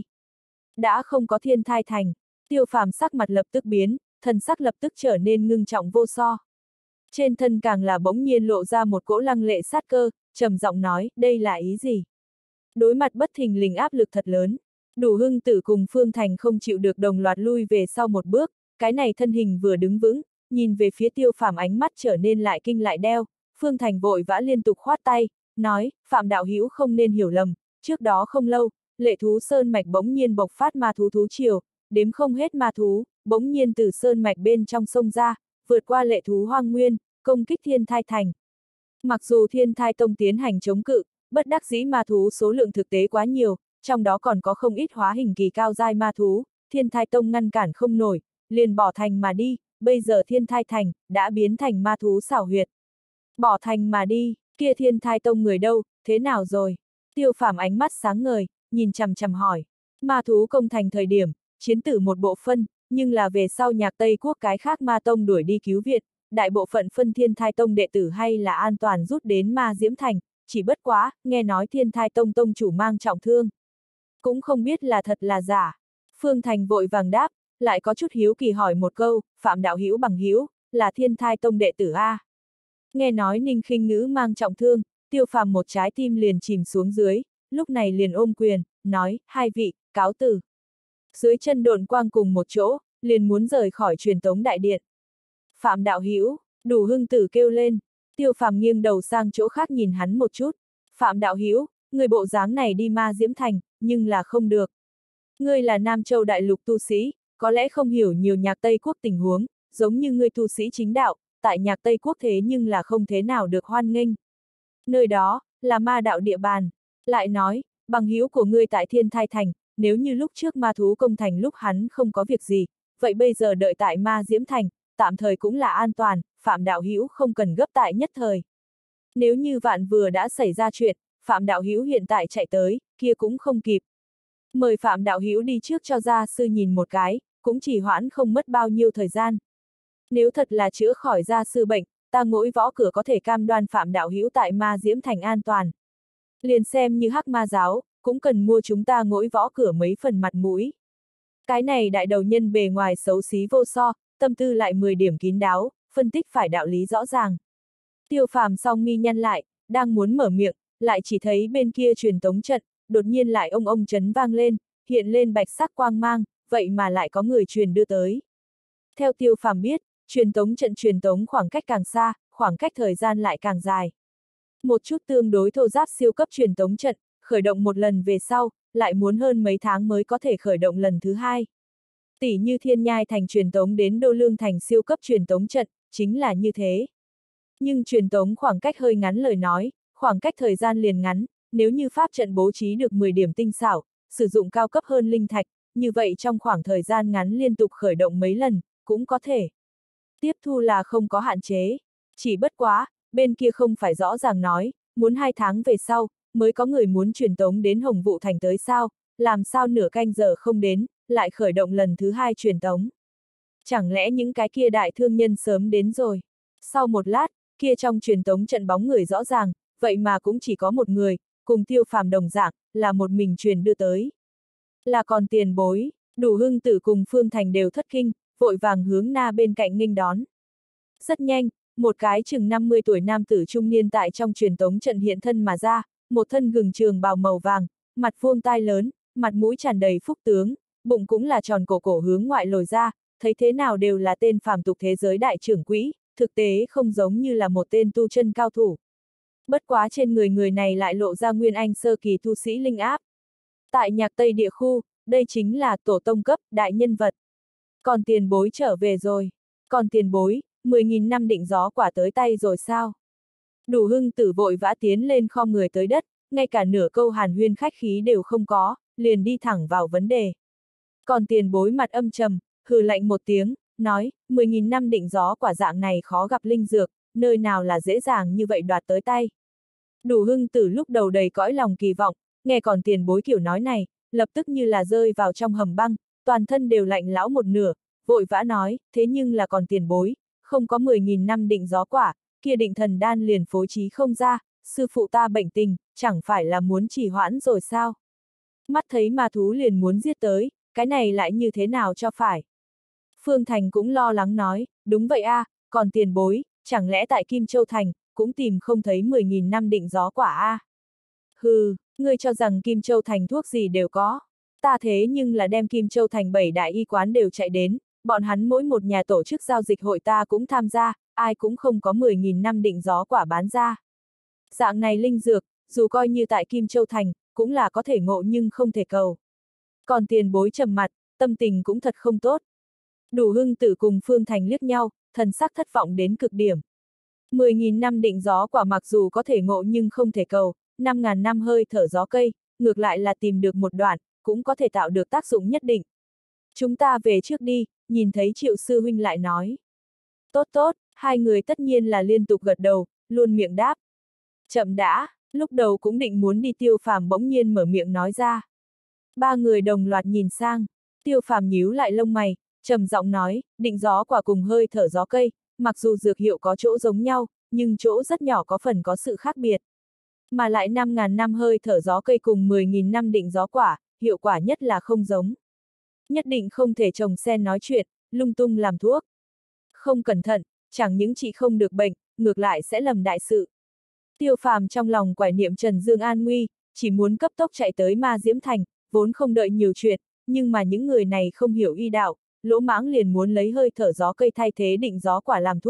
Đã không có Thiên Thai Thành, Tiêu Phàm sắc mặt lập tức biến, thần sắc lập tức trở nên ngưng trọng vô so. Trên thân càng là bỗng nhiên lộ ra một cỗ lăng lệ sát cơ, trầm giọng nói, đây là ý gì? Đối mặt bất thình lình áp lực thật lớn, Đủ Hưng Tử cùng Phương Thành không chịu được đồng loạt lui về sau một bước, cái này thân hình vừa đứng vững, nhìn về phía Tiêu Phàm ánh mắt trở nên lại kinh lại đeo, Phương Thành vội vã liên tục khoát tay, nói, Phạm đạo hữu không nên hiểu lầm, trước đó không lâu, Lệ Thú Sơn Mạch bỗng nhiên bộc phát ma thú thú triều, đếm không hết ma thú, bỗng nhiên từ Sơn Mạch bên trong sông ra, vượt qua Lệ Thú Hoang Nguyên, công kích Thiên Thai Thành. Mặc dù Thiên Thai Tông tiến hành chống cự, bất đắc dĩ ma thú số lượng thực tế quá nhiều, trong đó còn có không ít hóa hình kỳ cao giai ma thú, Thiên Thai Tông ngăn cản không nổi, liền bỏ thành mà đi, bây giờ Thiên Thai Thành đã biến thành ma thú xảo huyệt. Bỏ thành mà đi, kia Thiên Thai Tông người đâu, thế nào rồi? Tiêu Phàm ánh mắt sáng ngời, nhìn chằm chằm hỏi. Ma thú công thành thời điểm, chiến tử một bộ phân, nhưng là về sau Nhạc Tây Quốc cái khác ma tông đuổi đi cứu viện, đại bộ phận phân Thiên Thai Tông đệ tử hay là an toàn rút đến Ma Diễm Thành, chỉ bất quá, nghe nói Thiên Thai Tông tông chủ mang trọng thương. Cũng không biết là thật là giả. Phương Thành vội vàng đáp, lại có chút hiếu kỳ hỏi một câu, Phạm đạo hữu bằng hữu, là Thiên Thai Tông đệ tử a? Nghe nói Ninh Khinh Ngữ mang trọng thương, Tiêu Phàm một trái tim liền chìm xuống dưới, lúc này liền ôm quyền, nói, hai vị, cáo từ. Dưới chân độn quang cùng một chỗ, liền muốn rời khỏi truyền tống đại điện. Phạm đạo hữu, Đủ Hưng Tử kêu lên. Tiêu Phàm nghiêng đầu sang chỗ khác nhìn hắn một chút. Phạm đạo hữu, người bộ dáng này đi Ma Diễm Thành, nhưng là không được. Ngươi là Nam Châu đại lục tu sĩ, có lẽ không hiểu nhiều nhạc Tây Quốc tình huống, giống như ngươi tu sĩ chính đạo, tại nhạc Tây Quốc thế nhưng là không thế nào được hoan nghênh. Nơi đó, là ma đạo địa bàn. Lại nói, bằng hữu của ngươi tại Thiên Thai Thành, nếu như lúc trước ma thú công thành lúc hắn không có việc gì, vậy bây giờ đợi tại Ma Diễm Thành, tạm thời cũng là an toàn, Phạm đạo hữu không cần gấp tại nhất thời. Nếu như vạn vừa đã xảy ra chuyện, Phạm đạo hữu hiện tại chạy tới, kia cũng không kịp. Mời Phạm đạo hữu đi trước cho gia sư nhìn một cái, cũng chỉ hoãn không mất bao nhiêu thời gian. Nếu thật là chữa khỏi gia sư bệnh, ta Ngỗi Võ Cửa có thể cam đoan Phạm đạo hữu tại Ma Diễm Thành an toàn. Liền xem như Hắc Ma giáo, cũng cần mua chúng ta Ngỗi Võ Cửa mấy phần mặt mũi. Cái này đại đầu nhân bề ngoài xấu xí vô so, tâm tư lại mười điểm kín đáo, phân tích phải đạo lý rõ ràng. Tiêu Phàm song mi nhăn lại, đang muốn mở miệng, lại chỉ thấy bên kia truyền tống trận, đột nhiên lại ông ông chấn vang lên, hiện lên bạch sắc quang mang, vậy mà lại có người truyền đưa tới. Theo Tiêu Phàm biết, truyền tống trận truyền tống khoảng cách càng xa, khoảng cách thời gian lại càng dài. Một chút tương đối thô giáp siêu cấp truyền tống trận, khởi động một lần về sau, lại muốn hơn mấy tháng mới có thể khởi động lần thứ hai. Tỷ như Thiên Nhai Thành truyền tống đến Đô Lương Thành siêu cấp truyền tống trận, chính là như thế. Nhưng truyền tống khoảng cách hơi ngắn lời nói, khoảng cách thời gian liền ngắn, nếu như pháp trận bố trí được mười điểm tinh xảo, sử dụng cao cấp hơn linh thạch, như vậy trong khoảng thời gian ngắn liên tục khởi động mấy lần, cũng có thể. Tiếp thu là không có hạn chế. Chỉ bất quá, bên kia không phải rõ ràng nói, muốn hai tháng về sau, mới có người muốn truyền tống đến Hồng Vũ Thành tới sao, làm sao nửa canh giờ không đến, lại khởi động lần thứ hai truyền tống. Chẳng lẽ những cái kia đại thương nhân sớm đến rồi? Sau một lát, kia trong truyền tống trận bóng người rõ ràng, vậy mà cũng chỉ có một người, cùng Tiêu Phàm đồng dạng, là một mình truyền đưa tới. Là còn tiền bối, Đủ Hưng Tử cùng Phương Thành đều thất kinh, vội vàng hướng na bên cạnh nghênh đón. Rất nhanh, một cái chừng năm mươi tuổi nam tử trung niên tại trong truyền tống trận hiện thân mà ra, một thân gừng trường bào màu vàng, mặt vuông tai lớn, mặt mũi tràn đầy phúc tướng, bụng cũng là tròn cổ cổ hướng ngoại lồi ra, thấy thế nào đều là tên phàm tục thế giới đại trưởng quỹ, thực tế không giống như là một tên tu chân cao thủ. Bất quá trên người người này lại lộ ra nguyên anh sơ kỳ tu sĩ linh áp. Tại nhạc Tây địa khu, đây chính là tổ tông cấp, đại nhân vật. Còn tiền bối trở về rồi. Còn tiền bối, mười nghìn năm định gió quả tới tay rồi sao? Đủ Hưng Tử vội vã tiến lên khom người tới đất, ngay cả nửa câu hàn huyên khách khí đều không có, liền đi thẳng vào vấn đề. Còn tiền bối mặt âm trầm, hừ lạnh một tiếng, nói, mười nghìn năm định gió quả dạng này khó gặp linh dược, nơi nào là dễ dàng như vậy đoạt tới tay. Đủ Hưng Tử lúc đầu đầy cõi lòng kỳ vọng, nghe còn tiền bối kiểu nói này, lập tức như là rơi vào trong hầm băng, toàn thân đều lạnh lão một nửa, vội vã nói, thế nhưng là còn tiền bối, không có mười nghìn năm định gió quả, kia định thần đan liền phối trí không ra, sư phụ ta bệnh tình, chẳng phải là muốn trì hoãn rồi sao? Mắt thấy ma thú liền muốn giết tới, cái này lại như thế nào cho phải? Phương Thành cũng lo lắng nói, đúng vậy a, à, còn tiền bối, chẳng lẽ tại Kim Châu Thành, cũng tìm không thấy mười nghìn năm định gió quả a? À? Hừ, ngươi cho rằng Kim Châu Thành thuốc gì đều có. Ta thế nhưng là đem Kim Châu Thành bảy đại y quán đều chạy đến, bọn hắn mỗi một nhà tổ chức giao dịch hội ta cũng tham gia, ai cũng không có mười nghìn năm định gió quả bán ra. Dạng này linh dược, dù coi như tại Kim Châu Thành, cũng là có thể ngộ nhưng không thể cầu. Còn tiền bối trầm mặt, tâm tình cũng thật không tốt. Đủ Hưng Tử cùng Phương Thành liếc nhau, thần sắc thất vọng đến cực điểm. mười nghìn năm định gió quả mặc dù có thể ngộ nhưng không thể cầu, năm ngàn năm hơi thở gió cây, ngược lại là tìm được một đoạn, cũng có thể tạo được tác dụng nhất định. Chúng ta về trước đi, nhìn thấy Triệu sư huynh lại nói. Tốt tốt, hai người tất nhiên là liên tục gật đầu, luôn miệng đáp. Chậm đã, lúc đầu cũng định muốn đi Tiêu Phàm bỗng nhiên mở miệng nói ra. Ba người đồng loạt nhìn sang, Tiêu Phàm nhíu lại lông mày, trầm giọng nói, định gió quả cùng hơi thở gió cây, mặc dù dược hiệu có chỗ giống nhau, nhưng chỗ rất nhỏ có phần có sự khác biệt. Mà lại năm ngàn năm hơi thở gió cây cùng mười nghìn năm định gió quả, hiệu quả nhất là không giống. Nhất định không thể trồng sen nói chuyện, lung tung làm thuốc. Không cẩn thận, chẳng những chị không được bệnh, ngược lại sẽ lầm đại sự. Tiêu Phàm trong lòng quải niệm Trần Dương an nguy, chỉ muốn cấp tốc chạy tới Ma Diễm Thành, vốn không đợi nhiều chuyện, nhưng mà những người này không hiểu y đạo, lỗ mãng liền muốn lấy hơi thở gió cây thay thế định gió quả làm thuốc,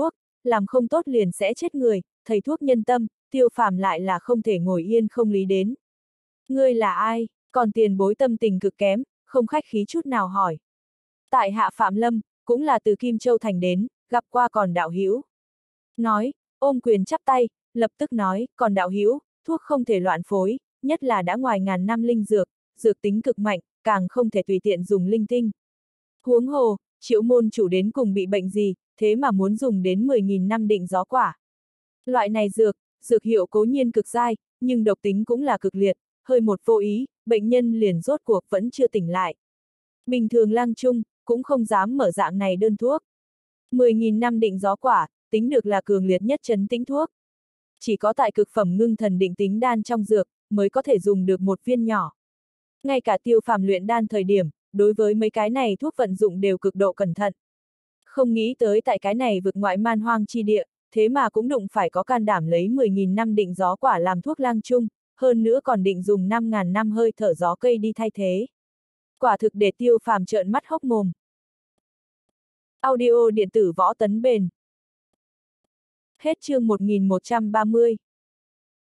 làm không tốt liền sẽ chết người, thầy thuốc nhân tâm, Tiêu Phàm lại là không thể ngồi yên không lý đến. Ngươi là ai? Còn tiền bối tâm tình cực kém, không khách khí chút nào hỏi. Tại hạ Phạm Lâm, cũng là từ Kim Châu Thành đến, gặp qua còn đạo hữu. Nói, ôm quyền chắp tay, lập tức nói, còn đạo hữu, thuốc không thể loạn phối, nhất là đã ngoài ngàn năm linh dược, dược tính cực mạnh, càng không thể tùy tiện dùng linh tinh. Huống hồ, Triệu môn chủ đến cùng bị bệnh gì, thế mà muốn dùng đến mười nghìn năm định gió quả. Loại này dược, dược hiệu cố nhiên cực dai, nhưng độc tính cũng là cực liệt, hơi một vô ý, bệnh nhân liền rốt cuộc vẫn chưa tỉnh lại. Bình thường lang trung, cũng không dám mở dạng này đơn thuốc. mười nghìn năm định gió quả, tính được là cường liệt nhất trấn tĩnh thuốc. Chỉ có tại cực phẩm ngưng thần định tính đan trong dược, mới có thể dùng được một viên nhỏ. Ngay cả Tiêu Phàm luyện đan thời điểm, đối với mấy cái này thuốc vận dụng đều cực độ cẩn thận. Không nghĩ tới tại cái này vực ngoại man hoang chi địa, thế mà cũng đụng phải có can đảm lấy mười nghìn năm định gió quả làm thuốc lang trung, hơn nữa còn định dùng năm ngàn năm hơi thở gió cây đi thay thế. Quả thực để Tiêu Phàm trợn mắt hốc mồm. Audio điện tử võ tấn bền. Hết chương một nghìn một trăm ba mươi.